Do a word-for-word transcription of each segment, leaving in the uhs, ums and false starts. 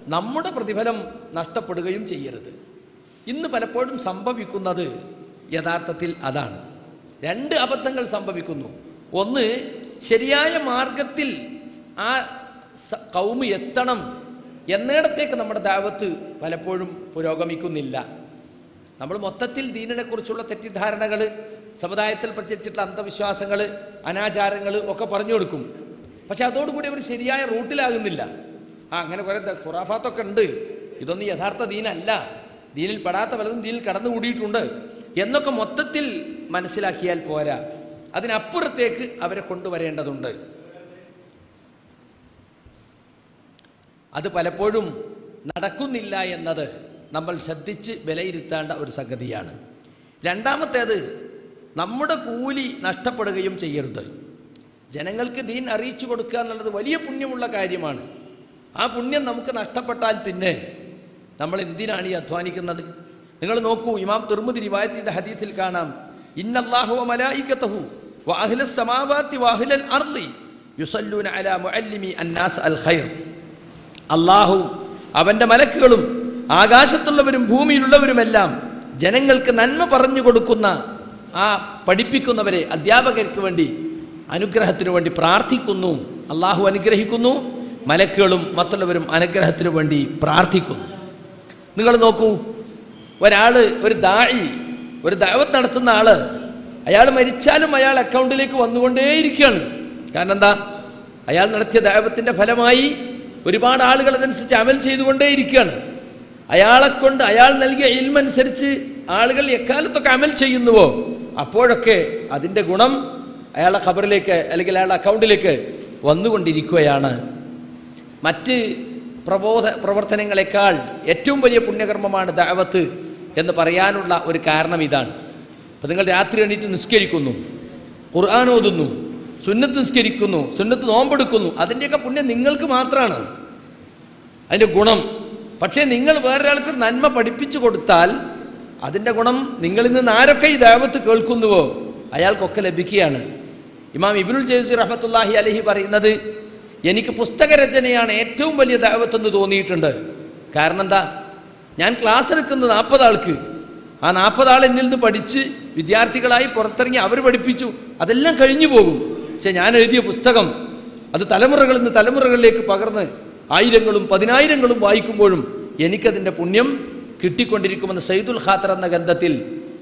നമ്മുടെ പ്രതിഫലം നഷ്ടപ്പെടുകയും ചെയ്യരുത്. ഇന്ന് പലപ്പോഴും സംഭവിക്കുന്നത് യഥാർത്ഥത്തിൽ അതാണ്. രണ്ട് അബദ്ധങ്ങൾ സംഭവിക്കുന്നു. ഒന്ന്, ശരിയായ മാർഗത്തിൽ ആ കൗമ് എത്തണം എന്നിടത്തേക്ക് നമ്മുടെ ദഅവത്ത് പലപ്പോഴും പുരോഗമിക്കുന്നില്ല. നമ്മൾ മൊത്തത്തിൽ ദീനിനെ കുറിച്ചുള്ള തെറ്റിദ്ധാരണകൾ, സമുദായത്തിൽ പ്രചരിച്ചിട്ടുള്ള അന്ധവിശ്വാസങ്ങൾ, അനാചാരങ്ങൾ ഒക്കെ പറഞ്ഞു കൊടുക്കും. പക്ഷെ അതോടുകൂടി അവർ ശരിയായ റൂട്ടിലാകുന്നില്ല. ആ അങ്ങനെ കുറേ ഖുറാഫാത്തൊക്കെ ഉണ്ട്, ഇതൊന്നും യഥാർത്ഥ ദീനല്ല, ദീനിൽ പെടാത്ത പലതും ദീനിൽ കടന്നുകൂടിയിട്ടുണ്ട് എന്നൊക്കെ മൊത്തത്തിൽ മനസ്സിലാക്കിയാൽ പോരാ. അതിനപ്പുറത്തേക്ക് അവരെ കൊണ്ടുവരേണ്ടതുണ്ട്. അത് പലപ്പോഴും നടക്കുന്നില്ല എന്നത് നമ്മൾ ശ്രദ്ധിച്ച് വിലയിരുത്തേണ്ട ഒരു സംഗതിയാണ്. രണ്ടാമത്തേത്, നമ്മുടെ കൂലി നഷ്ടപ്പെടുകയും ചെയ്യരുത്. ജനങ്ങൾക്ക് ദീൻ അറിയിച്ചു കൊടുക്കുക എന്നുള്ളത് വലിയ പുണ്യമുള്ള കാര്യമാണ്. ആ പുണ്യം നമുക്ക് നഷ്ടപ്പെട്ടാൽ പിന്നെ നമ്മൾ എന്തിനാണ് ഈ അധ്വാനിക്കുന്നത്? നിങ്ങൾ നോക്കൂ, ഇമാം തിർമിദി റിവായത്ത് ചെയ്ത ഹദീസിൽ കാണാം, ഇന്നല്ലാഹു വ മലായികതഹു വ അഹ്ലസ് സമാവാതി വ അഹ്ലൽ അർളി യുസല്ലൂന അലാ മുഅല്ലിമി അന്നാസ് അൽ ഖൈർ. അല്ലാഹു അവൻ്റെ മലക്കുകളും ആകാശത്തുള്ളവരും ഭൂമിയിലുള്ളവരുമെല്ലാം ജനങ്ങൾക്ക് നന്മ പറഞ്ഞു കൊടുക്കുന്ന ആ പഠിപ്പിക്കുന്നവരെ, അധ്യാപകർക്ക് വേണ്ടി അനുഗ്രഹത്തിനു വേണ്ടി പ്രാർത്ഥിക്കുന്നു. അള്ളാഹു അനുഗ്രഹിക്കുന്നു, മലക്കുകളും മറ്റുള്ളവരും അനുഗ്രഹത്തിനു വേണ്ടി പ്രാർത്ഥിക്കുന്നു. നിങ്ങൾ നോക്കൂ, ഒരാൾ, ഒരു ദാഇ, ഒരു ദഅവത്ത് നടത്തുന്ന ആള്, അയാൾ മരിച്ചാലും അയാൾ അക്കൗണ്ടിലേക്ക് വന്നുകൊണ്ടേയിരിക്കുകയാണ്. കാരണം എന്താ? അയാൾ നടത്തിയ ദഅവത്തിൻ്റെ ഫലമായി ഒരുപാട് ആളുകൾ അതനുസരിച്ച് അമൽ ചെയ്തുകൊണ്ടേയിരിക്കുകയാണ്. അയാളെ കൊണ്ട്, അയാൾ നൽകിയ ഇൽമനുസരിച്ച് ആളുകൾ എക്കാലത്തൊക്കെ അമൽ ചെയ്യുന്നുവോ അപ്പോഴൊക്കെ അതിൻ്റെ ഗുണം അയാളുടെ ഖബറിലേക്ക് അല്ലെങ്കിൽ അയാളുടെ അക്കൗണ്ടിലേക്ക് വന്നുകൊണ്ടിരിക്കുകയാണ്. മറ്റ് പ്രബോധ പ്രവർത്തനങ്ങളെക്കാൾ ഏറ്റവും വലിയ പുണ്യകർമ്മമാണ് ദഅവത്ത് എന്ന് പറയാനുള്ള ഒരു കാരണം ഇതാണ്. അപ്പോൾ നിങ്ങൾ രാത്രി എണീറ്റ് നിസ്കരിക്കുന്നു, ഖുർആൻ ഓതുന്നു, സുന്നത്ത് നിസ്കരിക്കുന്നു, സുന്നത്ത് നോമ്പെടുക്കുന്നു, അതിൻ്റെയൊക്കെ പുണ്യം നിങ്ങൾക്ക് മാത്രമാണ്, അതിൻ്റെ ഗുണം. പക്ഷേ നിങ്ങൾ വേറൊരാൾക്ക് നന്മ പഠിപ്പിച്ചു കൊടുത്താൽ അതിൻ്റെ ഗുണം നിങ്ങളിൽ നിന്ന് ആരൊക്കെ ഈ ദഅവത്ത് കേൾക്കുന്നുവോ അയാൾക്കൊക്കെ ലഭിക്കുകയാണ്. ഇമാം ഇബ്നുൽ ജൗസി റഹ്മത്തുള്ളാഹി അലൈഹി പറയുന്നത്, എനിക്ക് പുസ്തകരചനയാണ് ഏറ്റവും വലിയ ദഅവത്ത് എന്ന് തോന്നിയിട്ടുണ്ട്. കാരണം എന്താ? ഞാൻ ക്ലാസ് എടുക്കുന്നത് നാൽപ്പത് ആൾക്ക്, ആ നാൽപ്പത് ആൾ എന്നിൽ നിന്ന് പഠിച്ച് വിദ്യാർത്ഥികളായി പുറത്തിറങ്ങി അവർ പഠിപ്പിച്ചു, അതെല്ലാം കഴിഞ്ഞു പോകും. പക്ഷെ ഞാൻ എഴുതിയ പുസ്തകം അത് തലമുറകളിൽ നിന്ന് തലമുറകളിലേക്ക് പകർന്ന് ആയിരങ്ങളും പതിനായിരങ്ങളും വായിക്കുമ്പോഴും എനിക്കതിൻ്റെ പുണ്യം കിട്ടിക്കൊണ്ടിരിക്കുമെന്ന് സയ്യിദുൽ ഖാത്തർ എന്ന ഗ്രന്ഥത്തിൽ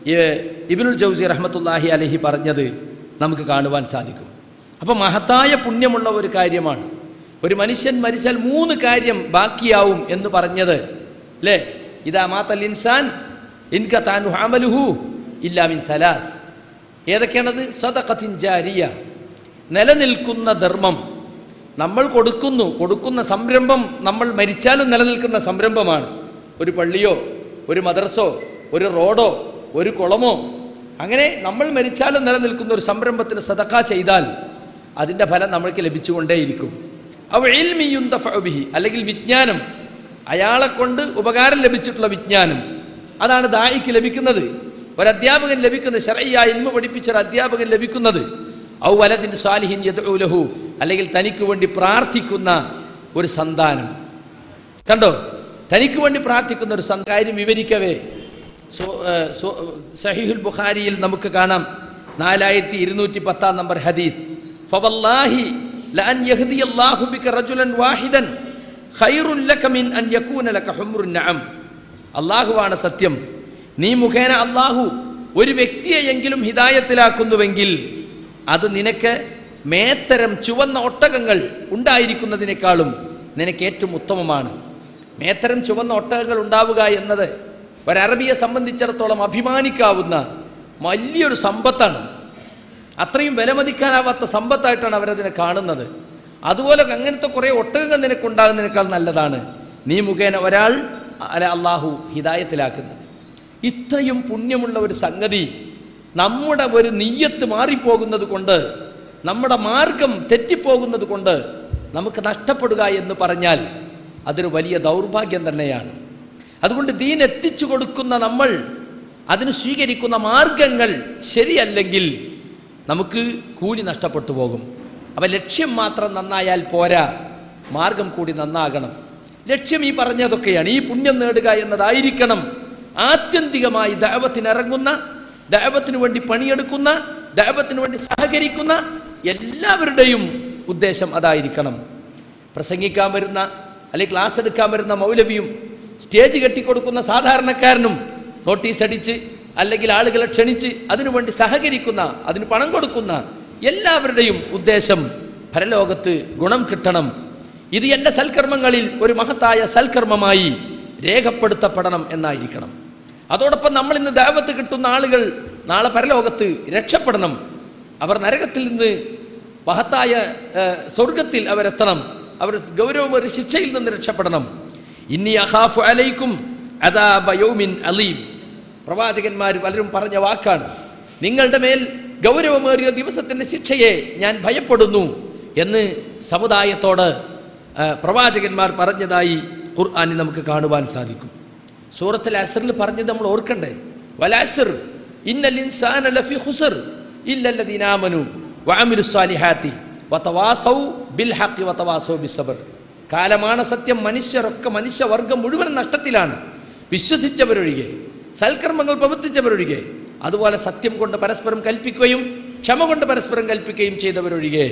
ഇബ്നുൽ ജൗസി റഹ്മത്തുള്ളാഹി അലൈഹി പറഞ്ഞത് നമുക്ക് കാണുവാൻ സാധിക്കും. അപ്പോൾ മഹത്തായ പുണ്യമുള്ള ഒരു കാര്യമാണ്. ഒരു മനുഷ്യൻ മരിച്ചാൽ മൂന്ന് കാര്യം ബാക്കിയാവും എന്ന് പറഞ്ഞത് അല്ലേ? ഇദാ മാതൽ ഇൻസാൻ ഇൻഖതാ അമലുഹു ഇല്ലാ മിൻ സലാസ്. ഏതൊക്കെയാണത്? സദഖത്തിൻ ജാരിയ, നിലനിൽക്കുന്ന ധർമ്മം നമ്മൾ കൊടുക്കുന്നു, കൊടുക്കുന്ന സംരംഭം നമ്മൾ മരിച്ചാലും നിലനിൽക്കുന്ന സംരംഭമാണ്. ഒരു പള്ളിയോ ഒരു മദ്രസോ ഒരു റോഡോ ഒരു കുളമോ, അങ്ങനെ നമ്മൾ മരിച്ചാലും നിലനിൽക്കുന്ന ഒരു സംരംഭത്തിന് സദഖ ചെയ്താൽ അതിൻ്റെ ഫലം നമ്മൾക്ക് ലഭിച്ചുകൊണ്ടേയിരിക്കും. അവ ഇൽമി യുന്തഫഉ ബിഹി, അല്ലെങ്കിൽ വിജ്ഞാനം, അയാളെ കൊണ്ട് ഉപകാരം ലഭിച്ചിട്ടുള്ള വിജ്ഞാനം, അതാണ് ദായിക്ക് ലഭിക്കുന്നത്, ഒരധ്യാപകൻ ലഭിക്കുന്നത്, ശർഈയായ ഇൽമു പഠിപ്പിച്ച ഒരു അധ്യാപകൻ ലഭിക്കുന്നത്. ഔ വലദിൻ സാലിഹിൻ യദ്ഉ ലഹു, അല്ലെങ്കിൽ തനിക്ക് വേണ്ടി പ്രാർത്ഥിക്കുന്ന ഒരു സന്താനം. കണ്ടോ, തനിക്ക് വേണ്ടി പ്രാർത്ഥിക്കുന്ന ഒരു കാര്യം വിവരിക്കവേ സഹീഹുൽ ബുഖാരിയിൽ നമുക്ക് കാണാം നാലായിരത്തി ഇരുന്നൂറ്റി പത്താം നമ്പർ ഹദീസ്, ഫവല്ലാഹി ലഅൻ യഹ്ദിയല്ലാഹു ബിക റജുലൻ വാഹിദൻ ഖൈറുൻ ലക മിൻ അൻ യകൂന ലക ഹുംറുൻ നഅം. അല്ലാഹുവാണ് സത്യം, നീ മുഖേന അല്ലാഹു ഒരു വ്യക്തിയെയെങ്കിലും ഹിദായത്തിലാക്കുന്നുവെങ്കിൽ അത് നിനക്ക് മേത്തരം ചുവന്ന ഒട്ടകങ്ങൾ ഉണ്ടായിരിക്കുന്നതിനേക്കാളും നിനക്ക് ഏറ്റവും ഉത്തമമാണ്. മേത്തരം ചുവന്ന ഒട്ടകങ്ങൾ ഉണ്ടാവുക എന്നത് ഒരറബിയെ സംബന്ധിച്ചിടത്തോളം അഭിമാനിക്കാവുന്ന വലിയൊരു സമ്പത്താണ്. അത്രയും വിലമതിക്കാനാവാത്ത സമ്പത്തായിട്ടാണ് അവരതിനെ കാണുന്നത്. അതുപോലെ അങ്ങനത്തെ കുറേ ഒട്ടകങ്ങൾ നിനക്കുണ്ടാകുന്നതിനേക്കാൾ നല്ലതാണ് നീ മുഖേന ഒരാൾ അല്ലാഹു ഹിദായത്തിലാക്കുന്നത്. ഇത്രയും പുണ്യമുള്ള ഒരു സംഗതി നമ്മുടെ ഒരു നിയ്യത്ത് മാറിപ്പോകുന്നത് കൊണ്ട്, നമ്മുടെ മാർഗം തെറ്റിപ്പോകുന്നത് കൊണ്ട് നമുക്ക് നഷ്ടപ്പെടുക എന്ന് പറഞ്ഞാൽ അതൊരു വലിയ ദൗർഭാഗ്യം തന്നെയാണ്. അതുകൊണ്ട് ദീൻ എത്തിച്ചു കൊടുക്കുന്ന നമ്മൾ അതിന് സ്വീകരിക്കുന്ന മാർഗങ്ങൾ ശരിയല്ലെങ്കിൽ നമുക്ക് കൂലി നഷ്ടപ്പെട്ടു പോകും. അപ്പം ലക്ഷ്യം മാത്രം നന്നായാൽ പോരാ, മാർഗം കൂടി നന്നാകണം. ലക്ഷ്യം ഈ പറഞ്ഞതൊക്കെയാണ്. ഈ പുണ്യം നേടുക എന്നതായിരിക്കണം ആത്യന്തികമായി ദഅവത്തിനിറങ്ങുന്ന, ദഅവത്തിന് വേണ്ടി പണിയെടുക്കുന്ന, ദഅവത്തിന് വേണ്ടി സഹകരിക്കുന്ന എല്ലാവരുടെയും ഉദ്ദേശം അതായിരിക്കണം. പ്രസംഗിക്കാൻ വരുന്ന അല്ലെങ്കിൽ ക്ലാസ് എടുക്കാൻ വരുന്ന മൗലവിയും സ്റ്റേജ് കെട്ടിക്കൊടുക്കുന്ന സാധാരണക്കാരനും നോട്ടീസ് അടിച്ച് അല്ലെങ്കിൽ ആളുകളെ ക്ഷണിച്ച് അതിനുവേണ്ടി സഹകരിക്കുന്ന, അതിന് പണം കൊടുക്കുന്ന എല്ലാവരുടെയും ഉദ്ദേശം പരലോകത്ത് ഗുണം കിട്ടണം. ഇത് എൻ്റെ സൽക്കർമ്മങ്ങളിൽ ഒരു മഹത്തായ സൽക്കർമ്മമായി രേഖപ്പെടുത്തപ്പെടണം എന്നായിരിക്കണം. അതോടൊപ്പം നമ്മൾ ഇന്ന് ദഅവത്ത് കിട്ടുന്ന ആളുകൾ നാളെ പരലോകത്ത് രക്ഷപ്പെടണം. അവർ നരകത്തിൽ നിന്ന് മഹത്തായ സ്വർഗത്തിൽ അവരെത്തണം. അവർ ഗൗരവമേറിയ ശിക്ഷയിൽ നിന്ന് രക്ഷപ്പെടണം. ഇന്നി അഖാഫു അലൈക്കും അദാബ യൗമിൻ അലീം. പ്രവാചകന്മാർ പലരും പറഞ്ഞ വാക്കാണ്. നിങ്ങളുടെ മേൽ ഗൗരവമേറിയ ദിവസത്തിൻ്റെ ശിക്ഷയെ ഞാൻ ഭയപ്പെടുന്നു എന്ന് സമുദായത്തോട് പ്രവാചകന്മാർ പറഞ്ഞതായി ഖുർആനിൽ നമുക്ക് കാണുവാൻ സാധിക്കും. സൂറത്തുൽ അസ്റിൽ പറഞ്ഞത് നമ്മൾ ഓർക്കണ്ടേ? വൽ അസ്ർ ഇന്നൽ ഇൻസാന ലഫീ ഖുസ്ർ ഇല്ലല്ലദീന ആമനു വഅമിലുസ് സാലിഹാത്തി വതവാസൗ ബിൽ ഹഖ് വതവാസൗ ബിസ്സബ്ർ. കാലമാണ് സത്യം. മനുഷ്യരൊക്കെ, മനുഷ്യവർഗം മുഴുവൻ നഷ്ടത്തിലാണ്, വിശ്വസിച്ചവരൊഴികെ, സൽക്കർമ്മങ്ങൾ പ്രവർത്തിച്ചവരൊഴികെ, അതുപോലെ സത്യം കൊണ്ട് പരസ്പരം കൽപ്പിക്കുകയും ക്ഷമ കൊണ്ട് പരസ്പരം കൽപ്പിക്കുകയും ചെയ്തവരൊഴികെ.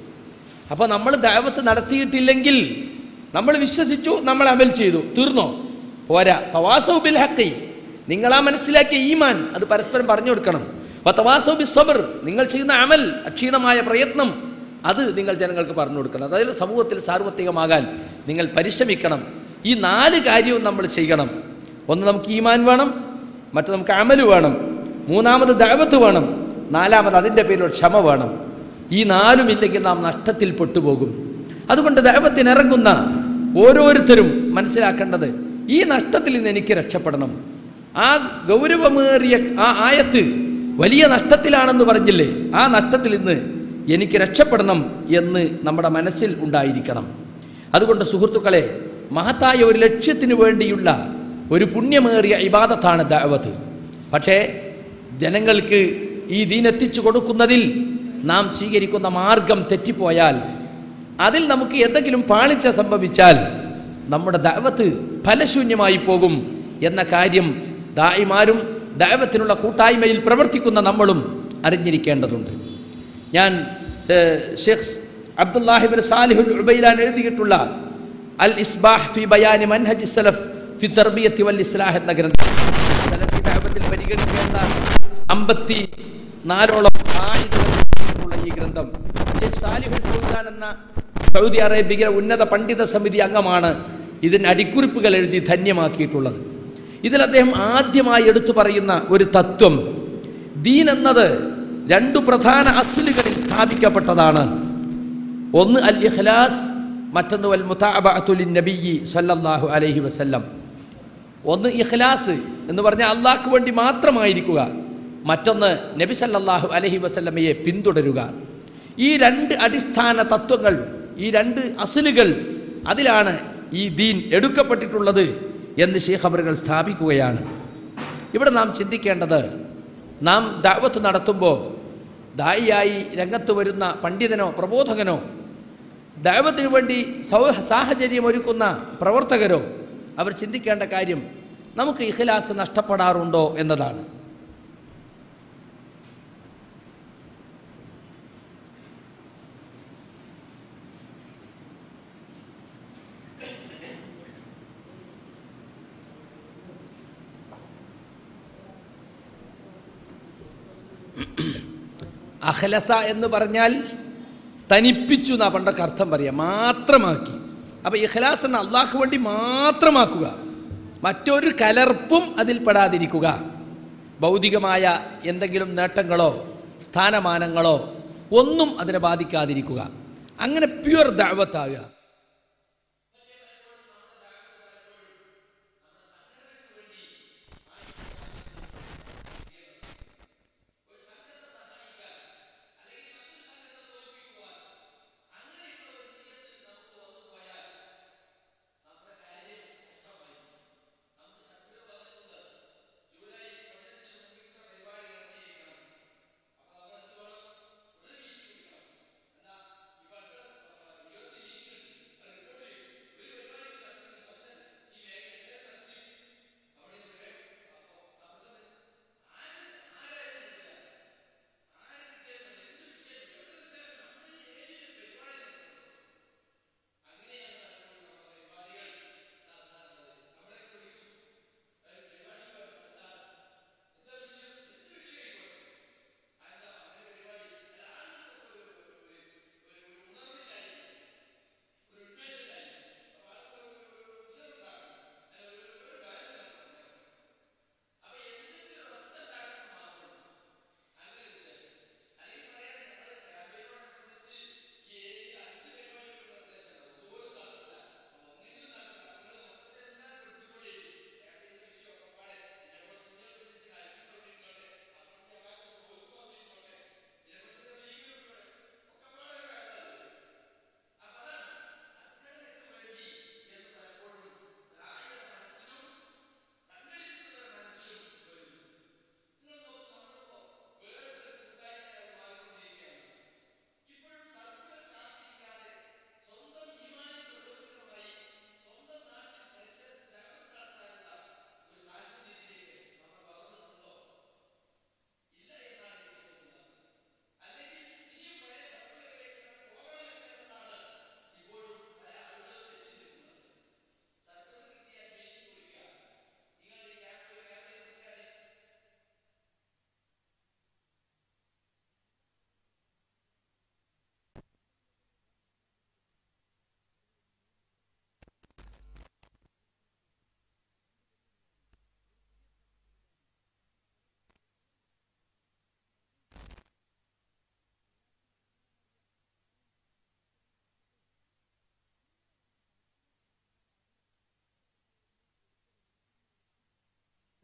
അപ്പോൾ നമ്മൾ ദഅവത്ത് നടത്തിയിട്ടില്ലെങ്കിൽ, നമ്മൾ വിശ്വസിച്ചു, നമ്മൾ അമൽ ചെയ്തു, തീർന്നോ? പോരാ. തവാസൗ ബിൽ ഹഖ്, നിങ്ങളാ മനസ്സിലാക്കിയ ഈമാൻ അത് പരസ്പരം പറഞ്ഞു കൊടുക്കണം. വതവാസൗ ബിസ്സബ്ർ, നിങ്ങൾ ചെയ്യുന്ന അമൽ, അക്ഷീണമായ പ്രയത്നം, അത് നിങ്ങൾ ജനങ്ങൾക്ക് പറഞ്ഞു കൊടുക്കണം. അതായത് സമൂഹത്തിൽ സാർവത്രികമാകാൻ നിങ്ങൾ പരിശ്രമിക്കണം. ഈ നാല് കാര്യവും നമ്മൾ ചെയ്യണം. ഒന്ന്, നമുക്ക് ഈമാൻ വേണം. മറ്റു, നമുക്ക് അമൽ വേണം. മൂന്നാമത് ദഅവത്ത് വേണം. നാലാമത് അതിൻ്റെ പേരിൽ ക്ഷമ വേണം. ഈ നാലും ഇല്ലെങ്കിൽ നാം നഷ്ടത്തിൽ പെട്ടുപോകും. അതുകൊണ്ട് ദഅവത്തിനിറങ്ങുന്ന ഓരോരുത്തരും മനസ്സിലാക്കേണ്ടത്, ഈ നഷ്ടത്തിൽ നിന്ന് എനിക്ക് രക്ഷപ്പെടണം. ആ ഗൗരവമേറിയ ആ ആയത്ത് വലിയ നഷ്ടത്തിലാണെന്ന് പറഞ്ഞില്ലേ, ആ നഷ്ടത്തിൽ നിന്ന് എനിക്ക് രക്ഷപ്പെടണം എന്ന് നമ്മുടെ മനസ്സിൽ ഉണ്ടായിരിക്കണം. അതുകൊണ്ട് സുഹൃത്തുക്കളെ, മഹത്തായ ഒരു ലക്ഷ്യത്തിന് വേണ്ടിയുള്ള ഒരു പുണ്യമേറിയ ഇബാദത്താണ് ദഅവത്ത്. പക്ഷേ ജനങ്ങൾക്ക് ഈ ദീൻ എത്തിച്ചു കൊടുക്കുന്നതിൽ നാം സ്വീകരിക്കുന്ന മാർഗം തെറ്റിപ്പോയാൽ, അതിൽ നമുക്ക് എന്തെങ്കിലും പാളിച്ച സംഭവിച്ചാൽ നമ്മുടെ ദഅവത്ത് ഫലശൂന്യമായി പോകും എന്ന കാര്യം ദായിമാരും ദഅവത്തിനുള്ള കൂട്ടായ്മയിൽ പ്രവർത്തിക്കുന്ന നമ്മളും അറിഞ്ഞിരിക്കേണ്ടതുണ്ട്. ഞാൻ ഷെയ്ഖ് അബ്ദുല്ലാഹി ഇബ്നു സാലിഹുൽ ഉബൈലാൻ എഴുതിയിട്ടുള്ള അൽ ഇസ്ബാഹ് ഫി ബയാനി മൻഹജി സലഫ് ഫി തർബിയത്തി വൽ ഇസ്ലാഹ് എന്ന ഗ്രന്ഥം, സലഫി ദഅവത്തിൽ പരിഗണിക്കേണ്ട അമ്പത്തി നാലോളം ആയിരങ്ങളുള്ള ഈ ഗ്രന്ഥം ഷെയ്ഖ് സാലിഹുൽ ഫൗസാൻ എന്ന സൗദി അറേബ്യയിലെ ഉന്നത പണ്ഡിത സമിതി അംഗമാണ് ഇതിന് അടിക്കുറിപ്പുകൾ എഴുതി ധന്യമാക്കിയിട്ടുള്ളത്. ഇതിൽ അദ്ദേഹം ആദ്യമായി എടുത്തു പറയുന്ന ഒരു തത്വം, ദീൻ എന്നത് രണ്ടു പ്രധാന അസ്ലുകളിൽ സ്ഥാപിക്കപ്പെട്ടതാണ്. ഒന്ന് അൽ ഇഖ്ലാസ്, മറ്റൊന്ന് വൽ മുതാബഅതു ലിന്നബിയ്യി സ്വല്ലല്ലാഹു അലൈഹി വസല്ലം. ഒന്ന് ഇഖ്ലാസ് എന്ന് പറഞ്ഞാൽ അള്ളാഹ്ക്ക് വേണ്ടി മാത്രമായിരിക്കുക, മറ്റൊന്ന് നബി സല്ലല്ലാഹു അലൈഹി വസല്ലമയെ പിന്തുടരുക. ഈ രണ്ട് അടിസ്ഥാന തത്വങ്ങൾ, ഈ രണ്ട് അസ്ലുകൾ, അതിലാണ് ഈ ദീൻ എടുക്കപ്പെട്ടിട്ടുള്ളത് എന്ന് ശൈഖ് അവറുകൾ സ്ഥാപിക്കുകയാണ്. ഇവിടെ നാം ചിന്തിക്കേണ്ടത്, നാം ദഅവത്ത് നടത്തുമ്പോൾ ദായിയായി രംഗത്ത് വരുന്ന പണ്ഡിതനോ പ്രബോധകനോ, ദഅവത്തിന് വേണ്ടി സൗ സാഹചര്യമൊരുക്കുന്ന പ്രവർത്തകരോ, അവർ ചിന്തിക്കേണ്ട കാര്യം നമുക്ക് ഇഖ്ലാസ് നഷ്ടപ്പെടാറുണ്ടോ എന്നതാണ്. അഖ്ലസ എന്ന് പറഞ്ഞാൽ തനിപ്പിച്ചു എന്നാ പണ്ടൊക്കെ അർത്ഥം പറയാം, മാത്രമാക്കി. അപ്പോൾ ഇഖ്ലാസ് എന്ന അള്ളാഹ്ക്ക് വേണ്ടി മാത്രമാക്കുക, മറ്റൊരു കലർപ്പും അതിൽ പെടാതിരിക്കുക, ഭൗതികമായ എന്തെങ്കിലും നേട്ടങ്ങളോ സ്ഥാനമാനങ്ങളോ ഒന്നും അതിനെ ബാധിക്കാതിരിക്കുക, അങ്ങനെ പ്യുവർ ദഅവത്താകുക.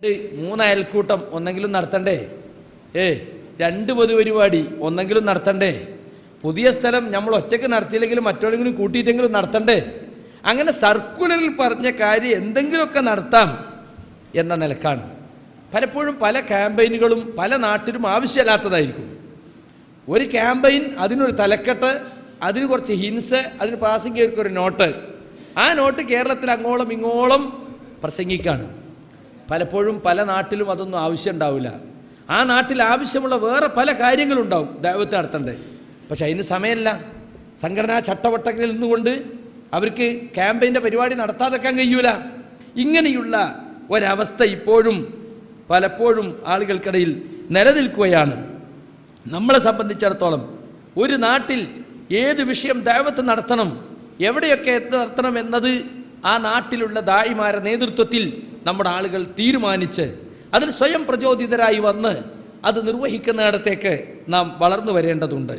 മൂന്ന് അയൽക്കൂട്ടം ഒന്നെങ്കിലും നടത്തണ്ടേ? ഏ രണ്ട് പൊതുപരിപാടി ഒന്നെങ്കിലും നടത്തണ്ടേ? പുതിയ സ്ഥലം നമ്മൾ ഒറ്റയ്ക്ക് നടത്തിയില്ലെങ്കിലും മറ്റോടെങ്കിലും കൂട്ടിയിട്ടെങ്കിലും നടത്തണ്ടേ? അങ്ങനെ സർക്കുലറിൽ പറഞ്ഞ കാര്യം എന്തെങ്കിലുമൊക്കെ നടത്താം എന്ന നിലക്കാണ് പലപ്പോഴും പല ക്യാമ്പയിനുകളും പല നാട്ടിലും ആവശ്യമില്ലാത്തതായിരിക്കും. ഒരു ക്യാമ്പയിൻ, അതിനൊരു തലക്കെട്ട്, അതിന് കുറച്ച് ഹിൻസ്, അതിന് പ്രാസംഗികർക്കൊരു നോട്ട്, ആ നോട്ട് കേരളത്തിൽ അങ്ങോളം ഇങ്ങോളം പ്രസംഗിക്കാണ്. പലപ്പോഴും പല നാട്ടിലും അതൊന്നും ആവശ്യം ഉണ്ടാവില്ല. ആ നാട്ടിൽ ആവശ്യമുള്ള വേറെ പല കാര്യങ്ങളുണ്ടാവും ദഅവത്ത് നടത്തേണ്ടത്. പക്ഷെ അതിന് സമയമല്ല. സംഘടനാ ചട്ടവട്ടങ്ങളിൽ നിന്നുകൊണ്ട് അവർക്ക് ക്യാമ്പയിൻ്റെ പരിപാടി നടത്താതെക്കാൻ കഴിയൂല. ഇങ്ങനെയുള്ള ഒരവസ്ഥ ഇപ്പോഴും പലപ്പോഴും ആളുകൾക്കിടയിൽ നിലനിൽക്കുകയാണ്. നമ്മളെ സംബന്ധിച്ചിടത്തോളം ഒരു നാട്ടിൽ ഏത് വിഷയം ദഅവത്ത് നടത്തണം, എവിടെയൊക്കെ നടത്തണം എന്നത് ആ നാട്ടിലുള്ള ദായിമാരുടെ നേതൃത്വത്തിൽ നമ്മുടെ ആളുകൾ തീരുമാനിച്ച് അതിൽ സ്വയം പ്രചോദിതരായി വന്ന് അത് നിർവഹിക്കുന്നിടത്തേക്ക് നാം വളർന്നു വരേണ്ടതുണ്ട്.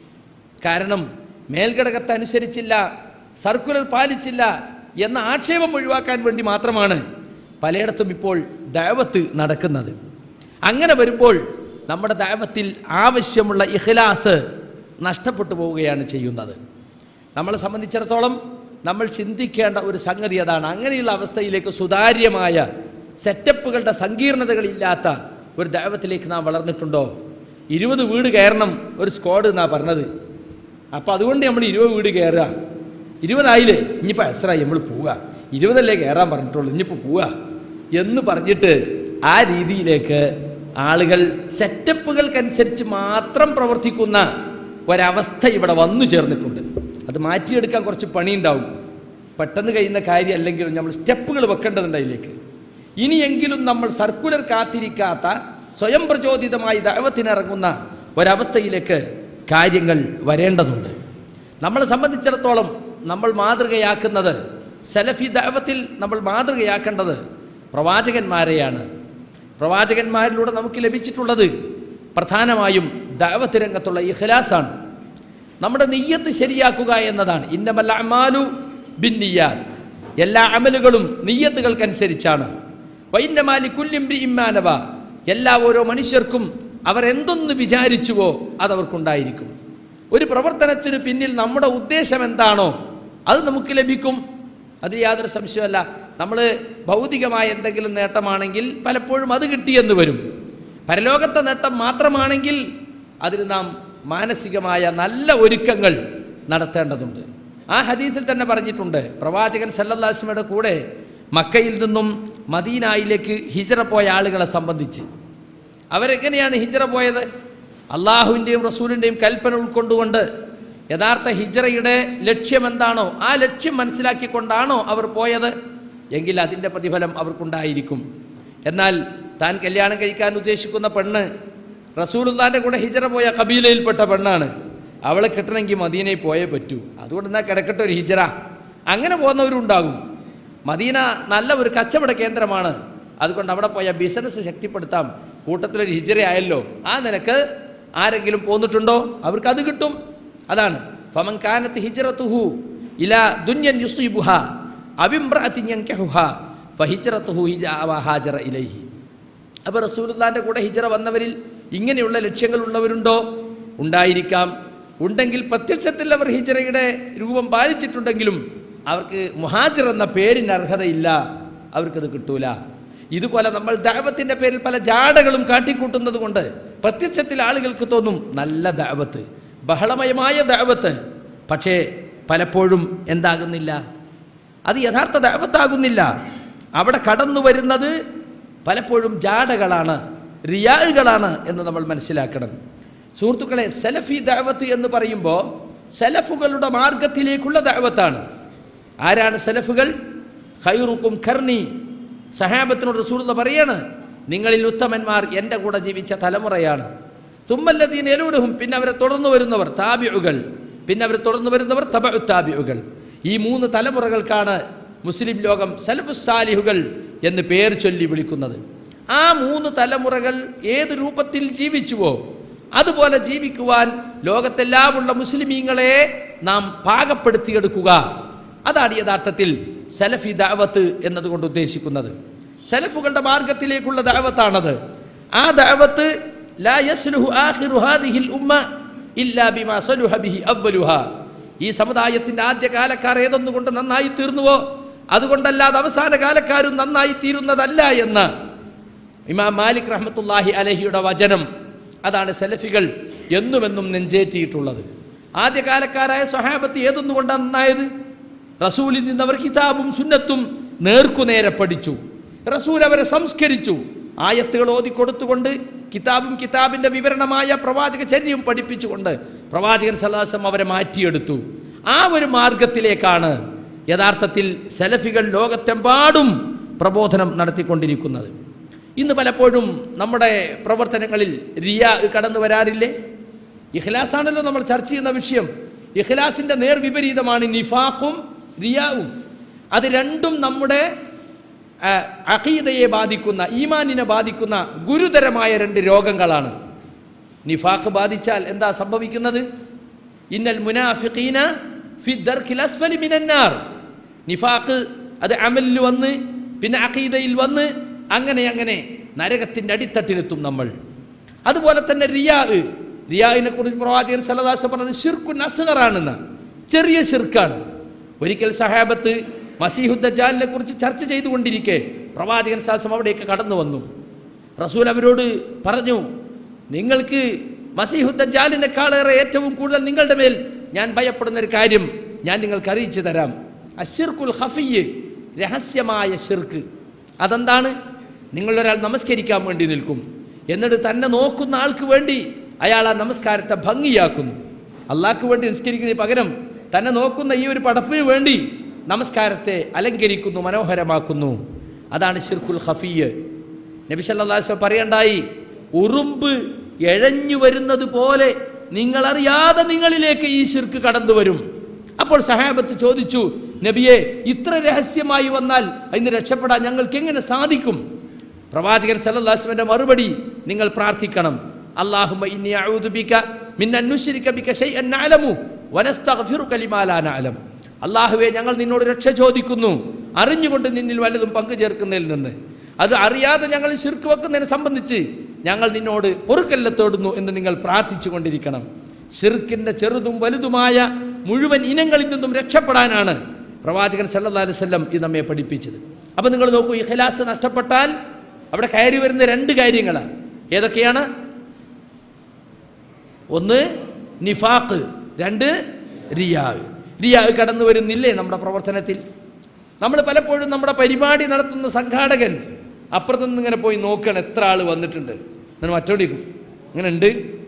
കാരണം മേൽഘടകത്തനുസരിച്ചില്ല, സർക്കുലർ പാലിച്ചില്ല എന്ന ആക്ഷേപം ഒഴിവാക്കാൻ വേണ്ടി മാത്രമാണ് പലയിടത്തും ഇപ്പോൾ ദഅവത്ത് നടക്കുന്നത്. അങ്ങനെ വരുമ്പോൾ നമ്മുടെ ദഅവത്തിൽ ആവശ്യമുള്ള ഇഖ്ലാസ് നഷ്ടപ്പെട്ടു പോവുകയാണ് ചെയ്യുന്നത്. നമ്മളെ സംബന്ധിച്ചിടത്തോളം നമ്മൾ ചിന്തിക്കേണ്ട ഒരു സംഗതി അതാണ്. അങ്ങനെയുള്ള അവസ്ഥയിലേക്ക് സുതാര്യമായ സെറ്റപ്പുകളുടെ സങ്കീർണതകളില്ലാത്ത ഒരു ദഅവത്തിലേക്ക് നാം വളർന്നിട്ടുണ്ടോ? ഇരുപത് വീട് കയറണം ഒരു സ്ക്വാഡ് എന്നാണ് പറഞ്ഞത്. അപ്പോൾ അതുകൊണ്ട് നമ്മൾ ഇരുപത് വീട് കയറുക, ഇരുപതായില്ലേ ഇനിയിപ്പോൾ എസ്രായി നമ്മൾ പോവുക, ഇരുപതല്ലേ കയറാൻ പറഞ്ഞിട്ടുള്ളൂ ഇനിയിപ്പോൾ പോവുക എന്ന് പറഞ്ഞിട്ട് ആ രീതിയിലേക്ക് ആളുകൾ സെറ്റപ്പുകൾക്കനുസരിച്ച് മാത്രം പ്രവർത്തിക്കുന്ന ഒരവസ്ഥ ഇവിടെ വന്നു ചേർന്നിട്ടുണ്ട്. അത് മാറ്റിയെടുക്കാൻ കുറച്ച് പണിയുണ്ടാവും. പെട്ടെന്ന് കഴിയുന്ന കാര്യം അല്ലെങ്കിലും നമ്മൾ സ്റ്റെപ്പുകൾ വെക്കേണ്ടതുണ്ട് അതിലേക്ക്. ഇനിയെങ്കിലും നമ്മൾ സർക്കുലർ കാത്തിരിക്കാത്ത സ്വയം പ്രചോദിതമായി ദഅവത്തിനിറങ്ങുന്ന ഒരവസ്ഥയിലേക്ക് കാര്യങ്ങൾ വരേണ്ടതുണ്ട്. നമ്മളെ സംബന്ധിച്ചിടത്തോളം നമ്മൾ മാതൃകയാക്കുന്നത്, സലഫി ദഅവത്തിൽ നമ്മൾ മാതൃകയാക്കേണ്ടത് പ്രവാചകന്മാരെയാണ്. പ്രവാചകന്മാരിലൂടെ നമുക്ക് ലഭിച്ചിട്ടുള്ളത് പ്രധാനമായും ദഅവത്ത് രംഗത്തുള്ള ഇഖ്ലാസാണ്. നമ്മുടെ നിയ്യത്ത് ശരിയാക്കുക എന്നതാണ്. ഇന്നമൽ അഅ്മാലു ബിന്നിയ്യാത്ത്, എല്ലാ അമലുകളും നിയ്യത്തുകൾക്കനുസരിച്ചാണ്. വഇന്നമാ ലികുല്ലി ഇംറിഇൻ മാ നവ, എല്ലാ ഓരോ മനുഷ്യർക്കും അവർ എന്തൊന്ന് വിചാരിച്ചുവോ അതവർക്കുണ്ടായിരിക്കും. ഒരു പ്രവർത്തനത്തിന് പിന്നിൽ നമ്മുടെ ഉദ്ദേശം എന്താണോ അത് നമുക്ക് ലഭിക്കും. അതിൽ യാതൊരു സംശയമല്ല. നമ്മൾ ഭൗതികമായ എന്തെങ്കിലും നേട്ടമാണെങ്കിൽ പലപ്പോഴും അത് കിട്ടിയെന്ന് വരും. പരലോകത്തെ നേട്ടം മാത്രമാണെങ്കിൽ അതിൽ നാം മാനസികമായ നല്ല ഒരുക്കങ്ങൾ നടത്തേണ്ടതുണ്ട്. ആ ഹദീസിൽ തന്നെ പറഞ്ഞിട്ടുണ്ട്, പ്രവാചകൻ സല്ലല്ലാഹു അലൈഹി വസല്ലമയുടെ കൂടെ മക്കയിൽ നിന്നും മദീനയിലേക്ക് ഹിജ്റ പോയ ആളുകളെ സംബന്ധിച്ച് അവരെങ്ങനെയാണ് ഹിജ്റ പോയത്? അള്ളാഹുവിൻ്റെയും റസൂലിൻ്റെയും കൽപ്പന ഉൾക്കൊണ്ടുകൊണ്ട് യഥാർത്ഥ ഹിജ്റയുടെ ലക്ഷ്യം എന്താണോ ആ ലക്ഷ്യം മനസ്സിലാക്കിക്കൊണ്ടാണോ അവർ പോയത് എങ്കിൽ അതിൻ്റെ പ്രതിഫലം അവർക്കുണ്ടായിരിക്കും. എന്നാൽ താൻ കല്യാണം കഴിക്കാൻ ഉദ്ദേശിക്കുന്ന പെണ്ണ് റസൂലുള്ളാഹിൻ്റെ കൂടെ ഹിജ്റ പോയ കബീലയിൽപ്പെട്ട പെണ്ണാണ്, അവളെ കിട്ടണമെങ്കിൽ മദീനയിൽ പോയേ പറ്റൂ, അതുകൊണ്ട് എന്നാൽ കിടക്കട്ടെ ഒരു ഹിജ്റ, അങ്ങനെ പോകുന്നവരുണ്ടാകും. മദീന നല്ല ഒരു കച്ചവട കേന്ദ്രമാണ്, അതുകൊണ്ട് അവിടെ പോയ ബിസിനസ് ശക്തിപ്പെടുത്താം, കൂട്ടത്തിലൊരു ഹിജ്റ ആയല്ലോ, ആ നിനക്ക് ആരെങ്കിലും പോന്നിട്ടുണ്ടോ അവർക്ക് അത് കിട്ടും. അതാണ് ഫമൻ കാനത്ത് ഹിജ്റതുഹു ഇലാ ദുനിയൻ യുസീബുഹാ അബിംറഅത്തിൻ യൻകഹുഹാ ഫഹിജ്റതുഹു ഹാജറ ഇലൈഹി. അപ്പോൾ റസൂലുള്ളാഹിൻ്റെ കൂടെ ഹിജ്റ വന്നവരിൽ ഇങ്ങനെയുള്ള ലക്ഷ്യങ്ങളുള്ളവരുണ്ടോ? ഉണ്ടായിരിക്കാം. ഉണ്ടെങ്കിൽ പ്രത്യക്ഷത്തിൽ അവർ ഹിജ്റയുടെ രൂപം പാലിച്ചിട്ടുണ്ടെങ്കിലും അവർക്ക് മുഹാജിർ എന്ന പേരിന് അർഹതയില്ല, അവർക്കത് കിട്ടൂല. ഇതുപോലെ നമ്മൾ ദഅവത്തിൻ്റെ പേരിൽ പല ജാടകളും കാട്ടിക്കൂട്ടുന്നത് കൊണ്ട് പ്രത്യക്ഷത്തിൽ ആളുകൾക്ക് തോന്നും നല്ല ദഅവത്ത്, ബഹളമയമായ ദഅവത്ത്. പക്ഷേ പലപ്പോഴും എന്താകുന്നില്ല, അത് യഥാർത്ഥ ദഅവത്താകുന്നില്ല. അവിടെ കടന്നു വരുന്നത് പലപ്പോഴും ജാടകളാണ്, റിയാകളാണ് എന്ന് നമ്മൾ മനസ്സിലാക്കണം. സുഹൃത്തുക്കളെ, സലഫി ദഅവത്ത് എന്ന് പറയുമ്പോൾ സലഫുകളുടെ മാർഗത്തിലേക്കുള്ള ദഅവത്താണ്. ആരാണ് സലഫുകൾ? ഖൈറുക്കും ഖർനി. സഹാബത്തിനോട് റസൂലുള്ളാഹി പറയാണ്, നിങ്ങളിൽ ഉത്തമന്മാർ എൻ്റെ കൂടെ ജീവിച്ച തലമുറയാണ്. തുമ്മല്ലദീന യലൂനഹും, പിന്നെ അവരെ തുടർന്നു വരുന്നവർ താബിഉകൾ, പിന്നെ അവരെ തുടർന്നു വരുന്നവർ തബഉ താബിഉകൾ. ഈ മൂന്ന് തലമുറകൾക്കാണ് മുസ്ലിം ലോകം സലഫുസ് സാലിഹുകൾ എന്ന് പേര് ചൊല്ലി വിളിക്കുന്നത്. ആ മൂന്ന് തലമുറകൾ ഏത് രൂപത്തിൽ ജീവിച്ചുവോ അതുപോലെ ജീവിക്കുവാൻ ലോകത്തെല്ലാമുള്ള മുസ്ലിമീങ്ങളെ നാം പാകപ്പെടുത്തിയെടുക്കുക, അതാണ് യഥാർത്ഥത്തിൽ സലഫി ദഅവത്ത് എന്നതുകൊണ്ട് ഉദ്ദേശിക്കുന്നത്. സലഫുകളുടെ മാർഗത്തിലേക്കുള്ള ദഅവത്താണത്. ആ ദഅവത്ത് ലാ യസ്ലുഹു ആഖിറു ഹാദിഹിൽ ഉമ്മ ഇല്ലാ ബിമാ സലുഹ ബിഹി അവ്വലുഹാ. ഈ സമുദായത്തിന്റെ ആദ്യ കാലക്കാർ ഏതൊന്നുകൊണ്ട് നന്നായി തീർന്നുവോ അതുകൊണ്ടല്ലാതെ അവസാന കാലക്കാരും നന്നായി തീരുന്നതല്ല എന്ന് ഇമാം മാലിക് റഹ്മത്തുള്ളാഹി അലൈഹിയുടെ വചനം. അതാണ് സലഫികൾ എന്നുമെന്നും നെഞ്ചേറ്റിയിട്ടുള്ളത്. ആദ്യകാലക്കാരായ സ്വഹാബത്ത് ഏതൊന്നുകൊണ്ടാണ് നന്നായത്? റസൂലിൽ നിന്ന് അവർ കിതാബും സുന്നത്തും നേർക്കുനേരെ പഠിച്ചു. റസൂൽ അവരെ സംസ്കരിച്ചു. ആയത്തുകൾ ഓതിക്കൊടുത്തുകൊണ്ട് കിതാബും കിതാബിന്റെ വിവരണമായ പ്രവാചക ചര്യവും പഠിപ്പിച്ചുകൊണ്ട് പ്രവാചകൻ സല്ലല്ലാഹു അലൈഹി വസല്ലം അവരെ മാറ്റിയെടുത്തു. ആ ഒരു മാർഗത്തിലേക്കാണ് യഥാർത്ഥത്തിൽ സലഫികൾ ലോകത്തെമ്പാടും പ്രബോധനം നടത്തിക്കൊണ്ടിരിക്കുന്നത്. ഇന്ന് പലപ്പോഴും നമ്മുടെ പ്രവർത്തനങ്ങളിൽ റിയാ കടന്നു വരാറില്ലേ? ഇഖ്ലാസാണല്ലോ നമ്മൾ ചർച്ച ചെയ്യുന്ന വിഷയം. ഇഖ്ലാസിന്റെ നേർവിപരീതമാണ് നിഫാഖും റിയാവും. അത് രണ്ടും നമ്മുടെ അഖീദയെ ബാധിക്കുന്ന, ഈമാനിനെ ബാധിക്കുന്ന ഗുരുതരമായ രണ്ട് രോഗങ്ങളാണ്. നിഫാഖ് ബാധിച്ചാൽ എന്താ സംഭവിക്കുന്നത്? ഇന്നൽ മുനാഫിഖീന ഫി ദർക്കിൽ അസ്ഫലി മിനന്നാർ. നിഫാഖ് അത് അമലിൽ വന്ന് പിന്നെ അഖീദയിൽ വന്ന് അങ്ങനെ അങ്ങനെ നരകത്തിന്റെ അടിത്തട്ടിലെത്തും നമ്മൾ. അതുപോലെ തന്നെ റിയാ, റിയാഇനെ കുറിച്ച് പ്രവാചകൻ സല്ലല്ലാഹു അലൈഹി വസല്ലം പറഞ്ഞത് ശിർക്കുൻ അസ്ഗറാണെന്ന്, ചെറിയ ശിർക്കാണ്. ഒരിക്കൽ സഹാബത്ത് മസീഹുദ് ദജ്ജാലിനെ കുറിച്ച് ചർച്ച ചെയ്തുകൊണ്ടിരിക്കെ പ്രവാചകൻ സല്ലല്ലാഹു അലൈഹി വസല്ലം അവിടേക്ക് കടന്നു വന്നു. റസൂൽ അവരോട് പറഞ്ഞു, നിങ്ങൾക്ക് മസീഹുദ് ദജ്ജാലിനെക്കാളേറെ ഏറ്റവും കൂടുതൽ നിങ്ങളുടെ മേൽ ഞാൻ ഭയപ്പെടുന്ന ഒരു കാര്യം ഞാൻ നിങ്ങൾക്ക് അറിയിച്ചു തരാം. അശ്ശിർക്കുൽ ഖഫിയ്യ്, രഹസ്യമായ ശിർക്ക്. അതെന്താണ്? നിങ്ങളൊരാൾ നമസ്കരിക്കാൻ വേണ്ടി നിൽക്കും, എന്നിട്ട് തന്നെ നോക്കുന്ന ആൾക്ക് വേണ്ടി അയാൾ ആ നമസ്കാരത്തെ ഭംഗിയാക്കുന്നു. അള്ളാഹ്ക്ക് വേണ്ടി നിസ്കരിക്കുന്നതിന് പകരം തന്നെ നോക്കുന്ന ഈ ഒരു പടപ്പിന് വേണ്ടി നമസ്കാരത്തെ അലങ്കരിക്കുന്നു, മനോഹരമാക്കുന്നു. അതാണ് ശിർക്കുൽ ഖഫിയ്യ്. നബി സല്ലല്ലാഹു അലൈഹി വസല്ലം പറയണ്ടായി, ഉറുമ്പ് എഴഞ്ഞു വരുന്നത് പോലെ നിങ്ങളറിയാതെ നിങ്ങളിലേക്ക് ഈ ശിർക്ക് കടന്നു വരും. അപ്പോൾ സഹാബത്ത് ചോദിച്ചു, നബിയെ, ഇത്ര രഹസ്യമായി വന്നാൽ അതിന് രക്ഷപ്പെടാൻ ഞങ്ങൾക്ക് എങ്ങനെ സാധിക്കും? പ്രവാചകൻ സല്ലല്ലാഹു അലൈഹി വസല്ലം മറുപടി, നിങ്ങൾ പ്രാർത്ഥിക്കണം, അല്ലാഹുമ്മ ഇന്നി അഊദു ബിക മിൻ അൻ നുശ്രിക ബിക ശൈഅൻ നഅലമു വനസ്തഗ്ഫിറുക ലിമാ ലാ നഅലം. അല്ലാഹുവേ, ഞങ്ങൾ നിന്നോട് രക്ഷ ചോദിക്കുന്നു അറിഞ്ഞുകൊണ്ട് നിന്നിൽ വല്ലതും പങ്കു ചേർക്കുന്നതിൽ നിന്ന്. അത് അറിയാതെ ഞങ്ങൾ ശിർക്ക് വെക്കുന്നതിനെ സംബന്ധിച്ച് ഞങ്ങൾ നിന്നോട് പൊറുക്കലിനെ തേടുന്നു എന്ന് നിങ്ങൾ പ്രാർത്ഥിച്ചു കൊണ്ടിരിക്കണം. ശിർക്കിന്റെ ചെറുതും വലുതുമായ മുഴുവൻ ഇനങ്ങളിൽ നിന്നും രക്ഷപ്പെടാനാണ് പ്രവാചകൻ സല്ലല്ലാഹു അലൈഹി വസല്ലം ഇത് നമ്മെ പഠിപ്പിച്ചത്. അപ്പം നിങ്ങൾ നോക്കൂ, ഇഖ്ലാസ് നഷ്ടപ്പെട്ടാൽ അവിടെ കയറി വരുന്ന രണ്ട് കാര്യങ്ങളാണ്. ഏതൊക്കെയാണ്? ഒന്ന് നിഫാഖ്, രണ്ട് റിയാ. റിയാ കടന്നു വരുന്നില്ലേ നമ്മുടെ പ്രവർത്തനത്തിൽ? നമ്മൾ പലപ്പോഴും നമ്മുടെ പരിപാടി നടത്തുന്ന സംഘാടകൻ അപ്പുറത്തു നിന്ന് ഇങ്ങനെ പോയി നോക്കണം, എത്ര ആൾ വന്നിട്ടുണ്ട്. അങ്ങനെ മറ്റോടിക്കും, അങ്ങനെ ഉണ്ട്,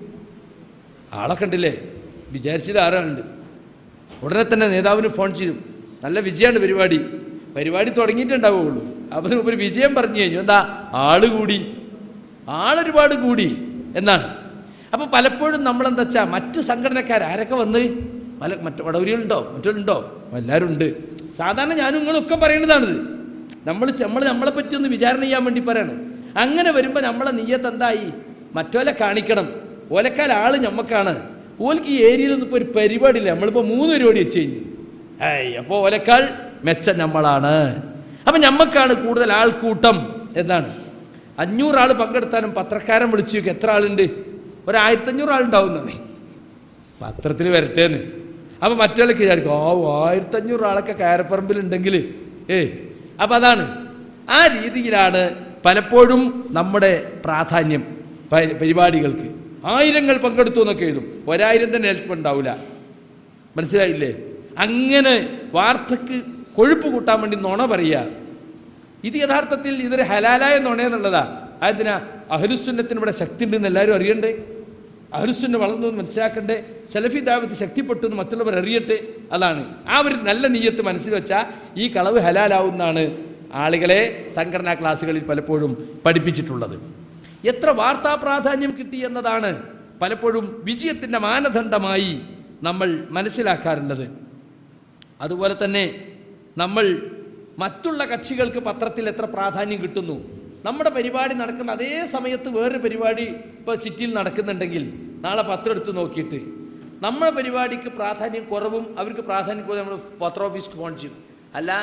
ആളൊക്കെ ഉണ്ടല്ലേ, വിചാരിച്ചത് ആരാളുണ്ട്. ഉടനെ തന്നെ നേതാവിന് ഫോൺ ചെയ്തു, നല്ല വിജയമാണ് പരിപാടി, പരിപാടി തുടങ്ങിയിട്ടുണ്ടാവുകയുള്ളൂ. അപ്പം ഒരു വിജയം പറഞ്ഞു കഴിഞ്ഞു. എന്താ? ആള് കൂടി, ആളൊരുപാട് കൂടി എന്നാണ്. അപ്പം പലപ്പോഴും നമ്മളെന്താ വെച്ചാൽ മറ്റ് സംഘടനക്കാർ ആരൊക്കെ വന്ന് പല മറ്റു വടവരികളുണ്ടോ മറ്റുണ്ടോ എല്ലാവരും ഉണ്ട്. സാധാരണ ഞാനും നിങ്ങളൊക്കെ പറയണതാണിത്. നമ്മൾ നമ്മൾ നമ്മളെ പറ്റി ഒന്ന് വിചാരണ ചെയ്യാൻ വേണ്ടി പറയണം. അങ്ങനെ വരുമ്പോൾ നമ്മളെ നിയ്യത്ത് എന്തായി? മറ്റോലെ കാണിക്കണം, ഓലക്കാൽ ആള് ഞമ്മക്കാണ്. ഓൽക്ക് ഈ ഏരിയയിലൊന്നും ഇപ്പോൾ ഒരു പരിപാടിയില്ല, നമ്മളിപ്പോൾ മൂന്ന് പരിപാടി വെച്ച് കഴിഞ്ഞു. ഏയ് അപ്പോൾ ഓലക്കാൾ മെച്ചം നമ്മളാണ്. അപ്പം ഞമ്മക്കാണ് കൂടുതൽ ആൾക്കൂട്ടം എന്നാണ്. അഞ്ഞൂറാൾ പങ്കെടുത്താലും പത്രക്കാരൻ വിളിച്ചു നോക്കി എത്ര ആളുണ്ട്? ഒരായിരത്തഞ്ഞൂറ് ആളുണ്ടാവുന്നേ പത്രത്തിൽ വരട്ടേന്ന്. അപ്പം മറ്റുള്ളവർക്ക് വിചാരിക്കും, ആ ആയിരത്തഞ്ഞൂറ് ആളൊക്കെ കയറപ്പറമ്പിലുണ്ടെങ്കിൽ ഏയ്. അപ്പം അതാണ്, ആ രീതിയിലാണ് പലപ്പോഴും നമ്മുടെ പ്രാധാന്യം പരിപാടികൾക്ക്. ആയിരങ്ങൾ പങ്കെടുത്തു എന്നൊക്കെ എഴുതും, ഒരായിരം തന്നെ ഏൽപ്പുണ്ടാവില്ല. മനസ്സിലായില്ലേ? അങ്ങനെ വാർത്തക്ക് കൊഴുപ്പ് കൂട്ടാൻ വേണ്ടി നുണ പറയുക. ഇത് യഥാർത്ഥത്തിൽ ഇതൊരു ഹലാലായ നുണയെന്നുള്ളതാ. അതിനാ അഹ്ലുസുന്നത്തിന് ഇവിടെ ശക്തി ഉണ്ടെന്ന് എല്ലാവരും അറിയണ്ടേ, അഹ്ലുസുന്ന വളർന്നു എന്ന് മനസ്സിലാക്കണ്ടേ, സലഫി ദാവത്ത് ശക്തിപ്പെട്ടു എന്ന് മറ്റുള്ളവർ അറിയട്ടെ. അതാണ് ആ ഒരു നല്ല നിയ്യത്ത് മനസ്സിൽ വെച്ചാൽ ഈ കളവ് ഹലാലാവുന്നാണ് ആളുകളെ സംഘടനാ ക്ലാസ്സുകളിൽ പലപ്പോഴും പഠിപ്പിച്ചിട്ടുള്ളത്. എത്ര വാർത്താ പ്രാധാന്യം കിട്ടി എന്നതാണ് പലപ്പോഴും വിജയത്തിൻ്റെ മാനദണ്ഡമായി നമ്മൾ മനസ്സിലാക്കാറുള്ളത്. അതുപോലെ തന്നെ നമ്മൾ മറ്റുള്ള കക്ഷികൾക്ക് പത്രത്തിൽ എത്ര പ്രാധാന്യം കിട്ടുന്നു. നമ്മുടെ പരിപാടി നടക്കുന്ന അതേ സമയത്ത് വേറൊരു പരിപാടി ഇപ്പോൾ സിറ്റിയിൽ നടക്കുന്നുണ്ടെങ്കിൽ നാളെ പത്രം എടുത്ത് നോക്കിയിട്ട് നമ്മുടെ പരിപാടിക്ക് പ്രാധാന്യം കുറവും അവർക്ക് പ്രാധാന്യം കുറവും നമ്മൾ പത്ര ഓഫീസിൽ ഫോൺ ചെയ്യും. അല്ല,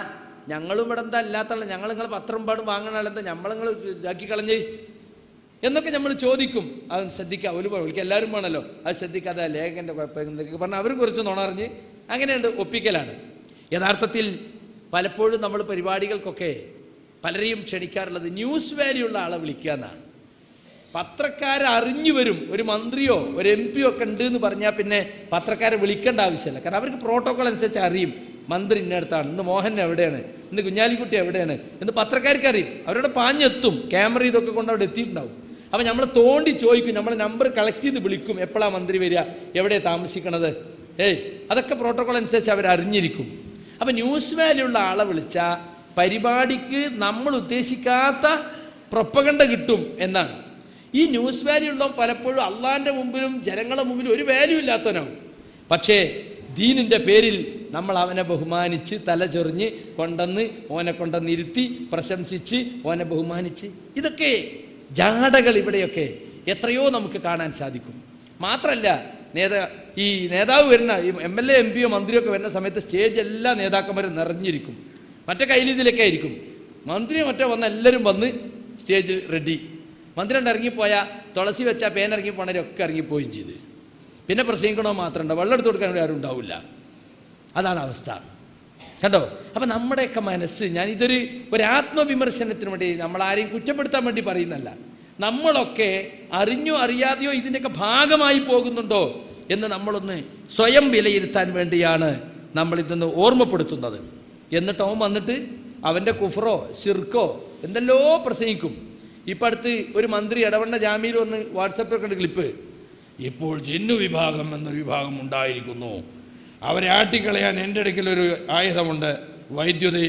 ഞങ്ങളും ഇവിടെ എന്താ അല്ലാത്തല്ല, ഞങ്ങൾ നിങ്ങൾ പത്രം പാടും വാങ്ങണ ആളെന്താ നമ്മൾ നിങ്ങൾ ഇതാക്കി കളഞ്ഞ് എന്നൊക്കെ നമ്മൾ ചോദിക്കും. അത് ശ്രദ്ധിക്കുക, ഒരു ഒരിക്കൽ എല്ലാവരും വേണമല്ലോ, അത് ശ്രദ്ധിക്കാതെ ലേഖകൻ്റെ കുഴപ്പം എന്നൊക്കെ പറഞ്ഞാൽ അവർ കുറച്ച് നുണറിഞ്ഞ് അങ്ങനെയുണ്ട് ഒപ്പിക്കലാണ്. യഥാർത്ഥത്തിൽ പലപ്പോഴും നമ്മൾ പരിപാടികൾക്കൊക്കെ പലരെയും ക്ഷണിക്കാറുള്ളത് ന്യൂസ് വാല്യൂ ഉള്ള ആളെ വിളിക്കുക എന്നാണ്. പത്രക്കാരെ അറിഞ്ഞു വരും, ഒരു മന്ത്രിയോ ഒരു എം പിയോ ഒക്കെ ഉണ്ട് എന്ന് പറഞ്ഞാൽ പിന്നെ പത്രക്കാരെ വിളിക്കേണ്ട ആവശ്യമില്ല. കാരണം അവർക്ക് പ്രോട്ടോകോൾ അനുസരിച്ച് അറിയും മന്ത്രി ഇന്നടുത്താണ്, ഇന്ന് മോഹൻ എവിടെയാണ്, ഇന്ന് കുഞ്ഞാലിക്കുട്ടി എവിടെയാണ് എന്ന് പത്രക്കാർക്ക് അറിയും. അവരുടെ പാഞ്ഞെത്തും, ക്യാമറ ഇതൊക്കെ കൊണ്ട് അവിടെ എത്തിയിട്ടുണ്ടാവും. അപ്പം നമ്മൾ തോണ്ടി ചോദിക്കും, നമ്മളെ നമ്പർ കളക്ട് ചെയ്ത് വിളിക്കും, എപ്പോഴാണ് മന്ത്രി വരിക, എവിടെയാണ് താമസിക്കണത്, ഏയ് അതൊക്കെ പ്രോട്ടോകോൾ അനുസരിച്ച് അവർ അറിഞ്ഞിരിക്കും. അപ്പം ന്യൂസ് വാല്യൂ ഉള്ള ആളെ വിളിച്ചാൽ പരിപാടിക്ക് നമ്മൾ ഉദ്ദേശിക്കാത്ത പ്രൊപ്പഗണ്ട കിട്ടും എന്നാണ്. ഈ ന്യൂസ് വാല്യൂ ഉള്ള പലപ്പോഴും അള്ളാഹിൻ്റെ മുമ്പിലും ജനങ്ങളുടെ മുമ്പിലും ഒരു വാല്യൂ ഇല്ലാത്തവനാവും. പക്ഷേ ദീനിൻ്റെ പേരിൽ നമ്മൾ അവനെ ബഹുമാനിച്ച് തലചൊറിഞ്ഞ് കൊണ്ടുവന്ന് ഓനെ കൊണ്ടുവന്ന് ഇരുത്തി പ്രശംസിച്ച് ഓനെ ബഹുമാനിച്ച്, ഇതൊക്കെ ജാടകൾ ഇവിടെയൊക്കെ എത്രയോ നമുക്ക് കാണാൻ സാധിക്കും. മാത്രമല്ല നേതാ ഈ നേതാവ് വരുന്ന ഈ എം എൽ എ എം പിയോ മന്ത്രിയോ ഒക്കെ വരുന്ന സമയത്ത് സ്റ്റേജ് എല്ലാ നേതാക്കന്മാരും നിറഞ്ഞിരിക്കും. മറ്റേ കയ്യിലിതിലൊക്കെ ആയിരിക്കും. മന്ത്രി മറ്റേ വന്ന എല്ലാവരും വന്ന് സ്റ്റേജ് റെഡി. മന്ത്രി കൊണ്ട് ഇറങ്ങിപ്പോയാൽ തുളസി വെച്ചാൽ പേൻ ഇറങ്ങിപ്പോണവരൊക്കെ ഇറങ്ങിപ്പോയും ചെയ്ത് പിന്നെ പ്രസംഗിക്കണോ മാത്രം ഉണ്ടാവും, വെള്ളം എടുത്ത് കൊടുക്കാൻ ആരും ഉണ്ടാവില്ല. അതാണ് അവസ്ഥ കണ്ടോ. അപ്പം നമ്മുടെയൊക്കെ മനസ്സ്, ഞാനിതൊരു ഒരു ആത്മവിമർശനത്തിന് വേണ്ടി നമ്മളാരെയും കുറ്റപ്പെടുത്താൻ വേണ്ടി പറയുന്നല്ല, നമ്മളൊക്കെ അറിഞ്ഞോ അറിയാതെയോ ഇതിൻ്റെയൊക്കെ ഭാഗമായി പോകുന്നുണ്ടോ എന്ന് നമ്മളൊന്ന് സ്വയം വിലയിരുത്താൻ വേണ്ടിയാണ് നമ്മളിതൊന്ന് ഓർമ്മപ്പെടുത്തുന്നത്. എന്നിട്ട് അവൻ വന്നിട്ട് അവൻ്റെ കുഫറോ ഷിർക്കോ എന്തെല്ലോ പ്രസംഗിക്കും. ഇപ്പം അടുത്ത് ഒരു മന്ത്രി ഇടവണ്ണ ജാമ്യയിൽ വന്ന് വാട്സപ്പിൽ കണ്ട് ക്ലിപ്പ്, ഇപ്പോൾ ജിന്നു വിഭാഗം എന്നൊരു വിഭാഗം ഉണ്ടായിരിക്കുന്നു, അവരെ ആട്ടിക്കളയാൻ എൻ്റെ അടുക്കലൊരു ആയുധമുണ്ട്, വൈദ്യുതി,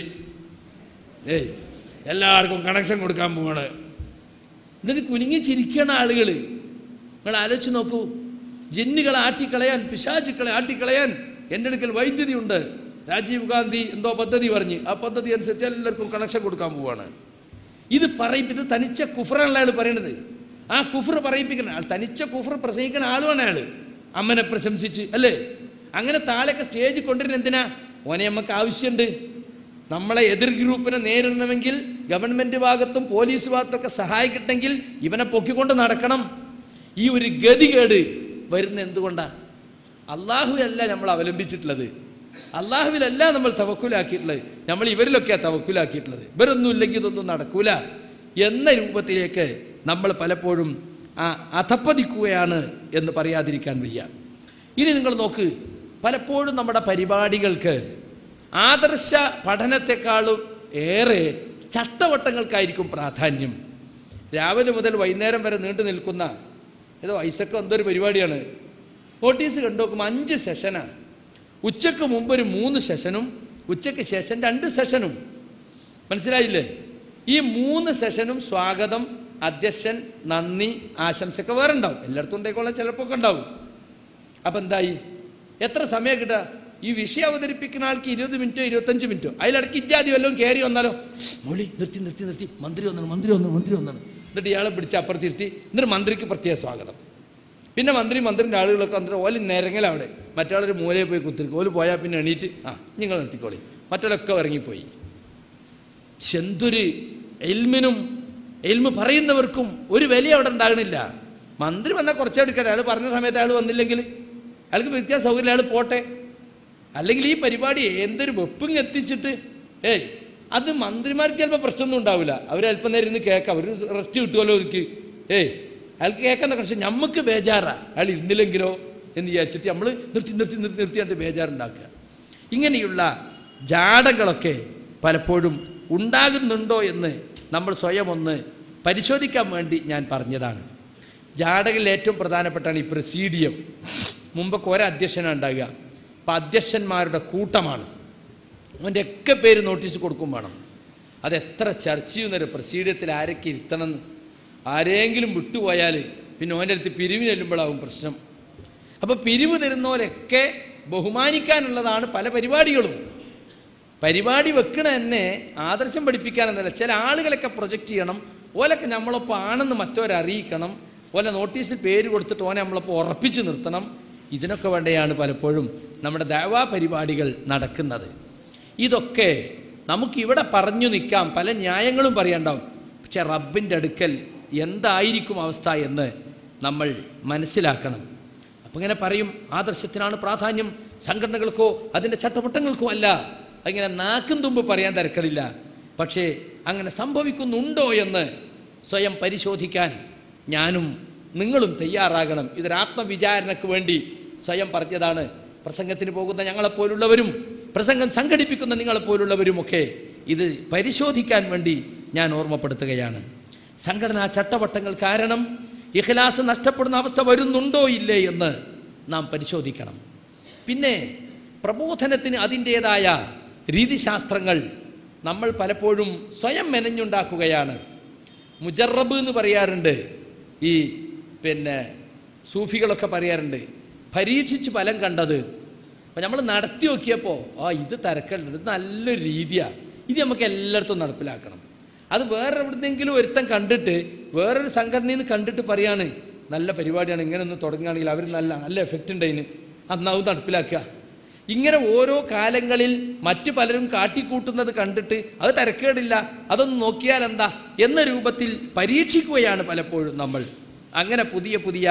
ഏയ് എല്ലാവർക്കും കണക്ഷൻ കൊടുക്കാൻ പോവാണ്. എന്നിട്ട് കുനിങ്ങി ചിരിക്കണ ആളുകൾ നിങ്ങൾ ആലോചിച്ച് നോക്കൂ. ജിന്നുകളെ ആട്ടിക്കളയാൻ, പിശാചുക്കളെ ആട്ടിക്കളയാൻ എൻ്റെ അടുക്കൽ വൈദ്യുതി ഉണ്ട്, രാജീവ് ഗാന്ധി എന്തോ പദ്ധതി പറഞ്ഞ് ആ പദ്ധതി അനുസരിച്ച് എല്ലാവർക്കും കണക്ഷൻ കൊടുക്കാൻ പോവാണ്. ഇത് പറയിപ്പിത് തനിച്ച കുഫറാണ് അയാൾ പറയണത്. ആ കുഫർ പറയിപ്പിക്കുന്ന ആൾ, തനിച്ച കുഫർ പ്രസംഗിക്കുന്ന ആളുമാണ് അയാൾ, അമ്മനെ പ്രശംസിച്ച് അല്ലേ. അങ്ങനെ താഴെയൊക്കെ സ്റ്റേജ് കൊണ്ടുവരുന്ന എന്തിനാ? ഓനെ നമുക്ക് ആവശ്യമുണ്ട്. നമ്മളെ എതിർ ഗ്രൂപ്പിനെ നേരിടണമെങ്കിൽ ഗവൺമെൻറ് ഭാഗത്തും പോലീസ് ഭാഗത്തൊക്കെ സഹായിക്കട്ടെങ്കിൽ ഇവനെ പൊക്കിക്കൊണ്ട് നടക്കണം. ഈ ഒരു ഗതികേട് വരുന്ന എന്തുകൊണ്ടാണ്? അള്ളാഹുവല്ല നമ്മൾ അവലംബിച്ചിട്ടുള്ളത്, അള്ളാഹുവിലല്ല നമ്മൾ തവക്കുലാക്കിയിട്ടുള്ളത്, നമ്മൾ ഇവരിലൊക്കെയാണ് തവക്കുലാക്കിയിട്ടുള്ളത്. ഇവരൊന്നും ഇല്ലെങ്കിൽ ഇതൊന്നും നടക്കൂല എന്ന രൂപത്തിലേക്ക് നമ്മൾ പലപ്പോഴും ആ അധപ്പതിക്കുകയാണ് എന്ന് പറയാതിരിക്കാൻ വയ്യ. ഇനി നിങ്ങൾ നോക്ക്, പലപ്പോഴും നമ്മുടെ പരിപാടികൾക്ക് ആദർശ പഠനത്തെക്കാളും ഏറെ ചട്ടവട്ടങ്ങൾക്കായിരിക്കും പ്രാധാന്യം. രാവിലെ മുതൽ വൈകുന്നേരം വരെ നീണ്ടു നിൽക്കുന്ന ഏതോ ഐസക്ക് എന്തൊരു പരിപാടിയാണ്, നോട്ടീസ് കണ്ടു നോക്കുമ്പോൾ അഞ്ച് സെഷനാണ്. ഉച്ചക്ക് മുമ്പ് ഒരു മൂന്ന് സെഷനും ഉച്ചയ്ക്ക് ശേഷം രണ്ട് സെഷനും. മനസ്സിലായില്ലേ? ഈ മൂന്ന് സെഷനും സ്വാഗതം, അധ്യക്ഷൻ, നന്ദി, ആശംസയൊക്കെ വേറെ ഉണ്ടാവും. എല്ലായിടത്തും ഉണ്ടായിക്കോളാം, ചിലപ്പോൾ ഒക്കെ ഉണ്ടാവും. അപ്പം എന്തായി? എത്ര സമയം കിട്ടുക? ഈ വിഷയം അവതരിപ്പിക്കുന്ന ആൾക്ക് ഇരുപത് മിനിറ്റോ ഇരുപത്തഞ്ച് മിനിറ്റോ, അതിലിടയ്ക്ക് ഇജാതി വല്ലതും കയറി വന്നാലോ, മൊഴി നിർത്തി നിർത്തി നിർത്തി മന്ത്രി വന്നാണ് മന്ത്രി വന്നു മന്ത്രി വന്നാണ് എന്നിട്ട് ഇയാളെ പിടിച്ച് അപ്പുറത്തിരുത്തി, എന്നിട്ട് മന്ത്രിക്ക് പ്രത്യേക സ്വാഗതം. പിന്നെ മന്ത്രി മന്ത്രിൻ്റെ ആളുകളൊക്കെ വന്നിട്ട് ഓല് നിരങ്ങൽ അവിടെ മറ്റാളൊരു മൂലയിൽ പോയി കുത്തിരിക്കും. ഓല് പോയാൽ പിന്നെ എണീറ്റ് ആ നിങ്ങൾ നിർത്തിക്കോളി, മറ്റുള്ളൊക്കെ ഇറങ്ങിപ്പോയി. എന്തൊരു എൽമിനും എൽമ് പറയുന്നവർക്കും ഒരു വില അവിടെ ഉണ്ടാകണില്ല. മന്ത്രി വന്നാൽ കുറച്ചേ എടുക്കട്ടെ, അയാൾ പറഞ്ഞ സമയത്ത് അയാൾ വന്നില്ലെങ്കിൽ അയാൾക്ക് വ്യത്യാസ സൗകര്യം, അയാൾ പോട്ടെ. അല്ലെങ്കിൽ ഈ പരിപാടി എന്തൊരു വെപ്പിങ് എത്തിച്ചിട്ട് ഏയ് അത് മന്ത്രിമാർക്ക് ചിലപ്പോൾ പ്രശ്നമൊന്നും ഉണ്ടാവില്ല, അവർ അല്പം നേരം ഇരുന്ന് കേൾക്കാം, അവർ റെസ്റ്റ് കിട്ടുമല്ലോ എനിക്ക്, ഏയ് അയാൾക്ക് കേൾക്കുന്ന പക്ഷേ നമുക്ക് ബേജാറാ അയാൾ ഇരുന്നില്ലെങ്കിലോ എന്ന് വിചാരിച്ചിട്ട് നമ്മൾ നിർത്തി നിർത്തി നിർത്തി നിർത്തിയാണ്ട് ബേജാറുണ്ടാക്കുക. ഇങ്ങനെയുള്ള ജാടകളൊക്കെ പലപ്പോഴും ഉണ്ടാകുന്നുണ്ടോ എന്ന് നമ്മൾ സ്വയം ഒന്ന് പരിശോധിക്കാൻ വേണ്ടി ഞാൻ പറഞ്ഞതാണ്. ജാടകളിൽ ഏറ്റവും പ്രധാനപ്പെട്ടാണ് ഈ പ്രസീഡിയം. മുമ്പൊക്കെ ഒരധ്യക്ഷനാണ് ഉണ്ടാകുക, അപ്പം അധ്യക്ഷന്മാരുടെ കൂട്ടമാണ്. അവൻ്റെ ഒക്കെ പേര് നോട്ടീസ് കൊടുക്കും വേണം. അതെത്ര ചർച്ച ചെയ്യുന്നൊരു പ്രസീഡിയത്തിൽ ആരൊക്കെ ഇരുത്തണം. ആരെങ്കിലും വിട്ടുപോയാൽ പിന്നെ ഓൻ്റെ അടുത്ത് പിരിവ് ചെല്ലുമ്പോഴാവും പ്രശ്നം. അപ്പോൾ പിരിവ് തരുന്നവരൊക്കെ ബഹുമാനിക്കാനുള്ളതാണ് പല പരിപാടികളും. പരിപാടി വെക്കണ തന്നെ ആദർശം പഠിപ്പിക്കാനെന്നല്ല, ചില ആളുകളൊക്കെ പ്രൊജക്റ്റ് ചെയ്യണം, ഓലൊക്കെ നമ്മളൊപ്പം ആണെന്ന് മറ്റവരറിയിക്കണം, ഓല നോട്ടീസിൽ പേര് കൊടുത്തിട്ട് ഓനെ നമ്മളൊപ്പം ഉറപ്പിച്ച് നിർത്തണം. ഇതിനൊക്കെ വേണ്ടിയാണ് പലപ്പോഴും നമ്മുടെ ദഅവാ പരിപാടികൾ നടക്കുന്നത്. ഇതൊക്കെ നമുക്കിവിടെ പറഞ്ഞു നിൽക്കാം, പല ന്യായങ്ങളും പറയാനുണ്ടാവും. പക്ഷെ റബ്ബിൻ്റെ അടുക്കൽ എന്തായിരിക്കും അവസ്ഥ എന്ന് നമ്മൾ മനസ്സിലാക്കണം. അപ്പം ഇങ്ങനെ പറയും, ആദർശത്തിനാണ് പ്രാധാന്യം, സംഘടനകൾക്കോ അതിൻ്റെ ചട്ടവട്ടങ്ങൾക്കോ അല്ല. അങ്ങനെ നാക്കും തുമ്പ് പറയാൻ തിരക്കടില്ല. പക്ഷേ അങ്ങനെ സംഭവിക്കുന്നുണ്ടോ എന്ന് സ്വയം പരിശോധിക്കാൻ ഞാനും നിങ്ങളും തയ്യാറാകണം. ഇതൊരു ആത്മവിചാരണയ്ക്ക് വേണ്ടി സ്വയം പറഞ്ഞതാണ്. പ്രസംഗത്തിന് പോകുന്ന ഞങ്ങളെപ്പോലുള്ളവരും പ്രസംഗം സംഘടിപ്പിക്കുന്ന നിങ്ങളെപ്പോലുള്ളവരുമൊക്കെ ഇത് പരിശോധിക്കാൻ വേണ്ടി ഞാൻ ഓർമ്മപ്പെടുത്തുകയാണ്. സംഘടനാ ചട്ടവട്ടങ്ങൾ കാരണം ഇഖ്ലാസ് നഷ്ടപ്പെടുന്ന അവസ്ഥ വരുന്നുണ്ടോ ഇല്ലേ എന്ന് നാം പരിശോധിക്കണം. പിന്നെ പ്രബോധനത്തിന് അതിൻ്റേതായ രീതിശാസ്ത്രങ്ങൾ നമ്മൾ പലപ്പോഴും സ്വയം മെനഞ്ഞുണ്ടാക്കുകയാണ്. മുജറബ് എന്ന് പറയാറുണ്ട്, ഈ പിന്നെ സൂഫികളൊക്കെ പറയാറുണ്ട്, പരീക്ഷിച്ച് ഫലം കണ്ടത്. അപ്പം നമ്മൾ നടത്തി നോക്കിയപ്പോൾ ആ ഇത് തരക്കേണ്ടത്, ഇത് നല്ലൊരു രീതിയാണ്, ഇത് നമുക്ക് എല്ലായിടത്തും നടപ്പിലാക്കണം. അത് വേറെ എവിടെന്നെങ്കിലും ഒരുത്തം കണ്ടിട്ട് വേറൊരു സംഘടനയിൽ നിന്ന് കണ്ടിട്ട് പറയാണ് നല്ല പരിപാടിയാണ്, ഇങ്ങനെ ഒന്ന് തുടങ്ങുകയാണെങ്കിൽ അവർ നല്ല നല്ല എഫക്റ്റ് ഉണ്ടതിന്, അന്നാവും നടപ്പിലാക്കുക. ഇങ്ങനെ ഓരോ കാലങ്ങളിൽ മറ്റു പലരും കാട്ടിക്കൂട്ടുന്നത് കണ്ടിട്ട് അത് തരക്കേടില്ല, അതൊന്ന് നോക്കിയാൽ എന്താ എന്ന രൂപത്തിൽ പരീക്ഷിക്കുകയാണ് പലപ്പോഴും നമ്മൾ. അങ്ങനെ പുതിയ പുതിയ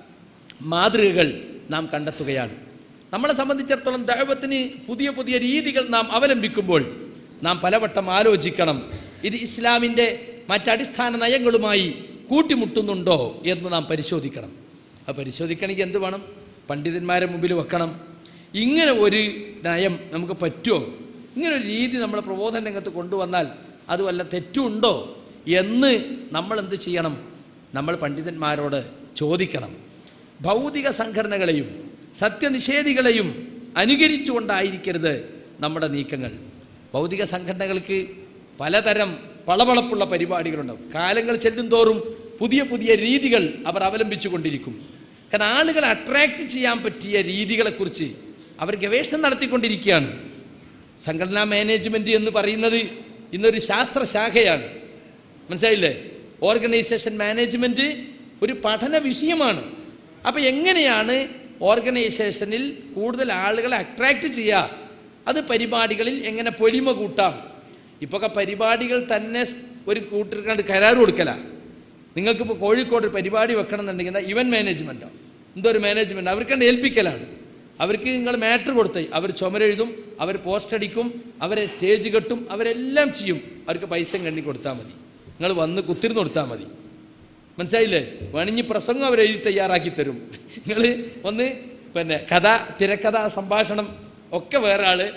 മാതൃകകൾ നാം കണ്ടെത്തുകയാണ്. നമ്മളെ സംബന്ധിച്ചിടത്തോളം ദഅവത്തിന് പുതിയ പുതിയ രീതികൾ നാം അവലംബിക്കുമ്പോൾ നാം പലവട്ടം ആലോചിക്കണം, ഇത് ഇസ്ലാമിൻ്റെ മറ്റടിസ്ഥാന നയങ്ങളുമായി കൂട്ടിമുട്ടുന്നുണ്ടോ എന്ന് നാം പരിശോധിക്കണം. അത് പരിശോധിക്കണമെങ്കിൽ എന്ത് വേണം? പണ്ഡിതന്മാരെ മുമ്പിൽ വെക്കണം. ഇങ്ങനെ ഒരു നയം നമുക്ക് പറ്റുമോ, ഇങ്ങനൊരു രീതി നമ്മൾ പ്രബോധന രംഗത്ത് കൊണ്ടുവന്നാൽ അത് വല്ല തെറ്റുണ്ടോ എന്ന് നമ്മൾ എന്ത് ചെയ്യണം? നമ്മൾ പണ്ഡിതന്മാരോട് ചോദിക്കണം. ഭൗതിക സംഘടനകളെയും സത്യനിഷേധികളെയും അനുകരിച്ചുകൊണ്ടായിരിക്കരുത് നമ്മുടെ നീക്കങ്ങൾ. ഭൗതിക സംഘടനകൾക്ക് പലതരം പളവളപ്പുള്ള പരിപാടികളുണ്ടാവും. കാലങ്ങൾ ചെല്ലും തോറും പുതിയ പുതിയ രീതികൾ അവർ അവലംബിച്ചു കൊണ്ടിരിക്കും. കാരണം ആളുകളെ അട്രാക്റ്റ് ചെയ്യാൻ പറ്റിയ രീതികളെക്കുറിച്ച് അവർ ഗവേഷണം നടത്തിക്കൊണ്ടിരിക്കുകയാണ്. സംഘടനാ മാനേജ്മെൻറ്റ് എന്ന് പറയുന്നത് ഇന്നൊരു ശാസ്ത്രശാഖയാണ്, മനസ്സിലായില്ലേ? ഓർഗനൈസേഷൻ മാനേജ്മെൻറ്റ് ഒരു പഠന വിഷയമാണ്. അപ്പോൾ എങ്ങനെയാണ് ഓർഗനൈസേഷനിൽ കൂടുതൽ ആളുകളെ അട്രാക്റ്റ് ചെയ്യുക, അത് പരിപാടികളിൽ എങ്ങനെ പൊലിമ കൂട്ടാം. ഇപ്പോഴൊക്കെ പരിപാടികൾ തന്നെ ഒരു കൂട്ടർക്കാണ്ട് കരാറ് കൊടുക്കലാണ്. നിങ്ങൾക്കിപ്പോൾ കോഴിക്കോട് ഒരു പരിപാടി വെക്കണം എന്നുണ്ടെങ്കിൽ ഇവൻറ്റ് മാനേജ്മെൻറ്റോ എന്തോ ഒരു മാനേജ്മെൻറ്റ് അവർക്കണ്ട് ഏൽപ്പിക്കലാണ്. അവർക്ക് നിങ്ങൾ മാറ്റർ കൊടുത്തേ, അവർ ചുമരെഴുതും, അവർ പോസ്റ്റ് അടിക്കും, അവരെ സ്റ്റേജ് കെട്ടും, അവരെല്ലാം ചെയ്യും. അവർക്ക് പൈസ കണ്ണി കൊടുത്താൽ മതി, നിങ്ങൾ വന്ന് കുത്തിരുന്ന് കൊടുത്താൽ മതി. മനസ്സിലായില്ലേ? വേണമെങ്കിൽ പ്രസംഗം അവരെഴുതി തയ്യാറാക്കി തരും. നിങ്ങൾ ഒന്ന് പിന്നെ കഥ, തിരക്കഥ, സംഭാഷണം ഒക്കെ വേറെ ആൾ,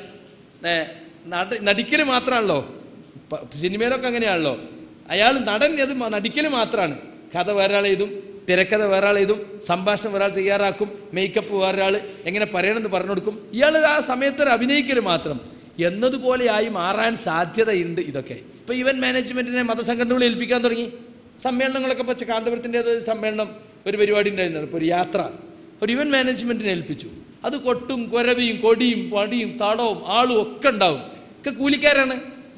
നട നടിക്കൽ മാത്രമാണല്ലോ. സിനിമയിലൊക്കെ അങ്ങനെയാണല്ലോ, അയാൾ നടൻ അത് നടിക്കൽ മാത്രമാണ്. കഥ വേറെ ആൾ എഴുതും, തിരക്കഥ വേറെ ആൾ എഴുതും, സംഭാഷണം വേറെ ആൾ തയ്യാറാക്കും, മേക്കപ്പ് വേറെ ആൾ എങ്ങനെ പറയണമെന്ന് പറഞ്ഞു കൊടുക്കും. ഇയാൾ ആ സമയത്തൊരു അഭിനയിക്കൽ മാത്രം എന്നതുപോലെയായി മാറാൻ സാധ്യതയുണ്ട് ഇതൊക്കെ. ഇപ്പോൾ ഇവൻറ്റ് മാനേജ്മെൻറ്റിനെ മതസംഘടനകൾ ഏൽപ്പിക്കാൻ തുടങ്ങി. സമ്മേളനങ്ങളൊക്കെ ഇപ്പോൾ കാന്തപുരത്തിൻ്റെ സമ്മേളനം ഒരു പരിപാടി ഉണ്ടായിരുന്നു, ഇപ്പോൾ ഒരു യാത്ര ഒരു ഇവൻറ്റ് മാനേജ്മെൻറ്റിനെ ഏൽപ്പിച്ചു. അത് കൊട്ടും കുരവിയും കൊടിയും പടിയും തടവും ആളും ഒക്കെ ഉണ്ടാവും. ഒക്കെ കൂലിക്കാരാണ്.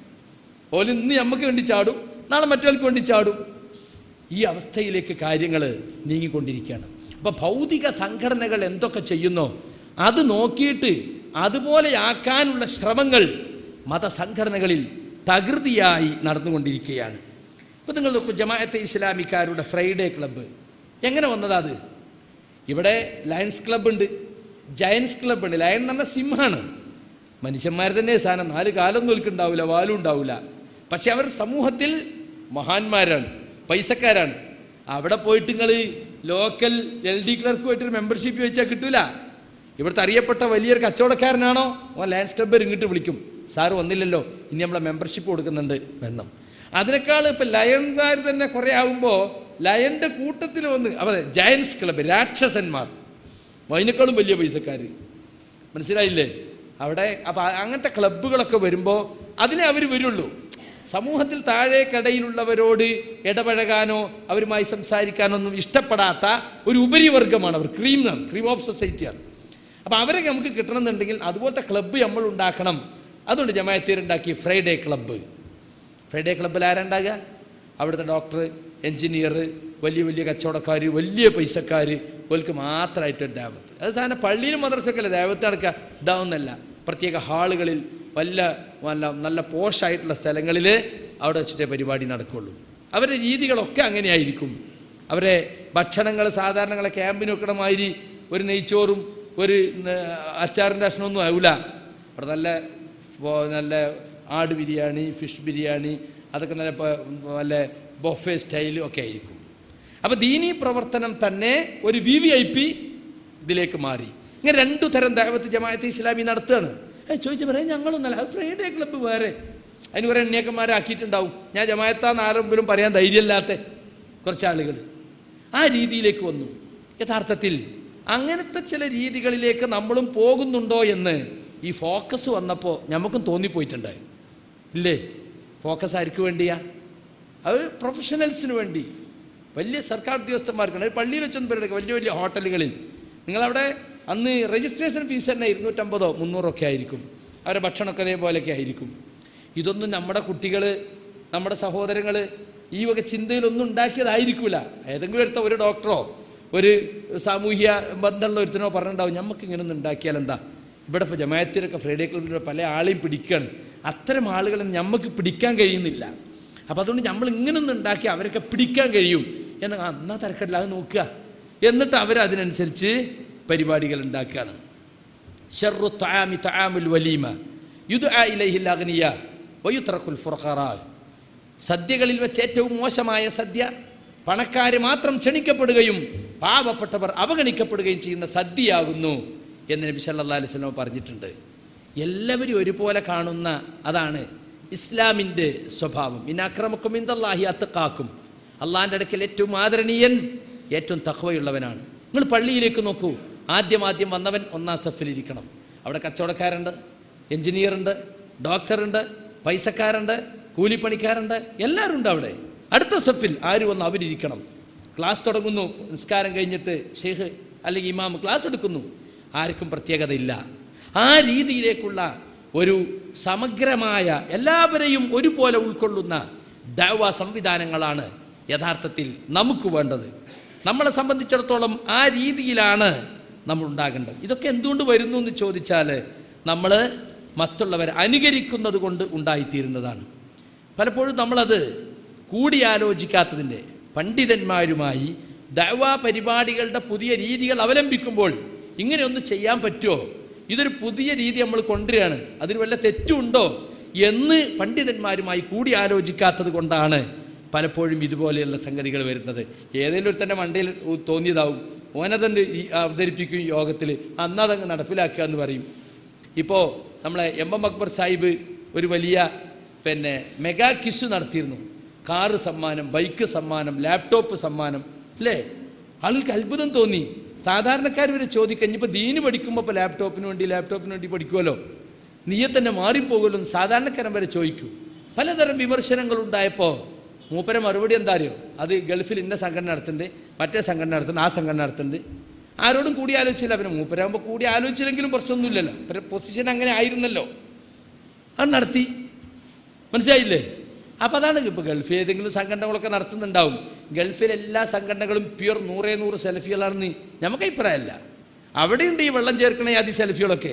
ഓല് ഇന്ന് നമുക്ക് വേണ്ടി ചാടും, നാളെ മറ്റൊരാൾക്ക് വേണ്ടി ചാടും. ഈ അവസ്ഥയിലേക്ക് കാര്യങ്ങൾ നീങ്ങിക്കൊണ്ടിരിക്കുകയാണ്. അപ്പോൾ ഭൗതിക സംഘടനകൾ എന്തൊക്കെ ചെയ്യുന്നോ അത് നോക്കിയിട്ട് അതുപോലെയാക്കാനുള്ള ശ്രമങ്ങൾ മതസംഘടനകളിൽ തകൃതിയായി നടന്നുകൊണ്ടിരിക്കുകയാണ്. ഇപ്പോൾ നിങ്ങൾ നോക്കൂ, ജമാഅത്തെ ഇസ്ലാമിക്കാരുടെ ഫ്രൈഡേ ക്ലബ്ബ് എങ്ങനെ വന്നതാ? അത് ഇവിടെ ലയൺസ് ക്ലബ്ബുണ്ട്, ജയൻസ് ക്ലബ്ബുണ്ട്. ലയൺ എന്ന് പറഞ്ഞാൽ സിംഹമാണ്, മനുഷ്യന്മാർ തന്നെ സാധനം, നാല് കാലൊന്നും ഒൽക്കുണ്ടാവില്ല, വാലും ഉണ്ടാവില്ല. പക്ഷെ അവർ സമൂഹത്തിൽ മഹാന്മാരാണ്, പൈസക്കാരാണ്. അവിടെ പോയിട്ട് നിങ്ങൾ ലോക്കൽ എൽ ഡി ക്ലർക്ക് പോയിട്ടൊരു മെമ്പർഷിപ്പ് ചോദിച്ചാൽ കിട്ടൂല. ഇവിടുത്തെ അറിയപ്പെട്ട വലിയൊരു കച്ചവടക്കാരനാണോ ഓ ലയൺസ് ക്ലബ്ബർ ഇങ്ങോട്ട് വിളിക്കും, സാറ് വന്നില്ലല്ലോ, ഇനി നമ്മളെ മെമ്പർഷിപ്പ് കൊടുക്കുന്നുണ്ട് എന്നും. അതിനേക്കാൾ ഇപ്പം ലയൺകാർ തന്നെ കുറേ ആകുമ്പോൾ ലയൻ്റെ കൂട്ടത്തിൽ വന്ന് അതെ ജയൻസ് ക്ലബ്ബ്, രാക്ഷസന്മാർ, അതിനേക്കാളും വലിയ പൈസക്കാർ, മനസ്സിലായില്ലേ? അവിടെ അപ്പം അങ്ങനത്തെ ക്ലബ്ബുകളൊക്കെ വരുമ്പോൾ അതിനെ അവർ വരുള്ളൂ. സമൂഹത്തിൽ താഴേക്കടയിലുള്ളവരോട് ഇടപഴകാനോ അവരുമായി സംസാരിക്കാനോ ഒന്നും ഇഷ്ടപ്പെടാത്ത ഒരു ഉപരിവർഗമാണ് അവർ. ക്രീം ആണ്, ക്രീം ഓഫ് സൊസൈറ്റിയാണ്. അപ്പം അവരെ നമുക്ക് കിട്ടണമെന്നുണ്ടെങ്കിൽ അതുപോലത്തെ ക്ലബ്ബ് നമ്മൾ ഉണ്ടാക്കണം. അതുകൊണ്ട് ജമാഅത്തുണ്ടാക്കി ഫ്രൈഡേ ക്ലബ്ബ്. ഫ്രൈഡേ ക്ലബ്ബിൽ ആരുണ്ടാകുക? അവിടുത്തെ ഡോക്ടർ, എൻജിനീയർ, വലിയ വലിയ കച്ചവടക്കാർ, വലിയ പൈസക്കാർ, ഓൽക്ക് മാത്രമായിട്ടൊരു ദേവത്ത്. അത് സാധനം പള്ളിയിലും മദ്രസയൊക്കെ അല്ലേ ദേവത്ത് നടക്കുക, ഇതാവുന്നല്ല. പ്രത്യേക ഹാളുകളിൽ വല്ല വല്ല നല്ല പോഷായിട്ടുള്ള സ്ഥലങ്ങളിൽ അവിടെ വെച്ചിട്ടേ പരിപാടി നടക്കുകയുള്ളൂ. അവരുടെ രീതികളൊക്കെ അങ്ങനെയായിരിക്കും. അവരെ ഭക്ഷണങ്ങൾ സാധാരണങ്ങളെ ക്യാമ്പിന് വെക്കണ മാതിരി ഒരു നെയ്ച്ചോറും ഒരു അച്ചാറിൻ്റെ ഭക്ഷണമൊന്നും ആവില്ല. അവിടെ നല്ല നല്ല ആട് ബിരിയാണി, ഫിഷ് ബിരിയാണി, അതൊക്കെ നല്ല നല്ല ബൊഫേ സ്റ്റൈലും ഒക്കെ ആയിരിക്കും. അപ്പോൾ ദീനീ പ്രവർത്തനം തന്നെ ഒരു വി വി ഐ പി ഇതിലേക്ക് മാറി. ഇങ്ങനെ രണ്ടു തരം ദഅവത്ത് ജമാഅത്തെ ഇസ്ലാമി നടത്തുകയാണ്. ഏ ചോദിച്ചു പറയാം, ഞങ്ങളൊന്നല്ല, അത് ഫ്രൈഡേ ക്ലബ്ബ് വേറെ, അതിന് കുറേ എണ്ണിയക്കന്മാരാക്കിയിട്ടുണ്ടാവും. ഞാൻ ജമാഅത്താന്ന് ആരെങ്കിലും പറയാൻ ധൈര്യമില്ലാത്ത കുറച്ച് ആളുകൾ ആ രീതിയിലേക്ക് വന്നു. യഥാർത്ഥത്തിൽ അങ്ങനത്തെ ചില രീതികളിലേക്ക് നമ്മളും പോകുന്നുണ്ടോ എന്ന് ഈ ഫോക്കസ് വന്നപ്പോൾ നമുക്കും തോന്നിപ്പോയിട്ടുണ്ട്. ഇല്ലേ? ഫോക്കസ് ആർക്ക് വേണ്ടിയാ? അത് പ്രൊഫഷണൽസിന് വേണ്ടി, വലിയ സർക്കാർ ഉദ്യോഗസ്ഥന്മാർക്കാണ്. പള്ളിയിൽ വെച്ചൊന്നും പേരെടുക്കുക, വലിയ വലിയ ഹോട്ടലുകളിൽ നിങ്ങളവിടെ അന്ന് രജിസ്ട്രേഷൻ ഫീസ് തന്നെ ഇരുന്നൂറ്റമ്പതോ മുന്നൂറോ ഒക്കെ ആയിരിക്കും. അവരുടെ ഭക്ഷണമൊക്കെ അതേപോലെയൊക്കെ ആയിരിക്കും. ഇതൊന്നും നമ്മുടെ കുട്ടികൾ, നമ്മുടെ സഹോദരങ്ങൾ ഈ വക ചിന്തയിലൊന്നും ഉണ്ടാക്കിയതായിരിക്കില്ല. ഏതെങ്കിലും എടുത്ത ഒരു ഡോക്ടറോ ഒരു സാമൂഹ്യ ബന്ധമുള്ള ഒരുത്തനോ പറഞ്ഞിട്ടുണ്ടാവും, നമുക്ക് ഇങ്ങനെയൊന്നും ഉണ്ടാക്കിയാൽ എന്താ. ഇവിടെ ഇപ്പോൾ ജമാഅത്തിലൊക്കെ ഫ്രൈഡേ ക്ലബ്ബിലൂടെ പല ആളെയും പിടിക്കുകയാണ്. അത്തരം ആളുകളെ നമുക്ക് പിടിക്കാൻ കഴിയുന്നില്ല. അപ്പോൾ അതുകൊണ്ട് നമ്മൾ ഇങ്ങനൊന്നും ഉണ്ടാക്കി അവരൊക്കെ പിടിക്കാൻ കഴിയും എന്ന് എന്നാ തിരക്കടില്ല, അത് നോക്കുക. എന്നിട്ട് അവരതിനനുസരിച്ച് പരിപാടികൾ ഉണ്ടാക്കുകയാണ്. ശർറു തആമി തആമുൽ വലീമ യുദ്ആ ഇലൈഹിൽ അഗ്നിയ വയുത്രക്കുൽ ഫുഖറാ. സദ്യകളിൽ വെച്ച് ഏറ്റവും മോശമായ സദ്യ പണക്കാർ മാത്രം ക്ഷണിക്കപ്പെടുകയും പാവപ്പെട്ടവർ അവഗണിക്കപ്പെടുകയും ചെയ്യുന്ന സദ്യയാകുന്നു എന്ന് നബി സല്ലല്ലാഹു അലൈഹി വസല്ലം പറഞ്ഞിട്ടുണ്ട്. എല്ലാവരും ഒരുപോലെ കാണുന്ന അതാണ് ഇസ്ലാമിൻ്റെ സ്വഭാവം. ഇന്ന അക്രമക്കും ഇൻദല്ലാഹി അത്ഖാക്കും. അള്ളാഹിൻ്റെ അടുക്കൽ ഏറ്റവും ആദരണീയൻ ഏറ്റവും തഖ്വയുള്ളവനാണ്. നിങ്ങൾ പള്ളിയിലേക്ക് നോക്കൂ, ആദ്യം ആദ്യം വന്നവൻ ഒന്നാം സഫിലിരിക്കണം. അവിടെ കച്ചവടക്കാരുണ്ട്, എഞ്ചിനീയറുണ്ട്, ഡോക്ടറുണ്ട്, പൈസക്കാരുണ്ട്, കൂലിപ്പണിക്കാരുണ്ട്, എല്ലാവരും ഉണ്ട് അവിടെ. അടുത്ത സഫിൽ ആര് വന്ന് അവരിരിക്കണം. ക്ലാസ് തുടങ്ങുന്നു, നിസ്കാരം കഴിഞ്ഞിട്ട് ഷെയ്ഖ് അല്ലെങ്കിൽ ഇമാം ക്ലാസ് എടുക്കുന്നു, ആർക്കും പ്രത്യേകതയില്ല. ആ രീതിയിലേക്കുള്ള ഒരു സമഗ്രമായ എല്ലാവരെയും ഒരുപോലെ ഉൾക്കൊള്ളുന്ന ദഅവ സംവിധാനങ്ങളാണ് യഥാർത്ഥത്തിൽ നമുക്ക് വേണ്ടത്. നമ്മളെ സംബന്ധിച്ചിടത്തോളം ആ രീതിയിലാണ് നമ്മൾ ഉണ്ടാകേണ്ടത്. ഇതൊക്കെ എന്തുകൊണ്ട് വരുന്നു എന്ന് ചോദിച്ചാൽ നമ്മൾ മറ്റുള്ളവരെ അനുകരിക്കുന്നത് കൊണ്ട് ഉണ്ടായിത്തീരുന്നതാണ്. പലപ്പോഴും നമ്മളത് കൂടിയാലോചിക്കാത്തതിൻ്റെ പണ്ഡിതന്മാരുമായി ദഅവ പരിപാടികളുടെ പുതിയ രീതികൾ അവലംബിക്കുമ്പോൾ ഇങ്ങനെ ഒന്ന് ചെയ്യാൻ പറ്റുമോ, ഇതൊരു പുതിയ രീതി നമ്മൾ കൊണ്ടുവരികയാണ്, അതിന് വല്ല തെറ്റുണ്ടോ എന്ന് പണ്ഡിതന്മാരുമായി കൂടി ആലോചിക്കാത്തത് കൊണ്ടാണ് പലപ്പോഴും ഇതുപോലെയുള്ള സംഗതികൾ വരുന്നത്. ഏതെങ്കിലും ഒരു തന്നെ മണ്ടയിൽ തോന്നിയതാവും, ഓനതൻ്റെ അവതരിപ്പിക്കും യോഗത്തിൽ, അന്നതങ്ങ് നടപ്പിലാക്കുക എന്ന് പറയും. ഇപ്പോൾ നമ്മളെ എം എം അക്ബർ സാഹിബ് ഒരു വലിയ പിന്നെ മെഗാ ക്വിസ് നടത്തിയിരുന്നു. കാറ് സമ്മാനം, ബൈക്ക് സമ്മാനം, ലാപ്ടോപ്പ് സമ്മാനം, അല്ലേ? ആളുകൾക്ക് അത്ഭുതം തോന്നി. സാധാരണക്കാർ വരെ ചോദിക്കുക, ഇനിയിപ്പോൾ ദീന് പഠിക്കുമ്പോൾ ഇപ്പോൾ ലാപ്ടോപ്പിന് വേണ്ടി ലാപ്ടോപ്പിന് വേണ്ടി പഠിക്കുമല്ലോ, നീയെ തന്നെ മാറിപ്പോകുമല്ലോ എന്ന് സാധാരണക്കാരൻ വരെ ചോദിക്കും. പലതരം വിമർശനങ്ങളുണ്ടായപ്പോൾ മൂപ്പര മറുപടി എന്താ അറിയോ? അത് ഗൾഫിൽ ഇന്ന സംഘടന നടത്തുന്നുണ്ട്, മറ്റേ സംഘടന നടത്തുന്നുണ്ട്, ആ സംഘടന നടത്തുന്നുണ്ട്. ആരോടും കൂടി ആലോചിച്ചില്ല. പിന്നെ മൂപ്പരാകുമ്പോൾ കൂടി ആലോചിച്ചില്ലെങ്കിലും പ്രശ്നമൊന്നുമില്ലല്ലോ, പൊസിഷൻ അങ്ങനെ ആയിരുന്നല്ലോ, അത് നടത്തി. മനസ്സിലായില്ലേ? അപ്പോൾ അതാണ് ഇപ്പോൾ ഗൾഫിൽ ഏതെങ്കിലും സംഘടനകളൊക്കെ നടത്തുന്നുണ്ടാവും. ഗൾഫിലെ എല്ലാ സംഘടനകളും പ്യുർ നൂറേ നൂറ് സെൽഫികളാണെന്ന് നമുക്ക് അഭിപ്രായമല്ല. അവിടെയുണ്ട് ഈ വെള്ളം ചേർക്കണ ആദ്യ സെൽഫികളൊക്കെ.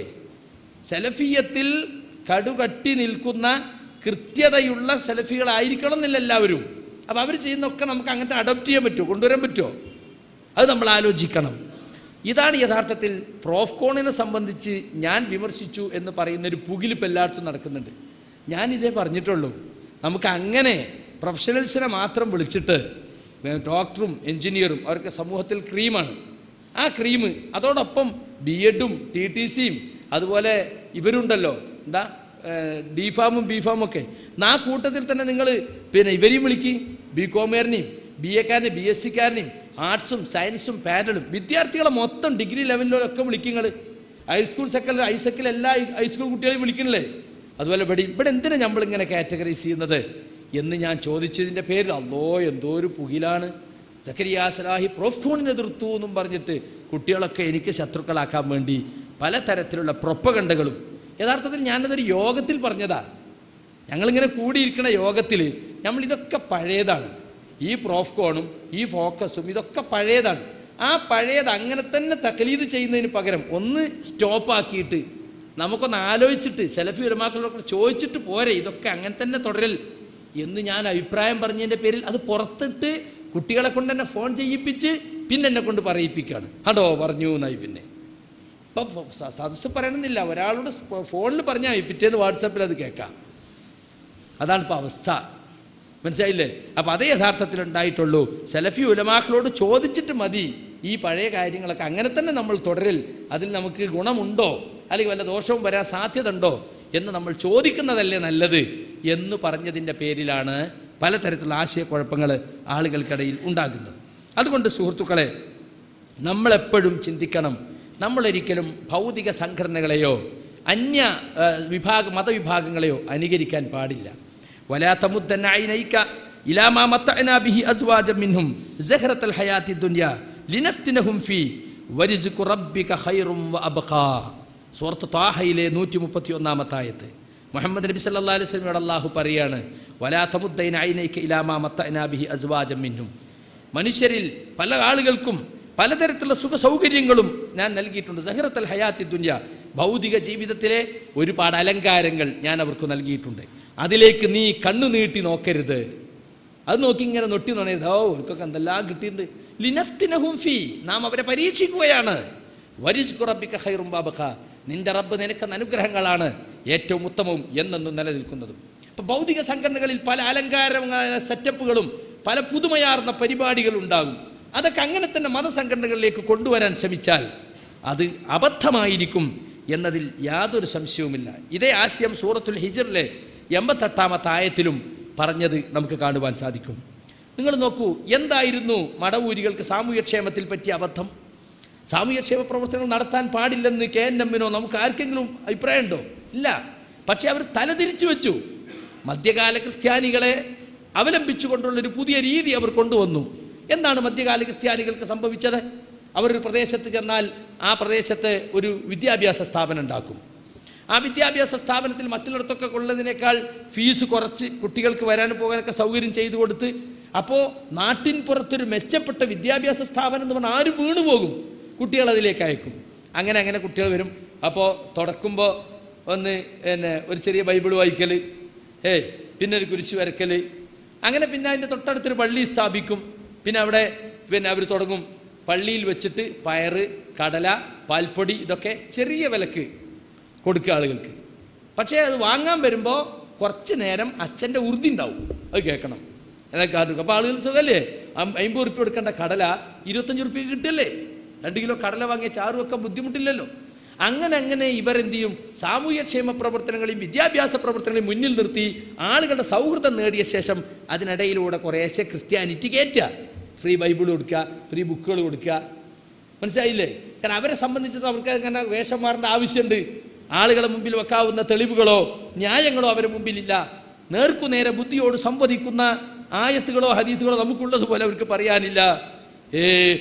സെൽഫിയത്തിൽ കടുകട്ടി നിൽക്കുന്ന കൃത്യതയുള്ള സെൽഫികളായിരിക്കണം എന്നില്ല എല്ലാവരും. അപ്പോൾ അവർ ചെയ്യുന്നതൊക്കെ നമുക്ക് അങ്ങനത്തെ അഡോപ്റ്റ് ചെയ്യാൻ പറ്റുമോ, കൊണ്ടുവരാൻ പറ്റുമോ? അത് നമ്മൾ ആലോചിക്കണം. ഇതാണ് യഥാർത്ഥത്തിൽ പ്രോഫ്കോണിനെ സംബന്ധിച്ച് ഞാൻ വിമർശിച്ചു എന്ന് പറയുന്നൊരു പുകിലിപ്പോൾ എല്ലായിടത്തും നടക്കുന്നുണ്ട്. ഞാനിതേ പറഞ്ഞിട്ടുള്ളൂ, നമുക്ക് അങ്ങനെ പ്രൊഫഷണൽസിനെ മാത്രം വിളിച്ചിട്ട് ഡോക്ടറും എൻജിനീയറും അവർക്ക് സമൂഹത്തിൽ ക്രീമാണ്. ആ ക്രീം അതോടൊപ്പം ബി എഡും ടി ടി സിയും അതുപോലെ ഇവരുണ്ടല്ലോ, എന്താ ഡി ഫാമും ബി ഫാമും ഒക്കെ, ആ കൂട്ടത്തിൽ തന്നെ നിങ്ങൾ പിന്നെ ഇവരെയും വിളിക്കും, ബി കോമുകാരനെയും ബി എക്കാരനെയും ബി എസ് സിക്കാരനെയും ആർട്സും സയൻസും പാരലും വിദ്യാർത്ഥികളെ മൊത്തം ഡിഗ്രി ലെവലിലൊക്കെ വിളിക്കും. നിങ്ങൾ ഹൈസ്കൂൾ സെക്കൻഡറി ഹൈസെക്കിൽ എല്ലാ ഹൈസ്കൂൾ കുട്ടികളെയും വിളിക്കണില്ലേ? അതുപോലെ ഇവിടെ ഇവിടെ എന്തിനാണ് നമ്മളിങ്ങനെ കാറ്റഗറൈസ് ചെയ്യുന്നത് എന്ന് ഞാൻ ചോദിച്ചതിൻ്റെ പേരിൽ അല്ലോ എന്തോ ഒരു പുകിലാണ്. സക്കരിയ സലാഹി പ്രോഫ്കോണിനെ എതിർത്തു എന്നും പറഞ്ഞിട്ട് കുട്ടികളൊക്കെ എനിക്ക് ശത്രുക്കളാക്കാൻ വേണ്ടി പലതരത്തിലുള്ള പ്രൊപ്പഗണ്ടകളും. യഥാർത്ഥത്തിൽ ഞാനതൊരു യോഗത്തിൽ പറഞ്ഞതാണ്. ഞങ്ങളിങ്ങനെ കൂടിയിരിക്കുന്ന യോഗത്തിൽ നമ്മൾ ഇതൊക്കെ പഴയതാണ്. ഈ പ്രോഫ്കോണും ഈ ഫോക്കസും ഇതൊക്കെ പഴയതാണ്. ആ പഴയത് അങ്ങനെ തന്നെ തക്ലീദ് ചെയ്യുന്നതിന് പകരം ഒന്ന് സ്റ്റോപ്പാക്കിയിട്ട് നമുക്കൊന്ന് ആലോചിച്ചിട്ട് സലഫി ഉലമാക്കളോട് ചോദിച്ചിട്ട് പോരെ ഇതൊക്കെ അങ്ങനെ തന്നെ തുടരൽ എന്ന് ഞാൻ അഭിപ്രായം പറഞ്ഞതിൻ്റെ പേരിൽ അത് പുറത്തിട്ട് കുട്ടികളെ കൊണ്ട് തന്നെ ഫോൺ ചെയ്യിപ്പിച്ച് പിന്നെ എന്നെ കൊണ്ട് പറയിപ്പിക്കുകയാണ്. ഹടോ പറഞ്ഞു എന്നായി. പിന്നെ ഇപ്പം സദസ്സ് പറയണമെന്നില്ല, ഒരാളോട് ഫോണിൽ പറഞ്ഞാൽ പിറ്റേന്ന് വാട്സാപ്പിൽ അത് കേൾക്കാം. അതാണ് ഇപ്പോൾ അവസ്ഥ. മനസ്സിലായില്ലേ? അപ്പം അതേ യഥാർത്ഥത്തിൽ ഉണ്ടായിട്ടുള്ളൂ. സലഫി ഉലമാക്കളോട് ചോദിച്ചിട്ട് മതി ഈ പഴയ കാര്യങ്ങളൊക്കെ അങ്ങനെ തന്നെ നമ്മൾ തുടരൽ. അതിൽ നമുക്ക് ഗുണമുണ്ടോ അല്ലെങ്കിൽ വല്ല ദോഷവും വരാൻ സാധ്യത ഉണ്ടോ എന്ന് നമ്മൾ ചോദിക്കുന്നതല്ലേ നല്ലത് എന്ന് പറഞ്ഞതിൻ്റെ പേരിലാണ് പലതരത്തിലുള്ള ആശയക്കുഴപ്പങ്ങൾ ആളുകൾക്കിടയിൽ ഉണ്ടാകുന്നത്. അതുകൊണ്ട് സുഹൃത്തുക്കളെ, നമ്മളെപ്പോഴും ചിന്തിക്കണം, നമ്മളൊരിക്കലും ഭൗതിക സംഘടനകളെയോ അന്യ വിഭാഗ മതവിഭാഗങ്ങളെയോ അനുകരിക്കാൻ പാടില്ല. വലാ തമുദ്ദന്ന ഐനൈക ഇലാ മാ മത്തഅനാ ബിഹി അസ്വാജൻ മിൻഹും സഹറത്തുൽ ഹയാത്തി ദുനിയ ലിനഫ്തിനഹും ഫീ വരിസ്ഖു റബ്ബിക ഖൈറും വഅബ്ഖാ. സൂറത്ത് ത്വാഹയിലെ നൂറ്റി മുപ്പത്തി ഒന്നാമത്തെ ആയത്ത്. മുഹമ്മദ് നബി സല്ലല്ലാഹു അലൈഹി വസല്ലമയോട് അല്ലാഹു പറയാണ്, വലാ തമുദ്ദന്ന ഐനൈക ഇലാ മാ മത്തഅനാ ബിഹി അസ്വാജൻ മിൻഹും. മനുഷ്യരിൽ പല ആളുകൾക്കും പലതരത്തിലുള്ള സുഖ സൗകര്യങ്ങളും ഞാൻ നൽകിയിട്ടുണ്ട്. സഹറത്തുൽ ഹയാത്തി ദുനിയ, ഭൗതിക ജീവിതത്തിലെ ഒരുപാട് അലങ്കാരങ്ങൾ ഞാൻ അവർക്ക് നൽകിയിട്ടുണ്ട്. അതിലേക്ക് നീ കണ്ണു നീട്ടി നോക്കരുത്. അത് നോക്കി ഇങ്ങനെ നൊട്ടി നോണരുത്. ഓ അവർക്കൊക്കെ എന്തെല്ലാം കിട്ടിയിട്ടുണ്ട്. ലിനഫ്തിനഹും ഫീ, നാം അവരെ പരീക്ഷിക്കുകയാണ്. വരിസ്ഖു റബ്ബിക ഖൈറും വഅബ്ഖാ, നിന്റെ റബ്ബ് നിനക്ക് അനുഗ്രഹങ്ങളാണ് ഏറ്റവും ഉത്തമവും എന്നെന്നും നിലനിൽക്കുന്നതും. ഇപ്പം ഭൗതിക സംഘടനകളിൽ പല അലങ്കാര സെറ്റപ്പുകളും പല പുതുമയാർന്ന പരിപാടികളും ഉണ്ടാകും. അതൊക്കെ അങ്ങനെ തന്നെ മതസംഘടനകളിലേക്ക് കൊണ്ടുവരാൻ ശ്രമിച്ചാൽ അത് അബദ്ധമായിരിക്കും എന്നതിൽ യാതൊരു സംശയവുമില്ല. ഇതേ ആശയം സൂറത്തുൽ ഹിജ്റിലെ എൺപത്തെട്ടാമത്തെ ആയത്തിലും പറഞ്ഞത് നമുക്ക് കാണുവാൻ സാധിക്കും. നിങ്ങൾ നോക്കൂ, എന്തായിരുന്നു മടവൂരികൾക്ക് സാമൂഹ്യക്ഷേമത്തിൽ പറ്റിയ അബദ്ധം? സാമൂഹ്യക്ഷേമ പ്രവർത്തനങ്ങൾ നടത്താൻ പാടില്ലെന്ന് കെ എൻ എമ്മിനോ നമുക്ക് ആർക്കെങ്കിലും അഭിപ്രായമുണ്ടോ? ഇല്ല. പക്ഷെ അവർ തലതിരിച്ചു വെച്ചു. മധ്യകാല ക്രിസ്ത്യാനികളെ അവലംബിച്ചുകൊണ്ടുള്ളൊരു പുതിയ രീതി അവർ കൊണ്ടുവന്നു. എന്താണ് മധ്യകാല ക്രിസ്ത്യാനികൾക്ക് സംഭവിച്ചത്? അവരൊരു പ്രദേശത്ത് ചെന്നാൽ ആ പ്രദേശത്ത് ഒരു വിദ്യാഭ്യാസ സ്ഥാപനം ഉണ്ടാക്കും. ആ വിദ്യാഭ്യാസ സ്ഥാപനത്തിൽ മറ്റുള്ളിടത്തൊക്കെ ഉള്ളതിനേക്കാൾ ഫീസ് കുറച്ച് കുട്ടികൾക്ക് വരാനും പോകാനൊക്കെ സൗകര്യം ചെയ്തു കൊടുത്ത്, അപ്പോൾ നാട്ടിൻ പുറത്തൊരു മെച്ചപ്പെട്ട വിദ്യാഭ്യാസ സ്ഥാപനം എന്ന് പറഞ്ഞാൽ ആരും വീണു പോകും, കുട്ടികൾ അതിലേക്ക് അയക്കും. അങ്ങനെ അങ്ങനെ കുട്ടികൾ വരും. അപ്പോൾ തുടക്കുമ്പോൾ ഒന്ന് പിന്നെ ഒരു ചെറിയ ബൈബിൾ വായിക്കൽ, ഏയ് പിന്നെ ഒരു കുരിശ് വരക്കൽ, അങ്ങനെ പിന്നെ അതിൻ്റെ തൊട്ടടുത്തൊരു പള്ളി സ്ഥാപിക്കും. പിന്നെ അവിടെ പിന്നെ അവർ തുടങ്ങും പള്ളിയിൽ വെച്ചിട്ട് പയറ്, കടല, പാൽപ്പൊടി ഇതൊക്കെ ചെറിയ വിലക്ക് കൊടുക്കുക ആളുകൾക്ക്. പക്ഷേ അത് വാങ്ങാൻ വരുമ്പോൾ കുറച്ച് നേരം അച്ഛൻ്റെ ഉറുതി ഉണ്ടാവും, അത് കേൾക്കണം. എന്നൊക്കെ അപ്പോൾ ആളുകൾ സുഖമല്ലേ? അമ്പത് ഉറുപ്പ്യ കൊടുക്കേണ്ട കടല ഇരുപത്തഞ്ച് ഉറുപ്പ്യ കിട്ടില്ലേ? രണ്ട് കിലോ കടല വാങ്ങിയ ചാറ് വെക്കാൻ ബുദ്ധിമുട്ടില്ലല്ലോ. അങ്ങനെ അങ്ങനെ ഇവരെന്ത് ചെയ്യും? സാമൂഹ്യക്ഷേമ പ്രവർത്തനങ്ങളെയും വിദ്യാഭ്യാസ പ്രവർത്തനങ്ങളെയും മുന്നിൽ നിർത്തി ആളുകളുടെ സൗഹൃദം നേടിയ ശേഷം അതിനിടയിലൂടെ കുറേശ്ശെ ക്രിസ്ത്യാനിറ്റി കയറ്റുക. ഫ്രീ ബൈബിൾ കൊടുക്കുക, ഫ്രീ ബുക്കുകൾ കൊടുക്കുക. മനസ്സിലായില്ലേ? കാരണം അവരെ സംബന്ധിച്ചിടത്തോളം അവർക്ക് അങ്ങനെ വേഷം മാറേണ്ട ആവശ്യമുണ്ട്. ആളുകളെ മുമ്പിൽ വെക്കാവുന്ന തെളിവുകളോ ന്യായങ്ങളോ അവരുടെ മുമ്പിലില്ല. നേർക്കുനേരെ ബുദ്ധിയോട് സംവദിക്കുന്ന ആയത്തുകളോ ഹദീസുകളോ നമുക്കുള്ളതുപോലെ അവർക്ക് പറയാനില്ല. ഏ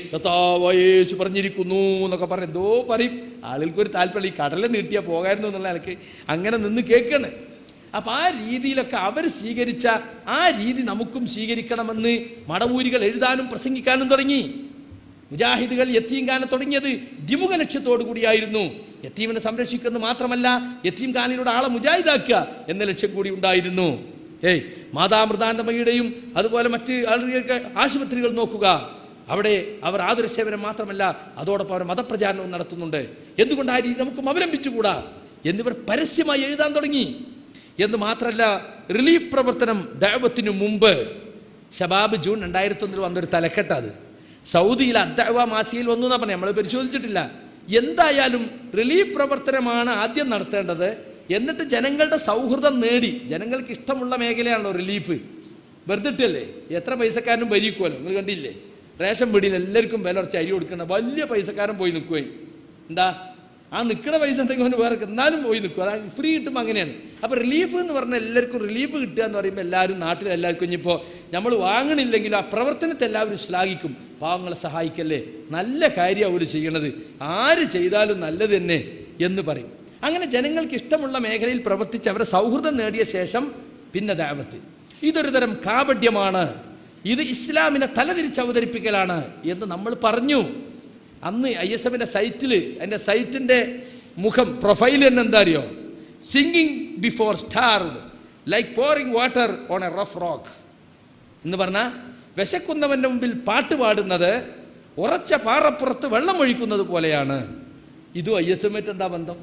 യേശു പറഞ്ഞിരിക്കുന്നു എന്നൊക്കെ പറഞ്ഞ് എന്തോ പറയും. ആളുകൾക്കൊരു താല്പര്യം, ഈ കടല നീട്ടിയാൽ പോകായിരുന്നു എന്നുള്ള നിലയ്ക്ക് അങ്ങനെ നിന്ന് കേൾക്കാണ്. അപ്പം ആ രീതിയിലൊക്കെ അവർ സ്വീകരിച്ച ആ രീതി നമുക്കും സ്വീകരിക്കണമെന്ന് മടവൂരികൾ എഴുതാനും പ്രസംഗിക്കാനും തുടങ്ങി. മുജാഹിദുകൾ യത്തീംഖാന തുടങ്ങിയത് ദ്വിമുഖ ലക്ഷ്യത്തോടു കൂടിയായിരുന്നു. യത്തീമിനെ സംരക്ഷിക്കുന്നത് മാത്രമല്ല, യത്തീംഖാനയിലൂടെ ആളെ മുജാഹിദാക്കുക എന്ന ലക്ഷ്യം കൂടി ഉണ്ടായിരുന്നു. ഏയ് മാതാമൃതാനന്ദമയുടെയും അതുപോലെ മറ്റ് ആളുകൾക്ക് ആശുപത്രികൾ നോക്കുക, അവിടെ അവർ ആതുര സേവനം മാത്രമല്ല അതോടൊപ്പം അവർ മതപ്രചാരണവും നടത്തുന്നുണ്ട്. എന്തുകൊണ്ട് ആ രീതി നമുക്കും അവലംബിച്ചുകൂടാ എന്നിവർ പരസ്യമായി എഴുതാൻ തുടങ്ങി. എന്ന് മാത്രമല്ല, റിലീഫ് പ്രവർത്തനം ദഅവത്തിനു മുമ്പ് ശബാബ് ജൂൺ രണ്ടായിരത്തി ഒന്നിൽ വന്നൊരു തലക്കെട്ട്, അത് സൗദിയിൽ അദ്ദഅവ മാസികയിൽ വന്നു എന്നാ പറഞ്ഞത്. നമ്മൾ പരിശോധിച്ചിട്ടില്ല. എന്തായാലും റിലീഫ് പ്രവർത്തനമാണ് ആദ്യം നടത്തേണ്ടത്. എന്നിട്ട് ജനങ്ങളുടെ സൗഹൃദം നേടി, ജനങ്ങൾക്ക് ഇഷ്ടമുള്ള മേഖലയാണല്ലോ റിലീഫ്. വെറുതെട്ടല്ലേ, എത്ര പൈസക്കാരനും ഭരിക്കുമല്ലോ. നിങ്ങൾ കണ്ടില്ലേ, റേഷൻ പീടിയിൽ എല്ലാവർക്കും വില കുറച്ച് അരി കൊടുക്കേണ്ട വലിയ പൈസക്കാരൻ പോയി നിൽക്കുകയും എന്താ ആ നിൽക്കുന്ന പൈസ ഉണ്ടെങ്കിൽ അവന് വേറെ എന്നാലും പോയി നിൽക്കും. അതായത് ഫ്രീ കിട്ടുമ്പോൾ അങ്ങനെയാണ്. അപ്പോൾ റിലീഫ് എന്ന് പറഞ്ഞാൽ എല്ലാവർക്കും റിലീഫ് കിട്ടുക എന്ന് പറയുമ്പോൾ എല്ലാവരും നാട്ടിൽ എല്ലാവർക്കും ഇനിയിപ്പോൾ നമ്മൾ വാങ്ങണില്ലെങ്കിലും ആ പ്രവർത്തനത്തെ എല്ലാവരും ശ്ലാഘിക്കും. പാവങ്ങളെ സഹായിക്കല്ലേ, നല്ല കാര്യം അവർ ചെയ്യണത്, ആര് ചെയ്താലും നല്ലത് തന്നെ എന്ന് പറയും. അങ്ങനെ ജനങ്ങൾക്ക് ഇഷ്ടമുള്ള മേഖലയിൽ പ്രവർത്തിച്ച് അവരെ സൗഹൃദം നേടിയ ശേഷം പിന്നെ ദഅവത്ത്. ഇതൊരു തരം കാപട്യമാണ്, ഇത് ഇസ്ലാമിനെ തലതിരിച്ച് അവതരിപ്പിക്കലാണ് എന്ന് നമ്മൾ പറഞ്ഞു. അന്ന് ഐ എസ് എഫിൻ്റെ സൈറ്റിൽ, അതിൻ്റെ സൈറ്റിൻ്റെ മുഖം പ്രൊഫൈൽ തന്നെ എന്താ അറിയോ? Singing before starved like pouring water on a rough rock എന്ന് പറഞ്ഞാൽ വിശക്കുന്നവൻ്റെ മുമ്പിൽ പാട്ട് പാടുന്നത് ഉറച്ച പാറപ്പുറത്ത് വെള്ളം ഒഴിക്കുന്നത് പോലെയാണ്. ഇതും ഐ എസ് എമ്മായിട്ട് എന്താ ബന്ധം?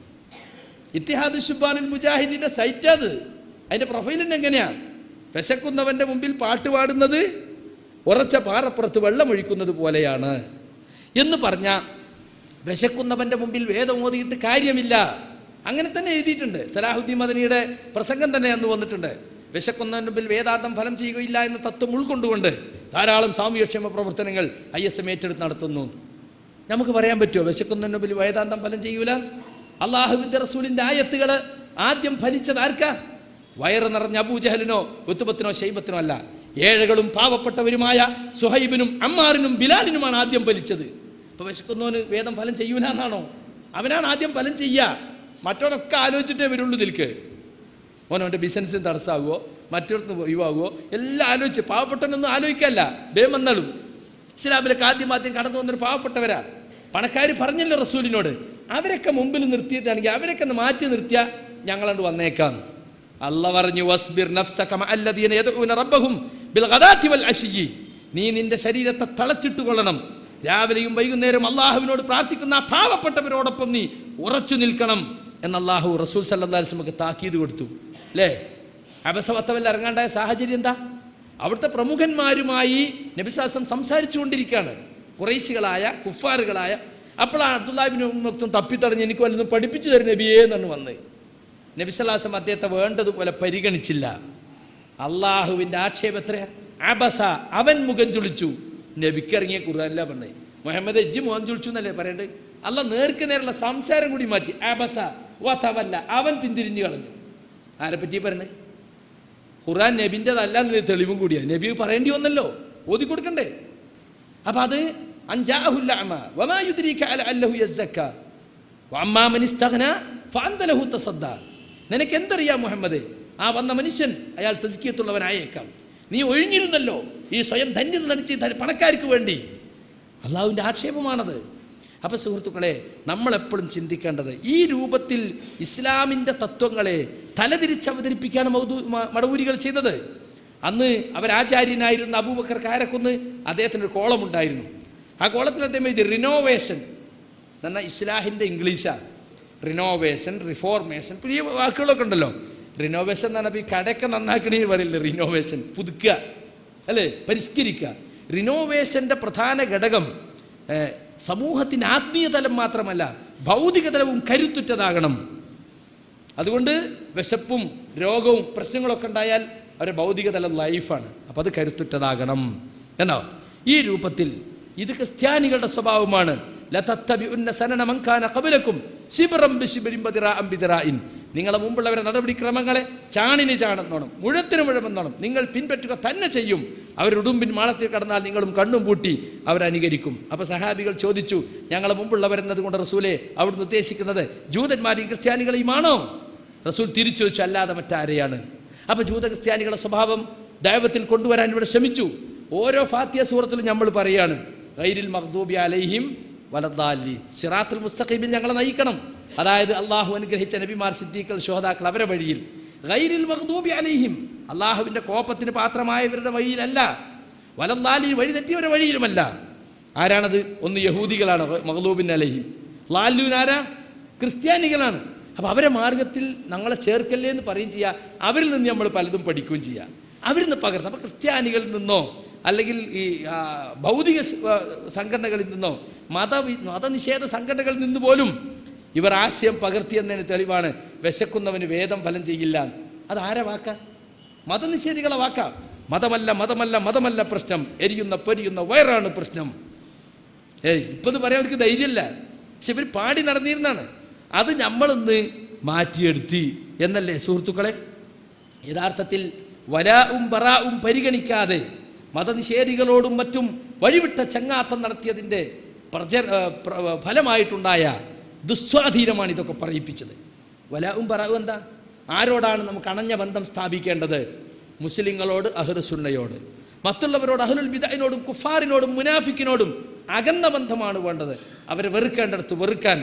ഇത്തിഹാദ് ശുബാനുൽ മുജാഹിദിന്റെ സൈറ്റ് അത്. അതിൻ്റെ പ്രൊഫൈലിന് എങ്ങനെയാ? വിശക്കുന്നവൻ്റെ മുമ്പിൽ പാട്ട് പാടുന്നത് ഉറച്ച പാറപ്പുറത്ത് വെള്ളം ഒഴിക്കുന്നത് പോലെയാണ് എന്ന് പറഞ്ഞാൽ വിശക്കുന്നവൻ്റെ മുമ്പിൽ വേദം ഓതിയിട്ട് കാര്യമില്ല. അങ്ങനെ തന്നെ എഴുതിയിട്ടുണ്ട്. സലാഹുദ്ദീൻ മദനിയുടെ പ്രസംഗം തന്നെ അന്ന് വന്നിട്ടുണ്ട്. വിശക്കുന്നവൻ്റെ മുമ്പിൽ വേദാന്തം ഫലം ചെയ്യുകയില്ല എന്ന തത്വം ഉൾക്കൊണ്ടുകൊണ്ട് ധാരാളം സാമൂഹ്യക്ഷേമ പ്രവർത്തനങ്ങൾ ഐ എസ് എം ഏറ്റെടുത്ത് നടത്തുന്നു. നമുക്ക് പറയാൻ പറ്റുമോ വിശക്കുന്നവൻ്റെ മുമ്പിൽ വേദാന്തം ഫലം ചെയ്യൂല? അള്ളാഹുവിൻ്റെ റസൂലിൻ്റെ ആയത്തുകൾ ആദ്യം ഫലിച്ചത് ആർക്കാ? വയറ് നിറഞ്ഞ അബൂജഹലിനോ ഉത്തുബത്തിനോ ശൈബത്തിനോ അല്ല, ഏഴകളും പാവപ്പെട്ടവരുമായ സുഹൈബിനും അമ്മാറിനും ബിലാലിനുമാണ് ആദ്യം ഫലിച്ചത്. അപ്പോൾ വിശക്കുന്നവന് വേദം ഫലം ചെയ്യൂല എന്നാണോ? അവനാണ് ആദ്യം ഫലം ചെയ്യുക. മറ്റവനൊക്കെ ആലോചിച്ചിട്ടേ വരുള്ളൂ. നിൽക്ക് ഓനവൻ്റെ ബിസിനസ്സിന് തടസ്സമാകുമോ, മറ്റൊരുത്തിന് ഒഴിവാകുമോ, എല്ലാം ആലോചിച്ച്. പാവപ്പെട്ടവനൊന്നും ആലോചിക്കല്ല, ബേമന്നളും. ഇസ്ലാമിലേക്ക് ആദ്യം ആദ്യം കടന്നു വന്നൊരു പാവപ്പെട്ടവരാ. പണക്കാർ പറഞ്ഞല്ലോ റസൂലിനോട്, അവരൊക്കെ മുമ്പിൽ നിർത്തിയതാണെങ്കിൽ അവരൊക്കെ ഒന്ന് മാറ്റി നിർത്തിയാൽ ഞങ്ങളണ്ട് വന്നേക്കാം. അല്ല പറഞ്ഞു, വസ്ബിർ നഫ്സക മഅല്ലദീന യദ്ഊന റബ്ബഹും ബിൽഗദാത്തി വൽ അശിയ്യി. നീ നിന്റെ ശരീരത്തെ തളച്ചിട്ട് കൊള്ളണം. രാവിലെയും വൈകുന്നേരം അള്ളാഹുവിനോട് പ്രാർത്ഥിക്കുന്ന ആ പാവപ്പെട്ടവരോടൊപ്പം നീ ഉറച്ചു നിൽക്കണം എന്ന് അള്ളാഹു റസൂൽ സല്ലല്ലാഹു അലൈഹി വസല്ലമക്ക് താക്കീത് കൊടുത്തു. അല്ലേ? അബസവത്തവല്ല ഇറങ്ങാണ്ടായ സാഹചര്യം എന്താ? അവിടുത്തെ പ്രമുഖന്മാരുമായി നബി സല്ലല്ലാഹു അലൈഹി വസല്ലം സംസാരിച്ചു കൊണ്ടിരിക്കുകയാണ്. ഖുറൈശികളായ കുഫാറുകളായ. അപ്പോഴാണ് അബ്ദുല്ലാഹി ഇബ്നു ഉമ്മക്തും തപ്പിത്തടഞ്ഞ് എനിക്ക് വല്ലതും പഠിപ്പിച്ചു തരും നബിയേ എന്നാണ് വന്ന്. നബി സല്ലല്ലാഹു അലൈഹി വസല്ലം അദ്ദേഹത്തെ വേണ്ടതുപോലെ പരിഗണിച്ചില്ല. അള്ളാഹുവിൻ്റെ ആക്ഷേപം എത്രയാ? അബസ, അവൻ മുഖം ചുളിച്ചു. നബിക്കിറങ്ങിയ ഖുർആനില പറഞ്ഞേ, മുഹമ്മദ് എജ്ജി മുഖം ചുളിച്ചു എന്നല്ലേ പറയണ്ടേ? അല്ല നേർക്ക് നേരുള്ള സംസാരം കൂടി മാറ്റി. അബസ വതവല്ല, അവൻ പിന്തിരിഞ്ഞു കളഞ്ഞു. ആരെ പറ്റി പറഞ്ഞേ? ഖുർആൻ നബിൻ്റെതല്ല എന്നൊരു തെളിവും കൂടിയാണ്. നബി പറയേണ്ടി വന്നല്ലോ, ഓതി കൊടുക്കണ്ടേ? അപ്പം അത് അൻജാഅഹുൽ അഅമ വമാ യുദ്രീക അലഅല്ലഹു യസ്സക്ക വഅമ്മാ മൻ ഇസ്തഗ്ന ഫഅൻത ലഹു തസദ്ദ. നിനക്ക് എന്തറിയാം മുഹമ്മദ്? ആ വന്ന മനുഷ്യൻ അയാൾ തസ്കിയത്തുള്ളവനായേക്കാം. നീ ഒഴിഞ്ഞിരുന്നല്ലോ ഈ സ്വയം ധന്യത നടിച്ച് പണക്കാർക്ക് വേണ്ടി. അള്ളാഹുവിൻ്റെ ആക്ഷേപമാണത്. അപ്പം സുഹൃത്തുക്കളെ, നമ്മളെപ്പോഴും ചിന്തിക്കേണ്ടത് ഈ രൂപത്തിൽ ഇസ്ലാമിൻ്റെ തത്വങ്ങളെ തലതിരിച്ച് അവതരിപ്പിക്കുകയാണ് മൗദൂ മടവൂരികൾ ചെയ്തത്. അന്ന് അവരാചാര്യനായിരുന്ന അബൂബക്കർ കാരക്കുന്ന് അദ്ദേഹത്തിനൊരു കോളമുണ്ടായിരുന്നു. ആ കോളത്തിൽ അദ്ദേഹം ഇത് റിനോവേഷൻ എന്ന ഇസ്ലാഹിൻ്റെ ഇംഗ്ലീഷാണ്. റിനോവേഷൻ, റിഫോർമേഷൻ, പുതിയ വാക്കുകളൊക്കെ ഉണ്ടല്ലോ. റിനോവേഷൻ എന്ന് പറഞ്ഞാൽ ഈ കടയൊക്കെ നന്നാക്കണമെന്ന് പറയില്ലേ? റിനോവേഷൻ പുതുക്കുക അല്ലേ, പരിഷ്കരിക്കുക. റിനോവേഷൻ്റെ പ്രധാന ഘടകം സമൂഹത്തിൻ്റെ ആത്മീയ തലം മാത്രമല്ല, ഭൗതിക തലവും കരുത്തുറ്റതാകണം. അതുകൊണ്ട് വിശപ്പും രോഗവും പ്രശ്നങ്ങളൊക്കെ ഉണ്ടായാൽ അവരുടെ ഭൗതിക തലം ലൈഫാണ്. അപ്പം അത് കരുത്തുറ്റതാകണം എന്നോ ഈ രൂപത്തിൽ. ഇത് ക്രിസ്ത്യാനികളുടെ സ്വഭാവമാണ്. ലതത്തബിഉന്ന സനന മൻ കാന ഖബലകും ശിബ്റൻ ബിശിബ്രിൻ ബദിറാഅൻ ബിദിറാഇൻ. നിങ്ങളെ മുമ്പുള്ളവരെ നടപടിക്രമങ്ങളെ ചാണിന് ചാണെന്നോണം, മുഴത്തിന് മുഴമെന്നോണം നിങ്ങൾ പിൻപറ്റുക തന്നെ ചെയ്യും. അവരുടുമ്പിൻ മാളത്തിൽ കടന്നാൽ നിങ്ങളും കണ്ണും പൂട്ടി അവരനുകരിക്കും. അപ്പോൾ സഹാബികൾ ചോദിച്ചു, ഞങ്ങളെ മുമ്പുള്ളവരെന്നത് കൊണ്ട് റസൂലെ അവിടുന്ന് ഉദ്ദേശിക്കുന്നത് ജൂതന്മാരെയും ക്രിസ്ത്യാനികളെയുമാണോ? റസൂൽ തിരിച്ചു ചോദിച്ചു, അല്ലാതെ മറ്റാരെയാണ്? അപ്പോൾ ജൂത ക്രിസ്ത്യാനികളുടെ സ്വഭാവം ദൈവത്തിൽ കൊണ്ടുവരാൻ ഇവിടെ ശ്രമിച്ചു. ഓരോ ഫാത്തിഹ സൂറത്തിലും നമ്മൾ പറയാണ്, ഗൈരിൽ മഗ്ദൂബി അലൈഹിം വലദ്ദാലിൻ, സിറാത്തുൽ മുസ്തഖീമിൽ ഞങ്ങളെ നയിക്കണം. അതായത് അള്ളാഹു അനുഗ്രഹിച്ച നബിമാർ, സിദ്ദീഖുകൾ, ശുഹദാക്കൾ, അവരെ വഴിയിൽ. ഗൈരിൽ മഗ്ദൂബി അലൈഹിം, അള്ളാഹുവിൻ്റെ കോപത്തിന് പാത്രമായവരുടെ വഴിയിലല്ല. വലദ്ദാലിൻ, വഴി തെറ്റിയവരുടെ വഴിയിലുമല്ല. ആരാണത്? ഒന്ന് യഹൂദികളാണ് മഗ്ദൂബിൻ അലൈഹിം. ലാലൂൻ ആരാ? ക്രിസ്ത്യാനികളാണ്. അപ്പോൾ അവരെ മാർഗത്തിൽ ഞങ്ങളെ ചേർക്കല്ലേ എന്ന് പറയും ചെയ്യുക. അവരിൽ നിന്ന് നമ്മൾ പലതും പഠിക്കുകയും ചെയ്യുക, അവരിൽ നിന്ന് പകർത്തുക. അപ്പോൾ ക്രിസ്ത്യാനികളിൽ നിന്നോ അല്ലെങ്കിൽ ഈ ഭൗതിക സംഘടനകളിൽ നിന്നോ മത മതനിഷേധ സംഘടനകളിൽ നിന്ന് പോലും ഇവർ ആശയം പകർത്തിയെന്നതിന് തെളിവാണ് വിശക്കുന്നവന് വേദം ഫലം ചെയ്യില്ല. അത് ആരെ വാക്കാ? മതനിഷേധികളെ വാക്കാ. മതമല്ല മതമല്ല മതമല്ല പ്രശ്നം, എരിയുന്ന പൊരിയുന്ന വയറാണ് പ്രശ്നം. ഏയ് ഇപ്പം പറയാൻ അവർക്ക് ധൈര്യമല്ല, പക്ഷെ ഇവർ പാടി നടന്നിരുന്നാണ്. അത് നമ്മളൊന്ന് മാറ്റിയെടുത്തി എന്നല്ലേ സുഹൃത്തുക്കളെ? യഥാർത്ഥത്തിൽ വലാവും ബറാവും പരിഗണിക്കാതെ മതനിഷേധികളോടും മറ്റും വഴിവിട്ട ചങ്ങാത്തം നടത്തിയതിൻ്റെ പ്രച ഫലമായിട്ടുണ്ടായ ദുസ്വാധീനമാണ് ഇതൊക്കെ പറയിപ്പിച്ചത്. വലാവും ബറാവും എന്താ? ആരോടാണ് നമുക്ക് അണഞ്ഞ ബന്ധം സ്ഥാപിക്കേണ്ടത്? മുസ്ലിങ്ങളോട്, അഹ്ലു സുന്നയോട്. മറ്റുള്ളവരോട്, അഹ്ലുൽ ബിദ്അനോടും കുഫാറിനോടും മുനാഫിക്കിനോടും അകന്ന ബന്ധമാണ് വേണ്ടത്. അവരെ വെറുക്കേണ്ടടുത്ത് വെറുക്കാൻ,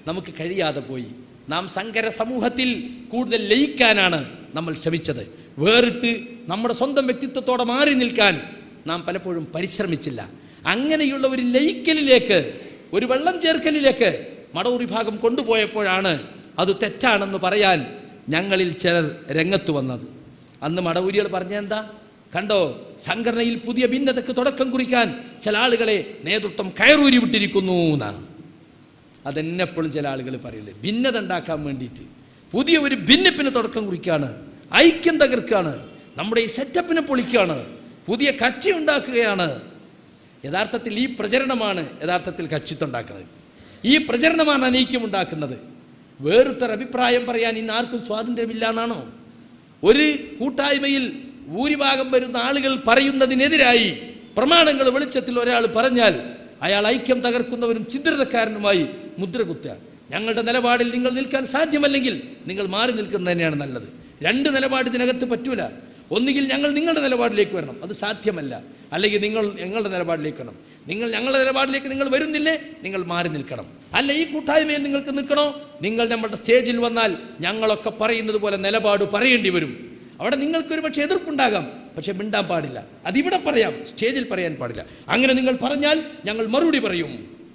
നമുക്ക് കഴിയാതെ പോയി. നാം സങ്കര സമൂഹത്തിൽ കൂടുതൽ ലയിക്കാനാണ് നമ്മൾ ശ്രമിച്ചത്. വേറിട്ട് നമ്മുടെ സ്വന്തം വ്യക്തിത്വത്തോടെ മാറി നിൽക്കാൻ നാം പലപ്പോഴും പരിശ്രമിച്ചില്ല. അങ്ങനെയുള്ള ഒരു ലയിക്കലിലേക്ക്, ഒരു വെള്ളം ചേർക്കലിലേക്ക് മടവൂർ വിഭാഗം കൊണ്ടുപോയപ്പോഴാണ് അത് തെറ്റാണെന്ന് പറയാൻ ഞങ്ങളിൽ ചിലർ രംഗത്ത് വന്നത്. അന്ന് മടവൂരികൾ പറഞ്ഞെന്താ? കണ്ടോ, സംഘടനയിൽ പുതിയ ഭിന്നതയ്ക്ക് തുടക്കം കുറിക്കാൻ ചില ആളുകളെ നേതൃത്വം കയറൂരി വിട്ടിരിക്കുന്നു എന്നാണ്. അതെന്നെപ്പോഴും ചില ആളുകൾ പറയുന്നത്. ഭിന്നത ഉണ്ടാക്കാൻ വേണ്ടിയിട്ട് പുതിയ ഒരു ഭിന്നിപ്പിന് തുടക്കം കുറിക്കുകയാണ്, ഐക്യം തകർക്കുകയാണ്, നമ്മുടെ ഈ സെറ്റപ്പിനെ പൊളിക്കുകയാണ്, പുതിയ കക്ഷി ഉണ്ടാക്കുകയാണ്. യഥാർത്ഥത്തിൽ ഈ പ്രചരണമാണ് യഥാർത്ഥത്തിൽ കക്ഷിത്വം ഉണ്ടാക്കുന്നത്. ഈ പ്രചരണമാണ് അനൈക്യം ഉണ്ടാക്കുന്നത്. വേറിട്ടൊരു അഭിപ്രായം പറയാൻ ഇന്ന് ആർക്കും സ്വാതന്ത്ര്യമില്ല എന്നാണോ? ഒരു കൂട്ടായ്മയിൽ ഭൂരിഭാഗം വരുന്ന ആളുകൾ പറയുന്നതിനെതിരായി പ്രമാണങ്ങൾ വെളിച്ചത്തിൽ ഒരാൾ പറഞ്ഞാൽ അയാൾ ഐക്യം തകർക്കുന്നവരും ചിദ്രതക്കാരനുമായി മുദ്ര കുത്തുക. ഞങ്ങളുടെ നിലപാടിൽ നിങ്ങൾ നിൽക്കാൻ സാധ്യമല്ലെങ്കിൽ നിങ്ങൾ മാറി നിൽക്കുന്നത് തന്നെയാണ് നല്ലത്. രണ്ട് നിലപാട് ഇതിനകത്ത് പറ്റൂല. ഒന്നുകിൽ ഞങ്ങൾ നിങ്ങളുടെ നിലപാടിലേക്ക് വരണം, അത് സാധ്യമല്ല. അല്ലെങ്കിൽ നിങ്ങൾ ഞങ്ങളുടെ നിലപാടിലേക്ക് വരണം. നിങ്ങൾ ഞങ്ങളുടെ നിലപാടിലേക്ക് നിങ്ങൾ വരുന്നില്ലേ, നിങ്ങൾ മാറി നിൽക്കണം. അല്ല, ഈ കൂട്ടായ്മയിൽ നിങ്ങൾക്ക് നിൽക്കണോ, നിങ്ങൾ നമ്മുടെ സ്റ്റേജിൽ വന്നാൽ ഞങ്ങളൊക്കെ പറയുന്നത് പോലെ നിലപാട് പറയേണ്ടി വരും. അവിടെ നിങ്ങൾക്കൊരു പക്ഷേ എതിർപ്പുണ്ടാകാം, പക്ഷെ മിണ്ടാൻ പാടില്ല. അതിവിടെ പറയാം, സ്റ്റേജിൽ പറയാൻ പാടില്ല. അങ്ങനെ നിങ്ങൾ പറഞ്ഞാൽ ഞങ്ങൾ മറുപടി പറയും.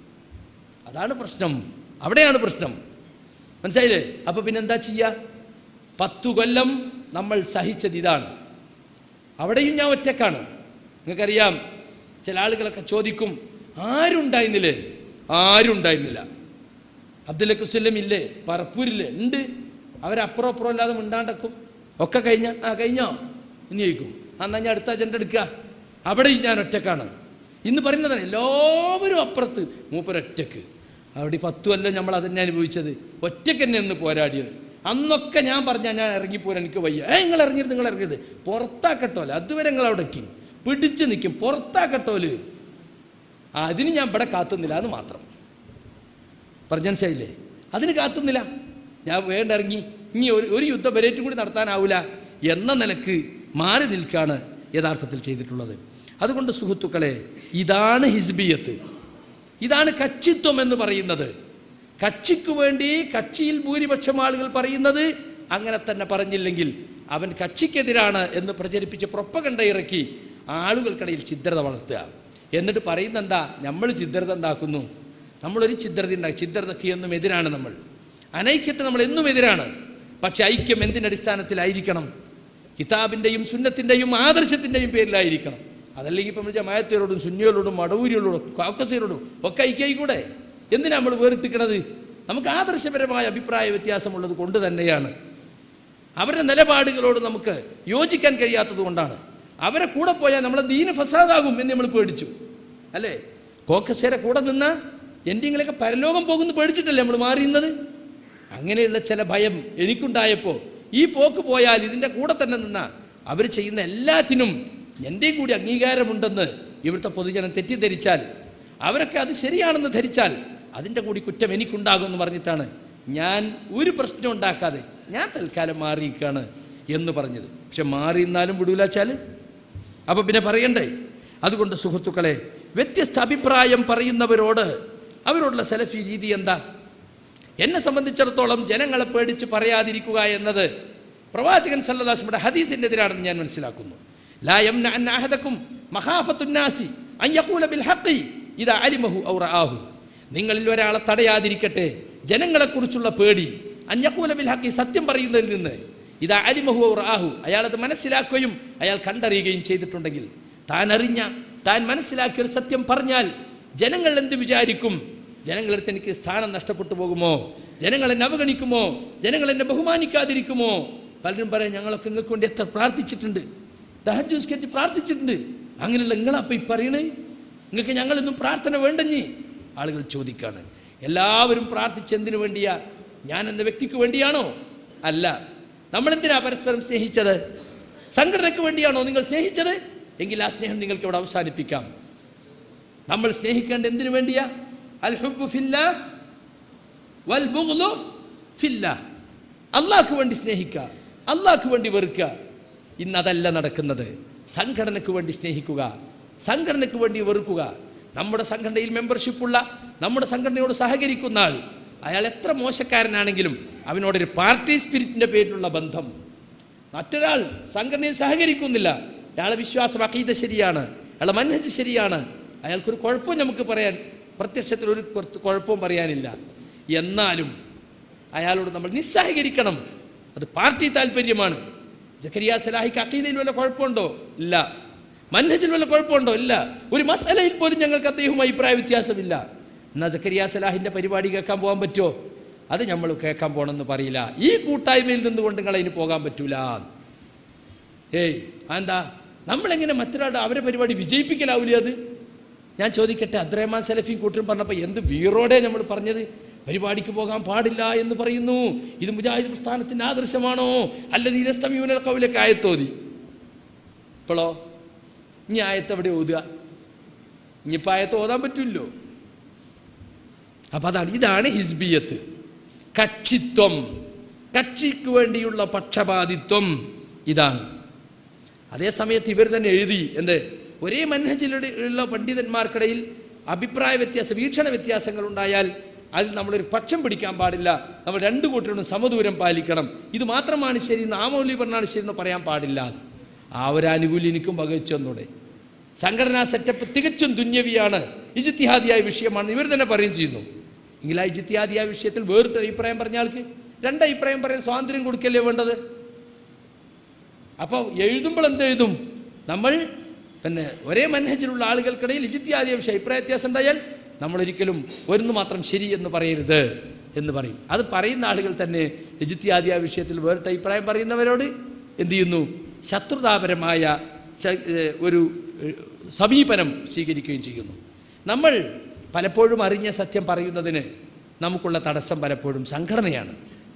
അതാണ് പ്രശ്നം, അവിടെയാണ് പ്രശ്നം. മനസ്സിലായില്ലേ? അപ്പോൾ പിന്നെന്താ ചെയ്യുക? പത്തു കൊല്ലം നമ്മൾ സഹിച്ചത് ഇതാണ്. അവിടെയും ഞാൻ ഒറ്റക്കാണ്. നിങ്ങൾക്കറിയാം, ചില ആളുകളൊക്കെ ചോദിക്കും, ആരുണ്ടായിരുന്നില്ലേ? ആരുണ്ടായിരുന്നില്ല. അബ്ദുൽ കുസ്വല്ലം ഇല്ലേ? പറപ്പൂരില്ലേ? ഉണ്ട്. അവരപ്പുറം അപ്പുറം അല്ലാതെ മിണ്ടാണ്ടക്കും. ഒക്കെ കഴിഞ്ഞ ആ കഴിഞ്ഞോ ഇനി ചോദിക്കും, എന്നാൽ ഞാൻ അടുത്ത അജണ്ട എടുക്കുക. അവിടെയും ഞാൻ ഒറ്റക്കാണ്. ഇന്ന് പറയുന്നതാണ് എല്ലാവരും അപ്പുറത്ത്, മൂപ്പരൊറ്റക്ക്. അവിടെ പത്തു കൊല്ലം നമ്മൾ അതന്നെ അനുഭവിച്ചത്. ഒറ്റക്ക് തന്നെ ഒന്ന് പോരാടിയത്. അന്നൊക്കെ ഞാൻ പറഞ്ഞാൽ ഞാൻ ഇറങ്ങിപ്പോരാൻ എനിക്ക് വയ്യ. ഏ നിങ്ങൾ ഇറങ്ങിയത് നിങ്ങൾ ഇറങ്ങിയത് പുറത്താക്കട്ടോല്. അതുവരെ നിങ്ങൾ അവിടേക്ക് പിടിച്ചു നിൽക്കും. പുറത്താക്കട്ടോല്. അതിന് ഞാൻ ഇവിടെ കാത്തുന്നില്ല എന്ന് മാത്രം പറഞ്ഞ മനസ്സിലായില്ലേ? അതിന് കാത്തുന്നില്ല. ഞാൻ വേണ്ട ഇറങ്ങി ഇനി ഒരു ഒരു യുദ്ധം വരേറ്റും കൂടി നടത്താനാവില്ല എന്ന നിലക്ക് മാറി നിൽക്കാണ് യഥാർത്ഥത്തിൽ ചെയ്തിട്ടുള്ളത്. അതുകൊണ്ട് സുഹൃത്തുക്കളെ, ഇതാണ് ഹിസ്ബിയത്ത്, ഇതാണ് കക്ഷിത്വം എന്ന് പറയുന്നത്. കക്ഷിക്ക് വേണ്ടി കക്ഷിയിൽ ഭൂരിപക്ഷം ആളുകൾ പറയുന്നത് അങ്ങനെ തന്നെ പറഞ്ഞില്ലെങ്കിൽ അവൻ കക്ഷിക്കെതിരാണ് എന്ന് പ്രചരിപ്പിച്ച് പ്രൊപ്പഗണ്ട ഇറക്കി ആളുകൾക്കിടയിൽ ഛിദ്രത വളർത്തുക. എന്നിട്ട് പറയുന്ന എന്താ, നമ്മൾ ഛിദ്രത ഉണ്ടാക്കുന്നു, നമ്മളൊരു ഛിദ്രത ഉണ്ടാക്കി. ഛിദ്രതയ്ക്ക് എന്നും എതിരാണ് നമ്മൾ. അനൈക്യത്തിന് നമ്മൾ എന്നും എതിരാണ്. പക്ഷെ ഐക്യം എന്തിനടിസ്ഥാനത്തിലായിരിക്കണം? കിതാബിൻ്റെയും സുന്നത്തിൻ്റെയും ആദർശത്തിൻ്റെയും പേരിലായിരിക്കണം. അതല്ലെങ്കിൽ ഇപ്പം ജമാഅത്തുകാരോടും സുന്നികളോടും മടവൂരികളോടും കാക്കസീരോടും ഒക്കെ ഐക്യായിക്കൂടെ? എന്തിനാ നമ്മൾ വേറിട്ടിക്കണത്? നമുക്ക് ആദർശപരമായ അഭിപ്രായ വ്യത്യാസമുള്ളത് കൊണ്ട് തന്നെയാണ്. അവരുടെ നിലപാടുകളോട് നമുക്ക് യോജിക്കാൻ കഴിയാത്തത് കൊണ്ടാണ്. അവരെ കൂടെ പോയാൽ നമ്മളെ ദീന് ഫസാദാകും എന്ന് നമ്മൾ പേടിച്ചു അല്ലേ? കോക്കസേരെ കൂടെ നിന്ന എന്തെങ്കിലുമൊക്കെ പരലോകം പോകുന്നു പേടിച്ചിട്ടല്ലേ നമ്മൾ മാറിയുന്നത്? അങ്ങനെയുള്ള ചില ഭയം എനിക്കുണ്ടായപ്പോൾ ഈ പോക്ക് പോയാൽ ഇതിൻ്റെ കൂടെ തന്നെ നിന്ന അവർ ചെയ്യുന്ന എല്ലാത്തിനും എൻ്റെയും കൂടി അംഗീകാരമുണ്ടെന്ന് ഇവിടുത്തെ പൊതുജനം തെറ്റിദ്ധരിച്ചാൽ, അവരൊക്കെ അത് ശരിയാണെന്ന് ധരിച്ചാൽ അതിൻ്റെ കൂടി കുറ്റം എനിക്കുണ്ടാകുമെന്ന് പറഞ്ഞിട്ടാണ് ഞാൻ ഒരു പ്രശ്നം ഉണ്ടാക്കാതെ ഞാൻ തൽക്കാലം മാറിയിരിക്കുകയാണ് എന്ന് പറഞ്ഞത്. പക്ഷെ മാറിയിരുന്നാലും വിടൂലാച്ചാൽ അപ്പോൾ പിന്നെ പറയണ്ടേ? അതുകൊണ്ട് സുഹൃത്തുക്കളെ, വ്യത്യസ്ത അഭിപ്രായം പറയുന്നവരോട് അവരോടുള്ള സലഫി രീതി എന്താ? എന്നെ സംബന്ധിച്ചിടത്തോളം ജനങ്ങളെ പേടിച്ച് പറയാതിരിക്കുക എന്നത് പ്രവാചകൻ സല്ലല്ലാഹു അലൈഹി വസല്ലം ഹദീസിൻ്റെ എതിരാണെന്ന് ഞാൻ മനസ്സിലാക്കുന്നു. ലാ യംനഅന്ന അഹദകും മഖാഫത്തുന്നാസി അൻ യഖൂല ബിൽ ഹഖി ഇദാ അലിമഹു ഔ റആഹു. നിങ്ങളിൽ ഒരാളെ തടയാതിരിക്കട്ടെ ജനങ്ങളെക്കുറിച്ചുള്ള പേടി. അൻ യഖൂല ബിൽ ഹഖി, സത്യം പറയുന്നതിൽ നിന്ന്, ഇദാ അലിമഹു ഔ റആഹു, അയാളത് മനസ്സിലാക്കുകയും അയാൾ കണ്ടറിയുകയും ചെയ്തിട്ടുണ്ടെങ്കിൽ. താൻ അറിഞ്ഞ താൻ മനസ്സിലാക്കിയ ഒരു സത്യം പറഞ്ഞാൽ ജനങ്ങൾ എന്ത് വിചാരിക്കും? ജനങ്ങളടുത്ത് എനിക്ക് സ്ഥാനം നഷ്ടപ്പെട്ടു പോകുമോ? ജനങ്ങൾ എന്നെ അവഗണിക്കുമോ? ജനങ്ങൾ എന്നെ ബഹുമാനിക്കാതിരിക്കുമോ? പലരും പറയാം, ഞങ്ങളൊക്കെ നിങ്ങൾക്ക് വേണ്ടി എത്ര പ്രാർത്ഥിച്ചിട്ടുണ്ട്, തഹജ്ജുദ് നിസ്കരിച്ച് പ്രാർത്ഥിച്ചിട്ടുണ്ട്. അങ്ങനെയുള്ള നിങ്ങളപ്പം ഈ പറയണേ, നിങ്ങൾക്ക് ഞങ്ങളൊന്നും പ്രാർത്ഥന വേണ്ടെന്നീ ആളുകൾ ചോദിക്കാണ്. എല്ലാവരും പ്രാർത്ഥിച്ചെന്തിനു വേണ്ടിയാ? ഞാൻ എൻ്റെ വ്യക്തിക്ക് വേണ്ടിയാണോ? അല്ല. നമ്മളെന്തിനാ പരസ്പരം സ്നേഹിച്ചത്? സംഘടനയ്ക്ക് വേണ്ടിയാണോ നിങ്ങൾ സ്നേഹിച്ചത്? എങ്കിൽ ആ സ്നേഹം നിങ്ങൾക്ക് ഇവിടെ അവസാനിപ്പിക്കാം. നമ്മൾ സ്നേഹിക്കേണ്ട എന്തിനു വേണ്ടിയാ? അൽ ഹുബ്ബു ഫില്ലാഹ് വൽ ബുഗ്ളു ഫില്ലാഹ്. അള്ളാഹ്ക്ക് വേണ്ടി സ്നേഹിക്കുക, അള്ളാഹ്ക്ക് വേണ്ടി വെറുക്കുക. ഇന്നതല്ല നടക്കുന്നത്. സംഘടനയ്ക്ക് വേണ്ടി സ്നേഹിക്കുക, സംഘടനയ്ക്ക് വേണ്ടി വെറുക്കുക. നമ്മുടെ സംഘടനയിൽ മെമ്പർഷിപ്പുള്ള, നമ്മുടെ സംഘടനയോട് സഹകരിക്കുന്ന ആൾ അയാൾ എത്ര മോശക്കാരനാണെങ്കിലും അവനോടൊരു പാർട്ടി സ്പിരിറ്റിൻ്റെ പേരിലുള്ള ബന്ധം. മറ്റൊരാൾ സംഘടനയിൽ സഹകരിക്കുന്നില്ല, അയാളെ വിശ്വാസം അഖീദ ശരിയാണ്, അയാളെ മൻഹജ് ശരിയാണ്, അയാൾക്കൊരു കുഴപ്പവും നമുക്ക് പറയാൻ പ്രത്യക്ഷത്തിൽ ഒരു കുഴപ്പവും പറയാനില്ല. എന്നാലും അയാളോട് നമ്മൾ നിസ്സഹകരിക്കണം. അത് പാർട്ടി താല്പര്യമാണ്. സക്കരിയ സലാഹിക്ക് അഖീദയിൽ വല്ല കുഴപ്പമുണ്ടോ? ഇല്ല. മൻഹജിൽ വല്ല കുഴപ്പമുണ്ടോ? ഇല്ല. ഒരു മസലയിൽ പോലും ഞങ്ങൾക്ക് അദ്ദേഹവുമായി അഭിപ്രായ വ്യത്യാസമില്ല. എന്നാൽ സക്കരിയ സലാഹിൻ്റെ പരിപാടി കേൾക്കാൻ പോകാൻ പറ്റുമോ? അത് നമ്മൾ കേൾക്കാൻ പോകണമെന്ന് പറയില്ല. ഈ കൂട്ടായ്മയിൽ നിന്നുകൊണ്ട് നിങ്ങൾ അതിന് പോകാൻ പറ്റൂല. ഏയ് എന്താ നമ്മളെങ്ങനെ മറ്റൊരാളുടെ അവരെ പരിപാടി വിജയിപ്പിക്കലാവില്ലേ? അത് ഞാൻ ചോദിക്കട്ടെ, അബ്ദുറഹ്മാൻ സലഫിയും കൂട്ടരും പറഞ്ഞപ്പോൾ എന്ത് വീറോടെ നമ്മൾ പറഞ്ഞത്? പരിപാടിക്ക് പോകാൻ പാടില്ല എന്ന് പറയുന്നു. ഇത് മുജാഹിദ് പ്രസ്ഥാനത്തിൻ്റെ ആദർശമാണോ? അല്ലദീന യസ്തമിഊന ഖൗലക ആയത്തോതി. ഇപ്പോഴോ ഇനി ആയത്ത് എവിടെ ഓതുക? ഇനിയിപ്പോൾ ആയത്ത് ഓതാൻ പറ്റില്ലോ. അപ്പം അതാണ്, ഇതാണ് ഹിസ്ബിയത്ത്, കക്ഷിത്വം, കക്ഷിക്ക് വേണ്ടിയുള്ള പക്ഷപാതിത്വം. ഇതാണ്. അതേസമയത്ത് ഇവർ തന്നെ എഴുതി എന്ത്, ഒരേ മൻഹജിലുള്ള പണ്ഡിതന്മാർക്കിടയിൽ അഭിപ്രായ വ്യത്യാസം, വീക്ഷണ വ്യത്യാസങ്ങൾ ഉണ്ടായാൽ അതിൽ നമ്മളൊരു പക്ഷം പിടിക്കാൻ പാടില്ല. നമ്മൾ രണ്ടു കൂട്ടരോടും സമദൂരം പാലിക്കണം. ഇത് മാത്രമാണ് ശരി, നാമൗലി പറഞ്ഞാണ് ശരി എന്ന് പറയാൻ പാടില്ല. ആ ഒരു ആനുകൂല്യം എനിക്കും വകവെച്ചൊന്നൂടെ. സംഘടനാ സെറ്റപ്പ് തികച്ചും ദുന്യവിയാണ്, ഇജ്തിഹാദിയായ വിഷയമാണ് ഇവർ തന്നെ പറയുകയും ചെയ്യുന്നു. എങ്കിൽ ആ ഇജ്തിഹാദിയായ വിഷയത്തിൽ വേറിട്ട് അഭിപ്രായം പറഞ്ഞ ആൾക്ക് രണ്ട് അഭിപ്രായം പറയാൻ സ്വാതന്ത്ര്യം കൊടുക്കല്ലേ വേണ്ടത്? അപ്പോൾ എഴുതുമ്പോൾ എന്തെഴുതും? നമ്മൾ പിന്നെ ഒരേ മൻഹജിലുള്ള ആളുകൾക്കിടയിൽ ഇജ്തിഹാദിയായ വിഷയം അഭിപ്രായ വ്യത്യാസം ഉണ്ടായാൽ നമ്മളൊരിക്കലും ഒന്ന് മാത്രം ശരി എന്ന് പറയരുത് എന്ന് പറയും. അത് പറയുന്ന ആളുകൾ തന്നെ ഇജ്തിഹാദിയായ വിഷയത്തിൽ വേറിട്ട അഭിപ്രായം പറയുന്നവരോട് എന്തു ചെയ്യുന്നു? ശത്രുതാപരമായ ഒരു സമീപനം സ്വീകരിക്കുകയും ചെയ്യുന്നു. നമ്മൾ പലപ്പോഴും അറിഞ്ഞ സത്യം പറയുന്നതിന് നമുക്കുള്ള തടസ്സം പലപ്പോഴും സംഘടനയാണ്.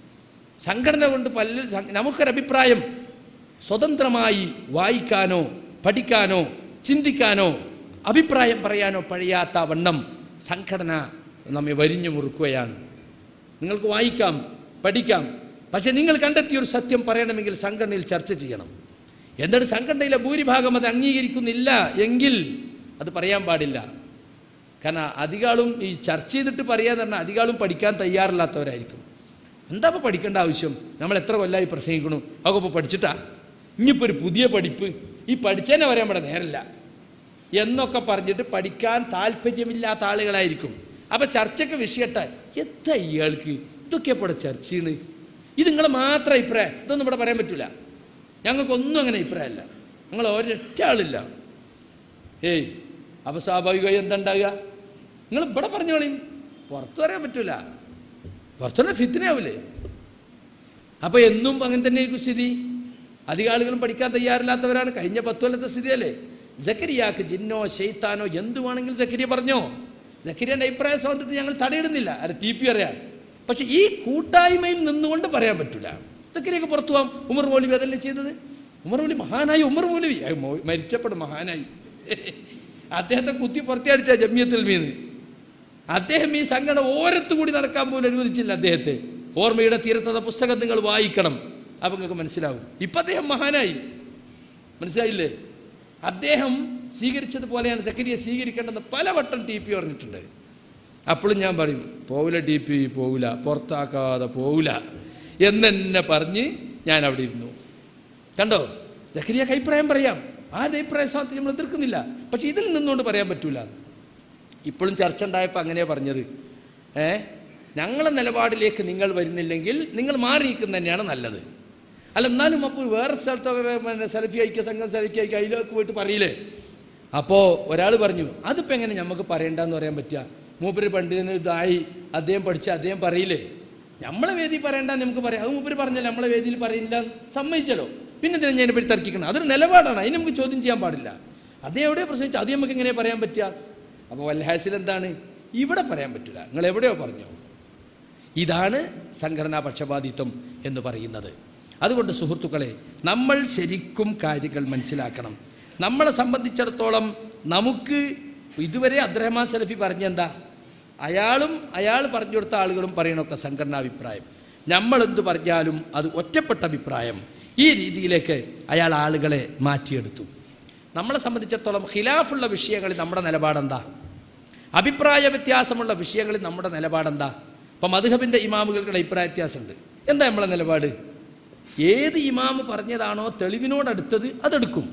സംഘടന കൊണ്ട് പല നമുക്കൊരഭിപ്രായം സ്വതന്ത്രമായി വായിക്കാനോ പഠിക്കാനോ ചിന്തിക്കാനോ അഭിപ്രായം പറയാനോ കഴിയാത്ത വണ്ണം സംഘടന നമ്മെ വരിഞ്ഞു മുറുക്കുകയാണ്. നിങ്ങൾക്ക് വായിക്കാം, പഠിക്കാം, പക്ഷേ നിങ്ങൾ കണ്ടെത്തിയൊരു സത്യം പറയണമെങ്കിൽ സംഘടനയിൽ ചർച്ച ചെയ്യണം. എന്നിട്ട് സംഘടനയിലെ ഭൂരിഭാഗം അത് അംഗീകരിക്കുന്നില്ല എങ്കിൽ അത് പറയാൻ പാടില്ല. കാരണം അധികാളും ഈ ചർച്ച ചെയ്തിട്ട് പറയാന്ന് പറഞ്ഞാൽ അധികാളും പഠിക്കാൻ തയ്യാറില്ലാത്തവരായിരിക്കും. എന്താ ഇപ്പോൾ പഠിക്കേണ്ട ആവശ്യം? നമ്മൾ എത്ര കൊല്ലമായി പ്രസംഗിക്കണു, അതൊക്കെ ഇപ്പോൾ പഠിച്ചിട്ടാ, ഇനിയിപ്പോൾ ഒരു പുതിയ പഠിപ്പ്, ഈ പഠിച്ചതിനെ വരാൻ ഇവിടെ നേരല്ല എന്നൊക്കെ പറഞ്ഞിട്ട് പഠിക്കാൻ താല്പര്യമില്ലാത്ത ആളുകളായിരിക്കും. അപ്പം ചർച്ചയ്ക്ക് വിഷയട്ടെ, എത്ര ഇയാൾക്ക് ഇതൊക്കെ ഇവിടെ ചർച്ച ചെയ്യുന്നു, ഇത് നിങ്ങൾ മാത്രം അഭിപ്രായം, ഇതൊന്നും ഇവിടെ പറയാൻ പറ്റില്ല, ഞങ്ങൾക്കൊന്നും അങ്ങനെ അഭിപ്രായമല്ല, നിങ്ങൾ ഒരൊറ്റ ആളില്ല. ഏയ് അപ്പോൾ സ്വാഭാവികമായി എന്താ ഉണ്ടാകുക? നിങ്ങൾ ഇവിടെ പറഞ്ഞോളിയും, പുറത്ത് പറയാൻ പറ്റില്ല, പുറത്തുനിന്ന് ഫിത്തിനാവില്ലേ? അപ്പോൾ എന്നും അങ്ങനെ തന്നെ ആയിരിക്കും സ്ഥിതി. അധികം ആളുകളും പഠിക്കാൻ തയ്യാറില്ലാത്തവരാണ്. കഴിഞ്ഞ പത്ത് കൊല്ലത്തെ സ്ഥിതിയല്ലേ. സക്കരിയാക്ക് ജിന്നോ ശൈത്താനോ എന്തുവാണെങ്കിലും സക്കരിയ പറഞ്ഞോ. സക്കരിയൻ്റെ അഭിപ്രായ സ്വാതന്ത്ര്യത്തിൽ ഞങ്ങൾ തടയിടുന്നില്ല, അത് ടി പി അറിയാം. പക്ഷെ ഈ കൂട്ടായ്മയിൽ നിന്നുകൊണ്ട് പറയാൻ പറ്റില്ല. സക്കരിയൊക്കെ പുറത്തു പോകാം. ഉമർ മൗലവി അതല്ലേ ചെയ്തത്? ഉമർ മൗലവി മഹാനായി, ഉമർ മൗലവി മരിച്ചപ്പെടും മഹാനായി. അദ്ദേഹത്തെ കുത്തി പുറത്തിയടിച്ച ജമിയത്തുൽ മീന്ന്. അദ്ദേഹം ഈ സംഘടന ഓരത്തു കൂടി നടക്കാൻ പോലും അനുവദിച്ചില്ല അദ്ദേഹത്തെ. ഓർമ്മയുടെ തീരത്തുന്ന പുസ്തകം നിങ്ങൾ വായിക്കണം, അപ്പം നിങ്ങൾക്ക് മനസ്സിലാവും. ഇപ്പം അദ്ദേഹം മഹാനായി, മനസ്സിലായില്ലേ? അദ്ദേഹം സ്വീകരിച്ചതുപോലെയാണ് സക്കരിയ സ്വീകരിക്കേണ്ടതെന്ന് പലവട്ടം ടി പി പറഞ്ഞിട്ടുണ്ട്. അപ്പോഴും ഞാൻ പറയും പോവില്ല, ടി പി പോവില്ല, പുറത്താക്കാതെ പോവില്ല എന്നെ പറഞ്ഞ് ഞാൻ അവിടെ ഇരുന്നു. കണ്ടോ, സക്കരിയക്ക് അഭിപ്രായം പറയാം, ആരുടെ അഭിപ്രായ സ്വാതന്ത്ര്യം നമ്മൾ എതിർക്കുന്നില്ല, പക്ഷെ ഇതിൽ നിന്നുകൊണ്ട് പറയാൻ പറ്റൂല. ഇപ്പോഴും ചർച്ച ഉണ്ടായപ്പോൾ അങ്ങനെ പറഞ്ഞത്, ഏ ഞങ്ങളെ നിലപാടിലേക്ക് നിങ്ങൾ വരുന്നില്ലെങ്കിൽ നിങ്ങൾ മാറി നിൽക്കുന്നത് തന്നെയാണ് നല്ലത്. അല്ല എന്നാലും അപ്പോൾ വേറെ സ്ഥലത്തൊക്കെ സെൽഫി അയക്കുക, സംഘം സെൽഫി അയക്കുക, അതിലേക്ക് പോയിട്ട് പറയില്ലേ? അപ്പോൾ ഒരാൾ പറഞ്ഞു, അതിപ്പോൾ എങ്ങനെ നമുക്ക് പറയണ്ടെന്ന് പറയാൻ പറ്റുക? മൂപ്പര് പണ്ഡിതന് ഇതായി, അദ്ദേഹം പഠിച്ച് അദ്ദേഹം പറയില്ലേ? നമ്മളെ വേദി പറയണ്ടെന്ന് നമുക്ക് പറയാം. അത് മൂപ്പര് പറഞ്ഞല്ലോ, നമ്മളെ വേദിയിൽ പറയില്ല, സമ്മതിച്ചല്ലോ, പിന്നെ ഇതിനെ ഞാൻ പറ്റി തർക്കിക്കണം. അതൊരു നിലപാടാണ്, അതിന് നമുക്ക് ചോദ്യം ചെയ്യാൻ പാടില്ല. അദ്ദേഹം എവിടെയോ പ്രസംഗിച്ചു, അത് നമുക്ക് എങ്ങനെ പറയാൻ പറ്റുക? അപ്പോൾ വല്ലഹാസിൽ എന്താണ്? ഇവിടെ പറയാൻ പറ്റില്ല, നിങ്ങൾ എവിടെയോ പറഞ്ഞോ. ഇതാണ് സംഘടനാ പക്ഷപാതിത്വം എന്ന് പറയുന്നത്. അതുകൊണ്ട് സുഹൃത്തുക്കളെ, നമ്മൾ ശരിക്കും കാര്യങ്ങൾ മനസ്സിലാക്കണം. നമ്മളെ സംബന്ധിച്ചിടത്തോളം നമുക്ക് ഇതുവരെ അബ്ദുറഹ്മാൻ സലഫി പറഞ്ഞെന്താ? അയാളും അയാൾ പറഞ്ഞു കൊടുത്ത ആളുകളും പറയണൊക്കെ സംഘടനാഭിപ്രായം, നമ്മളെന്ത് പറഞ്ഞാലും അത് ഒറ്റപ്പെട്ട അഭിപ്രായം. ഈ രീതിയിലേക്ക് അയാൾ ആളുകളെ മാറ്റിയെടുത്തു. നമ്മളെ സംബന്ധിച്ചിടത്തോളം ഖിലാഫുള്ള വിഷയങ്ങളിൽ നമ്മുടെ നിലപാടെന്താ? അഭിപ്രായ വ്യത്യാസമുള്ള വിഷയങ്ങളിൽ നമ്മുടെ നിലപാടെന്താ? അപ്പം മദ്ഹബിൻ്റെ ഇമാമുകൾക്കുള്ള അഭിപ്രായ വ്യത്യാസമുണ്ട്. എന്താ നമ്മളെ നിലപാട്? ഏത് ഇമാമ് പറഞ്ഞതാണോ തെളിവിനോടടുത്തത് അതെടുക്കും,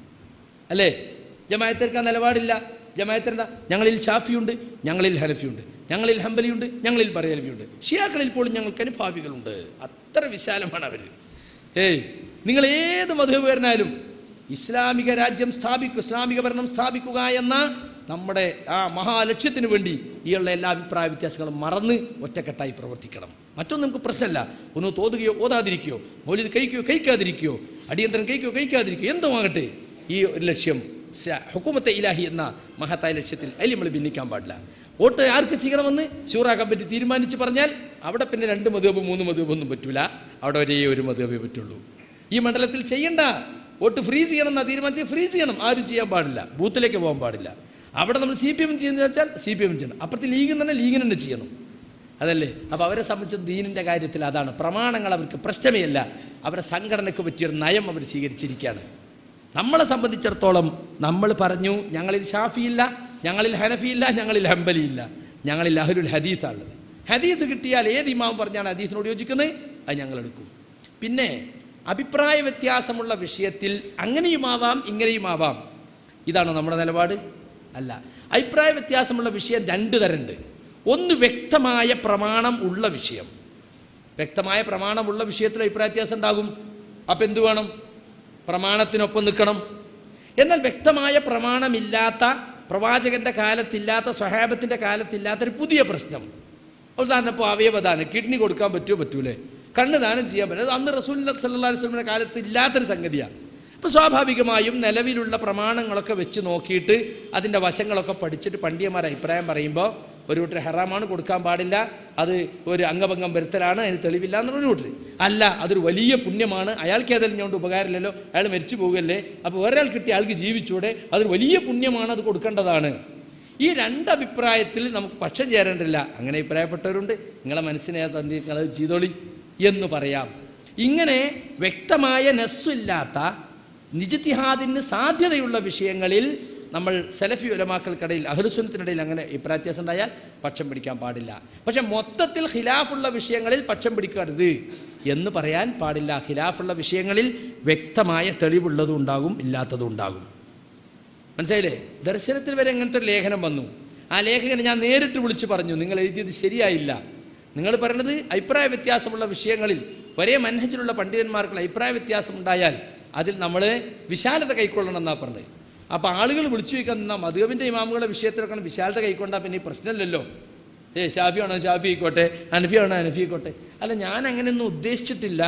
അല്ലേ? ജമാഅത്തേർക്ക് ആ നിലപാടില്ല. ജമാഅത്തെന്താ? ഞങ്ങളിൽ ഷാഫിയുണ്ട്, ഞങ്ങളിൽ ഹനഫിയുണ്ട്, ഞങ്ങളിൽ ഹംബലിയുണ്ട്, ഞങ്ങളിൽ ബറേലവിയുണ്ട്, ഷിയാക്കളിൽ പോലും ഞങ്ങൾക്ക് അനുഭാവികളുണ്ട്. അത്ര വിശാലമാണ് അവർ. ഏയ് നിങ്ങൾ ഏത് മദ്ഹബുകാരനായാലും ഇസ്ലാമിക രാജ്യം സ്ഥാപിക്കുക, ഇസ്ലാമിക ഭരണം സ്ഥാപിക്കുക എന്ന നമ്മുടെ ആ മഹാലക്ഷ്യത്തിന് വേണ്ടി ഈയുള്ള എല്ലാ അഭിപ്രായ വ്യത്യാസങ്ങളും മറന്ന് ഒറ്റക്കെട്ടായി പ്രവർത്തിക്കണം. മറ്റൊന്നും നമുക്ക് പ്രശ്നമല്ല. ഒന്ന് തോതുകയോ ഓതാതിരിക്കുകയോ, മൗലിദ് കഴിക്കുകയോ കഴിക്കാതിരിക്കുകയോ, അടിയന്തരം കഴിക്കുകയോ കഴിക്കാതിരിക്കുകയോ, എന്തോ ആകട്ടെ, ഈ ഒരു ലക്ഷ്യം ഹുക്കൂമത്തെ ഇലാഹി എന്ന മഹത്തായ ലക്ഷ്യത്തിൽ അതിൽ നമ്മൾ ഭിന്നിക്കാൻ പാടില്ല. വോട്ട് ആർക്ക് ചെയ്യണമെന്ന് ഷൂറാ കമ്മിറ്റി തീരുമാനിച്ച് പറഞ്ഞാൽ അവിടെ പിന്നെ രണ്ട് മദ്ഹബ് മൂന്ന് മദ്ഹബ് ഒന്നും പറ്റൂല, അവിടെ ഒരേ ഒരു മദ്ഹബേ പറ്റുള്ളൂ. ഈ മണ്ഡലത്തിൽ ചെയ്യണ്ട, വോട്ട് ഫ്രീസ് ചെയ്യണം എന്നാ തീരുമാനിച്ചാൽ ഫ്രീസ് ചെയ്യണം, ആരും ചെയ്യാൻ പാടില്ല, ബൂത്തിലേക്ക് പോകാൻ പാടില്ല. അവിടെ നമ്മൾ സി പി എം ചെയ്യുന്നത് വെച്ചാൽ സി പി എം ചെയ്യണം, അപ്പുറത്ത് ലീഗിൽ തന്നെ ലീഗിന് തന്നെ ചെയ്യണം, അതല്ലേ? അപ്പോൾ അവരെ സംബന്ധിച്ച് ദീനിൻ്റെ കാര്യത്തിൽ അതാണ്. പ്രമാണങ്ങൾ അവർക്ക് പ്രശ്നമേ അല്ല, അവരെ സംഘടനയ്ക്ക് പറ്റിയൊരു നയം അവർ സ്വീകരിച്ചിരിക്കുകയാണ്. നമ്മളെ സംബന്ധിച്ചിടത്തോളം നമ്മൾ പറഞ്ഞു ഞങ്ങളിൽ ഷാഫിയില്ല, ഞങ്ങളിൽ ഹനഫിയില്ല, ഞങ്ങളിൽ ഹംബലിയില്ല, ഞങ്ങളിൽ അഹ്ലുൽ ഹദീസാണുള്ളത്. ഹദീസ് കിട്ടിയാൽ ഏത് ഇമാം പറഞ്ഞാണ് ഹദീസിനോട് യോജിക്കുന്നത് അത് ഞങ്ങളെടുക്കും. പിന്നെ അഭിപ്രായ വ്യത്യാസമുള്ള വിഷയത്തിൽ അങ്ങനെയുമാവാം ഇങ്ങനെയുമാവാം, ഇതാണോ നമ്മുടെ നിലപാട്? അല്ല. അഭിപ്രായ വ്യത്യാസമുള്ള വിഷയം രണ്ട് തരമുണ്ട്. ഒന്ന് വ്യക്തമായ പ്രമാണം ഉള്ള വിഷയം. വ്യക്തമായ പ്രമാണമുള്ള വിഷയത്തിൽ അഭിപ്രായ വ്യത്യാസം ഉണ്ടാകും. അപ്പം എന്തു വേണം? പ്രമാണത്തിനൊപ്പം നിൽക്കണം. എന്നാൽ വ്യക്തമായ പ്രമാണമില്ലാത്ത, പ്രവാചകൻ്റെ കാലത്തില്ലാത്ത, സ്വഹാബത്തിൻ്റെ കാലത്തില്ലാത്തൊരു പുതിയ പ്രശ്നം, ഉദാഹരണം ഇപ്പോൾ അവയവദാനം, കിഡ്നി കൊടുക്കാൻ പറ്റുമോ പറ്റൂലേ, കണ്ണ് ദാനം ചെയ്യാൻ പറ്റും, അന്ന് റസൂലുള്ളാഹി സ്വല്ലല്ലാഹു അലൈഹി വസല്ലമയുടെ കാലത്ത് ഇല്ലാത്തൊരു സംഗതിയാണ്. അപ്പോൾ സ്വാഭാവികമായും നിലവിലുള്ള പ്രമാണങ്ങളൊക്കെ വെച്ച് നോക്കിയിട്ട് അതിൻ്റെ വശങ്ങളൊക്കെ പഠിച്ചിട്ട് പണ്ഡിതന്മാർ അഭിപ്രായം പറയുമ്പോൾ ഒരു കൂട്ടർ ഹറാമാണ്, കൊടുക്കാൻ പാടില്ല, അത് ഒരു അംഗഭംഗം വരുത്തലാണ്, അതിന് തെളിവില്ല എന്നൊരു കൂട്ടർ. അല്ല, അതൊരു വലിയ പുണ്യമാണ്, അയാൾക്ക് ഏതെങ്കിലും കൊണ്ട് ഉപകാരമില്ലല്ലോ, അയാൾ മരിച്ചു പോകുകയല്ലേ, അപ്പോൾ ഒരാൾ കിട്ടി അയാൾക്ക് ജീവിച്ചൂടെ, അതൊരു വലിയ പുണ്യമാണ്, അത് കൊടുക്കേണ്ടതാണ്. ഈ രണ്ട് അഭിപ്രായത്തിൽ നമുക്ക് പക്ഷം ചേരേണ്ടില്ല. അങ്ങനെ അഭിപ്രായപ്പെട്ടവരുണ്ട്, നിങ്ങളെ മനസ്സിനെ തന്നി നിങ്ങളത് ചെയ്തോളി എന്ന് പറയാം. ഇങ്ങനെ വ്യക്തമായ നസ്സില്ലാത്ത നിജ്തിഹാദിന് സാധ്യതയുള്ള വിഷയങ്ങളിൽ നമ്മൾ സലഫി ഉലമാക്കൾക്കിടയിൽ അഹ്ലുസുന്നത്തിനിടയിൽ അങ്ങനെ അഭിപ്രായ വ്യത്യാസം ഉണ്ടായാൽ പക്ഷം പിടിക്കാൻ പാടില്ല. പക്ഷെ മൊത്തത്തിൽ ഖിലാഫുള്ള വിഷയങ്ങളിൽ പക്ഷം പിടിക്കരുത് എന്ന് പറയാൻ പാടില്ല. ഖിലാഫുള്ള വിഷയങ്ങളിൽ വ്യക്തമായ തെളിവുള്ളതും ഉണ്ടാകും, ഇല്ലാത്തതും ഉണ്ടാകും. മനസ്സിലായില്ലേ? ദർശനത്തിൽ വരെ അങ്ങനത്തെ ഒരു ലേഖനം വന്നു. ആ ലേഖകനെ ഞാൻ നേരിട്ട് വിളിച്ച് പറഞ്ഞു, നിങ്ങൾ എഴുതിയത് ശരിയായില്ല, നിങ്ങൾ പറയുന്നത് അഭിപ്രായ വ്യത്യാസമുള്ള വിഷയങ്ങളിൽ ഒരേ മനഹജിലുള്ള പണ്ഡിതന്മാർക്കുള്ള അഭിപ്രായ വ്യത്യാസം ഉണ്ടായാൽ അതിൽ നമ്മൾ വിശാലത കൈക്കൊള്ളണം എന്നാണ് പറഞ്ഞത്. അപ്പോൾ ആളുകൾ വിളിച്ചു ചോദിക്കാൻ നിന്നാൽ മദ്ഹബിൻ്റെ ഇമാമുകളുടെ വിഷയത്തിലൊക്കെ വിശാലത കൈക്കൊണ്ടാൽ പിന്നെ ഈ പ്രശ്നമില്ലല്ലോ. ഏ ഷാഫി ആണോ ഷാഫി ആയിക്കോട്ടെ, ഹനഫി ആണോ ഹനഫി ആയിക്കോട്ടെ. അല്ല, ഞാൻ അങ്ങനെയൊന്നും ഉദ്ദേശിച്ചിട്ടില്ല.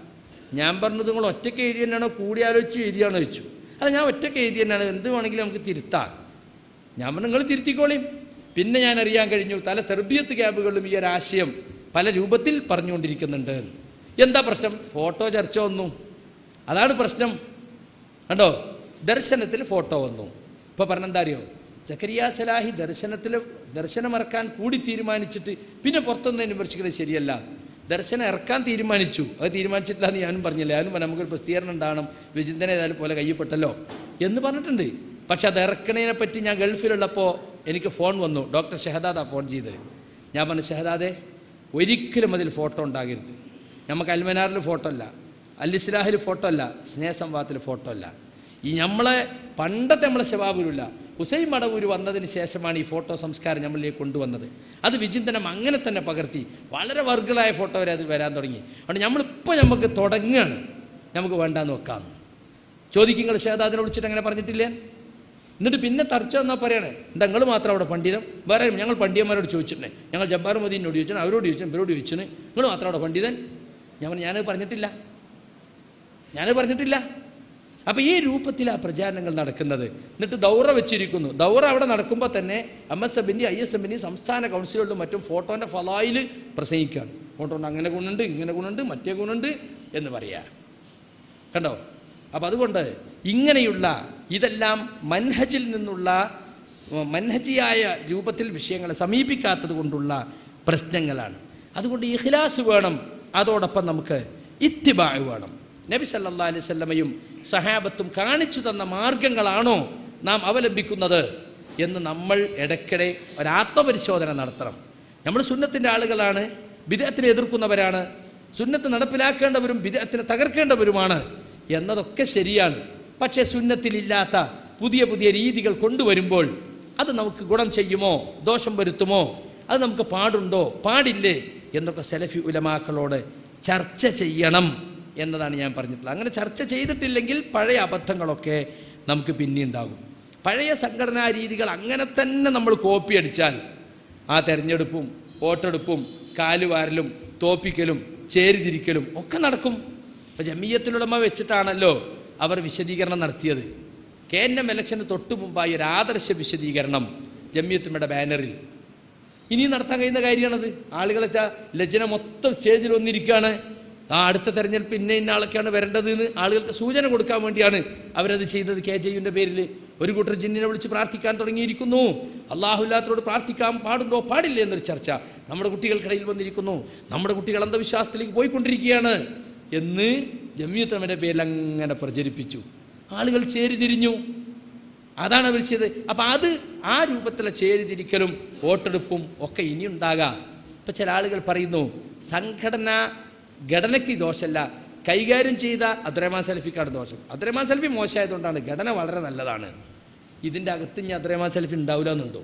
ഞാൻ പറഞ്ഞത് നിങ്ങൾ ഒറ്റയ്ക്ക് എഴുതി തന്നെയാണോ കൂടിയാലോചിച്ച് എഴുതിയാണോ ചോദിച്ചു. അല്ല, ഞാൻ ഒറ്റയ്ക്ക് എഴുതി തന്നെയാണ്, എന്ത് വേണമെങ്കിലും നമുക്ക് തിരുത്താം. ഞാൻ പറഞ്ഞു നിങ്ങൾ തിരുത്തിക്കോളിയും. പിന്നെ ഞാൻ അറിയാൻ കഴിഞ്ഞു പല തെർബിയത്ത് ക്യാബുകളിലും ഈ ഒരു ആശയം പല രൂപത്തിൽ പറഞ്ഞുകൊണ്ടിരിക്കുന്നുണ്ട്. എന്താ പ്രശ്നം? ഫോട്ടോ ചർച്ച വന്നു, അതാണ് പ്രശ്നം. കണ്ടോ, ദർശനത്തിൽ ഫോട്ടോ വന്നു. ഇപ്പോൾ പറഞ്ഞെന്താ അറിയോ, സക്കരിയ സലാഹി ദർശനത്തിൽ ദർശനം ഇറക്കാൻ കൂടി തീരുമാനിച്ചിട്ട് പിന്നെ പുറത്തൊന്നും വിമർശിക്കുന്നത് ശരിയല്ല. ദർശനം ഇറക്കാൻ തീരുമാനിച്ചു, അത് തീരുമാനിച്ചിട്ടില്ല എന്ന് ഞാനും പറഞ്ഞില്ല. ഞാനും നമുക്കൊരു പ്രസിദ്ധീകരണം ഉണ്ടാകണം, വിചിന്തന ഏതായാലും പോലെ കയ്യപ്പെട്ടല്ലോ എന്ന് പറഞ്ഞിട്ടുണ്ട്. പക്ഷെ അത് ഇറക്കണതിനെ പറ്റി ഞാൻ ഗൾഫിലുള്ളപ്പോൾ എനിക്ക് ഫോൺ വന്നു, ഡോക്ടർ ഷഹദാദാ ഫോൺ ചെയ്ത്. ഞാൻ പറഞ്ഞു, ഷഹദാദെ ഒരിക്കലും അതിൽ ഫോട്ടോ ഉണ്ടാകരുത്. നമുക്ക് അൽമനാറിൽ ഫോട്ടോ അല്ല, അൽ ഇസ്ലാഹിൽ ഫോട്ടോ അല്ല, സ്നേഹസംവാദത്തിൽ ഫോട്ടോ അല്ല. ഈ നമ്മളെ പണ്ടത്തെ നമ്മളെ ശവാബുരില്ല ഹുസൈൻ മടവൂർ വന്നതിന് ശേഷമാണ് ഈ ഫോട്ടോ സംസ്കാരം നമ്മളിലേക്ക് കൊണ്ടുവന്നത്. അത് വിചിന്തനം അങ്ങനെ തന്നെ പകർത്തി വളരെ വർഗളായ ഫോട്ടോ വരെ അത് വരാൻ തുടങ്ങി. അതുകൊണ്ട് നമ്മളിപ്പോൾ നമുക്ക് തുടങ്ങുകയാണ്, നമുക്ക് വേണ്ടാന്ന് വെക്കാം. ചോദിക്കുങ്ങൾ ഷഹദാദിനെ വിളിച്ചിട്ട് അങ്ങനെ പറഞ്ഞിട്ടില്ലേ? എന്നിട്ട് പിന്നെ തർച്ച എന്നാൽ പറയണേ, എന്താ നിങ്ങൾ മാത്രം അവിടെ പണ്ഡിതം, വേറെ ഞങ്ങൾ പണ്ഡിതന്മാരോട് ചോദിച്ചിട്ടുണ്ടേ, ഞങ്ങൾ ജബ്ബാർ മോദീനോട് ചോദിച്ചു, അവരോട് ചോദിച്ചു, ഇവരോട് ചോദിച്ചു, നിങ്ങൾ മാത്രം അവിടെ പണ്ഡിതൻ. ഞാൻ ഞാനത് പറഞ്ഞിട്ടില്ല, ഞാനത് പറഞ്ഞിട്ടില്ല. അപ്പോൾ ഈ രൂപത്തിലാണ് പ്രചാരണങ്ങൾ നടക്കുന്നത്. എന്നിട്ട് ദൗറ വെച്ചിരിക്കുന്നു. ദൗറ അവിടെ നടക്കുമ്പോൾ തന്നെ എം എസ് എമ്മിൻ്റെയും ഐ എസ് എമ്മിൻ്റെയും സംസ്ഥാന കൗൺസിലുകളിലും മറ്റും ഫോട്ടോൻ്റെ ഫലായിൽ പ്രസംഗിക്കുകയാണ്. ഫോട്ടോണ്ട് അങ്ങനെ ഗുണമുണ്ട്, ഇങ്ങനെ ഗുണമുണ്ട്, മറ്റേ ഗുണമുണ്ട് എന്ന് പറയാം. കണ്ടോ? അപ്പം അതുകൊണ്ട് ഇങ്ങനെയുള്ള ഇതെല്ലാം മൻഹജിൽ നിന്നുള്ള മൻഹജിയായ രൂപത്തിൽ വിഷയങ്ങളെ സമീപിക്കാത്തത് കൊണ്ടുള്ള പ്രശ്നങ്ങളാണ്. അതുകൊണ്ട് ഇഖ്ലാസ് വേണം, അതോടൊപ്പം നമുക്ക് ഇത്തിബാ വേണം. നബി സല്ലല്ലാഹു അലൈഹി വസല്ലമയും സഹാബത്തും കാണിച്ചു തന്ന മാർഗങ്ങളാണോ നാം അവലംബിക്കുന്നത് എന്ന് നമ്മൾ ഇടയ്ക്കിടെ ഒരാത്മപരിശോധന നടത്തണം. നമ്മൾ സുന്നത്തിൻ്റെ ആളുകളാണ്, ബിദ്അത്തിനെ എതിർക്കുന്നവരാണ്, സുന്നത്ത് നടപ്പിലാക്കേണ്ടവരും ബിദ്അത്തിനെ തകർക്കേണ്ടവരുമാണ് എന്നതൊക്കെ ശരിയാണ്. പക്ഷേ സുന്നത്തിലില്ലാത്ത പുതിയ പുതിയ രീതികൾ കൊണ്ടുവരുമ്പോൾ അത് നമുക്ക് ഗുണം ചെയ്യുമോ ദോഷം വരുത്തുമോ, അത് നമുക്ക് പാടുണ്ടോ പാടില്ലേ എന്നൊക്കെ സലഫി ഉലമാക്കളോട് ചർച്ച ചെയ്യണം എന്നതാണ് ഞാൻ പറഞ്ഞിട്ടുള്ളത്. അങ്ങനെ ചർച്ച ചെയ്തിട്ടില്ലെങ്കിൽ പഴയ അബദ്ധങ്ങളൊക്കെ നമുക്ക് പിന്നെ ഉണ്ടാകും. പഴയ സംഘടനാ രീതികൾ അങ്ങനെ തന്നെ നമ്മൾ കോപ്പി അടിച്ചാൽ ആ തെരഞ്ഞെടുപ്പും വോട്ടെടുപ്പും കാലുവാരലും തോപ്പിക്കലും ചേരിതിരിക്കലും ഒക്കെ നടക്കും. ഇപ്പോൾ ജമിയത്തുലുലമ വെച്ചിട്ടാണല്ലോ അവർ വിശദീകരണം നടത്തിയത്. കെ എൻ എം ഇലക്ഷന് തൊട്ട് മുമ്പായി ഒരു ആദർശ വിശദീകരണം ജമിയത്തുമ്മയുടെ ബാനറിൽ ഇനി നടത്താൻ കഴിയുന്ന കാര്യമാണത്. ആളുകളെ ലജ്ജന മൊത്തം സ്റ്റേജിൽ വന്നിരിക്കുകയാണ്. ആ അടുത്ത തെരഞ്ഞെടുപ്പ് ഇന്ന ഇന്ന ആളൊക്കെയാണ് വരേണ്ടത് എന്ന് ആളുകൾക്ക് സൂചന കൊടുക്കാൻ വേണ്ടിയാണ് അവരത് ചെയ്തത്. കെ ജെ യുവിൻ്റെ പേരിൽ ഒരു കൂട്ടർ ജിന്നിനെ വിളിച്ച് പ്രാർത്ഥിക്കാൻ തുടങ്ങിയിരിക്കുന്നു. അള്ളാഹുല്ലാത്തോട് പ്രാർത്ഥിക്കാൻ പാടുണ്ടോ പാടില്ല എന്നൊരു ചർച്ച നമ്മുടെ കുട്ടികൾക്കിടയിൽ വന്നിരിക്കുന്നു. നമ്മുടെ കുട്ടികൾ അന്ധവിശ്വാസത്തിലേക്ക് പോയിക്കൊണ്ടിരിക്കുകയാണ് എന്ന് ജമിയത്തുലമയുടെ പേരിൽ അങ്ങനെ പ്രചരിപ്പിച്ചു. ആളുകൾ ചേരിതിരിഞ്ഞു. അതാണ് അവർ ചെയ്തത്. അപ്പം അത് ആ രൂപത്തിലെ ചേരിതിരിക്കലും വോട്ടെടുപ്പും ഒക്കെ ഇനി ഉണ്ടാകാം. ഇപ്പം ചില ആളുകൾ പറയുന്നു സംഘടനാ ഘടനയ്ക്ക് ദോഷമല്ല, കൈകാര്യം ചെയ്ത അബ്ദുറഹ്മാൻ സലഫിക്കാണ് ദോഷം. അബ്ദുറഹ്മാൻ സലഫി മോശമായതുകൊണ്ടാണ്, ഘടന വളരെ നല്ലതാണ്. ഇതിൻ്റെ അകത്ത് ഇനി അബ്ദുറഹ്മാൻ സലഫി ഉണ്ടാവില്ല എന്നുണ്ടോ?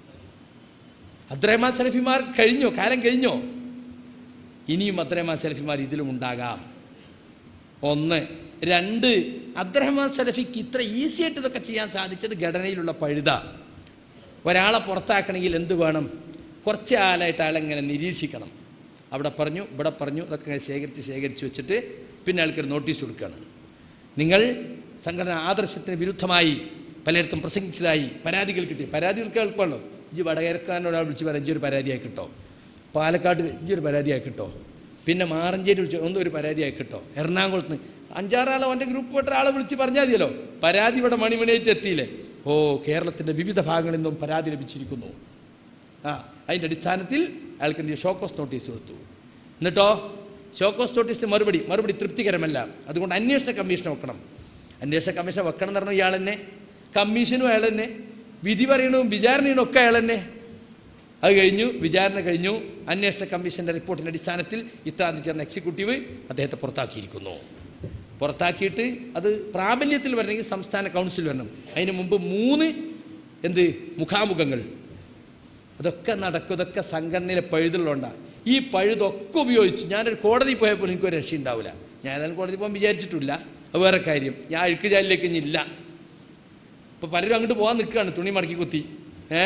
അബ്ദുറഹ്മാൻ സലഫിമാർ കഴിഞ്ഞോ? കാലം കഴിഞ്ഞോ? ഇനിയും അബ്ദുറഹ്മാൻ സലഫിമാർ ഇതിലും ഉണ്ടാകാം. ഒന്ന്. രണ്ട്, അബ്ദുറഹ്മാൻ സലഫിക്ക് ഇത്ര ഈസി ആയിട്ട് ഇതൊക്കെ ചെയ്യാൻ സാധിച്ചത് ഘടനയിലുള്ള പഴുത. ഒരാളെ പുറത്താക്കണമെങ്കിൽ എന്ത് വേണം? കുറച്ച് കാലമായിട്ട് ആളെങ്ങനെ നിരീക്ഷിക്കണം. അവിടെ പറഞ്ഞു ഇവിടെ പറഞ്ഞു ഇതൊക്കെ ശേഖരിച്ച് ശേഖരിച്ച് വെച്ചിട്ട് പിന്നെ ആൾക്കൊരു നോട്ടീസ് കൊടുക്കുകയാണ്. നിങ്ങൾ സംഘടന ആദർശത്തിന് വിരുദ്ധമായി പലയിടത്തും പ്രസംഗിച്ചതായി പരാതികൾ കിട്ടി. പരാതികൾക്ക് എളുപ്പമാണല്ലോ. ഇജ്ജ് വടകരക്കാരനൊരാൾ വിളിച്ച് പറയാം ഇജ്ജൊരു പരാതിയായി കിട്ടോ, പാലക്കാട് ഇജ്ജൊരു പരാതിയായി കിട്ടോ, പിന്നെ മാറഞ്ചേരി വിളിച്ച് ഒന്നും ഒരു പരാതിയായി കിട്ടോ, എറണാകുളത്ത് നിന്ന് അഞ്ചാറാളോ അവൻ്റെ ഗ്രൂപ്പ് പെട്ട ആളെ വിളിച്ച് പറഞ്ഞാൽ മതിയല്ലോ. പരാതി ഇവിടെ മണിമണിയായിട്ട് എത്തിയില്ലേ? ഓ, കേരളത്തിൻ്റെ വിവിധ ഭാഗങ്ങളിൽ നിന്നും പരാതി ലഭിച്ചിരിക്കുന്നു. ആ അതിൻ്റെ അടിസ്ഥാനത്തിൽ അയാൾക്ക് എന്ത് ഷോക്കോസ് നോട്ടീസ് കൊടുത്തു. എന്നിട്ടോ ഷോക്കോസ് നോട്ടീസിന് മറുപടി മറുപടി തൃപ്തികരമല്ല, അതുകൊണ്ട് അന്വേഷണ കമ്മീഷൻ വെക്കണം. അന്വേഷണ കമ്മീഷൻ വെക്കണം എന്ന് പറഞ്ഞാൽ ഇയാൾ തന്നെ, കമ്മീഷനും അയാൾ തന്നെ, വിധി പറയണവും വിചാരണയും ഒക്കെ അയാൾ തന്നെ. അത് കഴിഞ്ഞു, വിചാരണ കഴിഞ്ഞു. അന്വേഷണ കമ്മീഷൻ്റെ റിപ്പോർട്ടിൻ്റെ അടിസ്ഥാനത്തിൽ ഇത്രാന്തി ചേർന്ന എക്സിക്യൂട്ടീവ് അദ്ദേഹത്തെ പുറത്താക്കിയിരിക്കുന്നു. പുറത്താക്കിയിട്ട് അത് പ്രാബല്യത്തിൽ വരണമെങ്കിൽ സംസ്ഥാന കൗൺസിൽ വരണം. അതിന് മുമ്പ് മൂന്ന് എന്ത് മുഖാമുഖങ്ങൾ, അതൊക്കെ നടക്കും. ഇതൊക്കെ സംഘടനയിലെ പഴുതുള്ളതുകൊണ്ടാണ്. ഈ പഴുതൊക്കെ ഉപയോഗിച്ച് ഞാനൊരു കോടതി പോയപ്പോൾ എനിക്കൊരു രക്ഷ ഉണ്ടാവില്ല. ഞാൻ ഏതായാലും കോടതി പോകാൻ വിചാരിച്ചിട്ടില്ല, അത് വേറെ കാര്യം. ഞാൻ അഴുക്കുചാലിലേക്ക് ഇനി ഇല്ല. ഇപ്പോൾ പലരും അങ്ങോട്ട് പോകാൻ നിൽക്കുകയാണ് തുണി മടക്കി കുത്തി. ഏ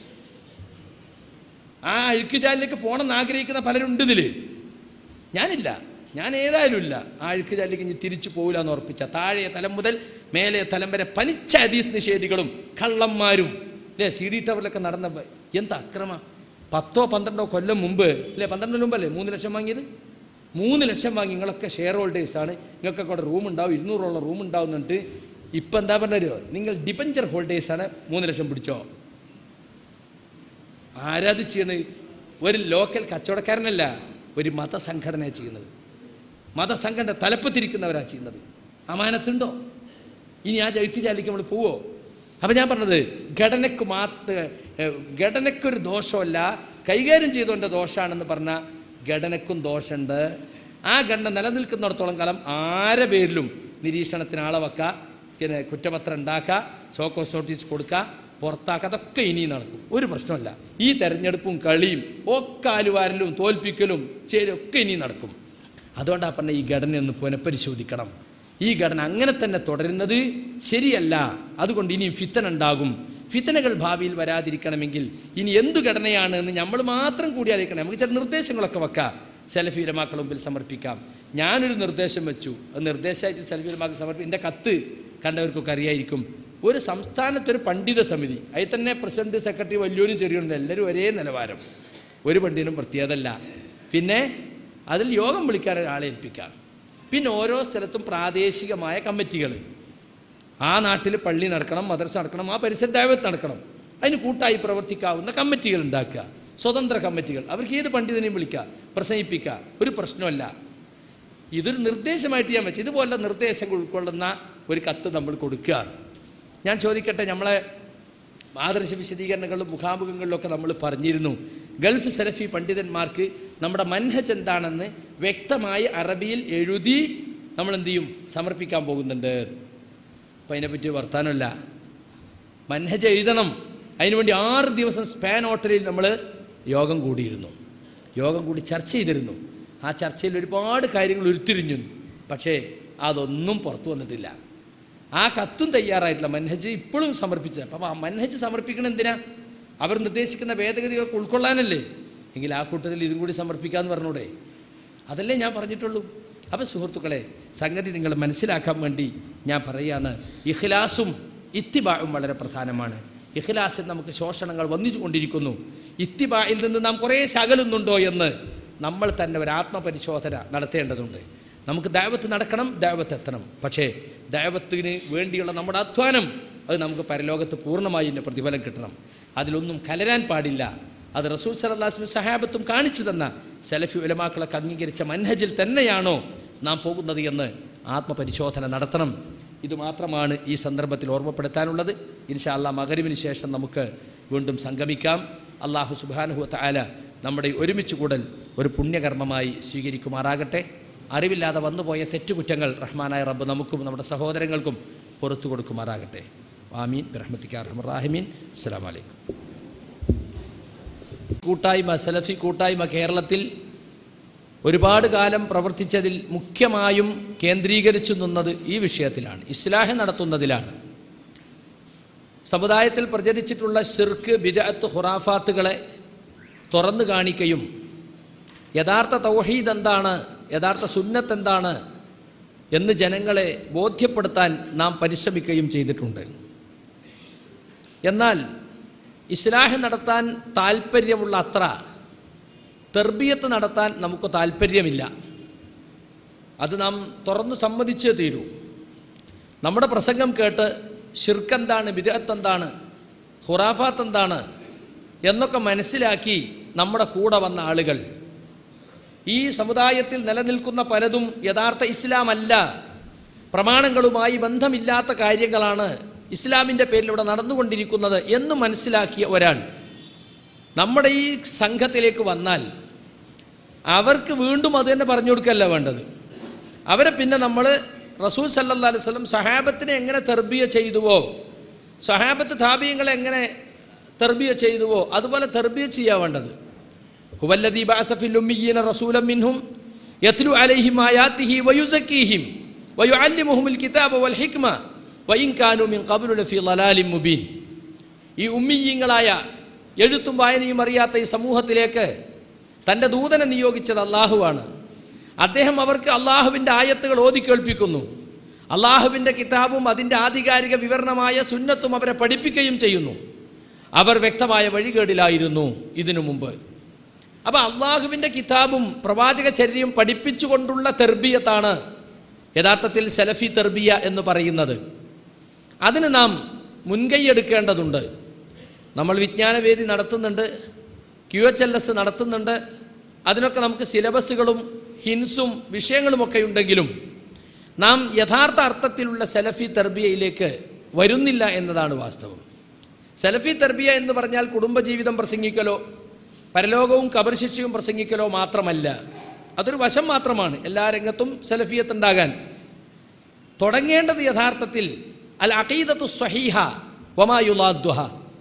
ആ അഴുക്കുചാലിലേക്ക് പോകണമെന്ന് ആഗ്രഹിക്കുന്ന പലരുണ്ട് ഇതിൽ. ഞാനില്ല, ഞാൻ ഏതായാലും ഇല്ല. ആ അഴുക്കുചാലിലേക്ക് ഇനി തിരിച്ചു പോകില്ല എന്ന് ഉറപ്പിച്ച താഴെ തലം മുതൽ മേലെ തലം വരെ പനിച്ച ഹദീസ് നിഷേധികളും കള്ളന്മാരും അല്ലേ സി ഡി ടവറിലൊക്കെ നടന്ന എന്താ അക്രമ. പത്തോ പന്ത്രണ്ടോ കൊല്ലം മുമ്പ് അല്ലേ, പന്ത്രണ്ട് മുമ്പല്ലേ മൂന്ന് ലക്ഷം വാങ്ങിയത്? മൂന്ന് ലക്ഷം വാങ്ങി. നിങ്ങളൊക്കെ ഷെയർ ഹോൾഡേഴ്സാണ്, നിങ്ങൾക്കൊക്കെ അവിടെ റൂം ഉണ്ടാവും, ഇരുന്നൂറോളം റൂം ഉണ്ടാവുന്നുണ്ട്. ഇപ്പം എന്താ പറഞ്ഞോ, നിങ്ങൾ ഡിബഞ്ചർ ഹോൾഡേഴ്സാണ്, മൂന്ന് ലക്ഷം പിടിച്ചോ. ആരാത് ചെയ്യുന്നത്? ഒരു ലോക്കൽ കച്ചവടക്കാരനല്ല, ഒരു മതസംഘടന ചെയ്യുന്നത്. മതസംഘടന തലപ്പത്തിരിക്കുന്നവരാണ് ചെയ്യുന്നത്. അമാനത്തുണ്ടോ? ഇനി ആ ജഴിക്ക് ചാലിക്ക് നമ്മൾ പോവോ? അപ്പം ഞാൻ പറഞ്ഞത് ഘടനയ്ക്ക് മാത്ര ഘടനയ്ക്കൊരു ദോഷമല്ല, കൈകാര്യം ചെയ്തുകൊണ്ട് ദോഷമാണെന്ന് പറഞ്ഞാൽ ഘടനയ്ക്കും ദോഷമുണ്ട്. ആ ഘടന നിലനിൽക്കുന്നിടത്തോളം കാലം ആരെ പേരിലും നിരീക്ഷണത്തിന് ആളെ വെക്കുക, പിന്നെ കുറ്റപത്രം ഉണ്ടാക്കുക, ഷോക്കോസ് നോട്ടീസ് കൊടുക്കുക, പുറത്താക്കുക, അതൊക്കെ ഇനിയും നടക്കും. ഒരു പ്രശ്നമല്ല. ഈ തെരഞ്ഞെടുപ്പും കളിയും ഒക്കെ ആലുവാരലും തോൽപ്പിക്കലും ചേരും ഒക്കെ ഇനിയും നടക്കും. അതുകൊണ്ടാണ് പറഞ്ഞ ഈ ഘടനയൊന്ന് പുനഃപരിശോധിക്കണം. ഈ ഘടന അങ്ങനെ തന്നെ തുടരുന്നത് ശരിയല്ല. അതുകൊണ്ട് ഇനിയും ഫിത്തന ഉണ്ടാകും. ഫിത്തനകൾ ഭാവിയിൽ വരാതിരിക്കണമെങ്കിൽ ഇനി എന്തു ഘടനയാണ് എന്ന് നമ്മൾ മാത്രം കൂടി അറിയിക്കണം. നമുക്ക് ചില നിർദ്ദേശങ്ങളൊക്കെ വെക്കാം, സലഫി ഉലമാക്കളുടെ മുമ്പിൽ സമർപ്പിക്കാം. ഞാനൊരു നിർദ്ദേശം വെച്ചു, അത് നിർദ്ദേശമായിട്ട് സലഫി ഉലമാക്ക് സമർപ്പിക്കും. എൻ്റെ കത്ത് കണ്ടവർക്കൊക്കെ അറിയായിരിക്കും. ഒരു സംസ്ഥാനത്തൊരു പണ്ഡിത സമിതി, അതിൽ തന്നെ പ്രസിഡന്റ്, സെക്രട്ടറി, വലിയൊരു ചെറിയൊന്നും, എല്ലാവരും ഒരേ നിലവാരം, ഒരു പണ്ഡിതനും പ്രത്യേകതല്ല. പിന്നെ അതിൽ യോഗം വിളിക്കാൻ ഒരാളെ ഏൽപ്പിക്കാം. പിന്നെ ഓരോ സ്ഥലത്തും പ്രാദേശികമായ കമ്മിറ്റികൾ, ആ നാട്ടിൽ പള്ളി നടക്കണം, മദ്രസ നടക്കണം, ആ പരിസര ദൈവത്ത് നടക്കണം, അതിന് കൂട്ടായി പ്രവർത്തിക്കാവുന്ന കമ്മിറ്റികൾ ഉണ്ടാക്കുക, സ്വതന്ത്ര കമ്മിറ്റികൾ. അവർക്ക് ഏത് പണ്ഡിതനെയും വിളിക്കുക, പ്രസംഗിപ്പിക്കുക, ഒരു പ്രശ്നമല്ല. ഇതൊരു നിർദ്ദേശമായിട്ട് ഞാൻ വെച്ചു. ഇതുപോലെ നിർദ്ദേശങ്ങൾ ഉൾക്കൊള്ളുന്ന ഒരു കത്ത് നമ്മൾ കൊടുക്കുക. ഞാൻ ചോദിക്കട്ടെ, നമ്മളെ ആദർശ വിശദീകരണങ്ങളിലും മുഖാമുഖങ്ങളിലൊക്കെ നമ്മൾ പറഞ്ഞിരുന്നു ഗൾഫ് സലഫി പണ്ഡിതന്മാർക്ക് നമ്മുടെ മൻഹജ് എന്താണെന്ന് വ്യക്തമായി അറബിയിൽ എഴുതി നമ്മൾ എന്ത് ചെയ്യും, സമർപ്പിക്കാൻ പോകുന്നുണ്ട്. അപ്പം അതിനെപ്പറ്റി വർത്താനമില്ല. മൻഹജ് എഴുതണം. അതിനുവേണ്ടി ആറ് ദിവസം സ്പാൻ ഹോട്ടലിൽ നമ്മൾ യോഗം കൂടിയിരുന്നു. യോഗം കൂടി ചർച്ച ചെയ്തിരുന്നു. ആ ചർച്ചയിൽ ഒരുപാട് കാര്യങ്ങൾ ഉരുത്തിരിഞ്ഞു. പക്ഷേ അതൊന്നും പുറത്തു വന്നിട്ടില്ല. ആ കത്തും തയ്യാറായിട്ടില്ല. മൻഹജ് ഇപ്പോഴും സമർപ്പിച്ചത്. അപ്പം ആ മൻഹജ് സമർപ്പിക്കണം എന്തിനാ? അവർ നിർദ്ദേശിക്കുന്ന ഭേദഗതികൾക്ക് ഉൾക്കൊള്ളാനല്ലേ? എങ്കിൽ ആ കൂട്ടത്തിൽ ഇതും കൂടി സമർപ്പിക്കാമെന്ന് പറഞ്ഞൂടെ? അതല്ലേ ഞാൻ പറഞ്ഞിട്ടുള്ളൂ. അപ്പോൾ സുഹൃത്തുക്കളെ, സംഗതി നിങ്ങൾ മനസ്സിലാക്കാൻ വേണ്ടി ഞാൻ പറയുകയാണ്, ഇഖ്ലാസും ഇത്തിബാഉം വളരെ പ്രധാനമാണ്. ഇഖ്ലാസിൽ നമുക്ക് ശോഷണങ്ങൾ വന്നുകൊണ്ടിരിക്കുന്നു. ഇത്തിബായിൽ നിന്ന് നാം കുറേ ശകലുന്നുണ്ടോ എന്ന് നമ്മൾ തന്നെ ഒരു ആത്മപരിശോധന നടത്തേണ്ടതുണ്ട്. നമുക്ക് ദഅവത്ത് നടക്കണം, ദഅവത്ത് എത്തണം. പക്ഷേ ദഅവത്തിന് വേണ്ടിയുള്ള നമ്മുടെ അധ്വാനം അത് നമുക്ക് പരലോകത്ത് പൂർണ്ണമായി തന്നെ പ്രതിഫലം കിട്ടണം. അതിലൊന്നും കലരാൻ പാടില്ല. അത് റസൂൽ സല്ലല്ലാഹു അലൈഹി വസല്ലം സഹാബത്തും കാണിച്ചു തന്ന സലഫി ഉലമാക്കളൊക്കെ അംഗീകരിച്ച മൻഹജിൽ തന്നെയാണോ നാം പോകുന്നത് എന്ന് ആത്മപരിശോധന നടത്തണം. ഇതുമാത്രമാണ് ഈ സന്ദർഭത്തിൽ ഓർമ്മപ്പെടുത്താനുള്ളത്. ഇൻഷാ അല്ലാഹ് മഗ്‌രിബിന് ശേഷം നമുക്ക് വീണ്ടും സംഗമിക്കാം. അല്ലാഹു സുബ്ഹാനഹു വ തആല നമ്മുടെ ഒരുമിച്ച് കൂടൽ ഒരു പുണ്യകർമ്മമായി സ്വീകരിക്കുമാറാകട്ടെ. അറിവില്ലാതെ വന്നുപോയ തെറ്റുകുറ്റങ്ങൾ റഹ്മാനായ റബ്ബ് നമുക്കും നമ്മുടെ സഹോദരങ്ങൾക്കും പുറത്തു കൊടുക്കുമാറാകട്ടെ. ആമീൻ ബിറഹ്മതിക അർഹമർ റഹീമീൻ. അസ്സലാമു അലൈക്കും. കൂട്ടായ്മ, സലഫി കൂട്ടായ്മ കേരളത്തിൽ ഒരുപാട് കാലം പ്രവർത്തിച്ചതിൽ മുഖ്യമായും കേന്ദ്രീകരിച്ചു നിന്നത് ഈ വിഷയത്തിലാണ്, ഇസ്ലാഹ് നടത്തുന്നതിലാണ്. സമുദായത്തിൽ പ്രചരിച്ചിട്ടുള്ള ശിർക്ക്, ബിദ്അത്ത്, ഖുറാഫാത്തുകളെ തുറന്നു കാണിക്കുകയും യഥാർത്ഥ തൗഹീദ് എന്താണ്, യഥാർത്ഥ സുന്നത്ത് എന്താണ് എന്ന് ജനങ്ങളെ ബോധ്യപ്പെടുത്താൻ നാം പരിശ്രമിക്കുകയും ചെയ്തിട്ടുണ്ട്. എന്നാൽ ഇസ്ലാഹ് നടത്താൻ താല്പര്യമുള്ള അത്ര തർബിയത്ത് നടത്താൻ നമുക്ക് താല്പര്യമില്ല. അത് നാം തുറന്നു സമ്മതിച്ചേ തീരൂ. നമ്മുടെ പ്രസംഗം കേട്ട് ശിർക്ക് എന്താണ്, ബിദ്അത്ത് എന്താണ്, ഖുറാഫാത്ത് എന്താണ് എന്നൊക്കെ മനസ്സിലാക്കി നമ്മുടെ കൂടെ വന്ന ആളുകൾ ഈ സമുദായത്തിൽ നിലനിൽക്കുന്ന പലതും യഥാർത്ഥ ഇസ്ലാം അല്ല, പ്രമാണങ്ങളുമായി ബന്ധമില്ലാത്ത കാര്യങ്ങളാണ് ഇസ്ലാമിൻ്റെ പേരിലൂടെ നടന്നുകൊണ്ടിരിക്കുന്നത് എന്ന് മനസ്സിലാക്കിയ ഒരാൾ നമ്മുടെ ഈ സംഘത്തിലേക്ക് വന്നാൽ അവർക്ക് വീണ്ടും അത് തന്നെ പറഞ്ഞു കൊടുക്കല്ല വേണ്ടത്. അവരെ പിന്നെ നമ്മൾ റസൂൽ സല്ലല്ലാഹു അലൈഹി വസല്ലം സഹാബത്തിനെ എങ്ങനെ തർബിയ ചെയ്തുവോ, സഹാബത്ത് താബിഈങ്ങളെ എങ്ങനെ തർബിയ ചെയ്തുവോ അതുപോലെ തർബിയ ചെയ്യാൻ വേണ്ടത്. ഹുവല്ലദീ ബഅസ ഫിൽ ഉമ്മിയ്യീന റസൂലൻ മിൻഹും യത്ലു അലൈഹിം ആയാതിഹി വയുസക്കീഹിം വയുഅല്ലിമുഹുൽ കിതാബ വൽ ഹിക്മ വഇൻ കാനൂ മിൻ ഖബ്ലു ലഫീ ളലാലിൻ മുബീൻ. ഈ ഉമ്മിയ്യീങ്ങളായ എഴുത്തും വായനയും അറിയാത്ത ഈ സമൂഹത്തിലേക്ക് തൻ്റെ ദൂതനെ നിയോഗിച്ചത് അള്ളാഹുവാണ്. അദ്ദേഹം അവർക്ക് അള്ളാഹുവിൻ്റെ ആയത്തുകൾ ഓതിക്കേൾപ്പിക്കുന്നു. അള്ളാഹുവിൻ്റെ കിതാബും അതിൻ്റെ ആധികാരിക വിവരണമായ സുന്നത്തും അവരെ പഠിപ്പിക്കുകയും ചെയ്യുന്നു. അവർ വ്യക്തമായ വഴികേടിലായിരുന്നു ഇതിനു മുമ്പ്. അപ്പോൾ അള്ളാഹുവിൻ്റെ കിതാബും പ്രവാചക ചര്യയും പഠിപ്പിച്ചുകൊണ്ടുള്ള തെർബിയത്താണ് യഥാർത്ഥത്തിൽ സലഫി തെർബിയ എന്ന് പറയുന്നത്. അതിന് നാം മുൻകൈയെടുക്കേണ്ടതുണ്ട്. നമ്മൾ വിജ്ഞാനവേദി നടത്തുന്നുണ്ട്, ക്യു എച്ച് എൽ എസ് നടത്തുന്നുണ്ട്. അതിനൊക്കെ നമുക്ക് സിലബസുകളും ഹിൻസും വിഷയങ്ങളുമൊക്കെ ഉണ്ടെങ്കിലും നാം യഥാർത്ഥ അർത്ഥത്തിലുള്ള സലഫി തെർബിയയിലേക്ക് വരുന്നില്ല എന്നതാണ് വാസ്തവം. സലഫി തെർബിയ എന്ന് പറഞ്ഞാൽ കുടുംബജീവിതം പ്രസംഗിക്കലോ പരലോകവും ഖബർ ശിക്ഷയും പ്രസംഗിക്കലോ മാത്രമല്ല. അതൊരു വശം മാത്രമാണ്. എല്ലാ രംഗത്തും സലഫിയത്ത് ഉണ്ടാകാൻ തുടങ്ങേണ്ടത് യഥാർത്ഥത്തിൽ അൽ അഖീദത്തു സ്വഹീഹ വമാ യുലാദ്ദുഹ,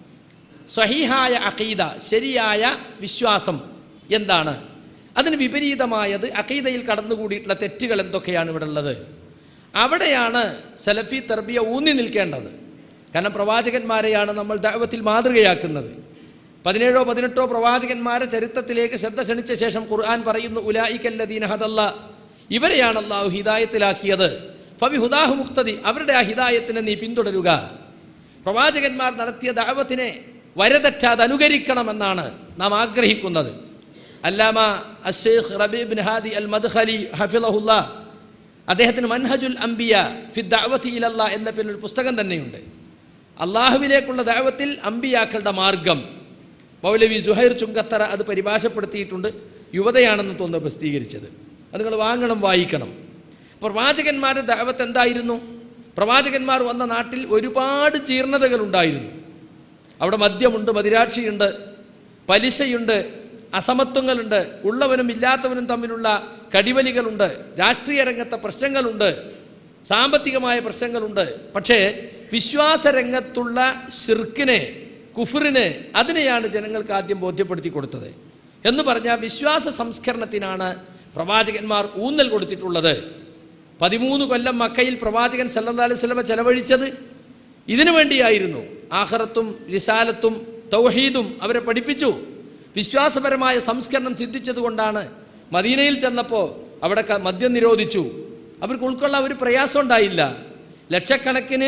സ്വഹീഹായ അഖീദ, ശരിയായ വിശ്വാസം എന്താണ്, അതിന് വിപരീതമായത് അഖീദയിൽ കടന്നുകൂടിയിട്ടുള്ള തെറ്റുകൾ എന്തൊക്കെയാണ് ഇവിടെ ഉള്ളത്, അവിടെയാണ് സലഫി തർബിയ ഊന്നി നിൽക്കേണ്ടത്. കാരണം പ്രവാചകന്മാരെയാണ് നമ്മൾ ദഅവത്തിൽ മാതൃകയാക്കുന്നത്. പതിനേഴോ പതിനെട്ടോ പ്രവാചകന്മാരെ ചരിത്രത്തിലേക്ക് ശ്രദ്ധ ക്ഷണിച്ച ശേഷം ഖുർആൻ പറയുന്നു, ഉലായികല്ലദീന ഹദല്ലാ, ഇവരെയാണ് അല്ലാഹു ഹിദായത്തിലാക്കിയത്, ഫബി ഹുദാഹു മുഖ്തദി, അവരുടെ ആ ഹിദായത്തിനെ നീ പിന്തുടരുക. പ്രവാചകന്മാർ നടത്തിയ ദഅവത്തിനെ വരതെറ്റാതെ അനുകരിക്കണമെന്നാണ് നാം ആഗ്രഹിക്കുന്നത്. അല്ലാമ അശ്ശൈഖ് റബീ ഇബ്നു ഹാദി അൽ മദ്ഖലി ഹഫിളഹുല്ലാ, അദ്ദേഹത്തിന് മൻഹജുൽ അംബിയ ഫി ദഅവതി ഇലല്ലാ എന്ന പേരിൽ ഒരു പുസ്തകം തന്നെയുണ്ട്. അള്ളാഹുവിലേക്കുള്ള ദഅവത്തിൽ അംബിയാക്കളുടെ മാർഗം. മൗലവി സുഹൈർ ചുങ്കത്തറ അത് പരിഭാഷപ്പെടുത്തിയിട്ടുണ്ട്. യുവതയാണെന്ന് തോന്നുന്നു പ്രസിദ്ധീകരിച്ചത്. അത് നിങ്ങൾ വാങ്ങണം, വായിക്കണം. പ്രവാചകന്മാരുടെ ദഅവത്ത് എന്തായിരുന്നു? പ്രവാചകന്മാർ വന്ന നാട്ടിൽ ഒരുപാട് ജീർണതകൾ ഉണ്ടായിരുന്നു. അവിടെ മദ്യമുണ്ട്, മദിരാക്ഷിയുണ്ട്, പലിശയുണ്ട്, അസമത്വങ്ങളുണ്ട്, ഉള്ളവനും ഇല്ലാത്തവനും തമ്മിലുള്ള കടിവലികളുണ്ട്, രാഷ്ട്രീയ രംഗത്തെ പ്രശ്നങ്ങളുണ്ട്, സാമ്പത്തികമായ പ്രശ്നങ്ങളുണ്ട്. പക്ഷേ വിശ്വാസരംഗത്തുള്ള ശിർക്കിനെ, കുഫറിനെ, അതിനെയാണ് ജനങ്ങൾക്ക് ആദ്യം ബോധ്യപ്പെടുത്തി കൊടുത്തത്. എന്ന് പറഞ്ഞാൽ വിശ്വാസ സംസ്കരണത്തിനാണ് പ്രവാചകന്മാർ ഊന്നൽ കൊടുത്തിട്ടുള്ളത്. പതിമൂന്ന് കൊല്ലം മക്കയിൽ പ്രവാചകൻ സല്ലല്ലാഹു അലൈഹി വസല്ലം ചെലവഴിച്ചത് ഇതിനു വേണ്ടിയായിരുന്നു. ആഖിറത്തും റിസാലത്തും തൗഹീദും അവരെ പഠിപ്പിച്ചു. വിശ്വാസപരമായ സംസ്കരണം സിദ്ധിച്ചതുകൊണ്ടാണ് മദീനയിൽ ചെന്നപ്പോൾ അവിടെ മദ്യം നിരോധിച്ചു. അവർക്ക് ഉൾക്കൊള്ളാൻ ഒരു പ്രയാസം ഉണ്ടായില്ല. ലക്ഷക്കണക്കിന്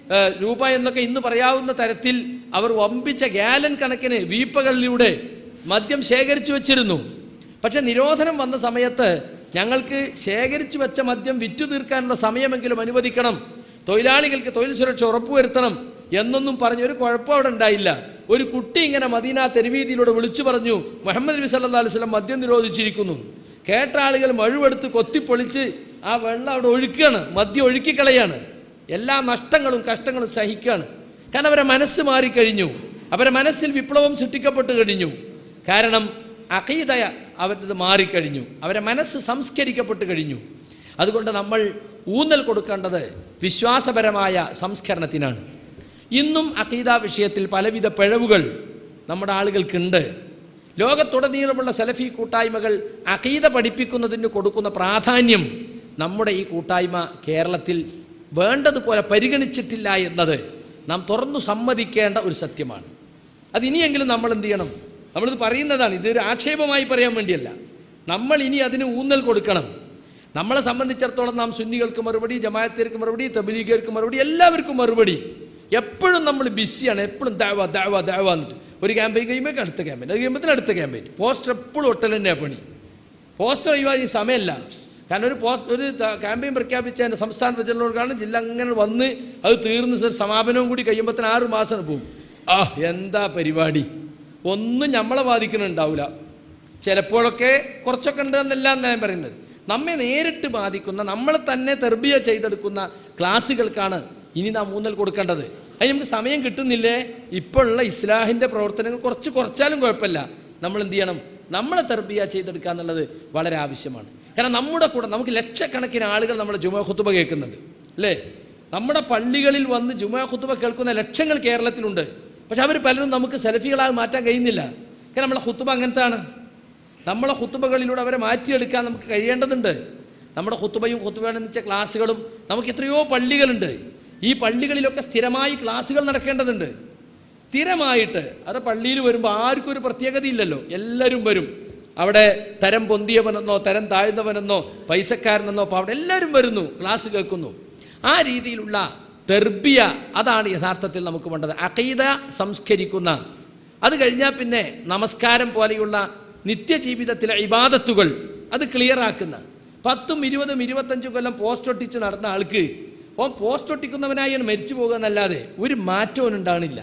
രൂപ എന്നൊക്കെ ഇന്ന് പറയാവുന്ന തരത്തിൽ അവർ വമ്പിച്ച ഗാലൻ കണക്കിന് വീപ്പകളിലൂടെ മദ്യം ശേഖരിച്ചു വച്ചിരുന്നു. പക്ഷെ നിരോധനം വന്ന സമയത്ത് ഞങ്ങൾക്ക് ശേഖരിച്ചു വെച്ച മദ്യം വിറ്റു തീർക്കാനുള്ള സമയമെങ്കിലും അനുവദിക്കണം, തൊഴിലാളികൾക്ക് തൊഴിൽ സുരക്ഷ ഉറപ്പുവരുത്തണം എന്നൊന്നും പറഞ്ഞൊരു കുഴപ്പം അവിടെ ഉണ്ടായില്ല. ഒരു കുട്ടി ഇങ്ങനെ മദീന തെരുവീതിയിലൂടെ വിളിച്ചു പറഞ്ഞു, മുഹമ്മദ് നബി സല്ലല്ലാഹു അലൈഹി വസല്ലം മദ്യം നിരോധിച്ചിരിക്കുന്നു. കേട്ട ആളുകൾ മഴുവെടുത്ത് കൊത്തിപ്പൊളിച്ച് ആ വെള്ളം അവിടെ ഒഴുക്കുകയാണ്, മദ്യം ഒഴുക്കിക്കളയാണ്. എല്ലാ നഷ്ടങ്ങളും കഷ്ടങ്ങളും സഹിക്കുകയാണ്. കാരണം അവരെ മനസ്സ് മാറിക്കഴിഞ്ഞു, അവരെ മനസ്സിൽ വിപ്ലവം സൃഷ്ടിക്കപ്പെട്ട് കഴിഞ്ഞു. കാരണം അഖീദ അവരത് മാറിക്കഴിഞ്ഞു, അവരെ മനസ്സ് സംസ്കരിക്കപ്പെട്ട് കഴിഞ്ഞു. അതുകൊണ്ട് നമ്മൾ ഊന്നൽ കൊടുക്കേണ്ടത് വിശ്വാസപരമായ സംസ്കരണത്തിനാണ്. ഇന്നും അഖീദ വിഷയത്തിൽ പലവിധ പിഴവുകൾ നമ്മുടെ ആളുകൾക്കുണ്ട്. ലോകത്തുടനീളമുള്ള സലഫി കൂട്ടായ്മകൾ അഖീദ പഠിപ്പിക്കുന്നതിന് കൊടുക്കുന്ന പ്രാധാന്യം നമ്മുടെ ഈ കൂട്ടായ്മ കേരളത്തിൽ വേണ്ടതുപോലെ പരിഗണിച്ചിട്ടില്ല എന്നത് നാം തുറന്നു സമ്മതിക്കേണ്ട ഒരു സത്യമാണ്. അതിനിയെങ്കിലും നമ്മൾ എന്ത് ചെയ്യണം? നമ്മളിത് പറയുന്നതാണ്, ഇതൊരു ആക്ഷേപമായി പറയാൻ വേണ്ടിയല്ല. നമ്മൾ ഇനി അതിന് ഊന്നൽ കൊടുക്കണം. നമ്മളെ സംബന്ധിച്ചിടത്തോളം നാം സുന്നികൾക്ക് മറുപടി, ജമാഅത്തേർക്ക് മറുപടി, തബ്ലീഗർക്ക് മറുപടി, എല്ലാവർക്കും മറുപടി. എപ്പോഴും നമ്മൾ ബിസിയാണ്, എപ്പോഴും ദഅവ ദഅവ ദഅവ എന്നിട്ട് ഒരു ക്യാമ്പയിൻ കഴിയുമ്പോൾ അടുത്ത ക്യാമ്പയിൻ, അത് കഴിയുമ്പോൾ അടുത്ത ക്യാമ്പയിൻ. പോസ്റ്റർ എപ്പോഴും ഒട്ടൽ തന്നെയാണ് പണി. പോസ്റ്റർ ഒഴിവാക്കി സമയമല്ല. കാരണം ഒരു പോസ്റ്റ് ഒരു ക്യാമ്പയിൻ പ്രഖ്യാപിച്ച എൻ്റെ സംസ്ഥാന പ്രചരണോർക്കാണ് ജില്ല അങ്ങനെ വന്ന് അത് തീർന്ന് സമാപനവും കൂടി കഴിയുമ്പോഴത്തേന് ആറ് മാസം പോകും. ആ എന്താ പരിപാടി, ഒന്നും നമ്മളെ ബാധിക്കുന്നുണ്ടാവില്ല. ചിലപ്പോഴൊക്കെ കുറച്ചൊക്കെ ഉണ്ട് എന്നല്ല ഞാൻ പറയുന്നത്. നമ്മെ നേരിട്ട് ബാധിക്കുന്ന, നമ്മളെ തന്നെ തെർബിയ ചെയ്തെടുക്കുന്ന ക്ലാസ്സുകൾക്കാണ് ഇനി നാം ഊന്നൽ കൊടുക്കേണ്ടത്. അതിന് നമുക്ക് സമയം കിട്ടുന്നില്ലേ? ഇപ്പോഴുള്ള ഇസ്ലാഹിൻ്റെ പ്രവർത്തനങ്ങൾ കുറച്ച് കുറച്ചാലും കുഴപ്പമില്ല. നമ്മൾ എന്ത് ചെയ്യണം? നമ്മളെ തെർബിയ ചെയ്തെടുക്കുക എന്നുള്ളത് വളരെ ആവശ്യമാണ്. കാരണം നമ്മുടെ കൂടെ നമുക്ക് ലക്ഷക്കണക്കിന് ആളുകൾ നമ്മുടെ ജുമുഅ ഖുതുബ കേൾക്കുന്നുണ്ട്, അല്ലേ? നമ്മുടെ പള്ളികളിൽ വന്ന് ജുമുഅ ഖുതുബ കേൾക്കുന്ന ലക്ഷങ്ങൾ കേരളത്തിലുണ്ട്. പക്ഷെ അവർ പലരും നമുക്ക് സെലഫികളായി മാറ്റാൻ കഴിയുന്നില്ല. കാരണം നമ്മളെ ഖുതുബ അങ്ങനത്താണ്. നമ്മളെ ഖുതുബകളിലൂടെ അവരെ മാറ്റിയെടുക്കാൻ നമുക്ക് കഴിയേണ്ടതുണ്ട്. നമ്മുടെ ഖുതുബയും ഖുതുബയും വെച്ച ക്ലാസ്സുകളും നമുക്ക് എത്രയോ പള്ളികളുണ്ട്. ഈ പള്ളികളിലൊക്കെ സ്ഥിരമായി ക്ലാസ്സുകൾ നടക്കേണ്ടതുണ്ട്. സ്ഥിരമായിട്ട് അത് പള്ളിയിൽ വരുമ്പോൾ ആർക്കും ഒരു പ്രത്യേകതയില്ലല്ലോ, എല്ലാവരും വരും. അവിടെ തരം പൊന്തിയവനെന്നോ തരം താഴ്ന്നവനെന്നോ പൈസക്കാരനെന്നോ അപ്പോൾ അവിടെ എല്ലാവരും വരുന്നു, ക്ലാസ് കേൾക്കുന്നു. ആ രീതിയിലുള്ള തെർബിയ അതാണ് യഥാർത്ഥത്തിൽ നമുക്ക് വേണ്ടത്. അഖീദ സംസ്കരിക്കുന്ന, അത് കഴിഞ്ഞാൽ പിന്നെ നമസ്കാരം പോലെയുള്ള നിത്യജീവിതത്തിലെ ഇബാദത്തുകൾ അത് ക്ലിയറാക്കുന്ന. പത്തും ഇരുപതും ഇരുപത്തഞ്ചും കൊല്ലം പോസ്റ്റ് ഒട്ടിച്ച് നടന്ന ആൾക്ക് ഓൻ പോസ്റ്റ് ഒട്ടിക്കുന്നവനായാണ് മരിച്ചു പോകുക എന്നല്ലാതെ ഒരു മാറ്റവും ഉണ്ടാകണില്ല.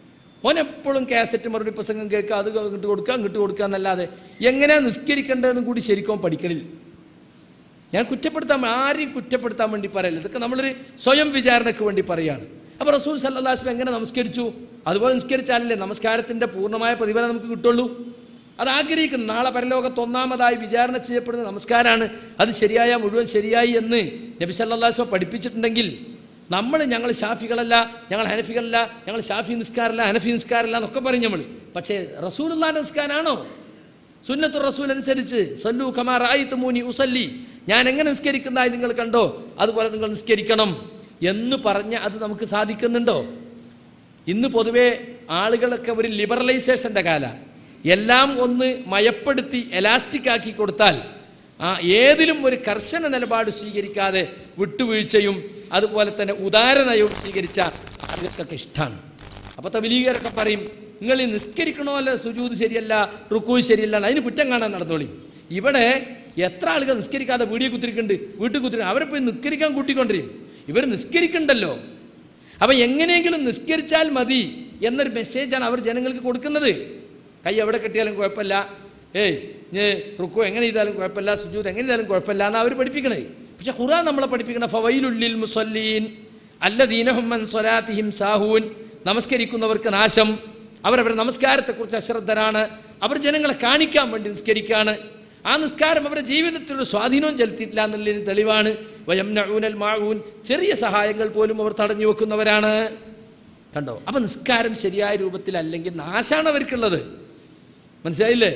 ഓൻ എപ്പോഴും കാസറ്റ് മറുപടി പ്രസംഗം കേൾക്കുക, അത് ഇങ്ങോട്ട് കൊടുക്കുക ഇങ്ങോട്ട് കൊടുക്കുക എന്നല്ലാതെ എങ്ങനെയാണ് നിസ്കരിക്കേണ്ടതെന്നും കൂടി ശരിക്കും പഠിക്കണില്ല. ഞാൻ കുറ്റപ്പെടുത്താൻ ആരെയും കുറ്റപ്പെടുത്താൻ വേണ്ടി പറയില്ല, ഇതൊക്കെ നമ്മളൊരു സ്വയം വിചാരണയ്ക്ക് വേണ്ടി പറയുകയാണ്. അപ്പോൾ റസൂൽ സല്ലല്ലാഹു അലൈഹി വസല്ലം എങ്ങനെ നമസ്കരിച്ചു അതുപോലെ നിസ്കരിച്ചാലല്ലേ നമസ്കാരത്തിൻ്റെ പൂർണ്ണമായ പ്രതിഫലം നമുക്ക് കിട്ടുള്ളൂ. അത് ആഗ്രഹിക്കുന്നു. നാളെ പരലോകത്ത് ഒന്നാമതായി വിചാരണ ചെയ്യപ്പെടുന്ന നമസ്കാരമാണ്. അത് ശരിയായ മുഴുവൻ ശരിയായി എന്ന് നബി സല്ലല്ലാഹു അലൈഹി വസല്ലം പഠിപ്പിച്ചിട്ടുണ്ടെങ്കിൽ നമ്മൾ ഞങ്ങൾ ഷാഫികളല്ല, ഞങ്ങൾ ഹനഫികളല്ല, ഞങ്ങൾ ഷാഫി നിസ്കാരമല്ല, ഹനഫി നിസ്കാരമല്ല എന്നൊക്കെ പറയും നമ്മൾ. പക്ഷേ റസൂലുള്ളാഹിന്റെ നിസ്കാരമാണോ? സുന്നത്തു റസൂൽ അനുസരിച്ച് സല്ലു കമാ റഅയ്തുമൂനി ഉസല്ലി, ഞാൻ എങ്ങനെ നിസ്കരിക്കുന്നതായി നിങ്ങൾ കണ്ടോ അതുപോലെ നിങ്ങൾ നിസ്കരിക്കണം എന്ന് പറഞ്ഞ് അത് നമുക്ക് സാധിക്കുന്നുണ്ടോ? ഇന്ന് പൊതുവേ ആളുകളൊക്കെ ഒരു ലിബറലൈസേഷൻ്റെ കാല, എല്ലാം ഒന്ന് മയപ്പെടുത്തി എലാസ്റ്റിക് ആക്കി കൊടുത്താൽ ആ ഏതിലും ഒരു കർശന നിലപാട് സ്വീകരിക്കാതെ വിട്ടുവീഴ്ചയും അതുപോലെ തന്നെ ഉദാരനയവും സ്വീകരിച്ച ആളുകൾക്കൊക്കെ ഇഷ്ടമാണ്. അപ്പോൾ തബ്ലീഗരൊക്കെ പറയും നിങ്ങൾ ഈ നിസ്കരിക്കണോ അല്ല, സുജൂദ് ശരിയല്ല, റുക്കൂ ശരിയല്ല, അതിന് കുറ്റം കാണാൻ നടന്നോളി. ഇവിടെ എത്ര ആളുകൾ നിസ്കരിക്കാതെ വീടിയെ കുത്തിരിക്കുന്നുണ്ട്, വീട്ടിൽ കുത്തിരി അവരെ പോയി നിസ്കരിക്കാൻ കൂട്ടിക്കൊണ്ടിരിക്കും. ഇവർ നിസ്കരിക്കണ്ടല്ലോ. അപ്പം എങ്ങനെയെങ്കിലും നിസ്കരിച്ചാൽ മതി എന്നൊരു മെസ്സേജാണ് അവർ ജനങ്ങൾക്ക് കൊടുക്കുന്നത്. കൈ എവിടെ കെട്ടിയാലും കുഴപ്പമില്ല, ഏയ് ഞാൻ റുക്കു എങ്ങനെ ചെയ്താലും കുഴപ്പമില്ല, സുജൂദ് എങ്ങനെ ചെയ്താലും കുഴപ്പമില്ല എന്നാണ് അവർ പഠിപ്പിക്കണേ. പക്ഷെ ഖുർആൻ നമ്മളെ പഠിപ്പിക്കണ ഫവൈലുൽ മുസല്ലീൻ അല്ലദീന ഹും അൻ സ്വലാത്തിഹിം സാഹൂൻ, നമസ്കരിക്കുന്നവർക്ക് നാശം, അവരവരുടെ നമസ്കാരത്തെക്കുറിച്ച് അശ്രദ്ധരാണ്. അവർ ജനങ്ങളെ കാണിക്കാൻ വേണ്ടി നിസ്കരിക്കുകയാണ്. ആ നിസ്കാരം അവരുടെ ജീവിതത്തിലൊരു സ്വാധീനവും ചെലുത്തിയിട്ടില്ല എന്നുള്ളതിന് തെളിവാണ്. വയംനഊനൽ മാഊൻ, ചെറിയ സഹായങ്ങൾ പോലും അവർ തടഞ്ഞു വെക്കുന്നവരാണ്. കണ്ടോ? അപ്പം നിസ്കാരം ശരിയായ രൂപത്തിലല്ലെങ്കിൽ നാശാണ് അവർക്കുള്ളത്. മനസ്സിലായില്ലേ?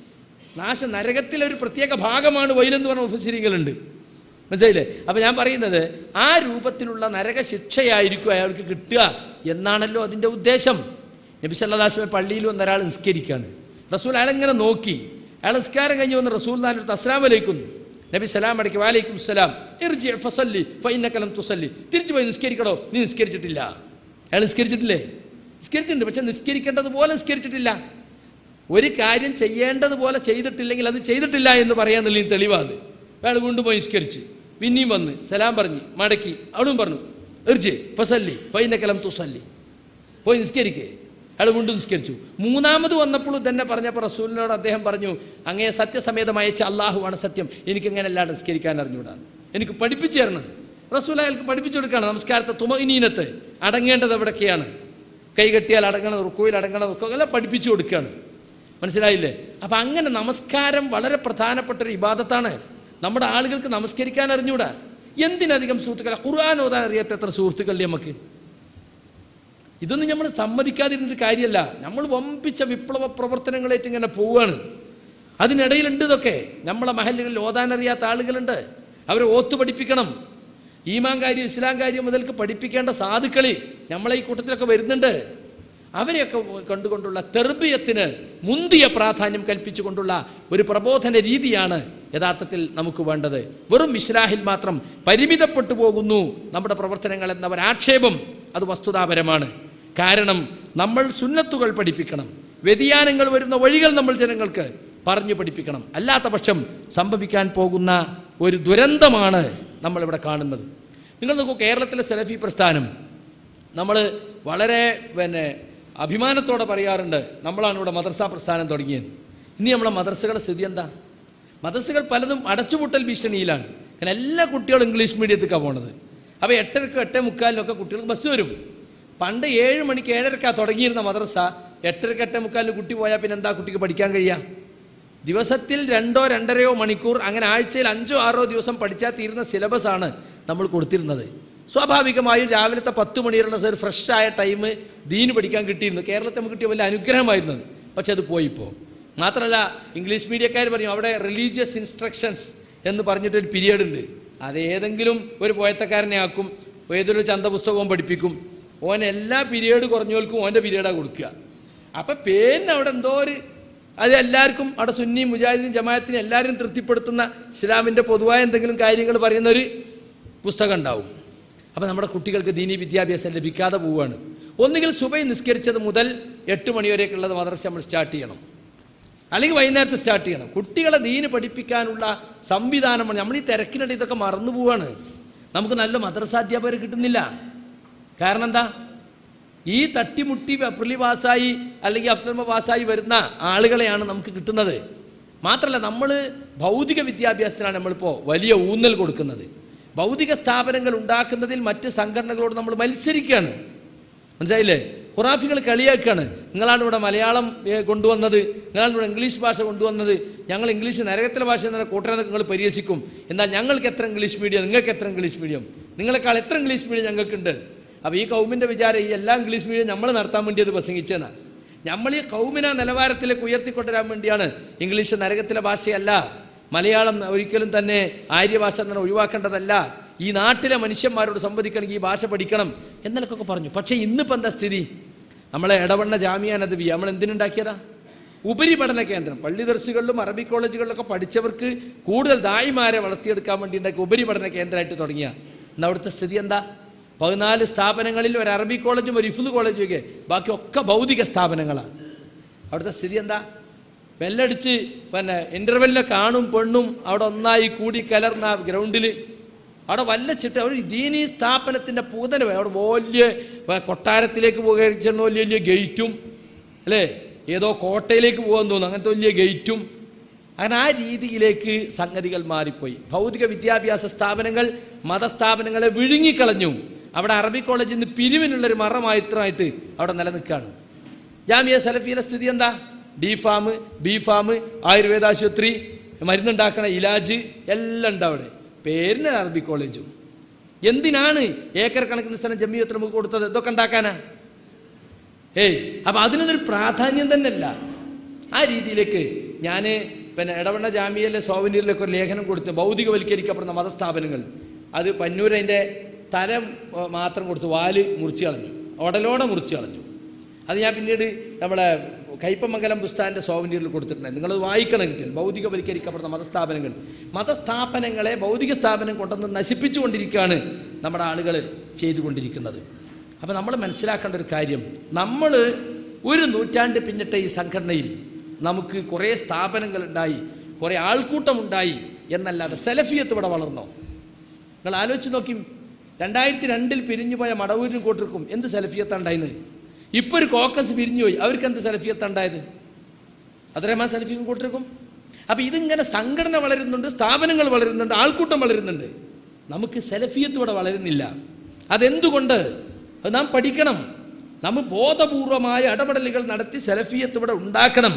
നാശ നരകത്തിലൊരു പ്രത്യേക ഭാഗമാണ് വൈലെന്ന് പറഞ്ഞ മുഫസ്സിരീങ്ങളുണ്ട്. മനസ്സിലായില്ലേ? അപ്പം ഞാൻ പറയുന്നത് ആ രൂപത്തിലുള്ള നരക ശിക്ഷയായിരിക്കും അയാൾക്ക് കിട്ടുക എന്നാണല്ലോ അതിൻ്റെ ഉദ്ദേശം. നബി സല്ലല്ലാഹു അലൈഹി വസല്ലം പള്ളിയിൽ വന്ന ഒരാൾ നിസ്കരിക്കുകയാണ്. റസൂൽ അയാളെങ്ങനെ നോക്കി. അയാൾ നിസ്കാരം കഴിഞ്ഞ് വന്ന് റസൂലുള്ളാഹിന്റെ അടുത്ത് അസ്സലാമു അലൈക്കും, നബി സലാം അടയ്ക്ക്, വഅലൈക്കും സലാം, ഇർജി ഫസല്ലി ഫഇന്നക ലം തുസല്ലി, തിരിച്ചു പോയി നിസ്കരിക്കടോ, നീ നിസ്കരിച്ചിട്ടില്ല. അയാൾ നിസ്കരിച്ചിട്ടില്ലേ? നിസ്കരിച്ചിട്ടുണ്ട്, പക്ഷെ നിസ്കരിക്കേണ്ടതുപോലെ നിസ്കരിച്ചിട്ടില്ല. ഒരു കാര്യം ചെയ്യേണ്ടതുപോലെ ചെയ്തിട്ടില്ലെങ്കിൽ അത് ചെയ്തിട്ടില്ല എന്ന് പറയാന്നുള്ളതിന് തെളിവാണ്. അയാൾ വീണ്ടും പോയി നിസ്കരിച്ച് പിന്നെയും വന്ന് സലാം പറഞ്ഞ് മടക്കി അവിടും പറഞ്ഞു ഇർജി ഫസല്ലി ഫഇന്നക ലം തുസല്ലി, പോയി നിസ്കരിക്കേ. അയാൾ വീണ്ടും നിസ്കരിച്ചു. മൂന്നാമത് വന്നപ്പോഴും തന്നെ പറഞ്ഞപ്പോൾ റസൂലിനോട് അദ്ദേഹം പറഞ്ഞു, അങ്ങേ സത്യസമേതം അയച്ച അള്ളാഹുവാണ് സത്യം, എനിക്കിങ്ങനെ അല്ലാണ്ട് നിസ്കരിക്കാൻ അറിഞ്ഞുകൂടാണ്, എനിക്ക് പഠിപ്പിച്ചു തരണം. റസൂൽ അയാൾക്ക് പഠിപ്പിച്ചു കൊടുക്കുകയാണ് നമസ്കാരത്തെ തുമഇനീനത്ത്, അടങ്ങേണ്ടത് എവിടൊക്കെയാണ്, കൈ കെട്ടിയാൽ അടങ്ങണം, റുക്കോയിൽ അടങ്ങണം, എല്ലാം പഠിപ്പിച്ചു കൊടുക്കുകയാണ്. മനസ്സിലായില്ലേ? അപ്പം അങ്ങനെ നമസ്കാരം വളരെ പ്രധാനപ്പെട്ട ഒരു ഇബാദത്താണ്. നമ്മുടെ ആളുകൾക്ക് നമസ്കരിക്കാൻ അറിഞ്ഞൂടാ. എന്തിനധികം സുഹൃത്തുക്കളെ ഖുർആൻ ഓതാൻ അറിയാത്ത എത്ര സുഹൃത്തുക്കളുടെ നമുക്ക്. ഇതൊന്നും നമ്മൾ സമ്മതിക്കാതിരുന്നൊരു കാര്യമല്ല. നമ്മൾ വമ്പിച്ച വിപ്ലവ പ്രവർത്തനങ്ങളായിട്ട് ഇങ്ങനെ പോവുകയാണ്. അതിനിടയിലുണ്ട് ഇതൊക്കെ. നമ്മളെ മഹല്ലുകളിൽ ഓതാനറിയാത്ത ആളുകളുണ്ട്, അവരെ ഓത്തു പഠിപ്പിക്കണം. ഈമാൻ കാര്യം ഇസ്ലാം കാര്യം മുതൽക്ക് പഠിപ്പിക്കേണ്ട സാധുക്കളി നമ്മളെ ഈ കൂട്ടത്തിലൊക്കെ വരുന്നുണ്ട്. അവരെയൊക്കെ കണ്ടുകൊണ്ടുള്ള തെർബിയത്തിന് മുന്തിയ പ്രാധാന്യം കൽപ്പിച്ചുകൊണ്ടുള്ള ഒരു പ്രബോധന രീതിയാണ് യഥാർത്ഥത്തിൽ നമുക്ക് വേണ്ടത്. വെറും ഇസ്ലാഹിൽ മാത്രം പരിമിതപ്പെട്ടു പോകുന്നു നമ്മുടെ പ്രവർത്തനങ്ങൾ എന്ന ഒരാക്ഷേപം അത് വസ്തുതാപരമാണ്. കാരണം നമ്മൾ സുന്നത്തുകൾ പഠിപ്പിക്കണം, വ്യതിയാനങ്ങൾ വരുന്ന വഴികൾ നമ്മൾ ജനങ്ങൾക്ക് പറഞ്ഞു പഠിപ്പിക്കണം. അല്ലാത്ത പക്ഷം സംഭവിക്കാൻ പോകുന്ന ഒരു ദുരന്തമാണ് നമ്മളിവിടെ കാണുന്നത്. നിങ്ങൾ നോക്കൂ, കേരളത്തിലെ സലഫി പ്രസ്ഥാനം നമ്മൾ വളരെ പിന്നെ അഭിമാനത്തോടെ പറയാറുണ്ട്, നമ്മളാണ് ഇവിടെ മദ്രസ പ്രസ്ഥാനം തുടങ്ങിയത്. ഇനി നമ്മളെ മദ്രസകളുടെ സ്ഥിതി എന്താ? മദ്രസകൾ പലതും അടച്ചുപൂട്ടൽ ഭീഷണിയിലാണ്. കാരണം എല്ലാ കുട്ടികളും ഇംഗ്ലീഷ് മീഡിയത്തേക്കാണ് പോണത്. അപ്പോൾ എട്ടരക്കും എട്ടേ മുക്കാലിനൊക്കെ കുട്ടികൾക്ക് ബസ് വരും. പണ്ട് ഏഴ് മണിക്ക് ഏഴരക്കാണ് തുടങ്ങിയിരുന്ന മദ്രസ, എട്ടരക്ക് എട്ടേ മുക്കാലിന് കുട്ടി പോയാൽ പിന്നെ എന്താ കുട്ടിക്ക് പഠിക്കാൻ കഴിയുക? ദിവസത്തിൽ രണ്ടോ രണ്ടരയോ മണിക്കൂർ, അങ്ങനെ ആഴ്ചയിൽ അഞ്ചോ ആറോ ദിവസം പഠിച്ചാൽ തീരുന്ന സിലബസാണ് നമ്മൾ കൊടുത്തിരുന്നത്. സ്വാഭാവികമായും രാവിലത്തെ പത്ത് മണിയുള്ള ഒരു ഫ്രഷായ ടൈം ദീന് പഠിക്കാൻ കിട്ടിയിരുന്നു. കേരളത്തിൽ നമുക്ക് കിട്ടിയ വലിയ അനുഗ്രഹമായിരുന്നത്. പക്ഷെ അത് പോയിപ്പോൾ. മാത്രമല്ല ഇംഗ്ലീഷ് മീഡിയക്കാർ പറയും അവിടെ റിലീജിയസ് ഇൻസ്ട്രക്ഷൻസ് എന്ന് പറഞ്ഞിട്ടൊരു പീരീഡ് ഉണ്ട്. അതേതെങ്കിലും ഒരു പോയത്തക്കാരനെ ആക്കും, ഏതൊരു ചന്തപുസ്തകവും പഠിപ്പിക്കും. ഓൻ എല്ലാ പീരീഡ് കുറഞ്ഞവർക്കും ഓൻ്റെ പീരീഡാണ് കൊടുക്കുക. അപ്പം പേരിന് അവിടെ എന്തോ ഒരു അത് എല്ലാവർക്കും അവിടെ സുന്നി മുജാഹിദീൻ ജമാഅത്തിനെ എല്ലാവരും തൃപ്തിപ്പെടുത്തുന്ന ഇസ്ലാമിൻ്റെ പൊതുവായ എന്തെങ്കിലും കാര്യങ്ങൾ പറയുന്നൊരു പുസ്തകം ഉണ്ടാവും. അപ്പം നമ്മുടെ കുട്ടികൾക്ക് ദീനി വിദ്യാഭ്യാസം ലഭിക്കാതെ പോവുകയാണ്. ഒന്നുകിൽ സുബൈ നിസ്കരിച്ചത് മുതൽ എട്ട് മണിവരേക്കുള്ളത് മദ്രസ നമ്മൾ സ്റ്റാർട്ട് ചെയ്യണം, അല്ലെങ്കിൽ വൈകുന്നേരത്ത് സ്റ്റാർട്ട് ചെയ്യണം. കുട്ടികളെ ദീന് പഠിപ്പിക്കാനുള്ള സംവിധാനമാണ്. നമ്മൾ ഈ തിരക്കിനിടെ ഇതൊക്കെ മറന്നു പോവാണ്. നമുക്ക് നല്ല മദ്രസാധ്യാപകർ കിട്ടുന്നില്ല. കാരണം എന്താ? ഈ തട്ടിമുട്ടി പ്രിലി പാസ്സായി അല്ലെങ്കിൽ അഫ്ദൽമ പാസ്സായി വരുന്ന ആളുകളെയാണ് നമുക്ക് കിട്ടുന്നത്. മാത്രമല്ല നമ്മൾ ഭൗതിക വിദ്യാഭ്യാസത്തിനാണ് നമ്മളിപ്പോൾ വലിയ ഊന്നൽ കൊടുക്കുന്നത്. ഭൗതിക സ്ഥാപനങ്ങൾ ഉണ്ടാക്കുന്നതിൽ മറ്റ് സംഘടനകളോട് നമ്മൾ മത്സരിക്കുകയാണ്. മനസ്സിലായില്ലേ? ഖുറാഫികൾ കളിയാക്കുകയാണ്. നിങ്ങളാണ് ഇവിടെ മലയാളം കൊണ്ടുവന്നത്, നിങ്ങളാണ് ഇവിടെ ഇംഗ്ലീഷ് ഭാഷ കൊണ്ടുവന്നത്, ഞങ്ങൾ ഇംഗ്ലീഷ് നരകത്തിലെ ഭാഷ എന്ന കൂട്ടരെ നിങ്ങൾ പരിഹസിക്കും. എന്നാൽ ഞങ്ങൾക്ക് എത്ര ഇംഗ്ലീഷ് മീഡിയം, നിങ്ങൾക്ക് എത്ര ഇംഗ്ലീഷ് മീഡിയം, നിങ്ങളെക്കാൾ എത്ര ഇംഗ്ലീഷ് മീഡിയം ഞങ്ങൾക്കുണ്ട്. അപ്പോൾ ഈ കൗമിൻ്റെ വിചാരം ഈ എല്ലാ ഇംഗ്ലീഷ് മീഡിയം നമ്മൾ നടത്താൻ വേണ്ടി അത് പ്രസംഗിച്ചതെന്നാണ്. നമ്മൾ ഈ കൗമിനെ നിലവാരത്തിലേക്ക് ഉയർത്തിക്കൊണ്ടുവരാൻ വേണ്ടിയാണ്. ഇംഗ്ലീഷ് നരകത്തിലെ ഭാഷയല്ല, മലയാളം ഒരിക്കലും തന്നെ ആര്യഭാഷ തന്നെ ഒഴിവാക്കേണ്ടതല്ല, ഈ നാട്ടിലെ മനുഷ്യന്മാരോട് സംവദിക്കണമെങ്കിൽ ഈ ഭാഷ പഠിക്കണം എന്നൊക്കെ പറഞ്ഞു. പക്ഷേ ഇന്നിപ്പോൾ എന്താ സ്ഥിതി? നമ്മളെ ഇടവണ്ണ ജാമിയ നദവി നമ്മൾ എന്തിനുണ്ടാക്കിയതാ? ഉപരിപഠന കേന്ദ്രം. പള്ളി ദർസുകളിലും അറബി കോളേജുകളിലൊക്കെ പഠിച്ചവർക്ക് കൂടുതൽ ദായിമാരെ വളർത്തിയെടുക്കാൻ വേണ്ടി ഉണ്ടാക്കി ഉപരിപഠന കേന്ദ്രമായിട്ട് തുടങ്ങിയ. എന്നാൽ അവിടുത്തെ സ്ഥിതി എന്താ? പതിനാല് സ്ഥാപനങ്ങളിൽ ഒരു അറബി കോളേജും ഒരു ഇഫ്ലു കോളേജും ഒക്കെ, ബാക്കിയൊക്കെ ഭൗതിക സ്ഥാപനങ്ങളാണ്. അവിടുത്തെ സ്ഥിതി എന്താ? ബെല്ലടിച്ച് പിന്നെ ഇൻ്റർവെല്ലിൽ കാണും പെണ്ണും അവിടെ ഒന്നായി കൂടി കലർന്ന ഗ്രൗണ്ടിൽ അവിടെ വല്ലച്ചിട്ട് അവർ ദീനീ സ്ഥാപനത്തിൻ്റെ പൂതന അവിടെ വലിയ കൊട്ടാരത്തിലേക്ക് പോകാൻ വലിയ വലിയ ഗേറ്റും അല്ലേ, ഏതോ കോട്ടയിലേക്ക് പോകാൻ തോന്നുന്നു, അങ്ങനത്തെ വലിയ ഗേറ്റും. അങ്ങനെ ആ രീതിയിലേക്ക് സംഗതികൾ മാറിപ്പോയി. ഭൗതിക വിദ്യാഭ്യാസ സ്ഥാപനങ്ങൾ മതസ്ഥാപനങ്ങളെ വിഴുങ്ങിക്കളഞ്ഞു. അവിടെ അറബി കോളേജിൽ നിന്ന് പിരിവിനുള്ളൊരു മറമായിത്രമായിട്ട് അവിടെ നിലനിൽക്കുകയാണ്. ജാമിയ സലഫിയിലെ സ്ഥിതി എന്താ? D pharm, B pharm, Ayurveda ആശുപത്രി, മരുന്നുണ്ടാക്കണ ഇലാജ് എല്ലാം ഉണ്ട് അവിടെ. പേരിന് അറബി കോളേജും. എന്തിനാണ് ഏക്കർ കണക്കിന് സ്ഥലം ജമിയത്തിന് നമുക്ക് കൊടുത്തത്? ഇതൊക്കെ ഉണ്ടാക്കാനാ? ഏയ് അപ്പം അതിനൊരു പ്രാധാന്യം തന്നെയല്ല. ആ രീതിയിലേക്ക് ഞാൻ പിന്നെ ഇടവണ്ണ ജാമ്യയിലെ സോവനീറിലൊക്കെ ഒരു ലേഖനം കൊടുത്തു, ഭൗതികവൽക്കരിക്കപ്പെടുന്ന മതസ്ഥാപനങ്ങൾ. അത് പന്നൂർ അതിൻ്റെ തല മാത്രം കൊടുത്തു, വാല് മുറിച്ച് കളഞ്ഞു, ഉടലോടെ മുറിച്ച് കളഞ്ഞു. അത് ഞാൻ പിന്നീട് നമ്മുടെ കയ്പമംഗലം പുസ്തകൻ്റെ സോവനീറിൽ കൊടുത്തിട്ടുണ്ട്. നിങ്ങളത് വായിക്കണം കിട്ടിയാൽ. ഭൗതികവൽക്കരിക്കപ്പെടുന്ന മതസ്ഥാപനങ്ങൾ, മതസ്ഥാപനങ്ങളെ ഭൗതിക സ്ഥാപനം കൊണ്ടുവന്ന് നശിപ്പിച്ചുകൊണ്ടിരിക്കുകയാണ് നമ്മുടെ ആളുകൾ ചെയ്തുകൊണ്ടിരിക്കുന്നത്. അപ്പോൾ നമ്മൾ മനസ്സിലാക്കേണ്ട ഒരു കാര്യം, നമ്മൾ ഒരു നൂറ്റാണ്ട് പിന്നിട്ട ഈ സംഘടനയിൽ നമുക്ക് കുറേ സ്ഥാപനങ്ങളുണ്ടായി, കുറേ ആൾക്കൂട്ടമുണ്ടായി എന്നല്ലാതെ സലഫിയത്ത് ഇവിടെ വളർന്നോ? നിങ്ങൾ ആലോചിച്ച് നോക്കി. രണ്ടായിരത്തി രണ്ടിൽ പിരിഞ്ഞു പോയ മടവൂരിനും കോട്ടിർക്കും എന്ത് സലഫിയത്താണ് ഉണ്ടായിരുന്നത്? ഇപ്പോൾ ഒരു കോക്കസ് പിരിഞ്ഞു പോയി, അവർക്ക് എന്ത് സലഫിയത്താണ് ഉണ്ടായത്? അബ്ദുറഹ്മാൻ സലഫിയും കോട്ടിർക്കും. അപ്പോൾ ഇതിങ്ങനെ സംഘടന വളരുന്നുണ്ട്, സ്ഥാപനങ്ങൾ വളരുന്നുണ്ട്, ആൾക്കൂട്ടം വളരുന്നുണ്ട്. നമുക്ക് സലഫിയത്ത് ഇവിടെ വളരുന്നില്ല. അതെന്തുകൊണ്ട്? അത് നാം പഠിക്കണം. നമ്മൾ ബോധപൂർവമായ ഇടപെടലുകൾ നടത്തി സലഫിയത്ത് ഇവിടെ ഉണ്ടാക്കണം.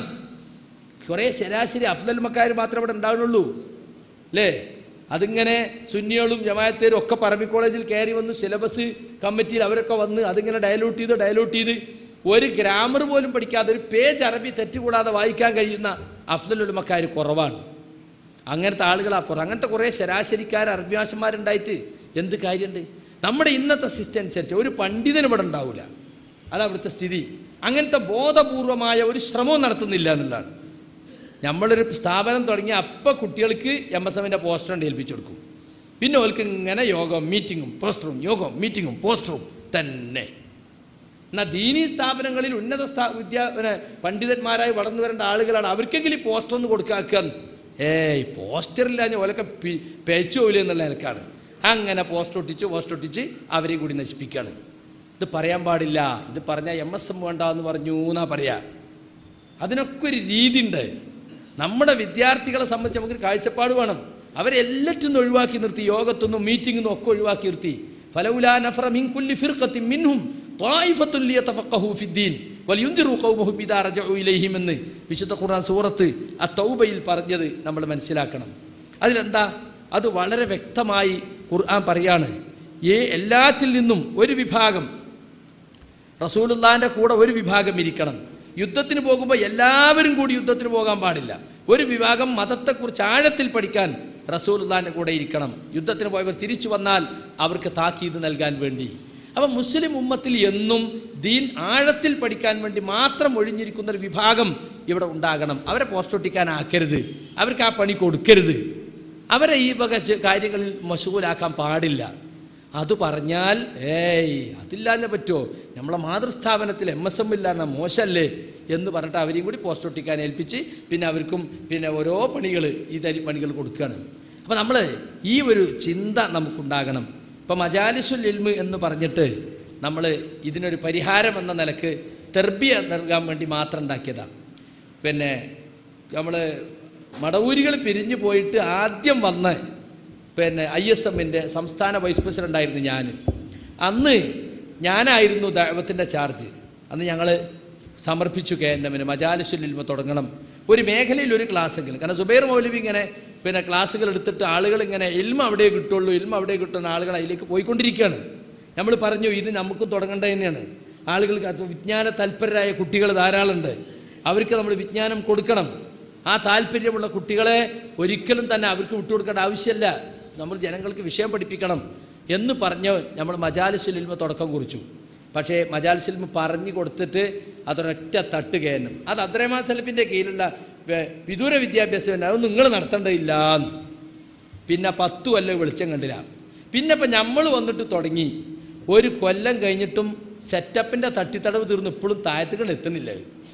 കുറേ ശരാശരി അഫ്ദൽമക്കാർ മാത്രമേ ഇവിടെ ഉണ്ടാവുന്നുള്ളൂ അല്ലേ? അതിങ്ങനെ സുന്നികളും ജമാഅത്തേരും ഒക്കെ പറമ്പി കോളേജിൽ കയറി വന്ന് സിലബസ് കമ്മിറ്റിയിൽ അവരൊക്കെ വന്ന് അതിങ്ങനെ ഡയലൂട്ട് ചെയ്ത് ഡയലൂട്ട് ചെയ്ത് ഒരു ഗ്രാമർ പോലും പഠിക്കാതെ ഒരു പേജ് അറബി തെറ്റുകൂടാതെ വായിക്കാൻ കഴിയുന്ന അഫ്ദലുലമക്കാർ കുറവാണ്. അങ്ങനത്തെ ആളുകളാപ്പുറം അങ്ങനത്തെ കുറേ ശരാശരിക്കാർ അറബിയാശന്മാരുണ്ടായിട്ട് എന്ത് കാര്യമുണ്ട്? നമ്മുടെ ഇന്നത്തെ സിസ്റ്റം അനുസരിച്ച് ഒരു പണ്ഡിതനും ഇവിടെ ഉണ്ടാവില്ല. അതവിടുത്തെ സ്ഥിതി. അങ്ങനത്തെ ബോധപൂർവമായ ഒരു ശ്രമവും നടത്തുന്നില്ല എന്നുള്ളതാണ്. നമ്മളൊരു സ്ഥാപനം തുടങ്ങിയ അപ്പം കുട്ടികൾക്ക് എം എസ് എമ്മിൻ്റെ പോസ്റ്റർ കൊണ്ട് ഏൽപ്പിച്ചു കൊടുക്കും. പിന്നെ ഓൾക്ക് ഇങ്ങനെ യോഗവും മീറ്റിങ്ങും പോസ്റ്ററും, യോഗവും മീറ്റിങ്ങും പോസ്റ്ററും തന്നെ. എന്നാൽ ദീനീ സ്ഥാപനങ്ങളിൽ ഉന്നത സ്ഥാ വിദ്യാ പണ്ഡിതന്മാരായി വളർന്നു വരേണ്ട ആളുകളാണ്. അവർക്കെങ്കിലും ഈ പോസ്റ്റർ ഒന്ന് കൊടുക്കാക്കുക. ഏയ് പോസ്റ്ററില്ലാഞ്ഞ ഓലൊക്കെ പി പേച്ചു പോയില്ല എന്നുള്ള നിലക്കാണ്. അങ്ങനെ പോസ്റ്റർ ഒട്ടിച്ച് പോസ്റ്റർ ഒട്ടിച്ച് അവരെയും കൂടി നശിപ്പിക്കുകയാണ്. ഇത് പറയാൻ പാടില്ല. ഇത് പറഞ്ഞാൽ എം എസ് എം വേണ്ട എന്ന് പറഞ്ഞു എന്നാ പറയാ. അതിനൊക്കെ ഒരു രീതി ഉണ്ട്. നമ്മുടെ വിദ്യാർത്ഥികളെ സംബന്ധിച്ച് നമുക്കൊരു കാഴ്ചപ്പാട് വേണം. അവരെല്ലാറ്റും ഒഴിവാക്കി നിർത്തി, യോഗത്തൊന്നും മീറ്റിംഗൊന്നും ഒക്കെ ഒഴിവാക്കി നിർത്തി. ഫലൗലാ നഫറ മിൻ കുല്ലി ഫിർഖത്തിൻ മിൻഹും ത്വായിഫത്തുൻ ലിയതഫഖഹു ഫിദ്ദീൻ വലിയുൻദിറു ഖൗമഹും ഇദാ റജഉ ഇലൈഹിം എന്ന് വിശുദ്ധ ഖുർആൻ സൂറത്ത് അത്തൗബയിൽ പറഞ്ഞത് നമ്മൾ മനസ്സിലാക്കണം. അതിലെന്താ? അത് വളരെ വ്യക്തമായി ഖുർആൻ പറയാണ്. ഏ എല്ലാത്തിൽ നിന്നും ഒരു വിഭാഗം റസൂലുള്ളാഹിൻ്റെ കൂടെ ഒരു വിഭാഗം ഇരിക്കണം. യുദ്ധത്തിന് പോകുമ്പോൾ എല്ലാവരും കൂടി യുദ്ധത്തിന് പോകാൻ പാടില്ല. ഒരു വിഭാഗം മതത്തെക്കുറിച്ച് ആഴത്തിൽ പഠിക്കാൻ റസൂലുള്ളാഹിൻ്റെ കൂടെ ഇരിക്കണം. യുദ്ധത്തിന് പോയവർ തിരിച്ചു വന്നാൽ അവർക്ക് താക്കീത് നൽകാൻ വേണ്ടി. അപ്പം മുസ്ലിം ഉമ്മത്തിൽ എന്നും ദീൻ ആഴത്തിൽ പഠിക്കാൻ വേണ്ടി മാത്രം ഒഴിഞ്ഞിരിക്കുന്നൊരു വിഭാഗം ഇവിടെ ഉണ്ടാകണം. അവരെ പോസ്റ്റ് ഒട്ടിക്കാനാക്കരുത്, അവർക്ക് ആ പണി കൊടുക്കരുത്, അവരെ ഈ വക കാര്യങ്ങളിൽ മശൂലാക്കാൻ പാടില്ല. അത് പറഞ്ഞാൽ ഏയ് അതില്ലാതെ പറ്റുമോ, നമ്മളെ മാതൃസ്ഥാപനത്തിൽ എം എസ് എം ഇല്ലാന്ന മോശമല്ലേ എന്ന് പറഞ്ഞിട്ട് അവരെയും കൂടി പോസ്റ്റ് ഒട്ടിക്കാൻ ഏൽപ്പിച്ച് പിന്നെ അവർക്കും പിന്നെ ഓരോ പണികൾ ഈ തരി പണികൾ കൊടുക്കുകയാണ്. അപ്പോൾ നമ്മൾ ഈ ഒരു ചിന്ത നമുക്കുണ്ടാകണം. ഇപ്പം മജാലിസുൽ ഇൽമ് എന്ന് പറഞ്ഞിട്ട് നമ്മൾ ഇതിനൊരു പരിഹാരം എന്ന നിലക്ക് തെർബിയ നൽകാൻ വേണ്ടി മാത്രം ഉണ്ടാക്കിയതാണ്. പിന്നെ നമ്മൾ മടവൂരികൾ പിരിഞ്ഞു പോയിട്ട് ആദ്യം വന്ന് പിന്നെ ഐ എസ് എമ്മിൻ്റെ സംസ്ഥാന വൈസ് പ്രസിഡൻ്റായിരുന്നു ഞാൻ. അന്ന് ഞാനായിരുന്നു ദഅവത്തിൻ്റെ ചാർജ്. അന്ന് ഞങ്ങൾ സമർപ്പിച്ചു കെ എൻ എമ്മിന് മജാലിസുൽ ഇൽമ തുടങ്ങണം, ഒരു മേഖലയിൽ ഒരു ക്ലാസ്സെങ്കിലും. കാരണം സുബൈർ മൗലവി ഇങ്ങനെ പിന്നെ ക്ലാസ്സുകൾ എടുത്തിട്ട് ആളുകൾ ഇങ്ങനെ ഇൽമ അവിടെ കിട്ടുള്ളൂ, ഇൽമ അവിടെ കിട്ടുന്ന ആളുകൾ അതിലേക്ക് പോയിക്കൊണ്ടിരിക്കുകയാണ്. നമ്മൾ പറഞ്ഞു ഇത് നമുക്കും തുടങ്ങേണ്ടത് തന്നെയാണ്. ആളുകൾക്ക് വിജ്ഞാന തൽപരരായ കുട്ടികൾ ധാരാളമുണ്ട്, അവർക്ക് നമ്മൾ വിജ്ഞാനം കൊടുക്കണം. ആ താല്പര്യമുള്ള കുട്ടികളെ ഒരിക്കലും തന്നെ അവർക്ക് വിട്ടുകൊടുക്കേണ്ട ആവശ്യമില്ല. നമ്മൾ ജനങ്ങൾക്ക് വിഷയം പഠിപ്പിക്കണം എന്ന് പറഞ്ഞ് നമ്മൾ മജാലിസുൽ ഇൽമ തുടക്കം കുറിച്ചു. പക്ഷേ മജാലിസുൽ ഇൽമ പറഞ്ഞു കൊടുത്തിട്ട് അതൊരൊറ്റ തട്ട് കയറും. അത് അബ്ദുറഹ്മാൻ സലഫിൻ്റെ കീഴിലുള്ള വിദൂര വിദ്യാഭ്യാസം അത് നിങ്ങൾ നടത്തേണ്ടതില്ല. പിന്നെ പത്തു കൊല്ലം വെളിച്ചം കണ്ടില്ല. പിന്നെ ഇപ്പം നമ്മൾ വന്നിട്ട് തുടങ്ങി ഒരു കൊല്ലം കഴിഞ്ഞിട്ടും സെറ്റപ്പിൻ്റെ തട്ടിത്തടവ് തീർന്ന് ഇപ്പോഴും താഴത്തുകൾ എത്തുന്നില്ല.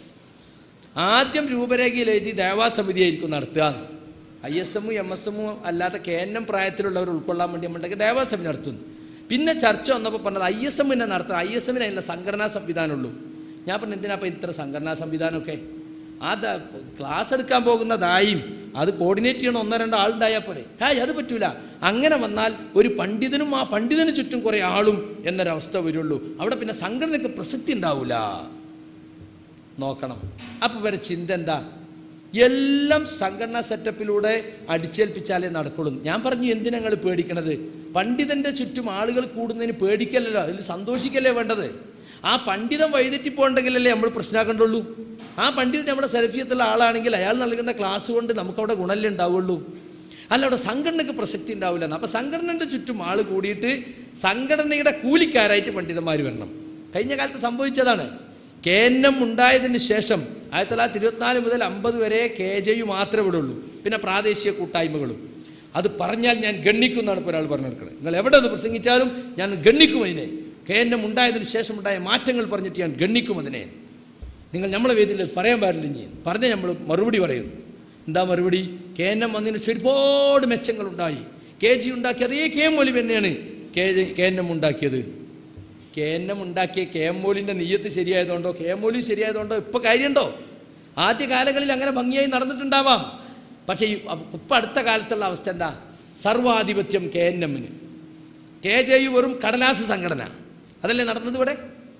ആദ്യം രൂപരേഖയിൽ എഴുതി ദേവാസമിതിയായിരിക്കും നടത്തുക. ഐ എസ് എമ്മും എം എസ് എമ്മും അല്ലാത്ത കെ എൻ എം പ്രായത്തിലുള്ളവർ ഉൾക്കൊള്ളാൻ വേണ്ടി നമ്മളുണ്ടെങ്കിൽ ദേവാസമിതി നടത്തുന്നു. പിന്നെ ചർച്ച വന്നപ്പോൾ പറഞ്ഞത് ഐ എസ് എമ്മിനെ നടത്തുക, ഐ എസ് എമ്മിന് അതിനുള്ള സംഘടനാ സംവിധാനമുള്ളൂ. ഞാൻ പറഞ്ഞു എന്തിനാ അപ്പം ഇത്ര സംഘടനാ സംവിധാനമൊക്കെ? അത് ക്ലാസ് എടുക്കാൻ പോകുന്നതായും അത് കോർഡിനേറ്റ് ചെയ്യണം ഒന്നോ രണ്ടോ ആളുണ്ടായാൽ പോലെ. ഹായ് അത് പറ്റൂല. അങ്ങനെ വന്നാൽ ഒരു പണ്ഡിതനും ആ പണ്ഡിതന് ചുറ്റും കുറേ ആളും എന്നൊരവസ്ഥ വരുള്ളൂ. അവിടെ പിന്നെ സംഘടനയ്ക്ക് പ്രസക്തി ഉണ്ടാവില്ല. നോക്കണം. അപ്പോൾ വരെ ചിന്ത എന്താ? എല്ലാം സംഘടനാ സെറ്റപ്പിലൂടെ അടിച്ചേൽപ്പിച്ചാലേ നടക്കുള്ളൂ. ഞാൻ പറഞ്ഞു, എന്തിനാ നിങ്ങൾ പേടിക്കണത്? പണ്ഡിതൻ്റെ ചുറ്റും ആളുകൾ കൂടുന്നതിന് പേടിക്കല്ലല്ലോ, അതിൽ സന്തോഷിക്കല്ലേ വേണ്ടത്. ആ പണ്ഡിതൻ വഴിതെറ്റിപ്പോണ്ടെങ്കിലല്ലേ നമ്മൾ പ്രശ്നമാക്കണ്ടുള്ളൂ. ആ പണ്ഡിതൻ നമ്മുടെ സെൽഫിയത്തുള്ള ആളാണെങ്കിൽ അയാൾ നൽകുന്ന ക്ലാസ് കൊണ്ട് നമുക്കവിടെ ഗുണമല്ലേ ഉണ്ടാവുള്ളൂ, അല്ല അവിടെ സംഘടനയ്ക്ക് പ്രസക്തി ഉണ്ടാവില്ല. അപ്പോൾ സംഘടനയുടെ ചുറ്റും ആൾ കൂടിയിട്ട് സംഘടനയുടെ കൂലിക്കാരായിട്ട് പണ്ഡിതന്മാർ വരണം. കഴിഞ്ഞ കാലത്ത് സംഭവിച്ചതാണ്. കെ എൻ എം ഉണ്ടായതിന് ശേഷം ആയിരത്തി തൊള്ളായിരത്തി ഇരുപത്തിനാല് മുതൽ അമ്പത് വരെ കെ ജെ യു മാത്രമേ ഇവിടെ ഉള്ളൂ. പിന്നെ പ്രാദേശിക കൂട്ടായ്മകളും. അത് പറഞ്ഞാൽ ഞാൻ ഗണ്ണിക്കും എന്നാണ് ഇപ്പോൾ ഒരാൾ പറഞ്ഞെടുക്കുന്നത്. നിങ്ങൾ എവിടെ ഒന്ന് പ്രസംഗിച്ചാലും ഞാൻ ഗണ്ണിക്കും അതിനെ. കെ എൻ എം ഉണ്ടായതിന് ശേഷം ഉണ്ടായ മാറ്റങ്ങൾ പറഞ്ഞിട്ട് ഞാൻ ഗണ്ണിക്കും അതിനെ. നിങ്ങൾ നമ്മളെ വേദിയിൽ പറയാൻ പാടില്ല. ഞാൻ പറഞ്ഞ നമ്മൾ മറുപടി പറയുന്നു. എന്താ മറുപടി? കെ എൻ എം വന്നതിന് ശേഷം ഒരുപാട് മെച്ചങ്ങളുണ്ടായി. കെ ജി ഉണ്ടാക്കിയ അതേ കെ എം മൗലവി തന്നെയാണ് കെ കെ എൻ എം ഉണ്ടാക്കിയത്. കെ എൻ എം ഉണ്ടാക്കിയ കെ എം മൗലിൻ്റെ നെയ്യത്ത് ശരിയായതുകൊണ്ടോ കെ എം മൗലി ശരിയായതുകൊണ്ടോ ഇപ്പോൾ കാര്യമുണ്ടോ? ആദ്യ കാലങ്ങളിൽ അങ്ങനെ ഭംഗിയായി നടന്നിട്ടുണ്ടാവാം. പക്ഷേ ഇപ്പം അടുത്ത കാലത്തുള്ള അവസ്ഥ എന്താ? സർവാധിപത്യം കെ എൻ എമ്മിന്. കെ ജെ യു വെറും കടലാസ് സംഘടന. അതല്ലേ നടന്നത് ഇവിടെ?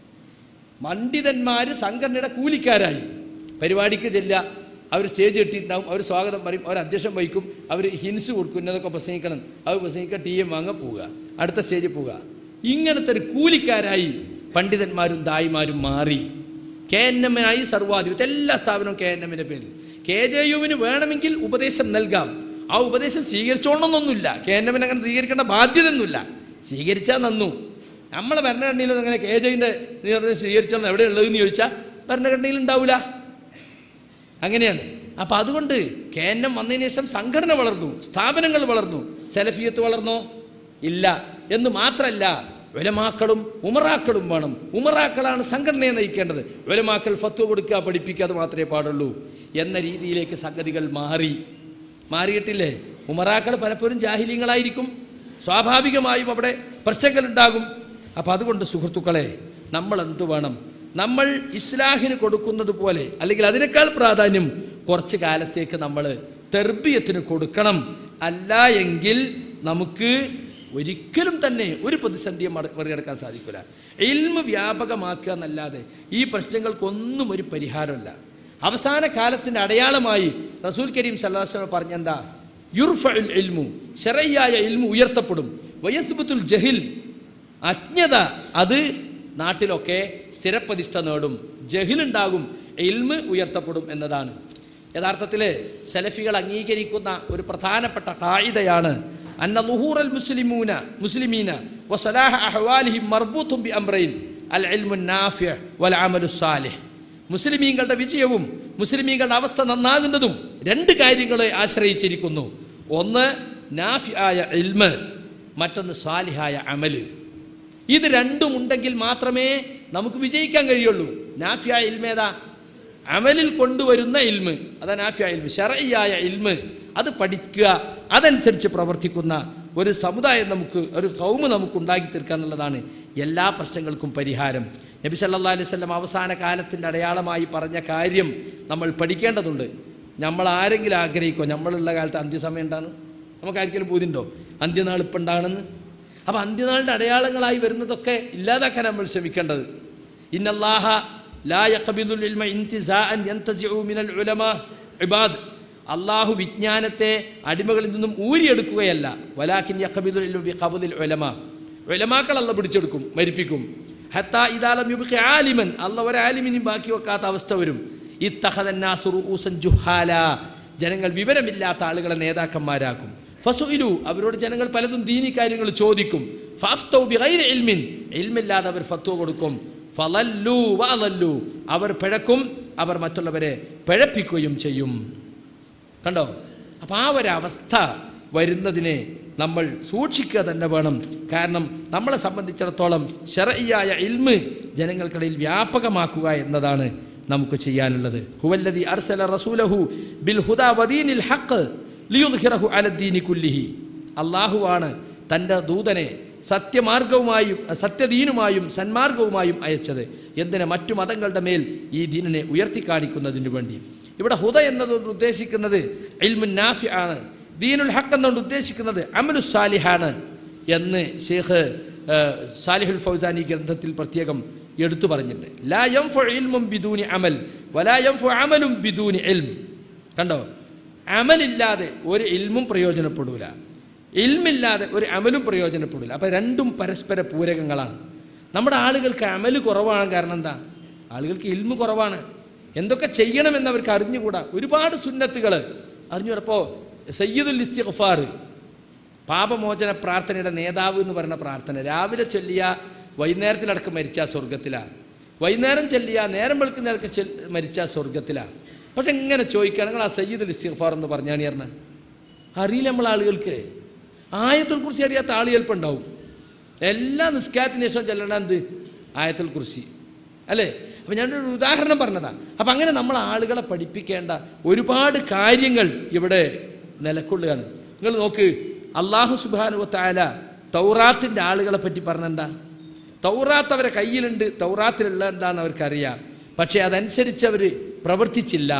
പണ്ഡിതന്മാർ സംഘടനയുടെ കൂലിക്കാരായി. പരിപാടിക്ക് ചെല്ലുക, അവർ സ്റ്റേജ് കെട്ടിയിട്ടുണ്ടാവും, അവർ സ്വാഗതം പറയും, അവർ അധ്യക്ഷം വഹിക്കും, അവർ ഹിൻസ് കൊടുക്കും, ഇന്നതൊക്കെ പ്രസംഗിക്കണം, അവർ പ്രസംഗിക്കുക, ടി എം വാങ്ങാൻ പോവുക, അടുത്ത സ്റ്റേജിൽ പോവുക. ഇങ്ങനത്തെ ഒരു കൂലിക്കാരായി പണ്ഡിതന്മാരും ദായിമാരും മാറി. കെ എൻ എമ്മിനായി സർവാധിപത്യം. എല്ലാ സ്ഥാപനവും കെ എൻ എമ്മിൻ്റെ പേരിൽ. കെ ജെ യുവിന് വേണമെങ്കിൽ ഉപദേശം നൽകാം. ആ ഉപദേശം സ്വീകരിച്ചോണമെന്നൊന്നുമില്ല. കെ എൻ എമ്മിന് അങ്ങനെ സ്വീകരിക്കേണ്ട ബാധ്യതയൊന്നുമില്ല. സ്വീകരിച്ചാൽ നന്നു. നമ്മളെ ഭരണഘടനയിലും അങ്ങനെ കെ ജെയിൻ്റെ നിർദ്ദേശം സ്വീകരിച്ചോന്ന് എവിടെയുള്ളതെന്ന് ചോദിച്ചാൽ ഭരണഘടനയിൽ ഉണ്ടാവില്ല. അങ്ങനെയാണ്. അപ്പം അതുകൊണ്ട് കെ എൻ എം വന്നതിന് ശേഷം സംഘടന വളർന്നു, സ്ഥാപനങ്ങൾ വളർന്നു. സലഫിയത്ത് വളർന്നോ? ഇല്ല. എന്ന് മാത്രമല്ല, ഉലമാക്കളും ഉമറാക്കളും വേണം. ഉമറാക്കളാണ് സംഘടനയെ നയിക്കേണ്ടത്. ഉലമാക്കൾ ഫത്വ കൊടുക്കുക, പഠിപ്പിക്കുക, അത് മാത്രമേ പാടുള്ളൂ എന്ന രീതിയിലേക്ക് സംഗതികൾ മാറി മാറിയിട്ടില്ലേ? ഉമറാക്കൾ പലപ്പോഴും ജാഹിലീങ്ങളായിരിക്കും. സ്വാഭാവികമായും അവിടെ പ്രശ്നങ്ങളുണ്ടാകും. അപ്പം അതുകൊണ്ട് സുഹൃത്തുക്കളെ, നമ്മൾ എന്തു വേണം? നമ്മൾ ഇസ്ലാഹിന് കൊടുക്കുന്നത് പോലെ, അല്ലെങ്കിൽ അതിനേക്കാൾ പ്രാധാന്യം കുറച്ച് കാലത്തേക്ക് നമ്മൾ തെർബിയത്തിന് കൊടുക്കണം. അല്ല എങ്കിൽ നമുക്ക് ഒരിക്കലും തന്നെ ഒരു പ്രതിസന്ധിയെ മറികടക്കാൻ സാധിക്കില്ല. ഇൽമ് വ്യാപകമാക്കുക എന്നല്ലാതെ ഈ പ്രശ്നങ്ങൾക്കൊന്നും ഒരു പരിഹാരമല്ല. അവസാന കാലത്തിൻ്റെ അടയാളമായി റസൂൽ കരീം സല്ലല്ലാഹു അലൈഹി വസല്ലം പറഞ്ഞെന്താ? യുർഫഉൽ ഇൽമു, ശരയ്യായ ഇൽമു ഉയർത്തപ്പെടും. വയസ്ബുത്തുൽ ജഹിൽ, അജ്ഞത അത് നാട്ടിലൊക്കെ സ്ഥിരപ്രതിഷ്ഠ നേടും. ജഹിലുണ്ടാകും, ഇൽമ് ഉയർത്തപ്പെടും എന്നതാണ് യഥാർത്ഥത്തിൽ സലഫികൾ അംഗീകരിക്കുന്ന ഒരു പ്രധാനപ്പെട്ട ഖായിദയാണ് അന്ന ളുഹൂറൽ മുസ്ലിമൂന മുസ്ലിമീന വസലാഹ അഹ്വാലിഹിം മർബൂത്തും ബി അംറൈൻ അൽ ഇൽമു നാഫിഅ വൽ അമലു സാലിഹ്. മുസ്ലിമീങ്ങളുടെ വിജയവും മുസ്ലിമീങ്ങളുടെ അവസ്ഥ നന്നാകുന്നതും രണ്ട് കാര്യങ്ങളെ ആശ്രയിച്ചിരിക്കുന്നു. ഒന്ന് നാഫിആയ ഇൽമ്, മറ്റൊന്ന് സാലിഹായ അമല്. ഇത് രണ്ടും ഉണ്ടെങ്കിൽ മാത്രമേ നമുക്ക് വിജയിക്കാൻ കഴിയുള്ളൂ. നാഫിയായ ഇൽമേതാ? അമലിൽ കൊണ്ടുവരുന്ന ഇൽമ്, അതാ നാഫിയായ ഇൽമ്. ശർഈയായ ഇൽമ് അത് പഠിക്കുക, അതനുസരിച്ച് പ്രവർത്തിക്കുന്ന ഒരു സമുദായം നമുക്ക്, ഒരു ഖൗമ് നമുക്ക് ഉണ്ടാക്കി തീർക്കുക എന്നുള്ളതാണ് എല്ലാ പ്രശ്നങ്ങൾക്കും പരിഹാരം. നബി സല്ലല്ലാഹു അലൈഹി വസല്ലം അവസാന കാലത്തിൻ്റെ അടയാളമായി പറഞ്ഞ കാര്യം നമ്മൾ പഠിക്കേണ്ടതുണ്ട്. നമ്മൾ ആരെങ്കിലും ആഗ്രഹിക്കോ നമ്മളുള്ള കാലത്ത് അന്ത്യസമയം ഉണ്ടാകുന്നു? നമുക്ക് ആർക്കെങ്കിലും ബോധ്യമുണ്ടോ അന്ത്യനാൾ ഇപ്പം ഉണ്ടാകണമെന്ന്? അപ്പോൾ അന്ത്യനാളിൻ്റെ അടയാളങ്ങളായി വരുന്നതൊക്കെ ഇല്ലാതാക്കാൻ നമ്മൾ ശ്രമിക്കേണ്ടത്. ഇന്നല്ലാഹ ലാ യഖ്ബിദുൽ ഇൽമ ഇൻതിസാഅൻ യൻതസിഉ മിനൽ ഉലമാ ഇബാദ്. അള്ളാഹു വിജ്ഞാനത്തെ അടിമകളിൽ നിന്നും ഊരിയെടുക്കുകയല്ല, വലാകിൻ യഖ്ബിദുൽ ഇൽമ ബിഖബ്ദിൽ ഉലമാ. ഉലമാക്കൾ അള്ളാഹ് പിടിച്ചെടുക്കും, മരിപ്പിക്കും. ഹത്താ ഇദാ ലം യുബ്ഖി ആലിമൻ, അള്ളാഹ് ഒരു ആലിമിനെയും ബാക്കി വെക്കാത്ത അവസ്ഥ വരും. ഇത്തഖദന്നാസു റൂഊസൻ ജുഹാല, ജനങ്ങൾ വിവരമില്ലാത്ത ആളുകളെ നേതാക്കന്മാരാക്കും. ഫസുഇലു, അവരോട് ജനങ്ങൾ പലതും ദീനി കാര്യങ്ങൾ ചോദിക്കും. ഫഅഫ്തൗ ബിഗൈരി ഇൽമിൻ, ഇൽമില്ലാതെ അവർ ഫത്വ കൊടുക്കും. ഫളല്ലു വഅളല്ലു, അവർ പിഴക്കും, അവർ മറ്റുള്ളവരെ പിഴപ്പിക്കുകയും ചെയ്യും. കണ്ടോ? അപ്പം ആ ഒരവസ്ഥ വരുന്നതിനെ നമ്മൾ സൂക്ഷിക്കുക തന്നെ വേണം. കാരണം നമ്മളെ സംബന്ധിച്ചിടത്തോളം ശർഈയായ ഇൽമ് ജനങ്ങൾക്കിടയിൽ വ്യാപകമാക്കുക എന്നതാണ് നമുക്ക് ചെയ്യാനുള്ളത്. ഹുവല്ലദി അർസല റസൂലഹു ബിൽ ഹുദാ വദീനിൽ ഹഖ് ലിയുദ്ഹിറഹു അലദ്ദീനി കുല്ലിഹി. അള്ളാഹുവാണ് തൻ്റെ ദൂതനെ സത്യമാർഗവുമായും സത്യദീനുമായും സന്മാർഗവുമായും അയച്ചത്. എന്തിന്? മറ്റു മതങ്ങളുടെ മേൽ ഈ ദീനിനെ ഉയർത്തി കാണിക്കുന്നതിന് വേണ്ടി. ഇവിടെ ഹുദ എന്നതുകൊണ്ട് ഉദ്ദേശിക്കുന്നത് ഇൽമുൻ നാഫി ആണ്. ദീനുൽ ഹഖ് എന്നുകൊണ്ട് ഉദ്ദേശിക്കുന്നത് അമലു സാലിഹാണ് എന്ന് ഷെയ്ഖ് സാലിഹുൽ ഫൗസാനി ഗ്രന്ഥത്തിൽ പ്രത്യേകം എടുത്തു പറഞ്ഞിട്ടുണ്ട്. ലാ യൻഫഉ ഇൽമുൻ ബിദൂനി അമൽ വലാ യൻഫഉ അമലുൻ ബിദൂനി ഇൽം. കണ്ടോ, അമലില്ലാതെ ഒരു ഇൽമും പ്രയോജനപ്പെടൂല, ഇൽമില്ലാതെ ഒരു അമലും പ്രയോജനപ്പെടില്ല. അപ്പോൾ രണ്ടും പരസ്പര പൂരകങ്ങളാണ്. നമ്മുടെ ആളുകൾക്ക് അമല് കുറവാണ്. കാരണം എന്താ? ആളുകൾക്ക് ഇൽമു കുറവാണ്. എന്തൊക്കെ ചെയ്യണമെന്ന് അവർക്ക് അറിഞ്ഞുകൂടാ. ഒരുപാട് സുന്നത്തുകൾ അറിഞ്ഞുകൂടാ. അപ്പോൾ സയ്യിദുൽ ഇസ്തിഗ്ഫാർ, പാപമോചന പ്രാർത്ഥനയുടെ നേതാവ് എന്ന് പറയുന്ന പ്രാർത്ഥന രാവിലെ ചൊല്ലിയ വൈകുന്നേരത്തിലടക്കം മരിച്ചാൽ സ്വർഗത്തിലാണ്, വൈകുന്നേരം ചൊല്ലിയ നേരം വെളുക്കുന്നതിലൊക്കെ ചൊ മരിച്ചാൽ സ്വർഗത്തിലാണ്. പക്ഷെ എങ്ങനെ ചോദിക്കുകയാണെങ്കിൽ ആ സയ്യിദുൽ ഇസ്തിഗ്ഫാർ എന്ന് പറഞ്ഞാണ് പറഞ്ഞാൽ അറിയില്ല. നമ്മൾ ആളുകൾക്ക് ആയത്തുൽ കുർസി അറിയാത്ത ആൾ ചിലപ്പോൾ ഉണ്ടാവും. എല്ലാ നിസ്കാരത്തിന് ശേഷം ചെല്ലണ എന്ത് ആയത്തുൽ കുർസി അല്ലേ? അപ്പം ഞാനൊരു ഉദാഹരണം പറഞ്ഞതാണ്. അപ്പം അങ്ങനെ നമ്മൾ ആളുകളെ പഠിപ്പിക്കേണ്ട ഒരുപാട് കാര്യങ്ങൾ ഇവിടെ നിലക്കൊള്ളുകയാണ്. നിങ്ങൾ നോക്ക്, അള്ളാഹു സുബ്ഹാനഹു വ തആല തൗറാത്തിൻ്റെ ആളുകളെ പറ്റി പറഞ്ഞെന്താ? തൗറാത്ത് അവരെ കയ്യിലുണ്ട്, തൗറാത്തിലുള്ള എന്താണെന്ന് അവർക്കറിയാം. പക്ഷേ അതനുസരിച്ച് അവർ പ്രവർത്തിച്ചില്ല,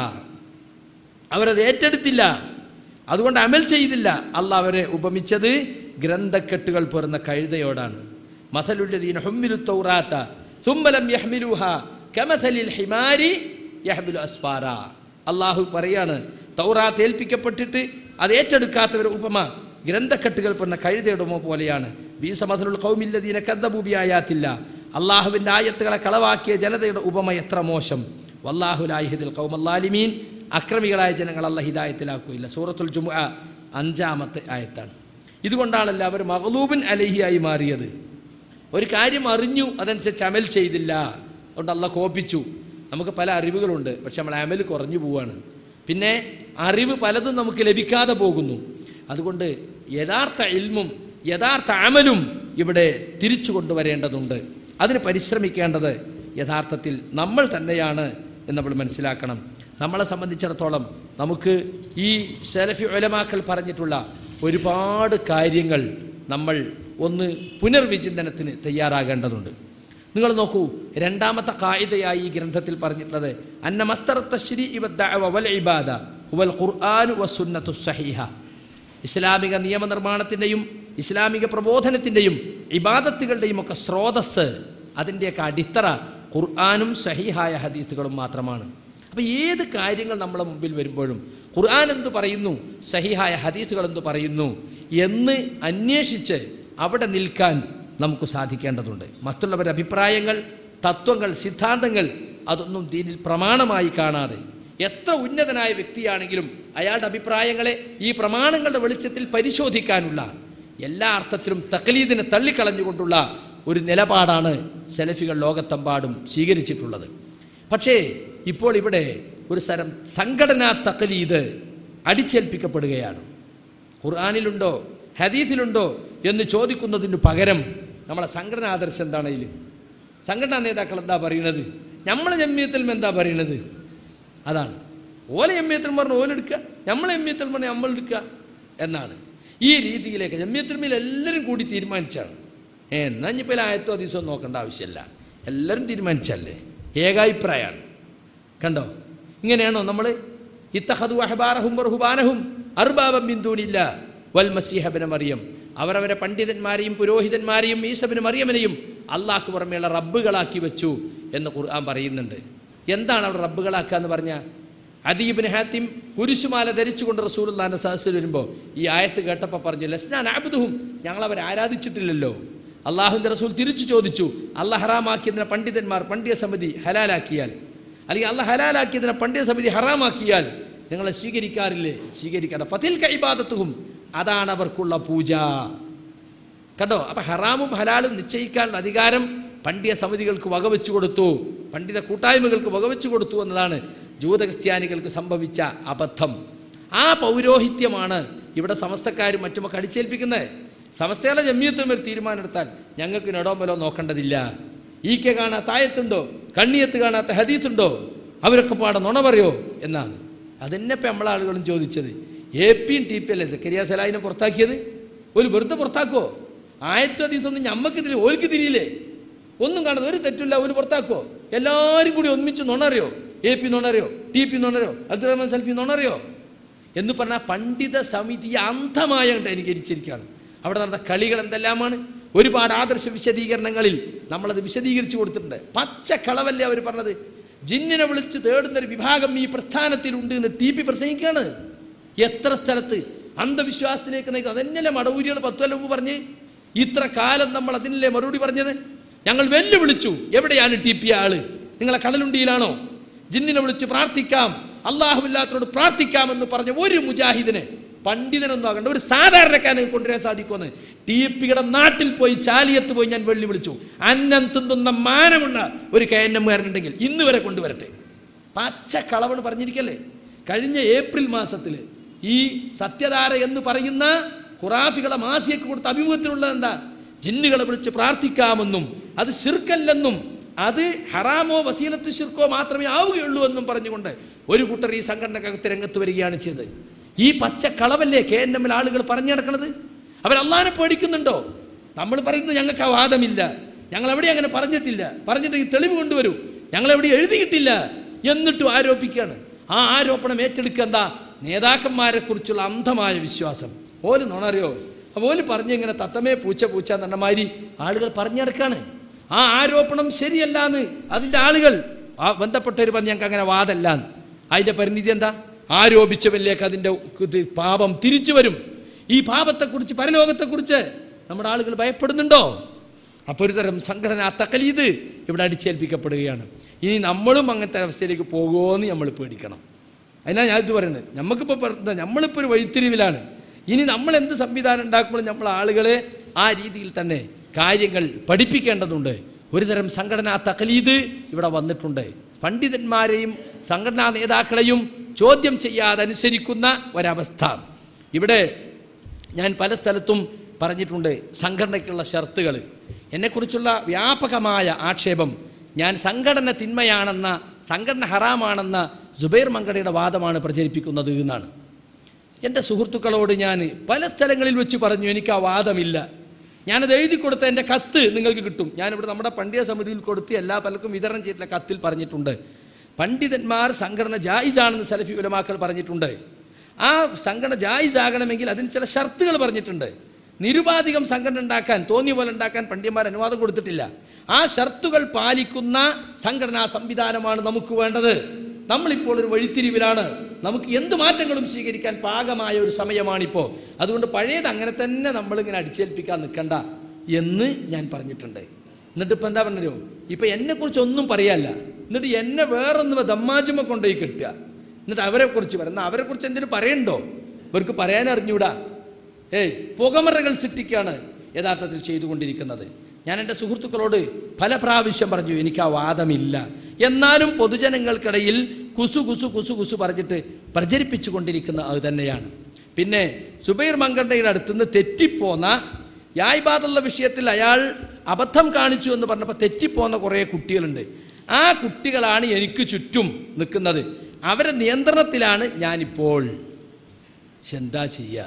അവരത് ഏറ്റെടുത്തില്ല, അതുകൊണ്ട് അമൽ ചെയ്തില്ല. അള്ളാഹ് അവരെ ഉപമിച്ചത് ഗ്രന്ഥക്കെട്ടുകൾ പേർന്ന കഴുതയോടാണ്. മസലുല്ലദീന ഹുമ്മിലു തൗറാത്ത സുമ്മ ലം യഹ്മിലുഹാ കമസലിൽ ഹിമാരി യഹ്മിലു അസ്ഫാര. അള്ളാഹു പറയാണ്, തൗറാത്ത് ഏൽപ്പിക്കപ്പെട്ടിട്ട് അത് ഏറ്റെടുക്കാത്തവരുടെ ഉപമ ഗ്രന്ഥക്കെട്ടുകൾ പേർന്ന കഴുതയുടെ ഉപമ പോലെയാണ്. ബീസ മസലുൽ ഖൗമില്ലദീന കദ്ദബൂ ബിആയാത്തില്ല. അള്ളാഹുവിൻ്റെ ആയത്തുകളെ കളവാക്കിയ ജനതയുടെ ഉപമ എത്ര മോശം. വല്ലാഹു ലാ യഹ്ദിൽ ഖൗമൽ ളാലിമീൻ. അക്രമികളായ ജനങ്ങൾ അല്ലാഹു ഹിദായത്തിലാക്കുകയില്ല. സൂറത്തുൽ ജുമുഅ അഞ്ചാമത്തെ ആയത്താണ്. ഇതുകൊണ്ടാണല്ലോ അവർ മഗ്ലൂബുൻ അലൈഹിയായി മാറിയത്. ഒരു കാര്യം അറിഞ്ഞു, അതനുസരിച്ച് അമൽ ചെയ്തില്ല, അതുകൊണ്ട് അള്ളാഹ് കോപിച്ചു. നമുക്ക് പല അറിവുകളുണ്ട്, പക്ഷെ നമ്മൾ അമൽ കുറഞ്ഞു പോവുകയാണ്. പിന്നെ അറിവ് പലതും നമുക്ക് ലഭിക്കാതെ പോകുന്നു. അതുകൊണ്ട് യഥാർത്ഥ ഇൽമും യഥാർത്ഥ അമലും ഇവിടെ തിരിച്ചു കൊണ്ടുവരേണ്ടതുണ്ട്. അതിന് പരിശ്രമിക്കേണ്ടത് യഥാർത്ഥത്തിൽ നമ്മൾ തന്നെയാണ് എന്ന് നമ്മൾ മനസ്സിലാക്കണം. നമ്മളെ സംബന്ധിച്ചിടത്തോളം നമുക്ക് ഈ സലഫി ഉലമാക്കൾ പറഞ്ഞിട്ടുള്ള ഒരുപാട് കാര്യങ്ങൾ നമ്മൾ ഒന്ന് പുനർവിചിന്തനത്തിന് തയ്യാറാകേണ്ടതുണ്ട്. നിങ്ങൾ നോക്കൂ, രണ്ടാമത്തെ ഖായിദയായി ഈ ഗ്രന്ഥത്തിൽ പറഞ്ഞിട്ടുള്ളത് അന്ന മസ്തറ തശ്രീഇ വദ്ദഅവ വൽ ഇബാദ ഹുവൽ ഖുർആൻ വസ്സുന്നത്തു സ്വഹീഹ. ഇസ്ലാമിക നിയമനിർമ്മാണത്തിൻ്റെയും ഇസ്ലാമിക പ്രബോധനത്തിൻ്റെയും ഇബാദത്തുകളുടെയും ഒക്കെ സ്രോതസ്സ്, അതിൻ്റെയൊക്കെ അടിത്തറ ഖുർആനും സഹീഹായ ഹദീസുകളും മാത്രമാണ്. അപ്പോൾ ഏത് കാര്യങ്ങൾ നമ്മളെ മുമ്പിൽ വരുമ്പോഴും ഖുർആൻ എന്തു പറയുന്നു, സഹീഹായ ഹദീസുകൾ എന്തു പറയുന്നു എന്ന് അന്വേഷിച്ച് അവിടെ നിൽക്കാൻ നമുക്ക് സാധിക്കേണ്ടതുണ്ട്. മറ്റുള്ളവരുടെ അഭിപ്രായങ്ങൾ, തത്വങ്ങൾ, സിദ്ധാന്തങ്ങൾ അതൊന്നും ദീനിൽ പ്രമാണമായി കാണാതെ, എത്ര ഉന്നതനായ വ്യക്തിയാണെങ്കിലും അയാളുടെ അഭിപ്രായങ്ങളെ ഈ പ്രമാണങ്ങളുടെ വെളിച്ചത്തിൽ പരിശോധിക്കാനുള്ള എല്ലാ അർത്ഥത്തിലും തഖ്ലീദിനെ തള്ളിക്കളഞ്ഞുകൊണ്ടുള്ള ഒരു നിലപാടാണ് സലഫികൾ ലോകത്തെമ്പാടും സ്വീകരിച്ചിട്ടുള്ളത്. പക്ഷേ ഇപ്പോൾ ഇവിടെ ഒരു തരം സംഘടനാ തഖ്ലീദ് അടിച്ചേൽപ്പിക്കപ്പെടുകയാണ്. ഖുർആനിലുണ്ടോ ഹദീസിലുണ്ടോ എന്ന് ചോദിക്കുന്നതിന് പകരം നമ്മളെ സംഘടനാ ആദർശം എന്താണ്? അതിൽ സംഘടനാ നേതാക്കൾ എന്താ പറയുന്നത്, നമ്മളെ ജമ്മിയത്തിൽ എന്താ പറയുന്നത്, അതാണ്. ഓല ജമ്മിയത്തിൽ പറഞ്ഞ് ഓലെടുക്കുക, നമ്മളെ ജമ്മിയത്തിൽ പറഞ്ഞ് നമ്മൾ എടുക്കുക എന്നാണ്. ഈ രീതിയിലേക്ക് ജമ്മിയത്തിൽ മേൽ എല്ലാവരും കൂടി തീരുമാനിച്ചാണ്. ഏ എന്നാൽ ഇനിയിപ്പോൾ ആയത്തോ ഹദീസോ നോക്കേണ്ട ആവശ്യമില്ല, എല്ലാവരും തീരുമാനിച്ചല്ലേ, ഏകാഭിപ്രായമാണ്. കണ്ടോ, ഇങ്ങനെയാണോ നമ്മൾ? ഇത്തഖദു അഹ്ബാറഹും വറുഹ്ബാനഹും അർബാബൻ മിൻ ദൂനില്ലാഹ് വൽ മസീഹ ഇബ്നു മറിയം. അവരവരെ പണ്ഡിതന്മാരെയും പുരോഹിതന്മാരെയും ഈസ ഇബ്നു മറിയമിനെയും അള്ളാഹ്ക്ക് പുറമെയുള്ള റബ്ബുകളാക്കി വെച്ചു എന്ന് ഖുർആൻ പറയുന്നുണ്ട്. എന്താണ് അവിടെ റബ്ബുകളാക്കുക എന്ന് പറഞ്ഞാൽ? അദീ ഇബ്നു ഹാത്തിം കുരിശുമാല ധരിച്ചുകൊണ്ട് റസൂലുള്ളാഹിന്റെ സദസ്സിൽ വരുമ്പോൾ ഈ ആയത്ത് കേട്ടപ്പോൾ പറഞ്ഞു, ലസ്നാ നഅബ്ദുഹും, ഞങ്ങളവരെ ആരാധിച്ചിട്ടില്ലല്ലോ. അള്ളാഹുവിൻ്റെ റസൂൽ തിരിച്ചു ചോദിച്ചു, അള്ളാഹ് ഹറാമാക്കിയതിനെ പണ്ഡിതന്മാർ പണ്ഡിത സമിതി ഹലാലാക്കിയാൽ, അല്ലെങ്കിൽ അള്ളാഹ് ഹലാലാക്കിയതിനെ പണ്ഡിത സമിതി ഹറാമാക്കിയാൽ നിങ്ങളെ സ്വീകരിക്കാറില്ലേ? സ്വീകരിക്കാറ്. ഫതിൽക ഇബാദത്തുഹും, അതാണ് അവർക്കുള്ള പൂജ. കണ്ടോ, അപ്പം ഹറാമും ഹലാലും നിശ്ചയിക്കാനുള്ള അധികാരം പണ്ഡിത സമിതികൾക്ക് വകവെച്ചു കൊടുത്തു, പണ്ഡിത കൂട്ടായ്മകൾക്ക് വകവെച്ചു കൊടുത്തു എന്നതാണ് ജൂത ക്രിസ്ത്യാനികൾക്ക് സംഭവിച്ച അബദ്ധം. ആ പൗരോഹിത്യമാണ് ഇവിടെ സമസ്തക്കാരും മറ്റുമൊക്കെ അടിച്ചേൽപ്പിക്കുന്നത്. സമസ്തയുടെ ജമ്മിയത്തും ഒരു തീരുമാനമെടുത്താൽ ഞങ്ങൾക്ക് നെടോമ്പലോ നോക്കേണ്ടതില്ല. ഈ കെ കാണാത്ത ആയത്തുണ്ടോ, കണ്ണിയത്ത് കാണാത്ത ഹദീസുണ്ടോ, അവരൊക്കെ പാടെ നുണ പറയോ എന്നാണ്. അതെന്നെ ഇപ്പം നമ്മളെ ആളുകളും ചോദിച്ചത്. എ പിയും ടി പി അല്ലേ സക്കരിയ സലാഹിനെ പുറത്താക്കിയത്? ഒരു വെറുതെ പുറത്താക്കോ? ആയത്തും ഹദീസൊന്നും ഞമ്മക്ക് ഓൽക്ക് തിരിയില്ലേ? ഒന്നും കാണാതെ ഒരു തെറ്റില്ല, ഒരു പുറത്താക്കോ? എല്ലാവരും കൂടി ഒന്നിച്ച് നുണറിയോ? എ പി നുണറിയോ, ടി പി നുണറിയോ, അബ്ദുറഹ്മാൻ സൽഫി നുണറിയോ എന്ന് പറഞ്ഞാൽ പണ്ഡിത സമിതി അന്ധമായ അനുകരിച്ചിരിക്കുകയാണ്. അവിടെ നടന്ന കളികൾ എന്തെല്ലാമാണ്. ഒരുപാട് ആദർശ വിശദീകരണങ്ങളിൽ നമ്മളത് വിശദീകരിച്ചു കൊടുത്തിട്ടുണ്ട്. പച്ച കളവല്ലേ അവർ പറഞ്ഞത്. ജിന്നിനെ വിളിച്ച് തേടുന്നൊരു വിഭാഗം ഈ പ്രസ്ഥാനത്തിലുണ്ട് എന്ന് ടി പി പ്രസംഗിക്കുകയാണ്. എത്ര സ്ഥലത്ത് അന്ധവിശ്വാസത്തിലേക്ക് നയിക്കും. അതന്നെയല്ലേ മടവൂരികൾ പത്തു കൊല്ലം മുമ്പ് പറഞ്ഞ്. ഇത്ര കാലം നമ്മൾ അതിനല്ലേ മറുപടി പറഞ്ഞത്. ഞങ്ങൾ വെല്ലുവിളിച്ചു. എവിടെയാണ് ടി പി ആള്? നിങ്ങളെ കടലുണ്ടിയിലാണോ? ജിന്നിനെ വിളിച്ച് പ്രാർത്ഥിക്കാം, അള്ളാഹുവില്ലാത്തവരോട് പ്രാർത്ഥിക്കാമെന്ന് പറഞ്ഞ ഒരു മുജാഹിദിനെ, പണ്ഡിതനൊന്നും ആകണ്ട, ഒരു സാധാരണക്കാരനെ കൊണ്ടുവരാൻ സാധിക്കുമെന്ന് ടി പിയുടെ നാട്ടിൽ പോയി ചാലിയത്ത് പോയി ഞാൻ വെള്ളി വിളിച്ചു. അന്നം തിന്നുന്ന മാനമുള്ള ഒരു കെ എൻ എമ്മുകാരനുണ്ടെങ്കിൽ ഇന്ന് വരെ കൊണ്ടുവരട്ടെ. പച്ച കളവണ് പറഞ്ഞിരിക്കല്ലേ. കഴിഞ്ഞ ഏപ്രിൽ മാസത്തിൽ ഈ സത്യധാര എന്ന് പറയുന്ന ഖുറാഫികളെ മാസിയക്ക് കൊടുത്ത അഭിമുഖത്തിലുള്ളത് എന്താ? ജിന്നുകളെ വിളിച്ച് പ്രാർത്ഥിക്കാമെന്നും അത് ശിർക്കല്ലെന്നും അത് ഹറാമോ വസീലത്ത് ശിർക്കോ മാത്രമേ ആവുകയുള്ളൂ എന്നും പറഞ്ഞുകൊണ്ട് ഒരു കൂട്ടർ ഈ സംഘടനക്കകത്ത് രംഗത്ത് വരികയാണ് ചെയ്തത്. ഈ പച്ച കളവല്ലേ കെ എൻ എമ്മിൽ ആളുകൾ പറഞ്ഞു നടക്കുന്നത്. അവർ അള്ളാഹിനെ പേടിക്കുന്നുണ്ടോ? നമ്മൾ പറയുന്നത് ഞങ്ങൾക്ക് ആ വാദമില്ല, ഞങ്ങൾ എവിടെ അങ്ങനെ പറഞ്ഞിട്ടില്ല, പറഞ്ഞിട്ട് ഈ തെളിവ് കൊണ്ടുവരൂ, ഞങ്ങളെവിടെ എഴുതിയിട്ടില്ല എന്നിട്ടും ആരോപിക്കുകയാണ്. ആ ആരോപണം ഏറ്റെടുക്കുക എന്താ? നേതാക്കന്മാരെ കുറിച്ചുള്ള അന്ധമായ വിശ്വാസം. ഓല് നോണറിയോ? ഓല് പറഞ്ഞ് ഇങ്ങനെ തത്തമേ പൂച്ച പൂച്ച എന്നമാതിരി ആളുകൾ പറഞ്ഞു നടക്കാണ്. ആ ആരോപണം ശരിയല്ലാന്ന് അതിൻ്റെ ആളുകൾ ആ ബന്ധപ്പെട്ടവർ പറഞ്ഞ് ഞങ്ങൾക്ക് അങ്ങനെ വാദമല്ലാന്ന്. അതിൻ്റെ പരിണിതി എന്താ? ആരോപിച്ചവരിലേക്ക് അതിൻ്റെ പാപം തിരിച്ചു വരും. ഈ പാപത്തെക്കുറിച്ച് പരലോകത്തെക്കുറിച്ച് നമ്മുടെ ആളുകൾ ഭയപ്പെടുന്നുണ്ടോ? അപ്പോൾ ഒരു തരം സംഘടന തഖലീദ് ഇവിടെ അടിച്ചേൽപ്പിക്കപ്പെടുകയാണ്. ഇനി നമ്മളും അങ്ങനത്തെ അവസ്ഥയിലേക്ക് പോകുമോ എന്ന് നമ്മൾ പേടിക്കണം. അതിനാണ് ഞാൻ ഇത് പറയുന്നത്. നമുക്കിപ്പോൾ നമ്മളിപ്പോൾ ഒരു വഴിത്തിരിവിലാണ്. ഇനി നമ്മൾ എന്ത് സംവിധാനം ഉണ്ടാക്കുമ്പോഴും നമ്മൾ ആളുകളെ ആ രീതിയിൽ തന്നെ കാര്യങ്ങൾ പഠിപ്പിക്കേണ്ടതുണ്ട്. ഒരു തരം സംഘടനാ തഖലീദ് ഇവിടെ വന്നിട്ടുണ്ട്. പണ്ഡിതന്മാരെയും സംഘടനാ നേതാക്കളെയും ചോദ്യം ചെയ്യാതെ അനുസരിക്കുന്ന ഒരവസ്ഥ. ഇവിടെ ഞാൻ പല സ്ഥലത്തും പറഞ്ഞിട്ടുണ്ട് സംഘടനയ്ക്കുള്ള ഷർത്തുകൾ. എന്നെക്കുറിച്ചുള്ള വ്യാപകമായ ആക്ഷേപം ഞാൻ സംഘടന തിന്മയാണെന്ന, സംഘടന ഹറാമാണെന്ന സുബൈർ മങ്കടയുടെ വാദമാണ് പ്രചരിപ്പിക്കുന്നത് എന്നാണ്. എൻ്റെ സുഹൃത്തുക്കളോട് ഞാൻ പല സ്ഥലങ്ങളിൽ വെച്ച് പറഞ്ഞു എനിക്ക് ആ വാദമില്ല. ഞാനത് എഴുതി കൊടുത്ത എൻ്റെ കത്ത് നിങ്ങൾക്ക് കിട്ടും. ഞാനിവിടെ നമ്മുടെ പണ്ഡിത സമിതിയിൽ കൊടുത്ത് എല്ലാ പലർക്കും വിതരണം ചെയ്തിട്ടുള്ള കത്തിൽ പറഞ്ഞിട്ടുണ്ട്. പണ്ഡിതന്മാർ സംഘടന ജായിസാണെന്ന് സലഫി ഉലമാക്കൾ പറഞ്ഞിട്ടുണ്ട്. ആ സംഘടന ജായിസ് ആകണമെങ്കിൽ അതിന് ചില ഷർത്തുകൾ പറഞ്ഞിട്ടുണ്ട്. നിരുപാധികം സംഘടന ഉണ്ടാക്കാൻ, തോന്നിയ പോലെ ഉണ്ടാക്കാൻ പണ്ഡിതന്മാർ അനുവാദം കൊടുത്തിട്ടില്ല. ആ ഷർത്തുകൾ പാലിക്കുന്ന സംഘടനാ സംവിധാനമാണ് നമുക്ക് വേണ്ടത്. നമ്മളിപ്പോൾ ഒരു വഴിത്തിരിവിലാണ്. നമുക്ക് എന്ത് മാറ്റങ്ങളും സ്വീകരിക്കാൻ പാകമായ ഒരു സമയമാണിപ്പോൾ. അതുകൊണ്ട് പഴയത് അങ്ങനെ തന്നെ നമ്മളിങ്ങനെ അടിച്ചേൽപ്പിക്കാൻ നിൽക്കണ്ട എന്ന് ഞാൻ പറഞ്ഞിട്ടുണ്ട്. എന്നിട്ട് ഇപ്പം എന്താ പറഞ്ഞോ, ഇപ്പം എന്നെക്കുറിച്ച് ഒന്നും പറയാല്ല. എന്നിട്ട് എന്നെ വേറൊന്ന് ദമ്മാജുമ കൊണ്ടുപോയി കിട്ടുക. എന്നിട്ട് അവരെക്കുറിച്ച് പറയുന്ന അവരെക്കുറിച്ച് എന്തിനു പറയണ്ടോ? ഇവർക്ക് പറയാൻ അറിഞ്ഞൂടാ. ഏയ് പുകമറകൾ സൃഷ്ടിക്കുകയാണ് യഥാർത്ഥത്തിൽ ചെയ്തുകൊണ്ടിരിക്കുന്നത്. ഞാൻ എൻ്റെ സുഹൃത്തുക്കളോട് പല പ്രാവശ്യം പറഞ്ഞു എനിക്ക് ആ വാദമില്ല. എന്നാലും പൊതുജനങ്ങൾക്കിടയിൽ കുസു കുസു കുസു കുസു പറഞ്ഞിട്ട് പ്രചരിപ്പിച്ചു കൊണ്ടിരിക്കുന്ന അത് തന്നെയാണ്. പിന്നെ സുബൈർ മങ്കടയുടെ അടുത്തുനിന്ന് തെറ്റിപ്പോന്ന യായ്ബാദുള്ള വിഷയത്തിൽ അയാൾ അബദ്ധം കാണിച്ചു എന്ന് പറഞ്ഞപ്പോൾ തെറ്റിപ്പോന്ന കുറേ കുട്ടികളുണ്ട്. ആ കുട്ടികളാണ് എനിക്ക് ചുറ്റും നിൽക്കുന്നത്. അവരെ നിയന്ത്രണത്തിലാണ് ഞാനിപ്പോൾ. എന്താ ചെയ്യുക?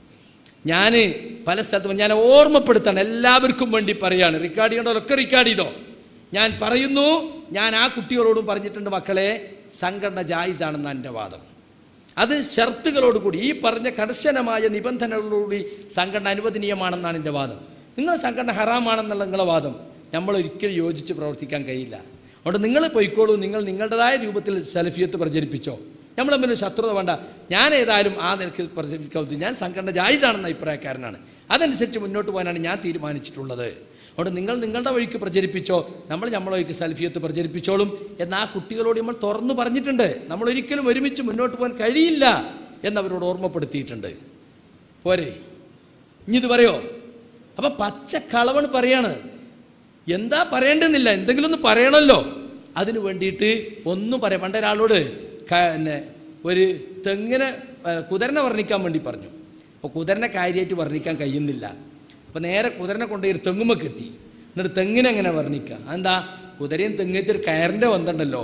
ഞാൻ പല സ്ഥലത്തും ഞാൻ ഓർമ്മപ്പെടുത്താണ്, എല്ലാവർക്കും വേണ്ടി പറയാണ്. റെക്കോർഡ് ചെയ്യേണ്ടവരൊക്കെ റെക്കോർഡ് ചെയ്തോ. ഞാൻ പറയുന്നു, ഞാൻ ആ കുട്ടികളോടും പറഞ്ഞിട്ടുണ്ട്, മക്കളെ സംഘടന ജായിസാണെന്ന് എൻ്റെ വാദം. അത് ഷർത്തുകളോടുകൂടി ഈ പറഞ്ഞ കർശനമായ നിബന്ധനകളോടുകൂടി സംഘടന അനുവദനീയമാണെന്നാണ് എൻ്റെ വാദം. നിങ്ങൾ സംഘടന ഹറാമാണെന്നുള്ള നിങ്ങളുടെ വാദം നമ്മൾ ഒരിക്കലും യോജിച്ച് പ്രവർത്തിക്കാൻ കഴിയില്ല. അതുകൊണ്ട് നിങ്ങൾ പൊയ്ക്കോളൂ, നിങ്ങൾ നിങ്ങളുടേതായ രൂപത്തിൽ സലഫിയത്ത് പ്രചരിപ്പിച്ചോ, നമ്മൾ തമ്മിൽ ശത്രുത വേണ്ട. ഞാൻ ഏതായാലും ആ നിലയ്ക്ക് പ്രചരിപ്പിക്കാവുന്നത് ഞാൻ സംഘടന ജായിസാണെന്ന അഭിപ്രായക്കാരനാണ്. അതനുസരിച്ച് മുന്നോട്ട് പോകാനാണ് ഞാൻ തീരുമാനിച്ചിട്ടുള്ളത്. അതുകൊണ്ട് നിങ്ങൾ നിങ്ങളുടെ വഴിക്ക് പ്രചരിപ്പിച്ചോ, നമ്മൾ നമ്മളെ വഴിക്ക് സലഫിയത്ത് പ്രചരിപ്പിച്ചോളും എന്ന് ആ കുട്ടികളോട് നമ്മൾ തുറന്നു പറഞ്ഞിട്ടുണ്ട്. നമ്മൾ ഒരിക്കലും ഒരുമിച്ച് മുന്നോട്ട് പോകാൻ കഴിയില്ല എന്നവരോട് ഓർമ്മപ്പെടുത്തിയിട്ടുണ്ട്. പോരെ, ഇനി ഇത് പറയോ? അപ്പം പച്ച കളവണ് പറയാണ്. എന്താ പറയേണ്ടെന്നില്ല, എന്തെങ്കിലും ഒന്ന് പറയണമല്ലോ. അതിന് വേണ്ടിയിട്ട് ഒന്നും പറയാം. പണ്ടൊരാളോട് പിന്നെ ഒരു തെങ്ങിനെ കുതിരനെ വർണ്ണിക്കാൻ വേണ്ടി പറഞ്ഞു. അപ്പോൾ കുതിരനെ കാര്യമായിട്ട് വർണ്ണിക്കാൻ കഴിയുന്നില്ല. അപ്പോൾ നേരെ കുതിരനെ കൊണ്ടുപോയി ഒരു തെങ്ങുമ്മ കിട്ടി. എന്നിട്ട് തെങ്ങിനെ എങ്ങനെ വർണ്ണിക്കുക? എന്താ, കുതിരയും തെങ്ങിട്ട് ഒരു കയറിൻ്റെ ബന്ധമുണ്ടല്ലോ.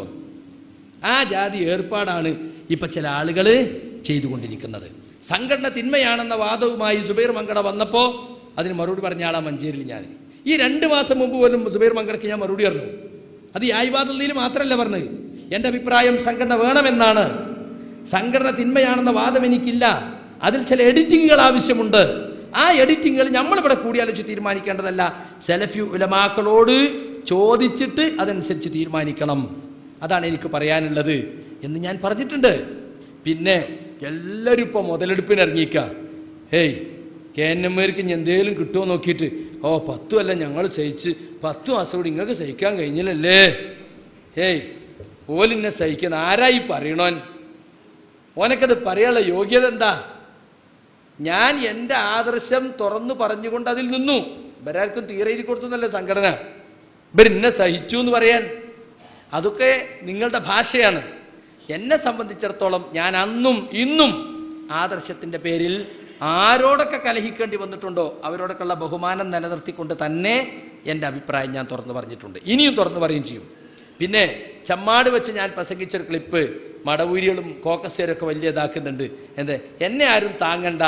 ആ ജാതി ഏർപ്പാടാണ് ഇപ്പം ചില ആളുകൾ ചെയ്തുകൊണ്ടിരിക്കുന്നത്. സംഘടന തിന്മയാണെന്ന വാദവുമായി സുബൈർ മങ്കട വന്നപ്പോൾ അതിന് മറുപടി പറഞ്ഞ ആളാ മഞ്ചേരിയിൽ ഞാൻ. ഈ രണ്ട് മാസം മുമ്പ് പോലും സുബൈർ മങ്കടയ്ക്ക് ഞാൻ മറുപടി പറഞ്ഞു. അത് യായ്വാദത്തിൽ മാത്രമല്ല പറഞ്ഞത്. എൻ്റെ അഭിപ്രായം സംഘടന വേണമെന്നാണ്. സംഘടന തിന്മയാണെന്ന വാദം എനിക്കില്ല. അതിൽ ചില എഡിറ്റിങ്ങുകൾ ആവശ്യമുണ്ട്. ആ എഡിറ്റിങ്ങൾ നമ്മളിവിടെ കൂടിയാലോചിച്ച് തീരുമാനിക്കേണ്ടതല്ല, സലഫി ഉലമാക്കളോട് ചോദിച്ചിട്ട് അതനുസരിച്ച് തീരുമാനിക്കണം. അതാണ് എനിക്ക് പറയാനുള്ളത് എന്ന് ഞാൻ പറഞ്ഞിട്ടുണ്ട്. പിന്നെ എല്ലാവരും ഇപ്പോൾ മുതലെടുപ്പിന് ഇറങ്ങിക്കുക. ഹേയ്, കെ എൻ എമ്മേർക്ക് ഇനി എന്തേലും കിട്ടുമോ നോക്കിയിട്ട്, ഓ പത്തും അല്ല ഞങ്ങൾ സഹിച്ച് പത്ത് മാസം കൂടി നിങ്ങൾക്ക് സഹിക്കാൻ കഴിഞ്ഞില്ലല്ലേ. ഹേയ്, ഓലിന്നെ സഹിക്കുന്ന ആരായി പറയണോൻ? ഓനക്കത് പറയാനുള്ള യോഗ്യത എന്താ? ഞാൻ എൻ്റെ ആദർശം തുറന്നു പറഞ്ഞുകൊണ്ട് അതിൽ നിന്നു. ഇവരാർക്കും തീരെ കൊടുത്തുന്നല്ലേ സംഘടന, ഇവരെന്നെ സഹിച്ചു എന്ന് പറയാൻ. അതൊക്കെ നിങ്ങളുടെ ഭാഷയാണ്. എന്നെ സംബന്ധിച്ചിടത്തോളം ഞാൻ അന്നും ഇന്നും ആദർശത്തിൻ്റെ പേരിൽ ആരോടൊക്കെ കലഹിക്കേണ്ടി വന്നിട്ടുണ്ടോ അവരോടൊക്കെയുള്ള ബഹുമാനം നിലനിർത്തിക്കൊണ്ട് തന്നെ എൻ്റെ അഭിപ്രായം ഞാൻ തുറന്നു പറഞ്ഞിട്ടുണ്ട്, ഇനിയും തുറന്നു പറയുകയും ചെയ്യും. പിന്നെ ചമ്മാട് വെച്ച് ഞാൻ പ്രസംഗിച്ചൊരു ക്ലിപ്പ് മടവൂരികളും കോക്കസേരൊക്കെ വലിയ ഇതാക്കുന്നുണ്ട്. എന്ത്, എന്നെ ആരും താങ്ങണ്ട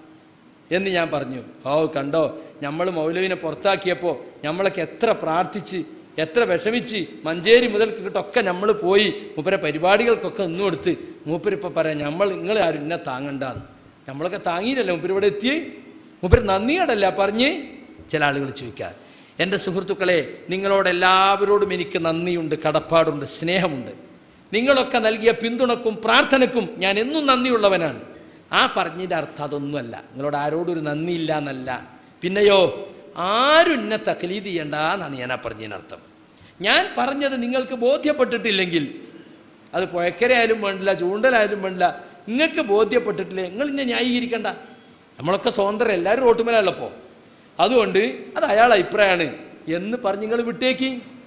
എന്ന് ഞാൻ പറഞ്ഞു. ഓ കണ്ടോ, നമ്മൾ മൗലവിനെ പുറത്താക്കിയപ്പോൾ നമ്മളൊക്കെ എത്ര പ്രാർത്ഥിച്ച് എത്ര വിഷമിച്ച് മഞ്ചേരി മുതൽ കിട്ടൊക്കെ നമ്മൾ പോയി മൂപ്പരെ പരിപാടികൾക്കൊക്കെ ഒന്നും കൊടുത്ത് മൂപ്പരിപ്പോൾ പറയാം നമ്മൾ നിങ്ങൾ ആരും എന്നെ താങ്ങണ്ടാന്ന്. നമ്മളൊക്കെ താങ്ങിയില്ലല്ലോ മൂപ്പര് ഇവിടെ എത്തി. മൂപ്പര് നന്ദിയോടല്ല പറഞ്ഞ് ചില ആളുകൾ ചോദിക്കാൻ. എൻ്റെ സുഹൃത്തുക്കളെ, നിങ്ങളോടെല്ലാവരോടും എനിക്ക് നന്ദിയുണ്ട്, കടപ്പാടുണ്ട്, സ്നേഹമുണ്ട്. നിങ്ങളൊക്കെ നൽകിയ പിന്തുണക്കും പ്രാർത്ഥനക്കും ഞാൻ എന്നും നന്ദിയുള്ളവനാണ്. ആ പറഞ്ഞതിൻ്റെ അർത്ഥം അതൊന്നുമല്ല, നിങ്ങളോട് ആരോടും ഒരു നന്ദിയില്ല എന്നല്ല. പിന്നെയോ ആരും എന്നെ തക്ലീദ് ചെയ്യണ്ട എന്നാണ് ഞാൻ ആ പറഞ്ഞതിനർത്ഥം. ഞാൻ പറഞ്ഞത് നിങ്ങൾക്ക് ബോധ്യപ്പെട്ടിട്ടില്ലെങ്കിൽ, അത് പുഴക്കരയായാലും വേണ്ടില്ല ചൂണ്ടലായാലും വേണ്ടില്ല, നിങ്ങൾക്ക് ബോധ്യപ്പെട്ടിട്ടില്ലേ നിങ്ങൾ ഇന്നെ ന്യായീകരിക്കണ്ട. നമ്മളൊക്കെ സ്വതന്ത്രം, എല്ലാവരും റോട്ടുമേലുള്ളപ്പോൾ. അതുകൊണ്ട് അത് അയാളുടെ അഭിപ്രായമാണ് എന്ന് പറഞ്ഞ് നിങ്ങൾ വിട്ടേക്ക്,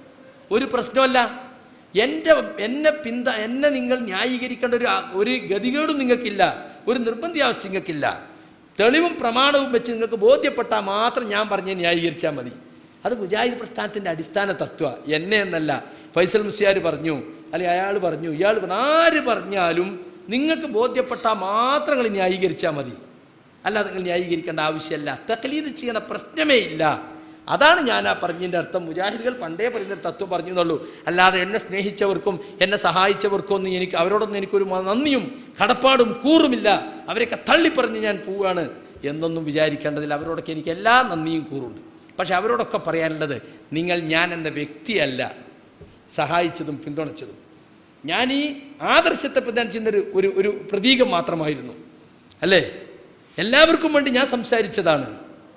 ഒരു പ്രശ്നമല്ല. എൻ്റെ എന്നെ പിന്ത എന്നെ നിങ്ങൾ ന്യായീകരിക്കേണ്ട ഒരു ഒരു ഗതികേടും നിങ്ങൾക്കില്ല, ഒരു നിർബന്ധാവസ്ഥ നിങ്ങൾക്കില്ല. തെളിവും പ്രമാണവും വെച്ച് നിങ്ങൾക്ക് ബോധ്യപ്പെട്ടാൽ മാത്രം ഞാൻ പറഞ്ഞ് ന്യായീകരിച്ചാൽ മതി. അത് മുജാഹിദ് പ്രസ്ഥാനത്തിൻ്റെ അടിസ്ഥാന തത്വ. എന്നെ എന്നല്ല, ഫൈസൽ മുസ്ലിയാർ പറഞ്ഞു, അല്ലെങ്കിൽ അയാൾ പറഞ്ഞു, ഇയാൾ ആര് പറഞ്ഞാലും നിങ്ങൾക്ക് ബോധ്യപ്പെട്ടാൽ മാത്രം നിങ്ങൾ ന്യായീകരിച്ചാൽ മതി, അല്ലാതെ നിങ്ങൾ ന്യായീകരിക്കേണ്ട ആവശ്യമല്ല. തഖ്ലീദ് ചെയ്യണ പ്രശ്നമേ ഇല്ല. അതാണ് ഞാൻ ആ പറഞ്ഞതിൻ്റെ അർത്ഥം. മുജാഹിദുകൾ പണ്ടേ പറയുന്ന തത്വം പറഞ്ഞു എന്നുള്ളൂ. അല്ലാതെ എന്നെ സ്നേഹിച്ചവർക്കും എന്നെ സഹായിച്ചവർക്കും ഒന്നും എനിക്ക് അവരോടൊന്നും എനിക്കൊരു നന്ദിയും കടപ്പാടും കൂറുമില്ല, അവരൊക്കെ തള്ളിപ്പറഞ്ഞ് ഞാൻ പോവുകയാണ് എന്നൊന്നും വിചാരിക്കേണ്ടതില്ല. അവരോടൊക്കെ എനിക്ക് എല്ലാ നന്ദിയും കൂറുണ്ട്. പക്ഷെ അവരോടൊക്കെ പറയാനുള്ളത്, നിങ്ങൾ ഞാൻ എന്ന വ്യക്തിയല്ല സഹായിച്ചതും പിന്തുണച്ചതും. ഞാൻ ഈ ആദർശത്തെ പ്രധാനിച്ചൊരു ഒരു ഒരു പ്രതീകം മാത്രമായിരുന്നു, അല്ലേ? എല്ലാവർക്കും വേണ്ടി ഞാൻ സംസാരിച്ചതാണ്.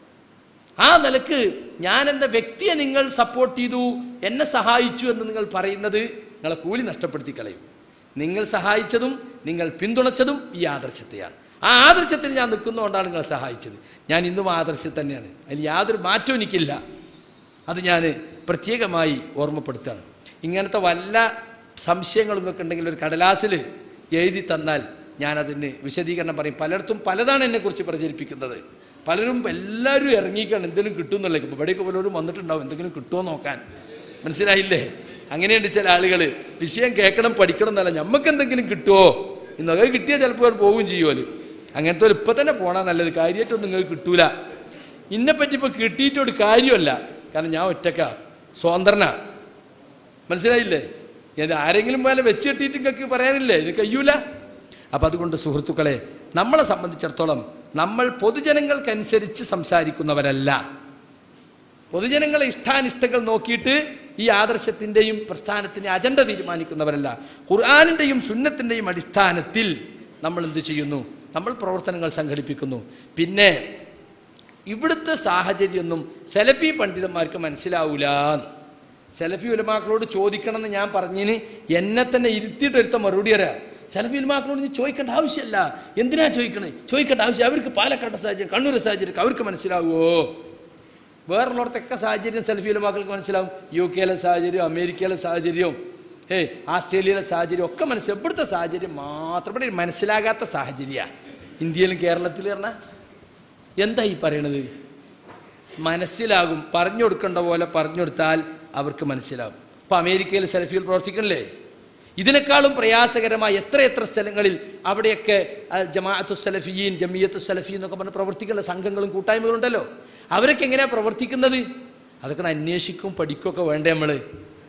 ആ നിലക്ക് ഞാൻ എൻ്റെ വ്യക്തിയെ നിങ്ങൾ സപ്പോർട്ട് ചെയ്തു, എന്നെ സഹായിച്ചു എന്ന് നിങ്ങൾ പറയുന്നത് നിങ്ങളെ കൂലി നഷ്ടപ്പെടുത്തി കളയും. നിങ്ങൾ സഹായിച്ചതും നിങ്ങൾ പിന്തുണച്ചതും ഈ ആദർശത്തെയാണ്. ആ ആദർശത്തിൽ ഞാൻ നിൽക്കുന്നതുകൊണ്ടാണ് നിങ്ങളെ സഹായിച്ചത്. ഞാൻ ഇന്നും ആദർശത്തിൽ തന്നെയാണ്, അതിൽ യാതൊരു മാറ്റവും എനിക്കില്ല. അത് ഞാൻ പ്രത്യേകമായി ഓർമ്മപ്പെടുത്തുകയാണ്. ഇങ്ങനത്തെ വല്ല സംശയങ്ങളും നിങ്ങൾക്ക് ഉണ്ടെങ്കിൽ ഒരു കടലാസിൽ എഴുതി തന്നാൽ ഞാനതിന് വിശദീകരണം പറയും. പലയിടത്തും പലതാണ് എന്നെക്കുറിച്ച് പ്രചരിപ്പിക്കുന്നത്. പലരും എല്ലാവരും ഇറങ്ങിക്കാണ് എന്തെങ്കിലും കിട്ടുമെന്നല്ല. ഇപ്പോൾ ഇവിടെയൊക്കെ പലരും വന്നിട്ടുണ്ടാവും എന്തെങ്കിലും കിട്ടുമോ നോക്കാൻ. മനസ്സിലായില്ലേ? അങ്ങനെയുണ്ട് ചില ആളുകൾ. വിഷയം കേൾക്കണം പഠിക്കണം എന്നല്ല, നമുക്ക് എന്തെങ്കിലും കിട്ടുമോ ഇന്നൊക്കെ കിട്ടിയാൽ ചിലപ്പോൾ പോവുകയും ചെയ്യുമല്ലോ. അങ്ങനത്തെ ഒരു ഇപ്പം തന്നെ പോകണം നല്ലത്. കാര്യമായിട്ടൊന്നും നിങ്ങൾക്ക് കിട്ടൂല. ഇന്നെപ്പറ്റി ഇപ്പോൾ കിട്ടിയിട്ടൊരു കാര്യമല്ല, കാരണം ഞാൻ ഒറ്റക്ക സ്വതന്ത്രന. മനസ്സിലായില്ലേ? ഇത് ആരെങ്കിലും പോലെ വെച്ച് കെട്ടിയിട്ട് നിങ്ങൾക്ക് പറയാനില്ലേ? ഇത് കഴിയൂല. അപ്പം അതുകൊണ്ട് സുഹൃത്തുക്കളെ, നമ്മളെ സംബന്ധിച്ചിടത്തോളം നമ്മൾ പൊതുജനങ്ങൾക്കനുസരിച്ച് സംസാരിക്കുന്നവരല്ല. പൊതുജനങ്ങളെ ഇഷ്ടാനിഷ്ടങ്ങൾ നോക്കിയിട്ട് ഈ ആദർശത്തിൻ്റെയും പ്രസ്ഥാനത്തിൻ്റെ അജണ്ട തീരുമാനിക്കുന്നവരല്ല. ഖുർആനിൻ്റെയും സുന്നത്തിൻ്റെയും അടിസ്ഥാനത്തിൽ നമ്മൾ എന്ത് ചെയ്യുന്നു? നമ്മൾ പ്രവർത്തനങ്ങൾ സംഘടിപ്പിക്കുന്നു. പിന്നെ ഇവിടുത്തെ സാഹചര്യമൊന്നും സലഫി പണ്ഡിതന്മാർക്ക് മനസ്സിലാവൂല. സലഫി ഉലമാക്കളോട് ചോദിക്കണമെന്ന് ഞാൻ പറഞ്ഞതിന് എന്നെ തന്നെ ഇരുത്തിയിട്ടെടുത്ത മറുപടി വരാം. സലഫി ഉലമാക്കളോട് നീ ചോദിക്കേണ്ട ആവശ്യമല്ല. എന്തിനാ ചോദിക്കണേ? ചോദിക്കേണ്ട ആവശ്യം അവർക്ക് പാലക്കാട്ടെ സാഹചര്യം, കണ്ണൂർ സാഹചര്യം അവർക്ക് മനസ്സിലാവുമോ? വേറുള്ളടത്തൊക്കെ സാഹചര്യം സലഫി ഉലമാക്കൾക്ക് മനസ്സിലാവും. യു കെയിലെ സാഹചര്യം, അമേരിക്കയിലെ സാഹചര്യവും ഏയ് ആസ്ട്രേലിയയിലെ സാഹചര്യം ഒക്കെ മനസ്സിലാവും. ഇവിടുത്തെ സാഹചര്യം മാത്രം ഇവിടെ മനസ്സിലാകാത്ത സാഹചര്യമാണ് ഇന്ത്യയിലും കേരളത്തിലും. പറഞ്ഞാൽ എന്താ ഈ പറയണത്? മനസ്സിലാകും. പറഞ്ഞു കൊടുക്കേണ്ട പോലെ പറഞ്ഞു കൊടുത്താൽ അവർക്ക് മനസ്സിലാവും. ഇപ്പോൾ അമേരിക്കയിൽ സലഫികൾ പ്രവർത്തിക്കണില്ലേ? ഇതിനേക്കാളും പ്രയാസകരമായ എത്ര എത്ര സ്ഥലങ്ങളിൽ അവിടെയൊക്കെ ജമാഅത്തു സലഫിയീൻ, ജമിയത്തു സലഫി എന്നൊക്കെ പറഞ്ഞ് പ്രവർത്തിക്കുന്ന സംഘങ്ങളും കൂട്ടായ്മകളുണ്ടല്ലോ. അവരൊക്കെ എങ്ങനെയാണ് പ്രവർത്തിക്കുന്നത്? അതൊക്കെ അന്വേഷിക്കും പഠിക്കുകയൊക്കെ വേണ്ടേ നമ്മൾ?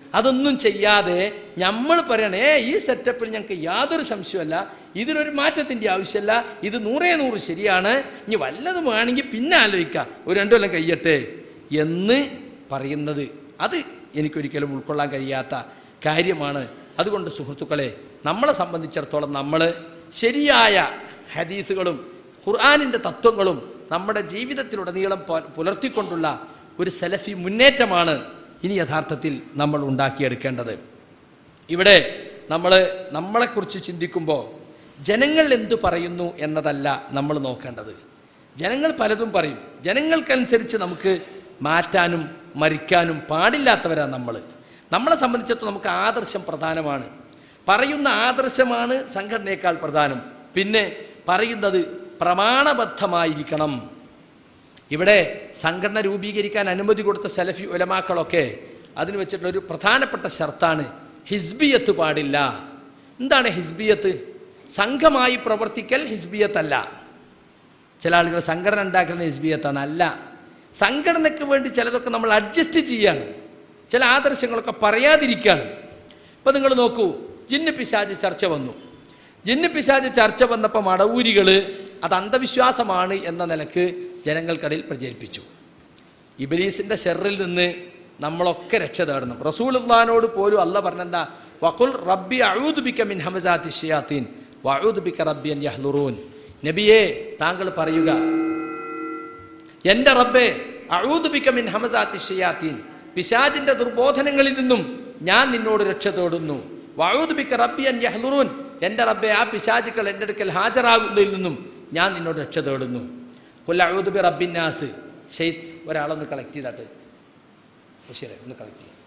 അതൊന്നും ചെയ്യാതെ നമ്മൾ പറയണേ ഈ സെറ്റപ്പിൽ ഞങ്ങൾക്ക് യാതൊരു സംശയമല്ല, ഇതിലൊരു മാറ്റത്തിൻ്റെ ആവശ്യമല്ല, ഇത് നൂറേ നൂറ് ശരിയാണ്, ഇനി വല്ലതും വേണമെങ്കിൽ പിന്നെ ആലോചിക്കാം, ഒരു രണ്ടു കൊല്ലം കഴിയട്ടെ എന്ന് പറയുന്നത് അത് എനിക്കൊരിക്കലും ഉൾക്കൊള്ളാൻ കഴിയാത്ത കാര്യമാണ്. അതുകൊണ്ട് സുഹൃത്തുക്കളെ, നമ്മളെ സംബന്ധിച്ചിടത്തോളം നമ്മൾ ശരിയായ ഹദീസുകളും ഖുർആനിൻ്റെ തത്വങ്ങളും നമ്മുടെ ജീവിതത്തിലുടനീളം പുലർത്തിക്കൊണ്ടുള്ള ഒരു സലഫി മുന്നേറ്റമാണ് ഇനി യഥാർത്ഥത്തിൽ നമ്മൾ ഉണ്ടാക്കിയെടുക്കേണ്ടത്. ഇവിടെ നമ്മൾ നമ്മളെക്കുറിച്ച് ചിന്തിക്കുമ്പോൾ ജനങ്ങൾ എന്തു പറയുന്നു എന്നതല്ല നമ്മൾ നോക്കേണ്ടത്. ജനങ്ങൾ പലതും പറയും, ജനങ്ങൾക്കനുസരിച്ച് നമുക്ക് മാറ്റാനും മരിക്കാനും പാടില്ലാത്തവരാണ് നമ്മൾ. നമ്മളെ സംബന്ധിച്ചിടത്തോളം നമുക്ക് ആദർശം പ്രധാനമാണ്. പറയുന്ന ആദർശമാണ് സംഘടനയേക്കാൾ പ്രധാനം. പിന്നെ പറയുന്നത് പ്രമാണബദ്ധമായിരിക്കണം. ഇവിടെ സംഘടന രൂപീകരിക്കാൻ അനുമതി കൊടുത്ത സലഫി ഉലമാക്കളൊക്കെ അതിന് വെച്ചിട്ടുള്ളൊരു പ്രധാനപ്പെട്ട ഷർത്താണ് ഹിസ്ബിയത്ത് പാടില്ല. എന്താണ് ഹിസ്ബിയത്ത്? സംഘമായി പ്രവർത്തിക്കൽ ഹിസ്ബിയത്തല്ല. ചില ആളുകൾ സംഘടന ഉണ്ടാക്കുന്ന ഹിസ്ബിയത്താണ്. അല്ല, സംഘടനയ്ക്ക് വേണ്ടി ചിലതൊക്കെ നമ്മൾ അഡ്ജസ്റ്റ് ചെയ്യാണ്, ചില ആദർശങ്ങളൊക്കെ പറയാതിരിക്കുകയാണ്. ഇപ്പം നിങ്ങൾ നോക്കൂ, ജിന്ന് പിശാച് ചർച്ച വന്നു. ജിന്ന് പിശാച് ചർച്ച വന്നപ്പോൾ മടവൂരികൾ അത് അന്ധവിശ്വാസമാണ് എന്ന നിലക്ക് ജനങ്ങൾക്കിടയിൽ പ്രചരിപ്പിച്ചു. ഇബ്ലീസിൻ്റെ ഷെറിൽ നിന്ന് നമ്മളൊക്കെ രക്ഷ തേടണം. റസൂലുള്ളാഹിനോട് പോലും അല്ലാഹ് പറഞ്ഞെന്താ, വഖുൽ റബ്ബി അഊദു ബിക മിൻ ഹമസാത്തി ശയാത്തീൻ വഅഊദു ബിക റബ്ബി അൻ യഹ്ലുറൂൻ. നബിയേ, താങ്കൾ പറയുക, എൻ്റെ റബ്ബേ, അഊദു ബിക മിൻ ഹമസാത്തി ശയാത്തീൻ, പിശാചിൻ്റെ ദുർബോധനങ്ങളിൽ നിന്നും ഞാൻ നിന്നോട് രക്ഷ തേടുന്നു. വഅഊദു ബിക റബ്ബി അൻ യഹ്ലുറൂൻ, എൻ്റെ റബ്ബേ, ആ പിശാചുക്കൾ എൻ്റെ അടുക്കൽ ഹാജരാകുന്നതിൽ നിന്നും ഞാൻ നിന്നോട് രക്ഷ തേടുന്നു. ഖുൽ അഊദു ബി റബ്ബിൻ നാസ്. ഷെയ്ഖ് ഒരാളൊന്ന് കളക്ട് ചെയ്തിട്ട് ശരി ഒന്ന് കളക്ട് ചെയ്യും,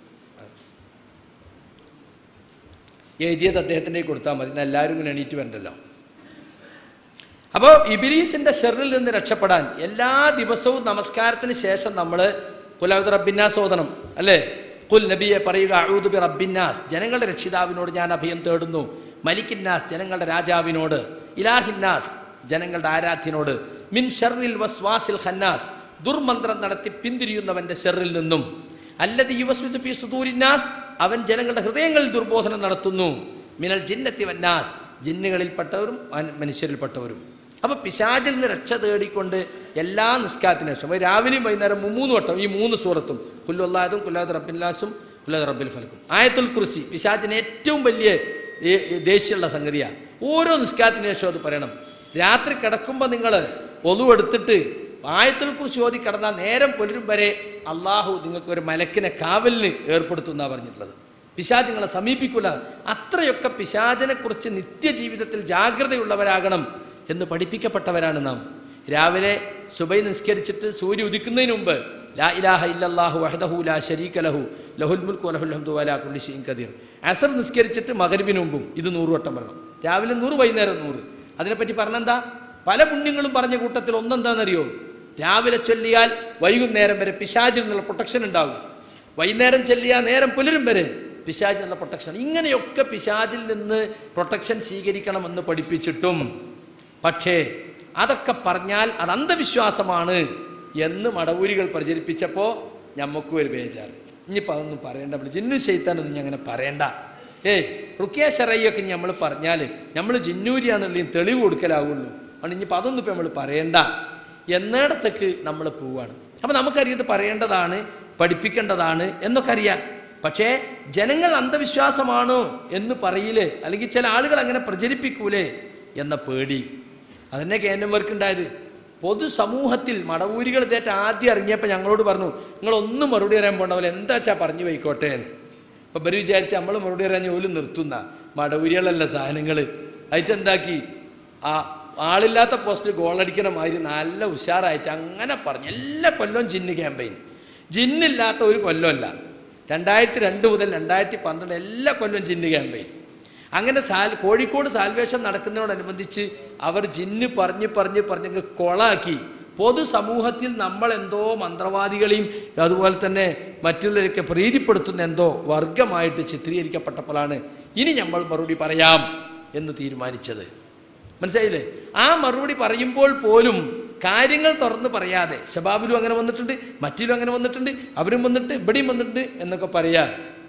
എഴുതിയത് അദ്ദേഹത്തിൻ്റെ കൊടുത്താൽ മതി, എല്ലാവരും ഇങ്ങനെ എണീറ്റ് വരണ്ടല്ലോ. അപ്പോൾ ഇബ്ലീസിൻ്റെ ഷെറിൽ നിന്ന് രക്ഷപ്പെടാൻ എല്ലാ ദിവസവും നമസ്കാരത്തിന് ശേഷം നമ്മൾ ഖുൽ അഊദു റബ്ബിന്നാസ് ഓതണം, അല്ലേ? ഖുൽ, നബിയെ പറയുക, അഊദു ബി റബ്ബിന്നാസ്, ജനങ്ങളുടെ രക്ഷിതാവിനോട് ഞാൻ അഭയം തേടുന്നു. മലിക്കിന്നാസ്, ജനങ്ങളുടെ രാജാവിനോട്. ഇലാഹിന്നാസ്, ജനങ്ങളുടെ ആരാധ്യനോട്. മിൻ ഷർറിൽ വസ്വാസിൽ ഖന്നാസ്, ദുർമന്ത്രം നടത്തി പിന്തിരിയുന്നവൻ്റെ ഷെറിൽ നിന്നും. അല്ലദി യുവസ്വിസു ഫീ സുദൂരിന്നാസ്, അവൻ ജനങ്ങളുടെ ഹൃദയങ്ങളിൽ ദുർബോധനം നടത്തുന്നു. മിനൽ ജിന്നത്തി വന്നാസ്, ജിന്നുകളിൽപ്പെട്ടവരും മനുഷ്യരിൽപ്പെട്ടവരും. അപ്പോൾ പിശാചിൽ നിന്ന് രക്ഷ തേടിക്കൊണ്ട് എല്ലാ നിസ്കാരത്തിന് ശേഷം രാവിലെയും വൈകുന്നേരം മൂന്ന് വട്ടം ഈ മൂന്ന് സൂറത്തും കുല്ലുല്ലാഹും കുല്ലാഹു റബ്ബില്ലാസും കുല്ലാഹു റബ്ബിൽ ഫലക്കും ആയത്തുൽ കുർസി പിശാചിന് ഏറ്റവും വലിയ ദേഷ്യമുള്ള സംഗതിയാണ്. ഓരോ നിസ്കാരത്തിന് ശേഷം അത് പറയണം. രാത്രി കിടക്കുമ്പോൾ നിങ്ങൾ ഒളു എടുത്തിട്ട് ആയത്തുൽ കുർസി ഓതി കിടന്നാൽ നേരം പുലരും വരെ അള്ളാഹു നിങ്ങൾക്ക് ഒരു മലക്കിനെ കാവലിന് ഏർപ്പെടുത്തുന്ന പറഞ്ഞിട്ടുള്ളത്. പിശാച് നിങ്ങളെ സമീപിക്കില്ല. അത്രയൊക്കെ പിശാചിനെ കുറിച്ച് നിത്യജീവിതത്തിൽ ജാഗ്രതയുള്ളവരാകണം എന്ന് പഠിപ്പിക്കപ്പെട്ടവരാണ് നാം. രാവിലെ സുബൈ നിസ്കരിച്ചിട്ട് സൂര്യ ഉദിക്കുന്നതിന് മുമ്പ് ലാ ഇലാഹ ഇല്ലല്ലാഹു വഹ്ദഹു ലാ ശരീക ലഹു ലഹുൽ മുൽക്കു വലഹുൽ ഹംദു വലാ കുല്ലി ഷൈഇൻ ഖദീർ. അസർ നിസ്കരിച്ചിട്ട് മഗ്രിബിന് മുമ്പും ഇത് നൂറ് വട്ടം പറയണം. രാവിലെ നൂറ്, വൈകുന്നേരം നൂറ്. അതിനെപ്പറ്റി പറഞ്ഞെന്താ? പല പുണ്യങ്ങളും പറഞ്ഞ കൂട്ടത്തിൽ ഒന്നെന്താണെന്നറിയോ? രാവിലെ ചൊല്ലിയാൽ വൈകുന്നേരം വരെ പിശാചിൽ നിന്നുള്ള പ്രൊട്ടക്ഷൻ ഉണ്ടാകും. വൈകുന്നേരം ചൊല്ലിയാൽ നേരം പുലരും വരെ പിശാചിൽ നിന്നുള്ള പ്രൊട്ടക്ഷൻ. ഇങ്ങനെയൊക്കെ പിശാചിൽ നിന്ന് പ്രൊട്ടക്ഷൻ സ്വീകരിക്കണമെന്ന് പഠിപ്പിച്ചിട്ടും പക്ഷേ അതൊക്കെ പറഞ്ഞാൽ അത് അന്ധവിശ്വാസമാണ് എന്ന് മടവൂരികൾ പ്രചരിപ്പിച്ചപ്പോൾ ഞമ്മക്കും ഒരു ബേജാറ്. ഇനിയിപ്പോൾ അതൊന്നും പറയണ്ട, ജിന്നു ശൈത്താനൊന്നും അങ്ങനെ പറയണ്ട. ഏയ് റുക്കിയ ശറയ്യൊക്കെ നമ്മൾ പറഞ്ഞാൽ നമ്മൾ ജിന്നൂരിയാന്നുള്ളതും തെളിവ് കൊടുക്കലാവുള്ളൂ. അതുകൊണ്ട് ഇനിയിപ്പോൾ അതൊന്നും ഇപ്പോൾ നമ്മൾ പറയണ്ട എന്നിടത്തേക്ക് നമ്മൾ പോവുകയാണ്. അപ്പം നമുക്കറിയാം ഇത് പറയേണ്ടതാണ്, പഠിപ്പിക്കേണ്ടതാണ് എന്നൊക്കെ അറിയാം. പക്ഷേ ജനങ്ങൾ അന്ധവിശ്വാസമാണോ എന്ന് പറയില്ലേ, അല്ലെങ്കിൽ ചില ആളുകൾ അങ്ങനെ പ്രചരിപ്പിക്കൂലേ എന്ന പേടി അതന്നെ കേന്ദ്രവർക്കുണ്ടായത്. പൊതുസമൂഹത്തിൽ മടവൂരികൾ തേറ്റ ആദ്യം ഇറങ്ങിയപ്പോൾ ഞങ്ങളോട് പറഞ്ഞു, നിങ്ങളൊന്നും മറുപടി പറയാൻ പോകണ്ട, എന്താ വെച്ചാൽ പറഞ്ഞു പോയിക്കോട്ടെ. അപ്പം ഇവർ വിചാരിച്ച് നമ്മൾ മറുപടി പറയാൻ പോലും നിർത്തുന്ന മടവൂരികളല്ല സാധനങ്ങൾ. അതിട്ട് എന്താക്കി, ആ ആളില്ലാത്ത പോസ്റ്റിൽ ഗോളടിക്കണ മാതിരി നല്ല ഉഷാറായിട്ട് അങ്ങനെ പറഞ്ഞു. എല്ലാ കൊല്ലവും ജിന്ന് ക്യാമ്പയിൻ. ജിന്നില്ലാത്ത ഒരു കൊല്ലമല്ല, രണ്ടായിരത്തി രണ്ട് മുതൽ രണ്ടായിരത്തി പന്ത്രണ്ട് എല്ലാ കൊല്ലവും ജിന്ന് ക്യാമ്പയിൻ. അങ്ങനെ സാൽ കോഴിക്കോട് സാൽവേഷൻ നടക്കുന്നതിനോടനുബന്ധിച്ച് അവർ ജിന്ന് പറഞ്ഞ് പറഞ്ഞ് പറഞ്ഞ് കൊളാക്കി. പൊതുസമൂഹത്തിൽ നമ്മളെന്തോ മന്ത്രവാദികളെയും അതുപോലെ തന്നെ മറ്റുള്ളവരൊക്കെ പ്രീതിപ്പെടുത്തുന്ന എന്തോ വർഗമായിട്ട് ചിത്രീകരിക്കപ്പെട്ടപ്പോഴാണ് ഇനി നമ്മൾ മറുപടി പറയാം എന്ന് തീരുമാനിച്ചത്. മനസ്സിലായില്ലേ? ആ മറുപടി പറയുമ്പോൾ പോലും കാര്യങ്ങൾ തുറന്ന് പറയാതെ, ഷബാബിലും അങ്ങനെ വന്നിട്ടുണ്ട്, മറ്റിലും അങ്ങനെ വന്നിട്ടുണ്ട്, അവരും വന്നിട്ട് ഇവിടെയും വന്നിട്ടുണ്ട് എന്നൊക്കെ പറയാം.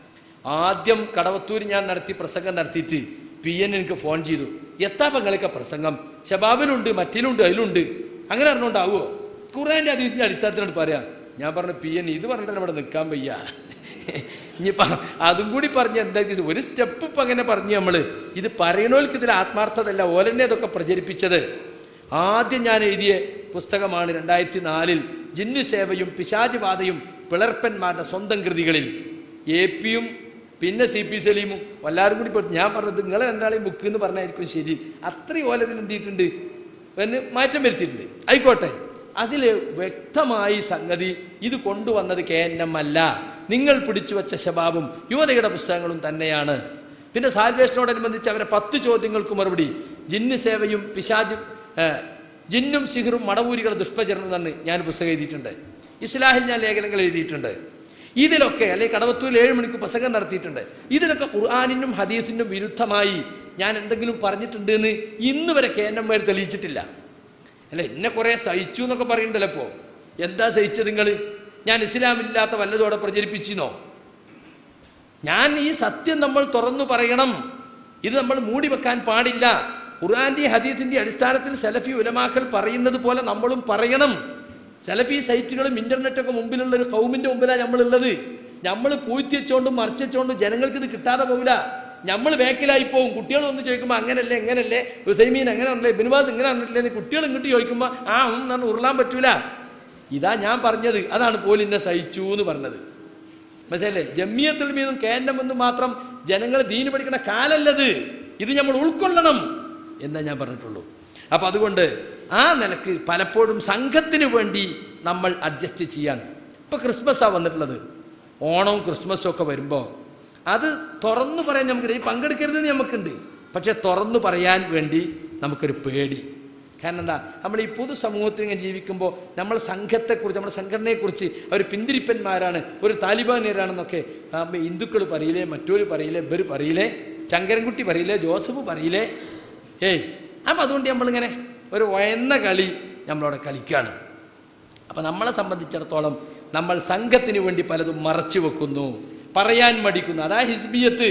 ആദ്യം കടവത്തൂർ ഞാൻ നടത്തി പ്രസംഗം നടത്തിയിട്ട് പി എൻ എനിക്ക് ഫോൺ ചെയ്തു, എത്താ പങ്ങളൊക്കെ പ്രസംഗം ഷബാബിലുണ്ട്, മറ്റിലുണ്ട്, അതിലുണ്ട്, അങ്ങനെ അറിഞ്ഞുകൊണ്ടാവുമോ? ഖുർആന്റെ ഹദീസിന്റെ അടിസ്ഥാനത്തിനോട് പറയാം. ഞാൻ പറഞ്ഞു, പി എൻ ഇത് പറഞ്ഞിട്ട് അവിടെ നിൽക്കാൻ വയ്യ, ഇനിയിപ്പം അതും കൂടി പറഞ്ഞ് എന്താ ഒരു സ്റ്റെപ്പ് ഇപ്പം അങ്ങനെ പറഞ്ഞു. നമ്മൾ ഇത് പറയണോൽക്ക് ഇതിൽ ആത്മാർത്ഥതല്ല, ഓലെന്നെ ഇതൊക്കെ പ്രചരിപ്പിച്ചത്. ആദ്യം ഞാൻ എഴുതിയ പുസ്തകമാണ് രണ്ടായിരത്തി നാലിൽ ജിന്നു സേവയും പിശാച് ബാധയും പിളർപ്പന്മാരുടെ സ്വന്തം കൃതികളിൽ. എ പിയും പിന്നെ സി പി സലീമും എല്ലാവരും കൂടി പോയിട്ട് ഞാൻ പറഞ്ഞത് നിങ്ങളെ രണ്ടാളെയും ബുക്ക് എന്ന് പറഞ്ഞായിരിക്കും ശരി, അത്രയും ഓലതിൽ എന്തിയിട്ടുണ്ട് എന്ന് മാറ്റം വരുത്തിയിട്ടുണ്ട്. ആയിക്കോട്ടെ, അതിൽ വ്യക്തമായി സംഗതി ഇത് കൊണ്ടുവന്നത് കെ എൻ എം അല്ല, നിങ്ങൾ പിടിച്ചു വച്ച ശബാബും യുവതയുടെ പുസ്തകങ്ങളും തന്നെയാണ്. പിന്നെ സാൽവേഷനോടനുബന്ധിച്ച് അവരെ പത്ത് ചോദ്യങ്ങൾക്ക് മറുപടി ജിന്നു സേവയും പിശാചും ജിന്നും സിഹിറും മടവൂരികളുടെ ദുഷ്പ്രചരണം തന്നെ ഞാൻ പുസ്തകം എഴുതിയിട്ടുണ്ട്. ഇസ്ലാഹിൽ ഞാൻ ലേഖനങ്ങൾ എഴുതിയിട്ടുണ്ട്. ഇതിലൊക്കെ അല്ലെങ്കിൽ കടവത്തൂരിൽ ഏഴ് മണിക്ക് പ്രസംഗം നടത്തിയിട്ടുണ്ട്. ഇതിലൊക്കെ ഖുർആനിനും ഹദീസിനും വിരുദ്ധമായി ഞാൻ എന്തെങ്കിലും പറഞ്ഞിട്ടുണ്ട് എന്ന് ഇന്ന് വരെ കെ എൻ എം മാർ തെളിയിച്ചിട്ടില്ല. അല്ല, എന്നെ കുറേ സഹിച്ചു എന്നൊക്കെ പറയുന്നുണ്ടല്ലോ. ഇപ്പോൾ എന്താ സഹിച്ചത് നിങ്ങൾ? ഞാൻ ഇസ്ലാമില്ലാത്ത വല്ലതോടെ പ്രചരിപ്പിച്ചിരുന്നോ? ഞാൻ ഈ സത്യം നമ്മൾ തുറന്നു പറയണം, ഇത് നമ്മൾ മൂടി വെക്കാൻ പാടില്ല. ഖുർആന്റെ ഹദീസിന്റെ അടിസ്ഥാനത്തിൽ സലഫി ഉലമാക്കൾ പറയുന്നത് പോലെ നമ്മളും പറയണം. സലഫി സൈറ്റുകളും ഇന്റർനെറ്റൊക്കെ മുമ്പിലുള്ള ഒരു കൗമിന്റെ മുമ്പിലാണ് നമ്മളുള്ളത്. നമ്മൾ പൂഴ്ത്തി വെച്ചോണ്ടും മറിച്ച് വെച്ചോണ്ടും ജനങ്ങൾക്ക് ഇത് കിട്ടാതെ പോകില്ല. നമ്മൾ ബാക്കിലായി പോകും. കുട്ടികൾ വന്ന് ചോദിക്കുമ്പോൾ അങ്ങനല്ലേ എങ്ങനല്ലേ ഉസൈമീൻ അങ്ങനെ ആണല്ലേ ബിനുവാസ് ഇങ്ങനെ ആണല്ലേ എന്ന് കുട്ടികൾ ഇങ്ങോട്ട് ചോദിക്കുമ്പോൾ ആ ഒന്നും ഉരുളാൻ പറ്റൂല. ഇതാ ഞാൻ പറഞ്ഞത്, അതാണ് പോലിന്നെ സഹിച്ചു എന്ന് പറഞ്ഞത്. മനസ്സിലല്ലേ? ജമിയത്തുൽ ഉലമയും കെ എൻ എം എന്ന് മാത്രം ജനങ്ങൾ ദീന് പഠിക്കുന്ന കാലല്ലത്, ഇത് നമ്മൾ ഉൾക്കൊള്ളണം എന്നേ ഞാൻ പറഞ്ഞിട്ടുള്ളൂ. അപ്പം അതുകൊണ്ട് ആ നിലക്ക് പലപ്പോഴും സംഘത്തിന് വേണ്ടി നമ്മൾ അഡ്ജസ്റ്റ് ചെയ്യാൻ. ഇപ്പം ക്രിസ്മസാണ് വന്നിട്ടുള്ളത്. ഓണവും ക്രിസ്മസും ഒക്കെ വരുമ്പോൾ അത് തുറന്നു പറയാൻ നമുക്ക് പങ്കെടുക്കരുതെന്ന് നമുക്കുണ്ട്. പക്ഷെ തുറന്നു പറയാൻ വേണ്ടി നമുക്കൊരു പേടി. കാരണം എന്താ, നമ്മൾ ഈ പൊതുസമൂഹത്തിൽ ഇങ്ങനെ ജീവിക്കുമ്പോൾ നമ്മൾ സംഘത്തെക്കുറിച്ച് നമ്മുടെ സംഘടനയെക്കുറിച്ച് അവർ പിന്തിരിപ്പന്മാരാണ്, ഒരു താലിബാനിയരാണെന്നൊക്കെ ഹിന്ദുക്കൾ പറയില്ലേ, മറ്റൊരു പറയില്ലേ, ഇവർ പറയില്ലേ, ശങ്കരൻകുട്ടി പറയില്ലേ, ജോസഫ് പറയില്ലേ. ഏയ് അപ്പം അതുകൊണ്ട് നമ്മളിങ്ങനെ ഒരു വയന്ന കളി നമ്മളവിടെ കളിക്കുകയാണ്. അപ്പം നമ്മളെ സംബന്ധിച്ചിടത്തോളം നമ്മൾ സംഘത്തിന് വേണ്ടി പലതും മറച്ചു വെക്കുന്നു, പറയാൻ മടിക്കുന്നു. അതാ ഹിസ്ബിയത്ത്.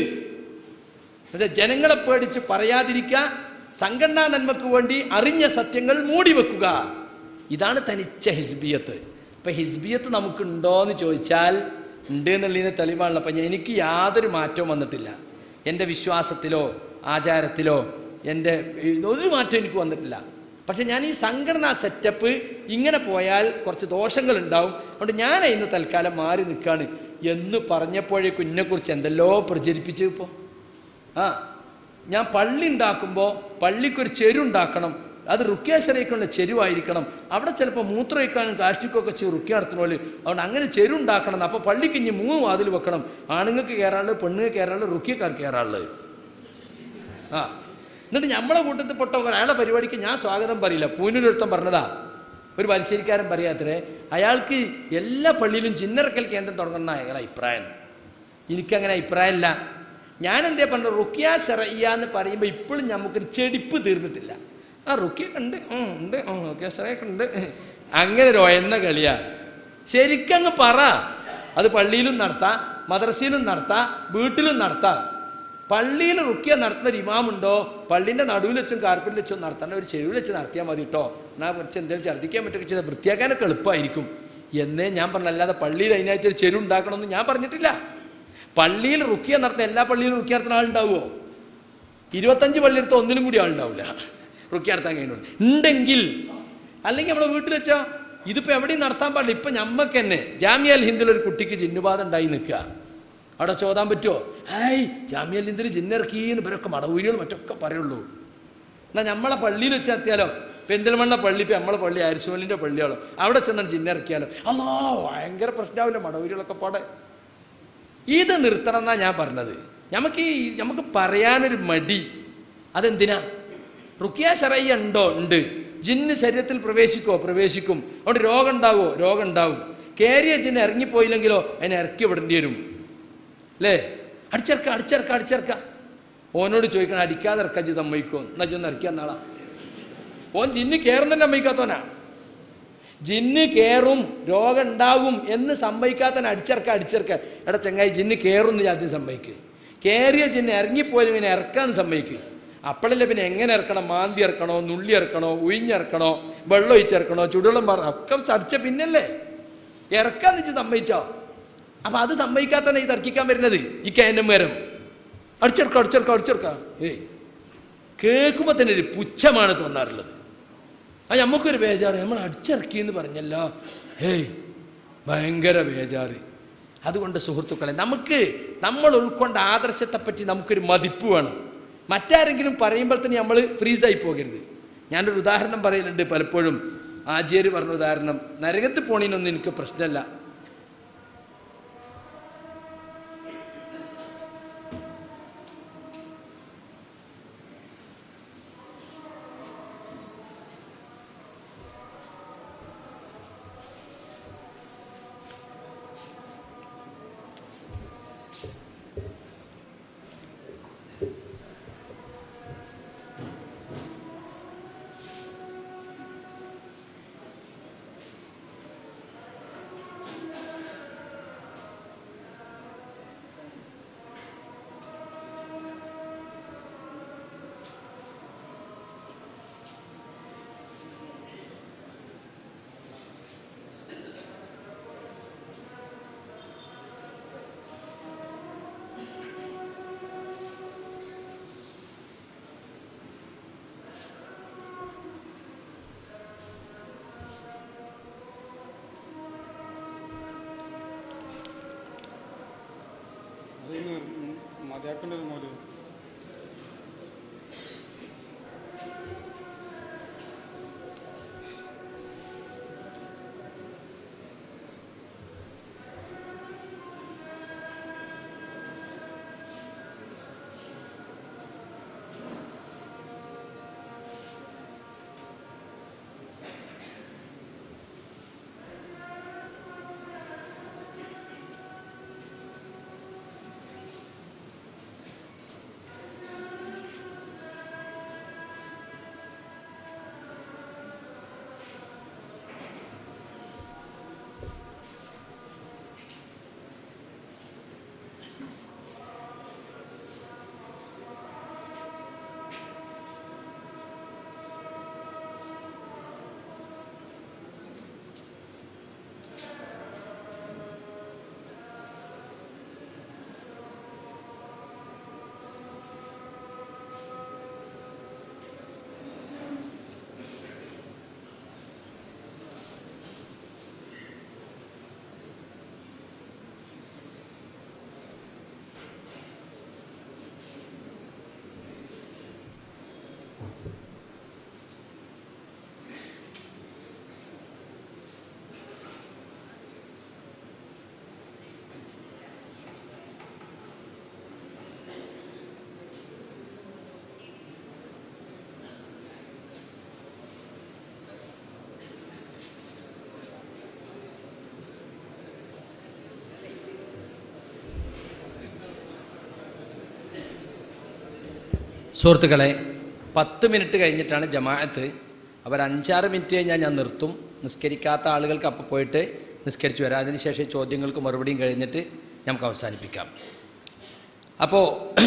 ജനങ്ങളെ പേടിച്ച് പറയാതിരിക്കുക, സംഘടനാ നന്മക്ക് വേണ്ടി അറിഞ്ഞ സത്യങ്ങൾ മൂടി വെക്കുക. ഇതാണ് തനിച്ച ഹിസ്ബിയത്ത്. ഇപ്പം ഹിസ്ബിയത്ത് നമുക്കുണ്ടോ എന്ന് ചോദിച്ചാൽ ഉണ്ട് എന്നുള്ളതിന് തെളിവാണല്ലോ. അപ്പം എനിക്ക് യാതൊരു മാറ്റവും വന്നിട്ടില്ല. എൻ്റെ വിശ്വാസത്തിലോ ആചാരത്തിലോ എൻ്റെ ഒരു മാറ്റം എനിക്ക് വന്നിട്ടില്ല. പക്ഷെ ഞാൻ ഈ സംഘടനാ സെറ്റപ്പ് ഇങ്ങനെ പോയാൽ കുറച്ച് ദോഷങ്ങളുണ്ടാവും, അതുകൊണ്ട് ഞാൻ ഇന്ന് തൽക്കാലം മാറി നിൽക്കുകയാണ് എന്ന് പറഞ്ഞപ്പോഴേക്കും ഇതിനെക്കുറിച്ച് എന്തെല്ലോ പ്രചരിപ്പിച്ചു. ഇപ്പോൾ ആ ഞാൻ പള്ളി ഉണ്ടാക്കുമ്പോൾ പള്ളിക്കൊരു ചെരുണ്ടാക്കണം, അത് റുക്യാശരയ്ക്കുള്ള ചെരുവായിരിക്കണം. അവിടെ ചിലപ്പോൾ മൂത്രമൊഴിക്കാനും കാഷ്ടിക്കൊക്കെ ചെയ്ത് റുക്യ നടത്തുന്ന പോലെ, അതുകൊണ്ട് അങ്ങനെ ചെരുണ്ടാക്കണം. അപ്പോൾ പള്ളിക്ക് ഇനി മൂന്ന് വാതിൽ വെക്കണം, ആണുങ്ങൾക്ക് കയറാനുള്ളത്, പെണ്ണുങ്ങൾക്ക് കയറാനുള്ളത്, റുക്യക്കാർക്ക് കയറാനുള്ളത്. ആ എന്നിട്ട് നമ്മളെ കൂട്ടത്തിൽ പെട്ട അയാളെ പരിപാടിക്ക് ഞാൻ സ്വാഗതം പറയില്ല. പൂനൂരൊരുത്തം പറഞ്ഞതാ, ഒരു ബാലുശ്ശേരിക്കാരൻ പറയാത്രേ, അയാൾക്ക് എല്ലാ പള്ളിയിലും ചിന്നറക്കൽ കേന്ദ്രം തുടങ്ങുന്ന അയാളെ അഭിപ്രായം. എനിക്കങ്ങനെ അഭിപ്രായമില്ല. ഞാൻ എന്തേ പറഞ്ഞത്, റുക്യ ശറയ്യ എന്ന് പറയുമ്പോൾ ഇപ്പോഴും നമുക്കൊരു ചെടിപ്പ് തീർന്നിട്ടില്ല. ആ റുക്യ ഉണ്ട് ഉണ്ട് റുക്യ ശറയൊക്കെ ഉണ്ട്, അങ്ങനെ ഒരു ഒയന്ന കളിയാ. ശരിക്കങ്ങ് പറ, അത് പള്ളിയിലും നടത്താം, മദ്രസയിലും നടത്താം, വീട്ടിലും നടത്താം. പള്ളിയിൽ റുക്യ നടത്തുന്ന ഒരു ഇമാമുണ്ടോ, പള്ളിൻ്റെ നടുവിൽ വെച്ചും കാർപ്പറ്റിൽ വെച്ചും നടത്തേണ്ട ഒരു ചെരുവിൽ വെച്ച് നടത്തിയാൽ മതി കേട്ടോ. എന്നാൽ കുറച്ച് എന്തെങ്കിലും ഛർദ്ദിക്കാൻ പറ്റുമൊക്കെ ചെയ്താൽ വൃത്തിയാക്കാനൊക്കെ എളുപ്പമായിരിക്കും എന്നേ ഞാൻ പറഞ്ഞു. അല്ലാതെ പള്ളിയിൽ അതിനകത്ത് ഒരു ചെരുവ് ഉണ്ടാക്കണമെന്ന് ഞാൻ പറഞ്ഞിട്ടില്ല. പള്ളിയിൽ റുക്യ നടത്തുന്ന എല്ലാ പള്ളിയിലും റുക്യ നടത്തുന്ന ആളുണ്ടാവുമോ? ഇരുപത്തഞ്ച് പള്ളിയെടുത്ത ഒന്നിനും കൂടി ആളുണ്ടാവില്ല റുക്യ നടത്താൻ കഴിഞ്ഞുള്ളൂ. ഉണ്ടെങ്കിൽ അല്ലെങ്കിൽ നമ്മളെ വീട്ടിൽ വെച്ചാൽ ഇതിപ്പോൾ എവിടെയും നടത്താൻ പാടില്ല. ഇപ്പം ഞമ്മക്ക് തന്നെ ജാമിയൽ ഹിന്ദിലൊരു കുട്ടിക്ക് ജിന്നുബാധ ഉണ്ടായി നിൽക്കുക, അവിടെ ചോദാൻ പറ്റുമോ? ഹായ് ജാമിയൽ ഹിന്ദിൽ ജിന്നിറക്കിന്ന് ഇവരൊക്കെ മടവൂരികൾ മറ്റൊക്കെ പറയുള്ളൂ. എന്നാൽ നമ്മളെ പള്ളിയിൽ വെച്ച് എത്തിയാലോ, പെരിന്തൽമണ്ണ പള്ളി, ഇപ്പം നമ്മളെ പള്ളി അരിശോലിൻ്റെ പള്ളിയാളോ, അവിടെ ചെന്നാൽ ജിന്നിറക്കിയാലോ അല്ലോ ഭയങ്കര പ്രശ്നമാവില്ല മടവൂരികളൊക്കെ പാടെ. ഇത് നിർത്തണം എന്നാണ് ഞാൻ പറഞ്ഞത്. നമുക്ക് ഈ നമുക്ക് പറയാനൊരു മടി. അതെന്തിനാ? റുക്യ ശറയ്യ ഉണ്ടോ? ഉണ്ട്. ജിന്ന് ശരീരത്തിൽ പ്രവേശിക്കോ? പ്രവേശിക്കും. അതുകൊണ്ട് രോഗം ഉണ്ടാവുമോ? രോഗം ഉണ്ടാവും. കയറിയ ജിന്ന് ഇറങ്ങിപ്പോയില്ലെങ്കിലോ അതിനെ ഇറക്കി വിടേണ്ടി വരും അല്ലേ? അടിച്ചിറക്ക അടിച്ചിറക്ക അടിച്ചിറക്ക. ഓനോട് ചോദിക്കണം, അടിക്കാതെ ഇറക്കാൻ ചെയ്ത് അമ്മയ്ക്കോ? എന്നാൽ ചെന്ന് ഇറക്കിയ നാളാ. ഓൻ ജിന്ന് കയറുന്നതിൻ്റെ അമ്മയ്ക്കാത്തോനാ. ജിന്ന് കയറും രോഗം ഉണ്ടാകും എന്ന് സമ്മതിക്കാത്തന്നെ അടിച്ചിറക്ക അടിച്ചിറക്ക എടാ ചങ്ങായി ജിന്ന് കയറും എന്ന് ആദ്യം സമ്മതിക്കുക. കയറിയ ജിന്ന് ഇറങ്ങിപ്പോലും പിന്നെ ഇറക്കാന്ന് സമ്മതിക്കുക. അപ്പോഴല്ലേ പിന്നെ എങ്ങനെ ഇറക്കണം? മാന്തി ഇറക്കണോ, നുള്ളി ഇറക്കണോ, ഉയിഞ്ഞിറക്കണോ, വെള്ളം ഒഴിച്ചിറക്കണോ, ചുടുവെള്ളം പറ ഒക്കെ ചർച്ച പിന്നല്ലേ ഇറക്കാന്ന് വെച്ച് സമ്മതിച്ചോ? അപ്പം അത് സമ്മതിക്കാത്തന്നെ ഈ തർക്കിക്കാൻ വരുന്നത് ഈ കേനം വരം അടിച്ചിറക്ക അടിച്ചിറക്ക അടിച്ചിറക്ക ഏയ് കേൾക്കുമ്പോൾ തന്നെ ഒരു പുച്ഛമാണ് തോന്നാറുള്ളത്. അത് നമുക്കൊരു ബേജാറ്, നമ്മൾ അടിച്ചിറക്കിയെന്ന് പറഞ്ഞല്ലോ, ഹേയ് ഭയങ്കര ബേജാറ്. അതുകൊണ്ട് സുഹൃത്തുക്കളെ, നമുക്ക് നമ്മൾ ഉൾക്കൊണ്ട ആദർശത്തെപ്പറ്റി നമുക്കൊരു മതിപ്പ് വേണം. മറ്റാരെങ്കിലും പറയുമ്പോൾ തന്നെ നമ്മൾ ഫ്രീസായി പോകരുത്. ഞാനൊരു ഉദാഹരണം പറയലുണ്ട് പലപ്പോഴും. ആചാര്യ പറഞ്ഞ ഉദാഹരണം, നരകത്ത് പോണീനൊന്നും എനിക്ക് പ്രശ്നമല്ല. മതിയാക്കേണ്ടത് മോല് സുഹൃത്തുക്കളെ, പത്ത് മിനിറ്റ് കഴിഞ്ഞിട്ടാണ് ജമാഅത്ത്. അവർ അഞ്ചാറ് മിനിറ്റ് കഴിഞ്ഞാൽ ഞാൻ നിർത്തും. നിസ്കരിക്കാത്ത ആളുകൾക്ക് അപ്പോൾ പോയിട്ട് നിസ്കരിച്ചു വരാം. അതിനുശേഷം ചോദ്യങ്ങൾക്ക് മറുപടിയും കഴിഞ്ഞിട്ട് നമുക്ക് അവസാനിപ്പിക്കാം. അപ്പോൾ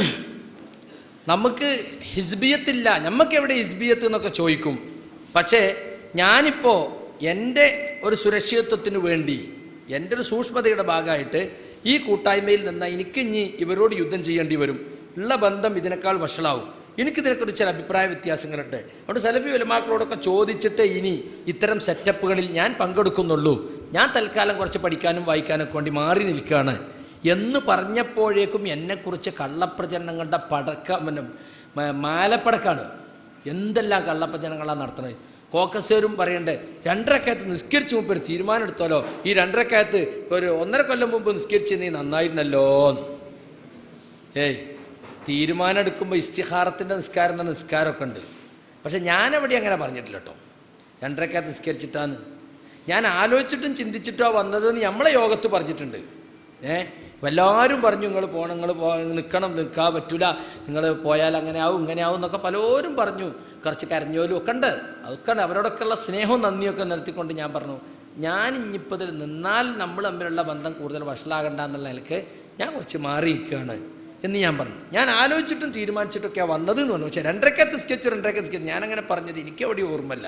നമുക്ക് ഹിസ്ബിയത്തില്ല, നമുക്കെവിടെ ഹിസ്ബിയത്ത് എന്നൊക്കെ ചോദിക്കും. പക്ഷേ ഞാനിപ്പോൾ എൻ്റെ ഒരു സുരക്ഷിതത്വത്തിന് വേണ്ടി, എൻ്റെ ഒരു സൂക്ഷ്മതയുടെ ഭാഗമായിട്ട് ഈ കൂട്ടായ്മയിൽ നിന്ന് എനിക്ക് ഇനി ഇവരോട് യുദ്ധം ചെയ്യേണ്ടി വരും. ഉള്ള ബന്ധം ഇതിനേക്കാൾ വഷളാവും. എനിക്കിതിനെക്കുറിച്ച് ചില അഭിപ്രായ വ്യത്യാസങ്ങളുണ്ട്. അതുകൊണ്ട് സലഫി ഉലമാക്കളോടൊക്കെ ചോദിച്ചിട്ട് ഇനി ഇത്തരം സെറ്റപ്പുകളിൽ ഞാൻ പങ്കെടുക്കുന്നുള്ളൂ. ഞാൻ തൽക്കാലം കുറച്ച് പഠിക്കാനും വായിക്കാനൊക്കെ വേണ്ടി മാറി നിൽക്കുകയാണ് എന്ന് പറഞ്ഞപ്പോഴേക്കും എന്നെക്കുറിച്ച് കള്ളപ്രചരണങ്ങളുടെ പടക്ക മാലപ്പടക്കാണ്. എന്തെല്ലാം കള്ളപ്രചരണങ്ങളാണ് നടത്തുന്നത്. കോക്കസേരും പറയണ്ടേ രണ്ടരക്കകത്ത് നിസ്കരിച്ച് മുമ്പ് ഒരു തീരുമാനം എടുത്തോലോ, ഈ രണ്ടരക്കകത്ത് ഒരു ഒന്നര കൊല്ലം മുമ്പ് നിസ്കരിച്ച് നീ നന്നായിരുന്നല്ലോ. ഏയ് തീരുമാനം എടുക്കുമ്പോൾ ഇസ്തിഹാറത്തിൻ്റെ നിസ്കാരം എന്ന നിസ്കാരമൊക്കെ ഉണ്ട്. പക്ഷെ ഞാനവിടെ അങ്ങനെ പറഞ്ഞിട്ടില്ല കേട്ടോ. രണ്ടരക്കകത്ത് നിസ്കരിച്ചിട്ടാന്ന് ഞാൻ ആലോചിച്ചിട്ടും ചിന്തിച്ചിട്ടോ വന്നതെന്ന് നമ്മളെ യോഗത്ത് പറഞ്ഞിട്ടുണ്ട്. ഏ എല്ലാവരും പറഞ്ഞു നിങ്ങൾ പോകണം, നിങ്ങൾ പോ നിൽക്കണം, നിൽക്കാൻ പറ്റില്ല, നിങ്ങൾ പോയാൽ അങ്ങനെ ആവും ഇങ്ങനെ ആവും എന്നൊക്കെ പലരും പറഞ്ഞു. കുറച്ച് കരഞ്ഞോലും ഒക്കെ ഉണ്ട്. അതൊക്കെ ഉണ്ട്. അവരോടൊക്കെയുള്ള സ്നേഹവും നന്ദിയൊക്കെ നിർത്തിക്കൊണ്ട് ഞാൻ പറഞ്ഞു, ഞാൻ ഇനിയിപ്പോൾ ഇതിൽ നിന്നാൽ നമ്മൾ തമ്മിലുള്ള ബന്ധം കൂടുതൽ വഷളാകണ്ട എന്നുള്ള നിലക്ക് ഞാൻ കുറച്ച് മാറി നിൽക്കുകയാണ് എന്ന് ഞാൻ പറഞ്ഞു. ഞാൻ ആലോചിച്ചിട്ടും തീരുമാനിച്ചിട്ടൊക്കെയാണ് വന്നത് എന്ന് പറഞ്ഞു. പക്ഷേ രണ്ടരക്കത്ത് സ്കെച്ച് രണ്ടരക്കത്ത് സ്കെച്ച് ഞാനങ്ങനെ പറഞ്ഞത് എനിക്ക് എവിടെ ഓർമ്മയില്ല.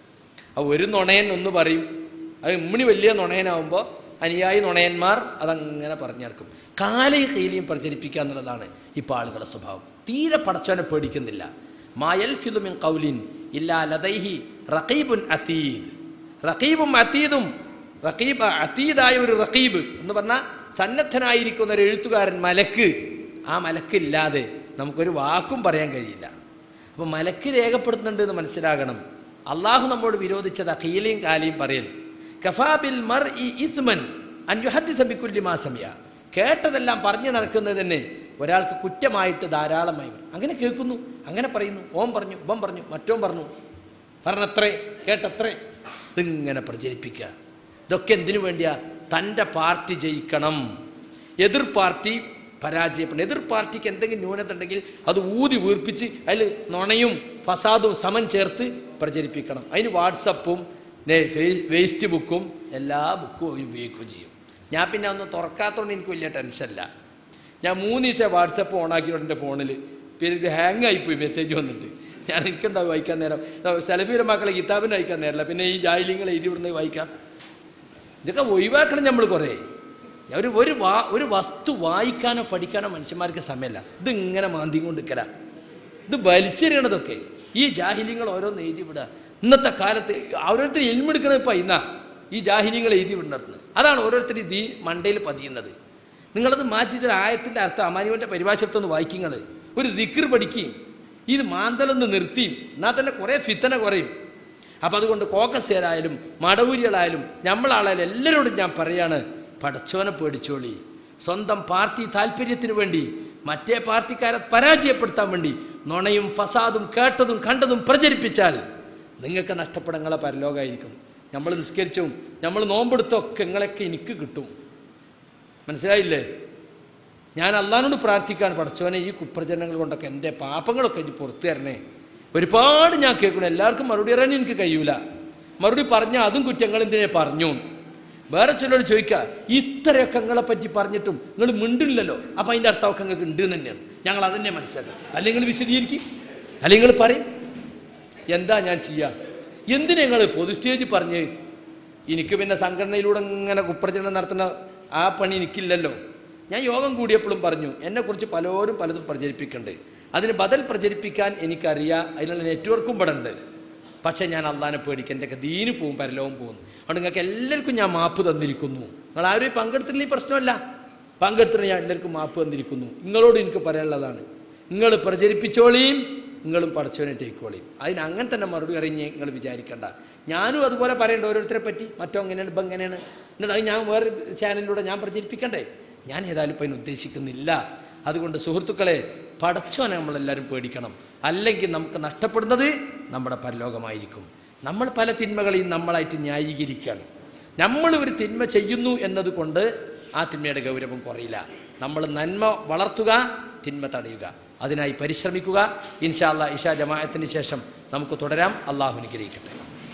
ആ ഒരു നുണയൻ ഒന്ന് പറയും, അത് ഇമ്മിണി വലിയ നുണയനാവുമ്പോൾ അനുയായി നുണയന്മാർ അതങ്ങനെ പറഞ്ഞിറക്കും. കാലയും കൈലിയും പ്രചരിപ്പിക്കുക എന്നുള്ളതാണ് ഇപ്പോൾ ആളുകളുടെ സ്വഭാവം. തീരെ പടച്ചവനെ പേടിക്കുന്നില്ല. മായൽ ഫിലുമിൻ കൗലിൻ ഇല്ലാ ലദൈഹി റഖീബുൻ അതീദ്. റഖീബും അതീദും, റഖീബ് അതീദായ ഒരു റഖീബ് എന്ന് പറഞ്ഞാൽ സന്നദ്ധനായിരിക്കുന്ന ഒരു എഴുത്തുകാരൻ, മലക്ക്. ആ മലക്കില്ലാതെ നമുക്കൊരു വാക്കും പറയാൻ കഴിയില്ല. അപ്പോൾ മലക്ക് രേഖപ്പെടുത്തുന്നുണ്ട് എന്ന് മനസ്സിലാകണം. അള്ളാഹു നമ്മോട് വിരോധിച്ചത് ഖീലയും കാലിയും പറയൽ. കഫാബിൽ മർഇ ഇസ്മൻ അൻ യുഹദ്ദിസ ബികുല്ലി മാ സമിഅ. കേട്ടതെല്ലാം പറഞ്ഞു നടക്കുന്നത് തന്നെ ഒരാൾക്ക് കുറ്റമായിട്ട് ധാരാളമായി വരും. അങ്ങനെ കേൾക്കുന്നു, അങ്ങനെ പറയുന്നു, ഓം പറഞ്ഞു, ബം പറഞ്ഞു, മറ്റോം പറഞ്ഞു, പറഞ്ഞത്രേ കേട്ടത്രേ, ഇതിങ്ങനെ പ്രചരിപ്പിക്കുക. ഇതൊക്കെ എന്തിനു വേണ്ടിയാ? തൻ്റെ പാർട്ടി ജയിക്കണം, എതിർ പാർട്ടി പരാജയപ്പെടണം. എതിർ പാർട്ടിക്ക് എന്തെങ്കിലും ന്യൂനത ഉണ്ടെങ്കിൽ അത് ഊതി വീർപ്പിച്ച് അതിൽ നുണയും ഫസാദും സമം ചേർത്ത് പ്രചരിപ്പിക്കണം. അതിന് വാട്സപ്പും വേസ്റ്റ് ബുക്കും എല്ലാ ബുക്കും ഉപയോഗിക്കുകയും ചെയ്യും. ഞാൻ പിന്നെ ഒന്ന് തുറക്കാത്തതുകൊണ്ട് എനിക്ക് വലിയ ടെൻഷനില്ല. ഞാൻ മൂന്ന് ദിവസം വാട്സപ്പ് ഓണാക്കിയിട്ട് എൻ്റെ ഫോണിൽ പിന്നെ ഇത് ഹാങ് ആയിപ്പോയി മെസ്സേജ് വന്നിട്ട്. ഞാൻ എനിക്കെന്താ വായിക്കാൻ നേരം? സെലഫിയുടെ മക്കളെ കിതാബിന് വായിക്കാൻ നേരമില്ല, പിന്നെ ഈ ജാഹിലിങ്ങൾ എഴുതി വിടുന്നത് വായിക്കാം. ഇതൊക്കെ ഒഴിവാക്കണം നമ്മൾ. കുറേ ഒരു ഒരു വാ ഒരു വസ്തു വായിക്കാനോ പഠിക്കാനോ മനുഷ്യന്മാർക്ക് സമയമല്ല. ഇതിങ്ങനെ മാന്തി കൊണ്ടിരിക്കല, ഇത് വലിച്ചെറിയണതൊക്കെ ഈ ജാഹിലിങ്ങൾ ഓരോന്ന് എഴുതി വിടുക. ഇന്നത്തെ കാലത്ത് ഓരോരുത്തർ എൽമെടുക്കണത് ഇപ്പം ഇന്നാ ഈ ജാഹിലിങ്ങൾ എഴുതി വിടുന്നത്. അതാണ് ഓരോരുത്തർ ഈ മണ്ടയിൽ പതിയുന്നത്. നിങ്ങളത് മാറ്റിയിട്ടൊരു ആയത്തിൻ്റെ അർത്ഥം അമാനിവൻ്റെ പരിഭാഷത്തൊന്ന് വായിക്കുക, ഒരു ദിക്ർ പഠിക്കുകയും ഇത് മാന്തലൊന്ന് നിർത്തിയും എന്നാൽ തന്നെ കുറേ ഫിത്തന കുറയും. അപ്പം അതുകൊണ്ട് കോക്കസേരായാലും മടവൂരികളായാലും നമ്മളാളായാലും എല്ലാവരോടും ഞാൻ പറയാണ്, പടച്ചോനെ പേടിച്ചോളി. സ്വന്തം പാർട്ടി താല്പര്യത്തിന് വേണ്ടി മറ്റേ പാർട്ടിക്കാരെ പരാജയപ്പെടുത്താൻ വേണ്ടി നുണയും ഫസാദും കേട്ടതും കണ്ടതും പ്രചരിപ്പിച്ചാൽ നിങ്ങൾക്ക് നഷ്ടപ്പെടങ്ങളെ പരലോകമായിരിക്കും. നമ്മൾ നിസ്കരിച്ചും നമ്മൾ നോമ്പെടുത്തൊക്കെ നിങ്ങളൊക്കെ എനിക്ക് കിട്ടും. മനസ്സിലായില്ലേ? ഞാൻ അള്ളാഹിനോട് പ്രാർത്ഥിക്കാൻ, പടച്ചോനെ ഈ കുപ്രചരണങ്ങൾ കൊണ്ടൊക്കെ എൻ്റെ പാപങ്ങളൊക്കെ എനിക്ക് പുറത്തു തരണേ. ഒരുപാട് ഞാൻ കേൾക്കണം, എല്ലാവർക്കും മറുപടി പറയാൻ എനിക്ക് കഴിയൂല. മറുപടി പറഞ്ഞാൽ അതും കുറ്റങ്ങൾ എന്തിനെ പറഞ്ഞു. വേറെ ചിലരോട് ചോദിക്കുക, ഇത്രയൊക്കെ നിങ്ങളെ പറ്റി പറഞ്ഞിട്ടും നിങ്ങൾ മിണ്ടില്ലല്ലോ, അപ്പം അതിൻ്റെ അർത്ഥമൊക്കെ നിങ്ങൾക്ക് ഉണ്ട് തന്നെയാണ്. ഞങ്ങൾ അതന്നെ മനസ്സിലാക്കുക. അല്ലെങ്കിൽ വിശദീകരിക്കും, അല്ലെങ്കിൽ നിങ്ങൾ പറയും. എന്താ ഞാൻ ചെയ്യുക? എന്തിനാ നിങ്ങൾ പൊതു സ്റ്റേജിൽ പറഞ്ഞ്? എനിക്ക് പിന്നെ സംഘടനയിലൂടെ ഇങ്ങനെ കുപ്രചരണം നടത്തുന്ന ആ പണി എനിക്കില്ലല്ലോ. ഞാൻ യോഗം കൂടിയപ്പോഴും പറഞ്ഞു, എന്നെക്കുറിച്ച് പലരും പലതും പ്രചരിപ്പിക്കുന്നുണ്ട്. അതിന് ബദൽ പ്രചരിപ്പിക്കാൻ എനിക്കറിയാം, അതിനുള്ള നെറ്റ്വർക്കും ഇവിടെ ഉണ്ട്. പക്ഷേ ഞാൻ അള്ളാഹിനെ പേടിക്കും, എൻ്റെയൊക്കെ ദീന് പോവും, പരലോകം പോകും. അതുകൊണ്ട് നിങ്ങൾക്ക് എല്ലാവർക്കും ഞാൻ മാപ്പ് തന്നിരിക്കുന്നു. നിങ്ങൾ ആരും പങ്കെടുത്തില്ല, ഈ പ്രശ്നമല്ല. പങ്കെടുത്തിട്ട് ഞാൻ എല്ലാവർക്കും മാപ്പ് തന്നിരിക്കുന്നു. നിങ്ങളോട് എനിക്ക് പറയാനുള്ളതാണ്, നിങ്ങൾ പ്രചരിപ്പിച്ചോളിയും, നിങ്ങളും പടച്ചോനെ ടേക്കോളിയും. അതിന് അങ്ങനെ തന്നെ മറുപടി അറിഞ്ഞ് നിങ്ങൾ വിചാരിക്കേണ്ട. ഞാനും അതുപോലെ പറയേണ്ട ഓരോരുത്തരെ പറ്റി, മറ്റോ എങ്ങനെയാണ് ഇപ്പം എങ്ങനെയാണ് എന്നിട്ട് അത് ഞാൻ വേറെ ചാനലിലൂടെ ഞാൻ പ്രചരിപ്പിക്കണ്ടേ? ഞാൻ ഏതായാലും ഇപ്പം അതിന് ഉദ്ദേശിക്കുന്നില്ല. അതുകൊണ്ട് സുഹൃത്തുക്കളെ, പടച്ചോനെ നമ്മളെല്ലാവരും പേടിക്കണം. അല്ലെങ്കിൽ നമുക്ക് നഷ്ടപ്പെടുന്നത് നമ്മുടെ പരലോകമായിരിക്കും. നമ്മൾ പല തിന്മകളെയും നമ്മളായിട്ട് ന്യായീകരിക്കുകയാണ്. നമ്മൾ ഒരു തിന്മ ചെയ്യുന്നു എന്നതുകൊണ്ട് ആ തിന്മയുടെ ഗൗരവം കുറയില്ല. നമ്മൾ നന്മ വളർത്തുക, തിന്മ തടയുക, അതിനായി പരിശ്രമിക്കുക. ഇൻഷാ അല്ലാഹ് ഇശാ ജമാഅത്തിന് ശേഷം നമുക്ക് തുടരാം. അള്ളാഹു അനുഗ്രഹിക്കട്ടെ.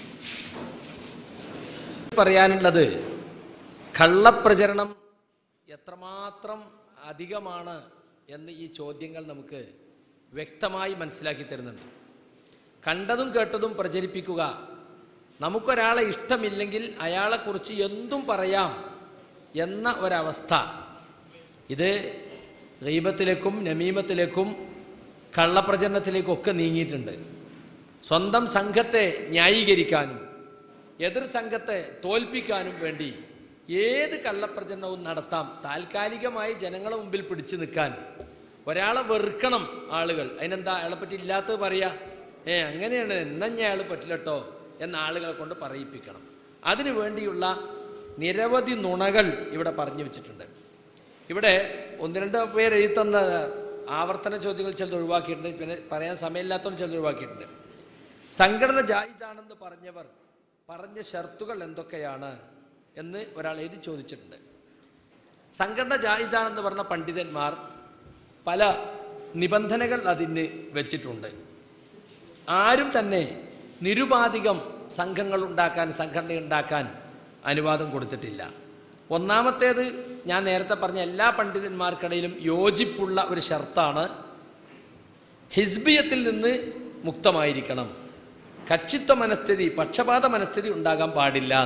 പറയാനുള്ളത്, കള്ളപ്രചരണം എത്രമാത്രം അധികമാണ് എന്ന് ഈ ചോദ്യങ്ങൾ നമുക്ക് വ്യക്തമായി മനസ്സിലാക്കി തരുന്നുണ്ട്. കണ്ടതും കേട്ടതും പ്രചരിപ്പിക്കുക. നമുക്കൊരാളെ ഇഷ്ടമില്ലെങ്കിൽ അയാളെക്കുറിച്ച് എന്തും പറയാം എന്ന ഒരവസ്ഥ, ഇത് ഗീബത്തിലേക്കും നമീമത്തിലേക്കും കള്ളപ്രചരണത്തിലേക്കും ഒക്കെ നീങ്ങിയിട്ടുണ്ട്. സ്വന്തം സംഘത്തെ ന്യായീകരിക്കാനും എതിർ സംഘത്തെ തോൽപ്പിക്കാനും വേണ്ടി ഏത് കള്ളപ്രചരണവും നടത്താം. താൽക്കാലികമായി ജനങ്ങളെ മുമ്പിൽ പിടിച്ചു നിൽക്കാൻ, ഒരാളെ വെറുക്കണം ആളുകൾ, അതിനെന്താ അയാളെ പറ്റി ഇല്ലാത്തത് പറയാ, ഏ അങ്ങനെയാണ് എന്നാ ഞാൻ അയാൾ പറ്റില്ലട്ടോ എന്ന ആളുകളെ കൊണ്ട് പറയിപ്പിക്കണം. അതിനു വേണ്ടിയുള്ള നിരവധി നുണകൾ ഇവിടെ പറഞ്ഞു വെച്ചിട്ടുണ്ട്. ഇവിടെ ഒന്ന് രണ്ട് പേര് എഴുതുന്ന ആവർത്തന ചോദ്യങ്ങൾ ചിലത് ഒഴിവാക്കിയിട്ടുണ്ട്, പിന്നെ പറയാൻ സമയമില്ലാത്തവർ ചിലത് ഒഴിവാക്കിയിട്ടുണ്ട്. സംഘടന ജായിസാണെന്ന് പറഞ്ഞവർ പറഞ്ഞ ഷർത്തുകൾ എന്തൊക്കെയാണ് എന്ന് ഒരാൾ എഴുതി ചോദിച്ചിട്ടുണ്ട്. സംഘടന ജായിസാണെന്ന് പറഞ്ഞ പണ്ഡിതന്മാർ പല നിബന്ധനകൾ അതിന് വെച്ചിട്ടുണ്ട്. ആരും തന്നെ നിരുപാധികം സംഘങ്ങൾ ഉണ്ടാക്കാൻ സംഘടന ഉണ്ടാക്കാൻ അനുവാദം കൊടുത്തിട്ടില്ല. ഒന്നാമത്തേത് ഞാൻ നേരത്തെ പറഞ്ഞ എല്ലാ പണ്ഡിതന്മാർക്കിടയിലും യോജിപ്പുള്ള ഒരു ഷർത്താണ് ഹിസ്ബിയത്തിൽ നിന്ന് മുക്തമായിരിക്കണം. കക്ഷിത്വ മനസ്ഥിതി, പക്ഷപാത മനസ്ഥിതി ഉണ്ടാകാൻ പാടില്ല.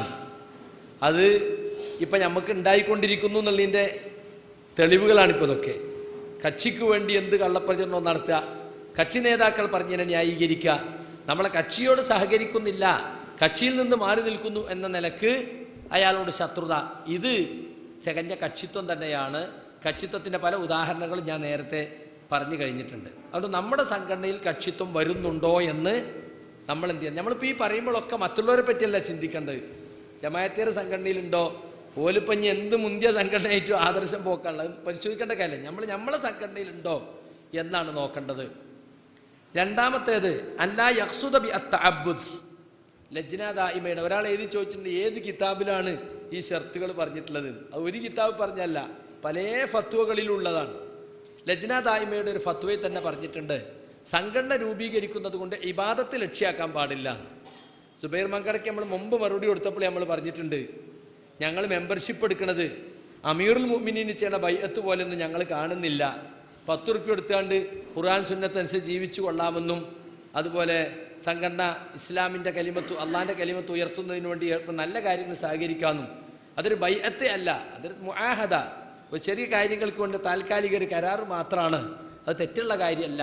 അത് ഇപ്പം നമുക്ക് ഉണ്ടായിക്കൊണ്ടിരിക്കുന്നു എന്നുള്ളതിൻ്റെ തെളിവുകളാണിപ്പോൾ ഇതൊക്കെ. കക്ഷിക്ക് വേണ്ടി എന്ത് കള്ളപ്രചരണവും നടത്തുക, കക്ഷി നേതാക്കൾ പറഞ്ഞതിനെ ന്യായീകരിക്കുക, നമ്മളെ കക്ഷിയോട് സഹകരിക്കുന്നില്ല, കക്ഷിയിൽ നിന്ന് മാറി നിൽക്കുന്നു എന്ന നിലക്ക് അയാളോട് ശത്രുത, ഇത് തികഞ്ഞ കക്ഷിത്വം തന്നെയാണ്. കക്ഷിത്വത്തിൻ്റെ പല ഉദാഹരണങ്ങളും ഞാൻ നേരത്തെ പറഞ്ഞു കഴിഞ്ഞിട്ടുണ്ട്. അതുകൊണ്ട് നമ്മുടെ സംഘടനയിൽ കക്ഷിത്വം വരുന്നുണ്ടോ എന്ന് നമ്മൾ എന്ത് ചെയ്യാം? നമ്മളിപ്പോൾ ഈ പറയുമ്പോഴൊക്കെ മറ്റുള്ളവരെ പറ്റിയല്ല ചിന്തിക്കേണ്ടത്. ജമാഅത്തേർ സംഘടനയിലുണ്ടോ, ഓലിപ്പഞ്ഞ് എന്ത് മുന്തിയ സംഘടനയായിട്ടും ആദർശം പോക്കാനുള്ളത് പരിശോധിക്കേണ്ട കാര്യമില്ല. നമ്മൾ നമ്മളെ സംഘടനയിലുണ്ടോ എന്നാണ് നോക്കേണ്ടത്. രണ്ടാമത്തേത് അല്ലാ യഖ്സുദ ബി അത്തഅബ്ബുദ്, ലജ്ന ദായിമയുടെ ഒരാൾ എഴുതി ചോദിച്ചിട്ടുണ്ട് ഏത് കിതാബിലാണ് ഈ ഷർത്തുകൾ പറഞ്ഞിട്ടുള്ളത്. അത് ഒരു കിതാബ് പറഞ്ഞല്ല, പല ഫത്വകളിലുള്ളതാണ്. ലജ്ന ദായിമയുടെ ഒരു ഫത്വയിൽ തന്നെ പറഞ്ഞിട്ടുണ്ട് സംഘടന രൂപീകരിക്കുന്നത് കൊണ്ട് ഇബാദത്ത് ലക്ഷ്യാക്കാൻ പാടില്ല. സുബൈർ മങ്കടയ്ക്ക് നമ്മൾ മുമ്പ് മറുപടി കൊടുത്തപ്പോൾ നമ്മൾ പറഞ്ഞിട്ടുണ്ട് ഞങ്ങൾ മെമ്പർഷിപ്പ് എടുക്കുന്നത് അമീറുൽ മുഅ്മിനീൻ ചെയ്യുന്ന ബൈഅത്ത് പോലെയൊന്നും ഞങ്ങൾ കാണുന്നില്ല. പത്ത് റുപ്യ എടുത്താണ്ട് ഖുർആൻ സുന്നത്തനുസരിച്ച് ജീവിച്ചു കൊള്ളാമെന്നും അതുപോലെ സംഘടന ഇസ്ലാമിൻ്റെ കലിമത്ത് അള്ളാഹിൻ്റെ കലിമത്ത് ഉയർത്തുന്നതിന് വേണ്ടി നല്ല കാര്യങ്ങൾ സഹകരിക്കാമെന്നും അതൊരു ബൈഅത്ത് അല്ല, അതൊരു മുആഹദ, ഒരു ചെറിയ കാര്യങ്ങൾക്ക് കൊണ്ട് താൽക്കാലിക ഒരു കരാറ് മാത്രമാണ്. അത് തെറ്റുള്ള കാര്യമല്ല.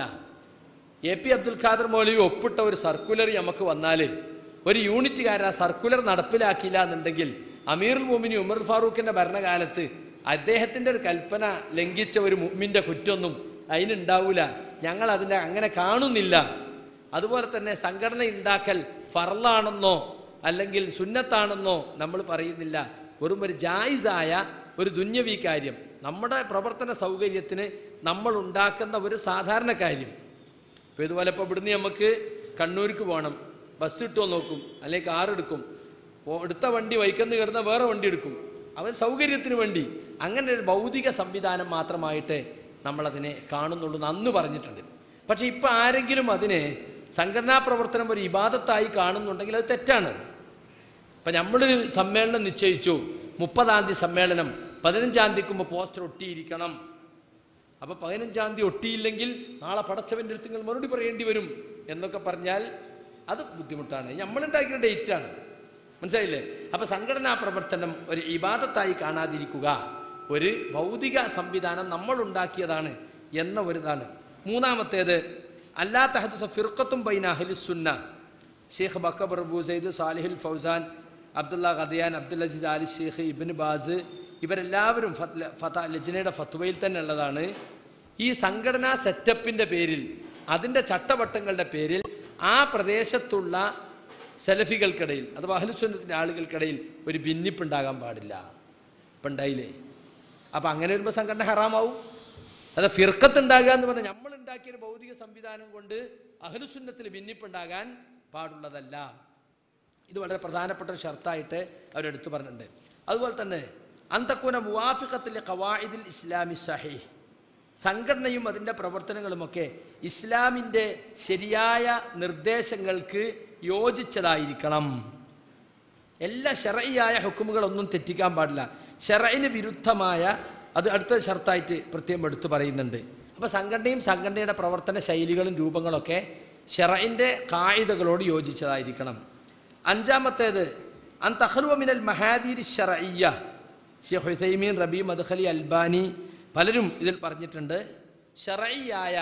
എ പി അബ്ദുൽ ഖാദർ മൗലവി ഒപ്പിട്ട ഒരു സർക്കുലർ നമുക്ക് വന്നാൽ ഒരു യൂണിറ്റുകാരൻ ആ സർക്കുലർ നടപ്പിലാക്കിയില്ല എന്നുണ്ടെങ്കിൽ അമീറുൽ മുഅ്മിനീൻ ഉമർ ഫാറൂഖിൻ്റെ ഭരണകാലത്ത് അദ്ദേഹത്തിൻ്റെ ഒരു കൽപ്പന ലംഘിച്ച ഒരു മുഅ്മിൻ്റെ കുറ്റമൊന്നും അതിനുണ്ടാവില്ല. ഞങ്ങൾ അതിൻ്റെ അങ്ങനെ കാണുന്നില്ല. അതുപോലെ തന്നെ സംഘടന ഉണ്ടാക്കൽ ഫർളാണെന്നോ അല്ലെങ്കിൽ സുന്നത്താണെന്നോ നമ്മൾ പറയുന്നില്ല. വെറും ഒരു ജായിസായ ഒരു ദുന്യവി കാര്യം, നമ്മുടെ പ്രവർത്തന സൗകര്യത്തിന് നമ്മൾ ഉണ്ടാക്കുന്ന ഒരു സാധാരണ കാര്യം. ഇപ്പോൾ ഇതുപോലെ ഇപ്പോൾ ഇവിടുന്ന് നമുക്ക് കണ്ണൂർക്ക് പോകണം, ബസ് കിട്ടുമോ നോക്കും, അല്ലെങ്കിൽ കാർ എടുക്കും, എടുത്ത വണ്ടി വൈക്കന്ന് കിടന്ന വേറെ വണ്ടി എടുക്കും, അവർ സൗകര്യത്തിന് വേണ്ടി. അങ്ങനെ ഒരു ഭൗതിക സംവിധാനം മാത്രമായിട്ട് നമ്മളതിനെ കാണുന്നുള്ളൂ എന്ന് അന്ന് പറഞ്ഞിട്ടുണ്ട്. പക്ഷേ ഇപ്പം ആരെങ്കിലും അതിനെ സംഘടനാ പ്രവർത്തനം ഒരു ഇബാദത്തായി കാണുന്നുണ്ടെങ്കിൽ അത് തെറ്റാണ്. ഇപ്പം നമ്മളൊരു സമ്മേളനം നിശ്ചയിച്ചു, മുപ്പതാം തീയതി സമ്മേളനം, പതിനഞ്ചാം തീയതിക്കുമ്പോ പോസ്റ്റർ ഒട്ടിയിരിക്കണം. അപ്പൊ പതിനഞ്ചാം തീയതി ഒട്ടിയില്ലെങ്കിൽ നാളെ പടച്ചവൻ്റെ അടുത്ത് നിങ്ങൾ മറുപടി പറയേണ്ടി വരും എന്നൊക്കെ പറഞ്ഞാൽ അത് ബുദ്ധിമുട്ടാണ്. നമ്മളുണ്ടാക്കിയ ഡേറ്റാണ്, മനസ്സിലായില്ലേ? അപ്പൊ സംഘടനാ പ്രവർത്തനം ഒരു ഇബാദത്തായി കാണാതിരിക്കുക, ഒരു ഭൗതിക സംവിധാനം നമ്മൾ ഉണ്ടാക്കിയതാണ് എന്ന ഒരു ഇതാണ്. മൂന്നാമത്തേത് അല്ലാ തഹദുസ ഫിർഖത്തും ബൈന അഹ്ലി സുന്ന. Sheikh Bakr Abu Zaid, Salihul Fawzan, Abdullah Ghudayyan, Abdul Aziz Aal Sheikh, Ibn Baz, ഇവരെല്ലാവരും ഫത ലജ്നയുടെ ഫത്വയിൽ തന്നെ ഉള്ളതാണ്. ഈ സംഘടനാ സെറ്റപ്പിൻ്റെ പേരിൽ, അതിൻ്റെ ചട്ടവട്ടങ്ങളുടെ പേരിൽ ആ പ്രദേശത്തുള്ള സലഫികൾക്കിടയിൽ അഥവാ അഹ്ലുസുന്നത്തിൻ്റെ ആളുകൾക്കിടയിൽ ഒരു ഭിന്നിപ്പുണ്ടാകാൻ പാടില്ല. ഇപ്പം ഉണ്ടായില്ലേ? അപ്പം അങ്ങനെ വരുമ്പോൾ സംഘടന ഹറാമാവും. അത് ഫിർഖത്ത് ഉണ്ടാകുക എന്ന് പറഞ്ഞാൽ നമ്മൾ ഉണ്ടാക്കിയൊരു ഭൗതിക സംവിധാനം കൊണ്ട് അഹ്ലുസുന്നത്തിൽ ഭിന്നിപ്പുണ്ടാകാൻ പാടുള്ളതല്ല. ഇത് വളരെ പ്രധാനപ്പെട്ട ഒരു ഷർത്തായിട്ട് അവരെടുത്തു പറഞ്ഞിട്ടുണ്ട്. അതുപോലെ തന്നെ അന്തക്കൂന മുവാഫിഖത്തിൽ ഖവാഇദിൽ ഇസ്ലാമി സഹീഹ്, സംഘടനയും അതിൻ്റെ പ്രവർത്തനങ്ങളുമൊക്കെ ഇസ്ലാമിൻ്റെ ശരിയായ നിർദ്ദേശങ്ങൾക്ക് യോജിച്ചതായിരിക്കണം. എല്ലാ ശർഈയായ ഹുക്കുമുകളൊന്നും തെറ്റിക്കാൻ പാടില്ല. ശർഈന് വിരുദ്ധമായ അത് അടുത്ത ഷർത്തായിട്ട് പ്രത്യേകം എടുത്തു പറയുന്നുണ്ട്. അപ്പോൾ സംഘടനയും സംഘടനയുടെ പ്രവർത്തന ശൈലികളും രൂപങ്ങളൊക്കെ ശർഈൻ്റെ ഖായിദകളോട് യോജിച്ചതായിരിക്കണം. അഞ്ചാമത്തേത് അൻ തഖ്ലുവ മിനൽ മഹാദീരി ശർഈയ്യ. Sheikh Uthaymeen, Rabee Madkhali, Albani പലരും ഇതിൽ പറഞ്ഞിട്ടുണ്ട്. ശർഈയായ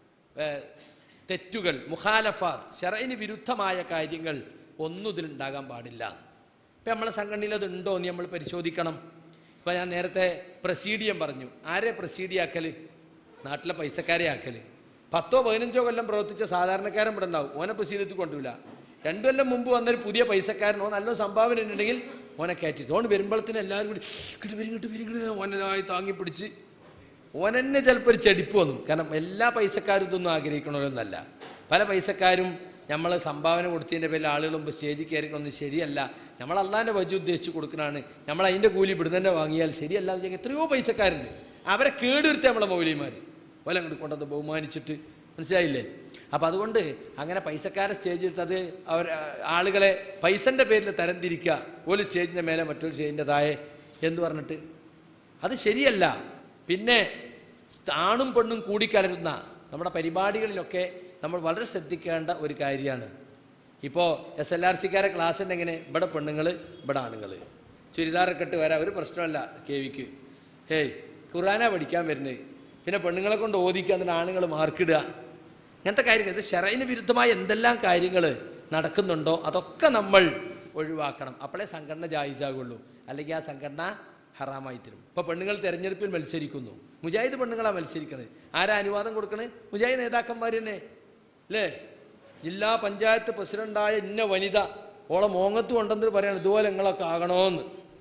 തെറ്റുകൾ, മുഖാലഫാത്ത്, ശർഈന് വിരുദ്ധമായ കാര്യങ്ങൾ ഒന്നും ഇതിലുണ്ടാകാൻ പാടില്ല. ഇപ്പം നമ്മളെ സംഘടനയിൽ അതുണ്ടോ എന്ന് നമ്മൾ പരിശോധിക്കണം. ഇപ്പം ഞാൻ നേരത്തെ പ്രസീഡിയം പറഞ്ഞു. ആരെ പ്രസീഡിയാക്കൽ? നാട്ടിലെ പൈസക്കാരെ ആക്കൽ. പത്തോ പതിനഞ്ചോ കൊല്ലം പ്രവർത്തിച്ച സാധാരണക്കാരൻ ഇവിടെ ഉണ്ടാവും, ഓനെ പ്രസീഡിയത്തിൽ കൊണ്ടുവില്ല. രണ്ടു കൊല്ലം മുമ്പ് വന്നൊരു പുതിയ പൈസക്കാരനോ നല്ല സംഭാവന ഉണ്ടെങ്കിൽ ഓനെ കയറ്റി ഓണ് വരുമ്പോഴത്തേനും എല്ലാവരും കൂടി കിട്ടി വരും കിട്ടി വരും ഓനായി താങ്ങി പിടിച്ച് ഓനെന്നെ ചിലപ്പോൾ ഒരു ചെടിപ്പ് വന്നു. കാരണം എല്ലാ പൈസക്കാരും ഇതൊന്നും ആഗ്രഹിക്കണമെന്നല്ല. പല പൈസക്കാരും നമ്മൾ സംഭാവന കൊടുത്തതിൻ്റെ പേരിൽ ആളുകൾ മുമ്പ് സ്റ്റേജിൽ കയറിക്കൊന്നും ശരിയല്ല. നമ്മൾ അള്ളാൻ്റെ വജു ഉദ്ദേശിച്ച് കൊടുക്കുന്നതാണ്, നമ്മൾ അതിൻ്റെ കൂലി ഇവിടുന്ന് തന്നെ വാങ്ങിയാൽ ശരിയല്ല എന്ന് വെച്ചാൽ എത്രയോ പൈസക്കാരുണ്ട്. അവരെ കേടുവരുത്തി നമ്മളെ മൗലിമാർ ഓല അങ്ങോട്ട് കൊണ്ടത് ബഹുമാനിച്ചിട്ട്, മനസ്സിലായില്ലേ? അപ്പോൾ അതുകൊണ്ട് അങ്ങനെ പൈസക്കാരെ സ്റ്റേജിൽ അത് അവർ ആളുകളെ പൈസൻ്റെ പേരിൽ തരംതിരിക്കുക, ഒരു സ്റ്റേജിൻ്റെ മേലെ മറ്റൊരു സ്റ്റേജിൻ്റെ താഴെ എന്ന് പറഞ്ഞിട്ട് അത് ശരിയല്ല. പിന്നെ ആണും പെണ്ണും കൂടിക്കലരുന്ന നമ്മുടെ പരിപാടികളിലൊക്കെ നമ്മൾ വളരെ ശ്രദ്ധിക്കേണ്ട ഒരു കാര്യമാണ്. ഇപ്പോൾ എസ് എൽ ആർ സിക്കാരെ ക്ലാസ്സിൻ്റെ എങ്ങനെ ഇവിടെ പെണ്ണുങ്ങൾ ഇവിടെ ആണുങ്ങൾ ചുരിദാറൊക്കെ ഇട്ട് വരാം, ഒരു പ്രശ്നമല്ല. കെ വിക്ക് ഹേയ് ഖുർആനാ പഠിക്കാൻ വരുന്നത്, പിന്നെ പെണ്ണുങ്ങളെ കൊണ്ട് ഓദിക്കുക, എന്നിട്ട് ആണുങ്ങൾ മാർക്കിടുക, ഇങ്ങനത്തെ കാര്യങ്ങൾ. ഇത് ശറഈന് വിരുദ്ധമായ എന്തെല്ലാം കാര്യങ്ങൾ നടക്കുന്നുണ്ടോ അതൊക്കെ നമ്മൾ ഒഴിവാക്കണം. അപ്പോഴേ സംഘടന ജായിസാകുള്ളൂ, അല്ലെങ്കിൽ ആ സംഘടന ഹറാമായി തരും. ഇപ്പോൾ പെണ്ണുങ്ങൾ തെരഞ്ഞെടുപ്പിൽ മത്സരിക്കുന്നു, മുജാഹിദ് പെണ്ണുങ്ങളാണ് മത്സരിക്കണത്. ആരാ അനുവാദം കൊടുക്കണത്? മുജാഹിദ് നേതാക്കന്മാർ തന്നെ അല്ലേ? ജില്ലാ പഞ്ചായത്ത് പ്രസിഡൻ്റായ ഇന്ന വനിത ഓളെ മോങ്ങത്ത് കൊണ്ടെന്ന് പറയണം ഇതുപോലെ നിങ്ങളൊക്കെ ആകണമെന്ന്.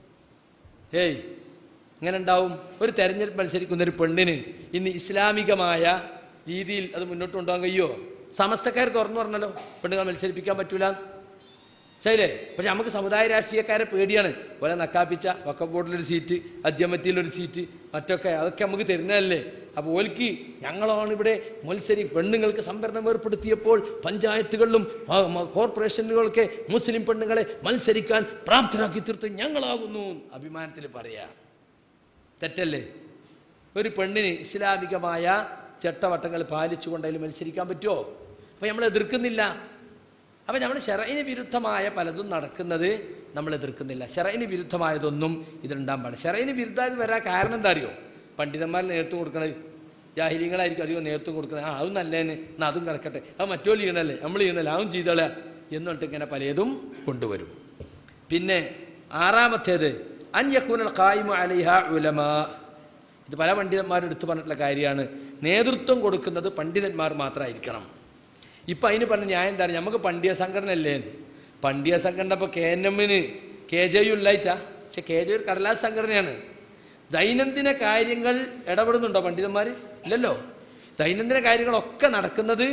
ഹേയ് ഇങ്ങനെ ഉണ്ടാവും. ഒരു തെരഞ്ഞെടുപ്പ് മത്സരിക്കുന്ന ഒരു പെണ്ണിന് ഇന്ന് ഇസ്ലാമികമായ രീതിയിൽ അത് മുന്നോട്ട് കൊണ്ടുപോകാൻ കഴിയുമോ? സമസ്തക്കാർ തുറന്നു പറഞ്ഞല്ലോ പെണ്ണുങ്ങൾ മത്സരിപ്പിക്കാൻ പറ്റൂല, ശരിയല്ലേ? പക്ഷെ നമുക്ക് സമുദായ രാഷ്ട്രീയക്കാരെ പേടിയാണ്. പോലെ നക്കാപ്പിച്ച വക്കം ബോർഡിലൊരു സീറ്റ്, അജ്ജമത്തിയിലൊരു സീറ്റ്, മറ്റൊക്കെ അതൊക്കെ നമുക്ക് തരുന്നതല്ലേ. അപ്പോൾ ഓൽക്ക് ഞങ്ങളാണ് ഇവിടെ മത്സരി പെണ്ണുങ്ങൾക്ക് സംവരണം ഏർപ്പെടുത്തിയപ്പോൾ പഞ്ചായത്തുകളിലും കോർപ്പറേഷനുകളൊക്കെ മുസ്ലിം പെണ്ണുങ്ങളെ മത്സരിക്കാൻ പ്രാപ്തരാക്കി തീർത്ത് ഞങ്ങളാകുന്നു അഭിമാനത്തിൽ പറയാം. തെറ്റല്ലേ? ഒരു പെണ്ണിന് ഇസ്ലാമികമായ ചട്ടവട്ടങ്ങൾ പാലിച്ചുകൊണ്ട് അതിൽ മത്സരിക്കാൻ പറ്റുമോ? അപ്പോൾ നമ്മൾ എതിർക്കുന്നില്ല. അപ്പോൾ നമ്മൾ ശറഈന് വിരുദ്ധമായ പലതും നടക്കുന്നത് നമ്മൾ എതിർക്കുന്നില്ല. ശറഈന് വിരുദ്ധമായതൊന്നും ഇതിലുണ്ടാകാൻ പാടില്ല. ശറഈന് വിരുദ്ധമായത് വരാൻ കാരണം എന്താ അറിയോ? പണ്ഡിതന്മാർ നേതൃത്വം കൊടുക്കണത് ജാഹിലികളായിരിക്കും അധികം നേതൃത്വം കൊടുക്കണത്. ആ അതും നല്ലതിന് എന്നാൽ അതും കിടക്കട്ടെ, അത് മറ്റോല് ചെയ്യണല്ലേ, നമ്മൾ ചെയ്യണല്ലേ, അതും ചെയ്തോളാം എന്നിട്ട് ഇങ്ങനെ പലതും കൊണ്ടുവരും. പിന്നെ ആറാമത്തേത് അൻ യകൂനൽ ഖായിമു അലൈഹ ഉലമാ. ഇത് പല പണ്ഡിതന്മാരും എടുത്തു പറഞ്ഞിട്ടുള്ള കാര്യമാണ്. നേതൃത്വം കൊടുക്കുന്നത് പണ്ഡിതന്മാർ മാത്രമായിരിക്കണം. ഇപ്പം അതിന് പറഞ്ഞ ന്യായം എന്താണ്? നമുക്ക് പണ്ഡിയ സംഘടന അല്ലേ? പണ്ഡിയ സംഘടന ഇപ്പോൾ കെ എൻ എമ്മിന് കെ ജെ യു ഇല്ലായിട്ടാ, പക്ഷെ കെ ജെ യു ഒരു കടലാസ് സംഘടനയാണ്. ദൈനംദിന കാര്യങ്ങൾ ഇടപെടുന്നുണ്ടോ പണ്ഡിതന്മാർ? ഇല്ലല്ലോ. ദൈനംദിന കാര്യങ്ങളൊക്കെ നടക്കുന്നത്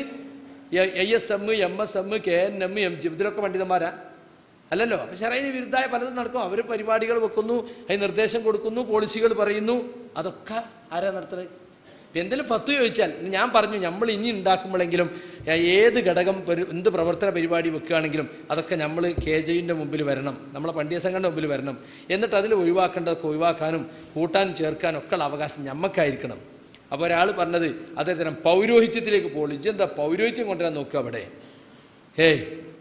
I S M, M S M, K N M, M G, ഇതിലൊക്കെ പണ്ഡിതന്മാരാ അല്ലല്ലോ. അപ്പം ശറഈന് വിരുദ്ധമായ പലതും നടക്കും. അവർ പരിപാടികൾ വെക്കുന്നു, അതിന് നിർദ്ദേശം കൊടുക്കുന്നു, പോളിസികൾ പറയുന്നു, അതൊക്കെ ആരാ നടത്തുന്നത്? എന്തെങ്കിലും ഫത്വ ചോദിച്ചാൽ ഞാൻ പറഞ്ഞു നമ്മൾ ഇനി ഉണ്ടാക്കുമ്പോഴെങ്കിലും ഏത് ഘടകം എന്ത് പ്രവർത്തന പരിപാടി വെക്കുകയാണെങ്കിലും അതൊക്കെ നമ്മൾ കെ ജെയിൻ്റെ മുമ്പിൽ വരണം, നമ്മളെ പണ്ഡിയ സംഘടന മുമ്പിൽ വരണം. എന്നിട്ട് അതിൽ ഒഴിവാക്കേണ്ടതൊക്കെ ഒഴിവാക്കാനും കൂട്ടാനും ചേർക്കാനും ഒക്കെ ഉള്ള അവകാശം ഞമ്മക്കായിരിക്കണം. അപ്പോൾ ഒരാൾ പറഞ്ഞത് അതേ തരം പൗരോഹിത്യത്തിലേക്ക് പോകുള്ളൂ. ഇജെന്താ പൗരോഹിത്യം കൊണ്ടുവരാൻ നോക്കുക അവിടെ? ഹേയ്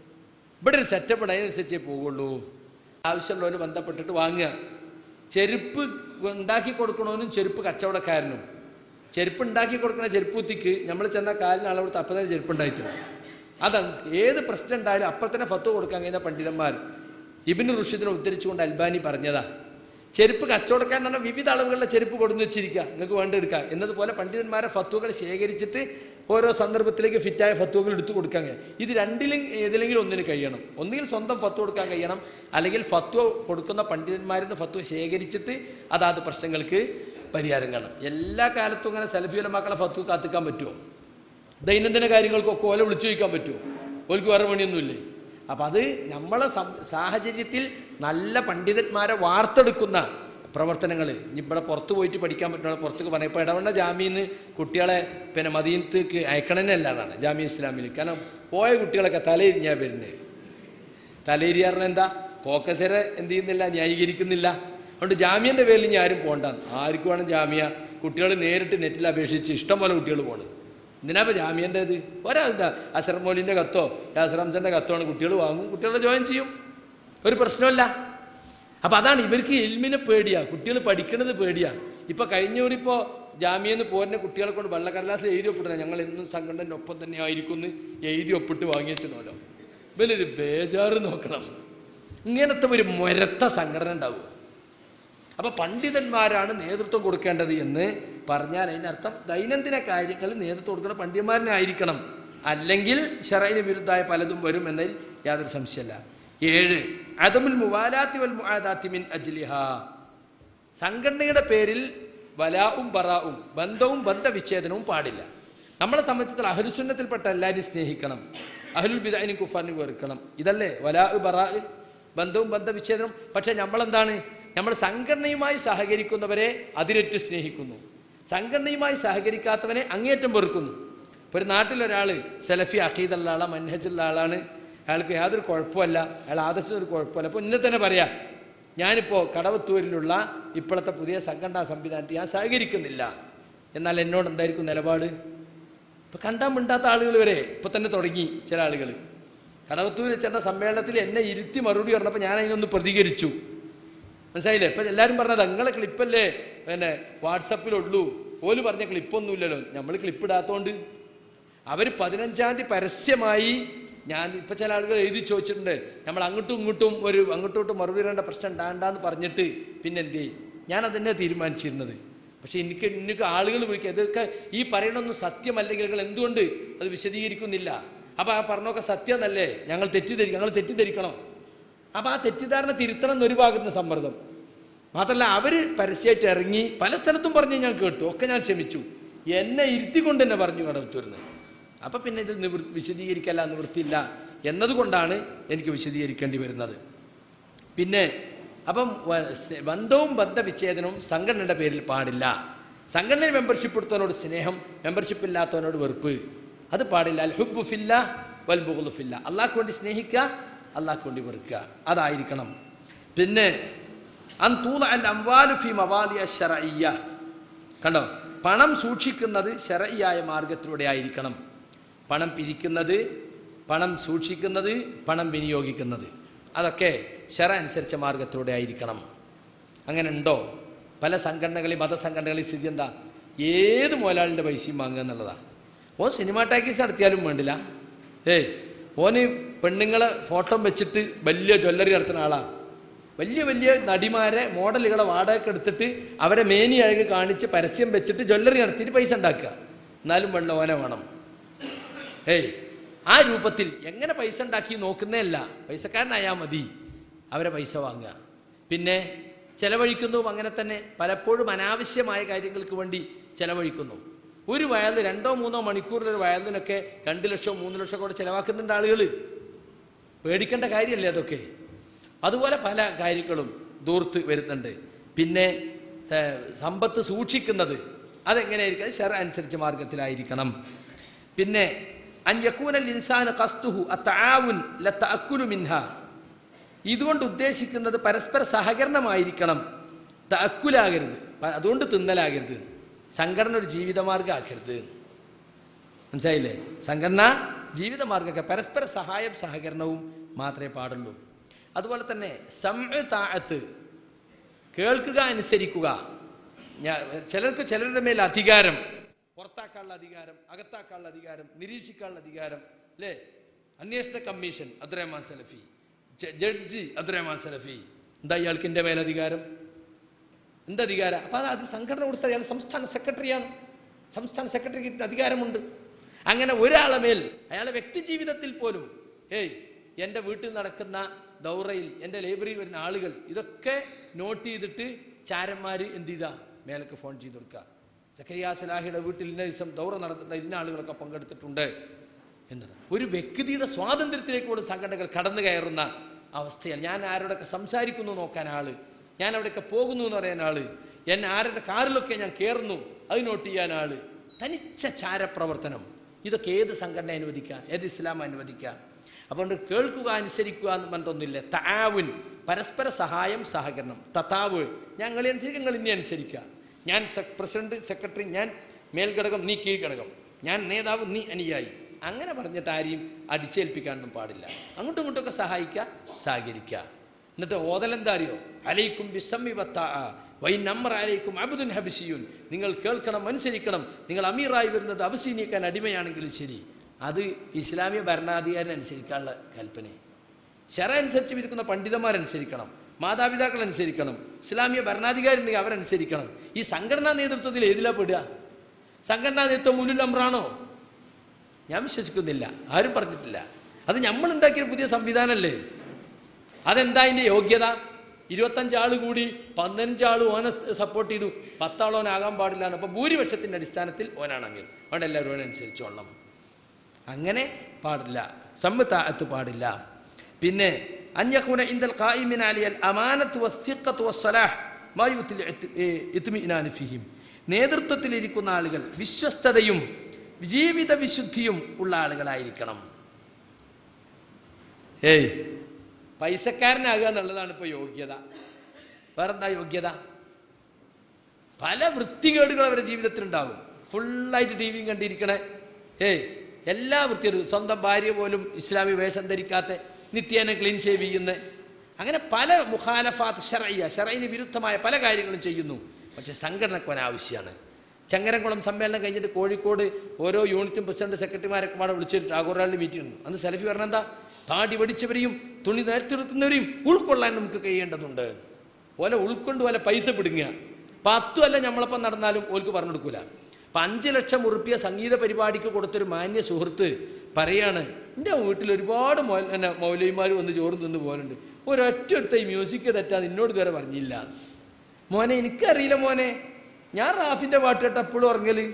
ഇവിടെ ഒരു സെറ്റപ്പ് അതിനനുസരിച്ചേ പോകുള്ളൂ. ആവശ്യമുള്ളവർ ബന്ധപ്പെട്ടിട്ട് വാങ്ങുക. ചെരുപ്പ് ഉണ്ടാക്കി കൊടുക്കണമെന്നും ചെരുപ്പ് കച്ചവടക്കാരനും ചെരുപ്പ് ഉണ്ടാക്കി കൊടുക്കുന്ന ചെരുപ്പൂത്തിക്ക് നമ്മൾ ചെന്ന കാലിന് അളവെടുത്ത് അപ്പം തന്നെ ചെരുപ്പ് ഉണ്ടായിട്ടുണ്ട്. അതാണ് ഏത് പ്രശ്നം ഉണ്ടായാലും അപ്പം തന്നെ ഫത്വ കൊടുക്കാൻ കഴിയുന്ന പണ്ഡിതന്മാർ. ഇബ്നു റുഷ്ദിനെ ഉദ്ധരിച്ചുകൊണ്ട് അൽബാനി പറഞ്ഞതാ, ചെരുപ്പ് കച്ചവടക്കാരൻ പറഞ്ഞാൽ വിവിധ അളവുകളിലെ ചെരുപ്പ് കൊടുന്ന് വെച്ചിരിക്കുക, നിങ്ങൾക്ക് വേണ്ട എടുക്കുക എന്നതുപോലെ പണ്ഡിതന്മാരെ ഫത്വകൾ ശേഖരിച്ചിട്ട് ഓരോ സന്ദർഭത്തിലേക്ക് ഫിറ്റായ ഫത്വകൾ എടുത്തു കൊടുക്കാൻ കഴിയും. ഇത് രണ്ടിലും ഏതിലെങ്കിലും ഒന്നിന് കഴിയണം. ഒന്നുകിൽ സ്വന്തം ഫത്വ കൊടുക്കാൻ കഴിയണം, അല്ലെങ്കിൽ ഫത്വ കൊടുക്കുന്ന പണ്ഡിതന്മാരിൽ നിന്ന് ഫത്വ ശേഖരിച്ചിട്ട് അതാത് പ്രശ്നങ്ങൾക്ക് പരിഹാരം കാണണം. എല്ലാ കാലത്തും അങ്ങനെ സലഫി ഉലമാക്കളെ ഫത്വ കാത്തിക്കാൻ പറ്റുമോ? ദൈനംദിന കാര്യങ്ങൾക്കൊക്കെ ഓല വിളിച്ചു ചോദിക്കാൻ പറ്റുമോ? ഓൽക്ക് വേറെ പണിയൊന്നുമില്ലേ? അപ്പം അത് നമ്മളെ സാഹചര്യത്തിൽ നല്ല പണ്ഡിതന്മാരെ വാർത്തെടുക്കുന്ന പ്രവർത്തനങ്ങൾ. ഇവിടെ പുറത്ത് പോയിട്ട് പഠിക്കാൻ പറ്റുന്ന പുറത്തേക്ക് പറയാം. ഇപ്പോൾ ഇടവണ്ണ ജാമ്യന്ന് കുട്ടികളെ പിന്നെ മദീനത്തേക്ക് അയക്കണമെന്നേ അല്ലാതാണ് ജാമ്യ ഇസ്ലാമിൽ. കാരണം പോയ കുട്ടികളൊക്കെ തലയിരിഞ്ഞാൽ വരുന്നത്. തലയിരിയാറിന് എന്താ കോക്കസരെ എന്ത് ചെയ്യുന്നില്ല, ന്യായീകരിക്കുന്നില്ല. അതുകൊണ്ട് ജാമ്യൻ്റെ പേരിൽ ഇനി ആരും പോകണ്ട. ആർക്കും വേണം ജാമ്യ? കുട്ടികൾ നേരിട്ട് നെറ്റിൽ അപേക്ഷിച്ച് ഇഷ്ടം പോലെ കുട്ടികൾ പോകണം. എന്തിനാ ഇപ്പോൾ ജാമ്യൻ്റേത്? ഒരാൾ എന്താ അസ്ഹർ മൗലിൻ്റെ കത്തോ യാസിർ ഹംസൻ്റെ കത്തോ ആണ്, കുട്ടികൾ വാങ്ങും, കുട്ടികളെ ജോയിൻ ചെയ്യും, ഒരു പ്രശ്നമില്ല. അപ്പം അതാണ് ഇവർക്ക് ഇൽമിനെ പേടിയാണ്, കുട്ടികൾ പഠിക്കണത് പേടിയാണ്. ഇപ്പോൾ കഴിഞ്ഞൂരിപ്പോൾ ജാമ്യന്ന് പോരുന്ന കുട്ടികളെ കൊണ്ട് വെള്ളക്കടലാസ് എഴുതി ഒപ്പിട്ടാൽ ഞങ്ങൾ എന്നും സംഘടനൻ്റെ ഒപ്പം തന്നെ ആയിരിക്കും എഴുതി ഒപ്പിട്ട് വാങ്ങിച്ചെന്നോലോ. വലിയൊരു ബേജാറ് നോക്കണം. ഇങ്ങനത്തെ ഒരു മുരത്ത സംഘടന ഉണ്ടാവുക. അപ്പോൾ പണ്ഡിതന്മാരാണ് നേതൃത്വം കൊടുക്കേണ്ടത് എന്ന് പറഞ്ഞാൽ അതിനർത്ഥം ദൈനംദിന കാര്യങ്ങളിൽ നേതൃത്വം കൊടുക്കുന്ന പണ്ഡിതന്മാരനെ ആയിരിക്കണം. അല്ലെങ്കിൽ ശറഈന് വിരുദ്ധമായ പലതും വരും എന്നതിൽ യാതൊരു സംശയമല്ല. ഏഴ് അദമുൽ മുവാലാത്തി വൽ മുആദാത്തി മിൻ അജ്ലിഹാ. സംഘടനയുടെ പേരിൽ വലാവും ബറാവും ബന്ധവും ബന്ധവിച്ഛേദനവും പാടില്ല. നമ്മളെ സംബന്ധിച്ചിടത്തോളം അഹ്ലുസുന്നത്തിൽപ്പെട്ട എല്ലാവരും സ്നേഹിക്കണം. അഹ്ലുൽ ബിദ്അഇനും കുഫാറിനും വെറുക്കണം. ഇതല്ലേ വലാ ബറാ, ബന്ധവും ബന്ധവിച്ഛേദനം. പക്ഷെ നമ്മളെന്താണ്, നമ്മൾ സംഘടനയുമായി സഹകരിക്കുന്നവരെ അതിരറ്റ് സ്നേഹിക്കുന്നു, സംഘടനയുമായി സഹകരിക്കാത്തവനെ അങ്ങേറ്റം വെറുക്കുന്നു. ഇപ്പോൾ ഒരു നാട്ടിലൊരാൾ സലഫി അഖീദുള്ള ആളാണ്, മൻഹജുള്ള ആളാണ്, അയാൾക്ക് യാതൊരു കുഴപ്പമല്ല, അയാൾ ആദർശത്തിന് കുഴപ്പമില്ല. അപ്പോൾ ഇന്നെ തന്നെ പറയാം, ഞാനിപ്പോൾ കടവത്തൂരിലുള്ള ഇപ്പോഴത്തെ പുതിയ സംഘടനാ സംവിധാനത്തിൽ ഞാൻ സഹകരിക്കുന്നില്ല. എന്നാൽ എന്നോട് എന്തായിരിക്കും നിലപാട്? ഇപ്പം കണ്ടാൽ മിണ്ടാത്ത ആളുകൾ വരെ ഇപ്പോൾ തന്നെ തുടങ്ങി. ചില ആളുകൾ കടവത്തൂർ ചേർന്ന സമ്മേളനത്തിൽ എന്നെ ഇരുത്തി മറുപടി പറഞ്ഞപ്പോൾ ഞാൻ അതിനൊന്ന് പ്രതികരിച്ചു. മനസ്സിലായില്ലേ? ഇപ്പം എല്ലാവരും പറഞ്ഞത് നിങ്ങളെ ക്ലിപ്പല്ലേ പിന്നെ വാട്സപ്പിലുള്ളൂ, ഓല് പറഞ്ഞ ക്ലിപ്പൊന്നുമില്ലല്ലോ. നമ്മൾ ക്ലിപ്പിടാത്തതുകൊണ്ട് അവർ പതിനഞ്ചാം തീയതി പരസ്യമായി, ഞാൻ ഇപ്പം ചില ആളുകൾ എഴുതി ചോദിച്ചിട്ടുണ്ട്, നമ്മൾ അങ്ങോട്ടും ഇങ്ങോട്ടും ഒരു അങ്ങോട്ടും ഇങ്ങോട്ടും മറുപടി പറയേണ്ട പ്രശ്നം ഉണ്ടാകണ്ടെന്ന് പറഞ്ഞിട്ട് പിന്നെ എന്ത് ചെയ്യും, ഞാനതന്നെ തീരുമാനിച്ചിരുന്നത്. പക്ഷേ എനിക്ക് എനിക്ക് ആളുകൾ വിളിക്കുക, ഇതൊക്കെ ഈ പറയണമൊന്നും സത്യമല്ലെങ്കിൽ നിങ്ങൾ എന്തുകൊണ്ട് അത് വിശദീകരിക്കുന്നില്ല? അപ്പോൾ ആ പറഞ്ഞൊക്കെ സത്യം എന്നല്ലേ, ഞങ്ങൾ തെറ്റിദ്ധരിക്കും, ഞങ്ങൾ തെറ്റിദ്ധരിക്കണം. അപ്പോൾ ആ തെറ്റിദ്ധാരണ തിരുത്തണം എന്നൊരു ഭാഗത്ത് സമ്മർദ്ദം മാത്രമല്ല, അവർ പരസ്യമായിട്ട് ഇറങ്ങി പല സ്ഥലത്തും പറഞ്ഞ് ഞാൻ കേട്ടു, ഒക്കെ ഞാൻ ക്ഷമിച്ചു, എന്നെ ഇരുത്തിക്കൊണ്ട് തന്നെ പറഞ്ഞു കടവത്തൂരുന്നത്. അപ്പം പിന്നെ ഇത് നിവൃ വിശദീകരിക്കല്ല നിവൃത്തിയില്ല എന്നതുകൊണ്ടാണ് എനിക്ക് വിശദീകരിക്കേണ്ടി വരുന്നത്. പിന്നെ അപ്പം ബന്ധവും ബന്ധവിച്ഛേദനവും സംഘടനയുടെ പേരിൽ പാടില്ല. സംഘടനയിൽ മെമ്പർഷിപ്പ് എടുത്തവനോട് സ്നേഹം, മെമ്പർഷിപ്പ് ഇല്ലാത്തവനോട് വെറുപ്പ്, അത് പാടില്ല. അൽ ഹുബ്ബു ഫില്ലാ വൽ ബുഗ്ളു ഫില്ലാ, അള്ളാഹ്ക്ക് വേണ്ടി സ്നേഹിക്കുക, അള്ളാഹ്ക്ക് വേണ്ടി വെറുക്കുക, അതായിരിക്കണം. പിന്നെ അൻ തൂല അൽ അംവാലു ഫി മവാലിയ ശർഇയ്യ, കണ്ടോ, പണം സൂക്ഷിക്കുന്നത് ശർഇയായ മാർഗത്തിലൂടെ ആയിരിക്കണം. പണം പിരിക്കുന്നത്, പണം സൂക്ഷിക്കുന്നത്, പണം വിനിയോഗിക്കുന്നത്, അതൊക്കെ ശറ അനുസരിച്ച മാർഗത്തിലൂടെ ആയിരിക്കണം. അങ്ങനെ ഉണ്ടോ? പല സംഘടനകളിൽ, മതസംഘടനകളിൽ സ്ഥിതി എന്താ, ഏത് മുതലാളിൻ്റെ പൈസയും വാങ്ങുക എന്നുള്ളതാണ്. ഓൻ സിനിമ ടാക്കീസ് നടത്തിയാലും വേണ്ടില്ല, ഏയ് ഓന് പെണ്ണുങ്ങളെ ഫോട്ടോ വെച്ചിട്ട് വലിയ ജ്വല്ലറി നടത്തുന്ന ആളാണ്. വലിയ വലിയ നടിമാരെ മോഡലുകളെ വാടകയ്ക്ക് എടുത്തിട്ട് അവരെ മേനി അഴക് കാണിച്ച് പരസ്യം വെച്ചിട്ട് ജ്വല്ലറി നടത്തിയിട്ട് പൈസ ഉണ്ടാക്കുക. എന്നാലും വെള്ള ഓന വേണം. ഏയ് ആ രൂപത്തിൽ എങ്ങനെ പൈസ ഉണ്ടാക്കി നോക്കുന്നതല്ല, പൈസക്കാരനായാൽ മതി, അവരെ പൈസ വാങ്ങുക. പിന്നെ ചിലവഴിക്കുന്നു അങ്ങനെ തന്നെ, പലപ്പോഴും അനാവശ്യമായ കാര്യങ്ങൾക്ക് വേണ്ടി ചിലവഴിക്കുന്നു. ഒരു വയലിന് രണ്ടോ മൂന്നോ മണിക്കൂറിലൊരു വയലിനൊക്കെ രണ്ട് ലക്ഷമോ മൂന്ന് ലക്ഷമോ കൂടെ ചിലവാക്കുന്നുണ്ട് ആളുകൾ. പേടിക്കേണ്ട കാര്യമല്ലേ അതൊക്കെ? അതുപോലെ പല കാര്യങ്ങളും ദൂർത്ത് വരുന്നുണ്ട്. പിന്നെ സമ്പത്ത് സൂക്ഷിക്കുന്നത് അതെങ്ങനെയായിരിക്കും? അത് ശറ അനുസരിച്ച് മാർഗത്തിലായിരിക്കണം. പിന്നെ അൻ യകൂനൽ ഇൻസാന ഖസ്തുഹു അത്തആവുൻ ലതഅക്കുലു മിൻഹാ, ഇതുകൊണ്ട് ഉദ്ദേശിക്കുന്നത് പരസ്പര സഹകരണമായിരിക്കണം, തഅക്കുലാകരുത്, അതുകൊണ്ട് തിന്നലാകരുത്. സംഘടന ഒരു ജീവിതമാർഗം ആക്കരുത്. മനസ്സിലായില്ലേ? സംഘടന ജീവിതമാർഗ്ഗമൊക്കെ പരസ്പര സഹായം സഹകരണവും മാത്രമേ പാടുള്ളൂ. അതുപോലെ തന്നെ സമഅ താഅത്ത്, കേൾക്കുക, അനുസരിക്കുക. ഞാൻ ചിലർക്ക് ചിലരുടെ മേൽ അധികാരം, പുറത്താക്കാനുള്ള അധികാരം, അകത്താക്കാനുള്ള അധികാരം, നിരീക്ഷിക്കാനുള്ള അധികാരം, അല്ലേ? അന്വേഷണ കമ്മീഷൻ അബ്ദുറഹ്മാൻ സലഫി, ജഡ്ജി അബ്ദുറഹ്മാൻ സലഫി, എന്താ ഇയാൾക്ക് എൻ്റെ മേലധികാരം? എന്തധികാരം? അപ്പം അത് അത് സംഘടന കൊടുത്ത അയാൾ സംസ്ഥാന സെക്രട്ടറിയാണ്, സംസ്ഥാന സെക്രട്ടറിക്ക് അധികാരമുണ്ട്. അങ്ങനെ ഒരാളെ മേൽ, അയാളെ വ്യക്തി ജീവിതത്തിൽ പോലും, ഏയ് എൻ്റെ വീട്ടിൽ നടക്കുന്ന ദൗറയിൽ എൻ്റെ ലൈബ്രറിയിൽ വരുന്ന ആളുകൾ ഇതൊക്കെ നോട്ട് ചെയ്തിട്ട് ചാരന്മാർ എന്ത് ചെയ്താ മേലൊക്കെ ഫോൺ ചെയ്ത് കൊടുക്കുക. സക്കരിയ സലാഹിയുടെ വീട്ടിൽ ഇന്ന ദിവസം ദൗറ നടത്തുന്ന ഇന്ന ആളുകളൊക്കെ പങ്കെടുത്തിട്ടുണ്ട് എന്താണ്. ഒരു വ്യക്തിയുടെ സ്വാതന്ത്ര്യത്തിലേക്ക് കൂടെ സംഘടനകൾ കടന്നു കയറുന്ന അവസ്ഥയാണ്. ഞാൻ ആരോടൊക്കെ സംസാരിക്കുന്നു നോക്കാൻ ആള്, ഞാൻ അവിടെയൊക്കെ പോകുന്നു എന്ന് പറയാൻ ആള്, എന്നെ ആരുടെ കാറിലൊക്കെ ഞാൻ കയറുന്നു അത് നോട്ട് ചെയ്യാൻ ആള്, തനിച്ച ചാരപ്രവർത്തനം. ഇതൊക്കെ ഏത് സംഘടന അനുവദിക്കുക? ഏത് ഇസ്ലാം അനുവദിക്കുക? അതുകൊണ്ട് കേൾക്കുക, അനുസരിക്കുക എന്ന് പറഞ്ഞൊന്നുമില്ല. തആവുൻ, പരസ്പര സഹായം സഹകരണം. തതാവ്, ഞങ്ങളെ അനുസരിക്കുക, നിങ്ങൾ ഇനി അനുസരിക്കുക. ഞാൻ പ്രസിഡന്റ്, സെക്രട്ടറി, ഞാൻ മേൽഘടകം, നീ കീഴ്ഘടകം, ഞാൻ നേതാവ്, നീ അനുയായി, അങ്ങനെ പറഞ്ഞിട്ട് ആരെയും അടിച്ചേൽപ്പിക്കാനൊന്നും പാടില്ല. അങ്ങോട്ടും ഇങ്ങോട്ടൊക്കെ സഹായിക്കുക, സഹകരിക്കുക. എന്നിട്ട് ഓതലെന്താ അറിയോ? അലൈക്കും ബിസ്സമ്മി വത്താഅ വൈൻ അംറ അലൈക്കും അബ്ദുൻ ഹബശിയുൻ, നിങ്ങൾ കേൾക്കണം, അനുസരിക്കണം. നിങ്ങൾ അമീറായി വരുന്നത് അബസീനിയക്കാൻ അടിമയാണെങ്കിലും ശരി, അത് ഇസ്ലാമിക ഭരണാധികാരിനനുസരിക്കാനുള്ള കൽപ്പന. ശറ അനുസരിച്ച് ഇരിക്കുന്ന പണ്ഡിതന്മാരനുസരിക്കണം, മാതാപിതാക്കൾ അനുസരിക്കണം, ഇസ്ലാമിക ഭരണാധികാരി ഉണ്ടെങ്കിൽ അവരനുസരിക്കണം. ഈ സംഘടനാ നേതൃത്വത്തിൽ ഏതിലാ പെടുക? സംഘടനാ നേതൃത്വം ഉലുൽ അംറാണോ? ഞാൻ വിശ്വസിക്കുന്നില്ല, ആരും പറഞ്ഞിട്ടില്ല. അത് നമ്മൾ ഉണ്ടാക്കിയ പുതിയ സംവിധാനമല്ലേ? അതെന്താ അതിൻ്റെ യോഗ്യത? ഇരുപത്തഞ്ചാൾ കൂടി പതിനഞ്ചാൾ ഓനെ സപ്പോർട്ട് ചെയ്തു, പത്താൾ ഓനാകാൻ പാടില്ല. അപ്പോൾ ഭൂരിപക്ഷത്തിൻ്റെ അടിസ്ഥാനത്തിൽ ഓനാണ് അമീർ, അവിടെ എല്ലാവരും ഓനനുസരിച്ചോളണം. അങ്ങനെ പാടില്ല. സമ്മതാഅത്ത് പാടില്ല. പിന്നെ അൻയഖൂന ഇൻദൽ ഖായിമിന അലിയൽ അമാനത്തു വസ്സിഖത്തു വസ്സലാഹ് മാ യുത്തിൽ ഇത്മിനാന ഫീഹിം. നേതൃത്വത്തിലിരിക്കുന്ന ആളുകൾ വിശ്വസ്തതയും ജീവിത വിശുദ്ധിയും ഉള്ള ആളുകളായിരിക്കണം. ഏയ് പൈസക്കാരനാകുക എന്നുള്ളതാണ് ഇപ്പോൾ യോഗ്യത. വേറെന്താ യോഗ്യത? പല വൃത്തികേടുകൾ അവരുടെ ജീവിതത്തിലുണ്ടാകും. ഫുള്ളായിട്ട് ടി വിയും കണ്ടിരിക്കണേ, ഏയ് എല്ലാ വൃത്തികേടും, സ്വന്തം ഭാര്യ പോലും ഇസ്ലാമിക വേഷം ധരിക്കാത്ത, നിത്യേന ക്ലീൻ ഷേവ് ചെയ്യുന്ന, അങ്ങനെ പല മുഖാലഫാത്ത് ശർഇയ്യ, ശർഇന് വിരുദ്ധമായ പല കാര്യങ്ങളും ചെയ്യുന്നു. പക്ഷേ സംഘടനക്ക് ആവശ്യമാണ്. ചങ്ങരംകുളം സമ്മേളനം കഴിഞ്ഞിട്ട് കോഴിക്കോട് ഓരോ യൂണിറ്റും പ്രസിഡന്റ് സെക്രട്ടറിമാരൊക്കെ പാടെ വിളിച്ചിട്ട് ആഗോറാളിൽ മീറ്റിംഗ് ഉണ്ട്. അന്ന് സെൽഫി പറഞ്ഞ എന്താ? താടി പഠിച്ചവരെയും തുണി നേർത്തെടുക്കുന്നവരെയും ഉൾക്കൊള്ളാൻ നമുക്ക് കഴിയേണ്ടതുണ്ട്. ഓലെ ഉൾക്കൊണ്ട് പോലെ പൈസ പിടുങ്ങുക. പത്തും അല്ല നമ്മളപ്പം നടന്നാലും ഓർക്ക് പറഞ്ഞു കൊടുക്കൂല. അപ്പം അഞ്ച് ലക്ഷം ഉറുപ്പിയ സംഗീത പരിപാടിക്ക് കൊടുത്തൊരു മാന്യ സുഹൃത്ത് പറയാണ്, എൻ്റെ വീട്ടിൽ ഒരുപാട് മൗ എന്നെ മൗലവിമാർ വന്ന് ചോറ് തിന്ന് പോകുന്നുണ്ട്, ഒരൊറ്റ എടുത്ത ഈ മ്യൂസിക് തെറ്റാന്ന് എന്നോട് ഇതുവരെ പറഞ്ഞില്ല. മോനെ എനിക്കറിയില്ല മോനെ, ഞാൻ റാഫിൻ്റെ പാട്ട് കേട്ട എപ്പോഴും ഉറങ്ങല്.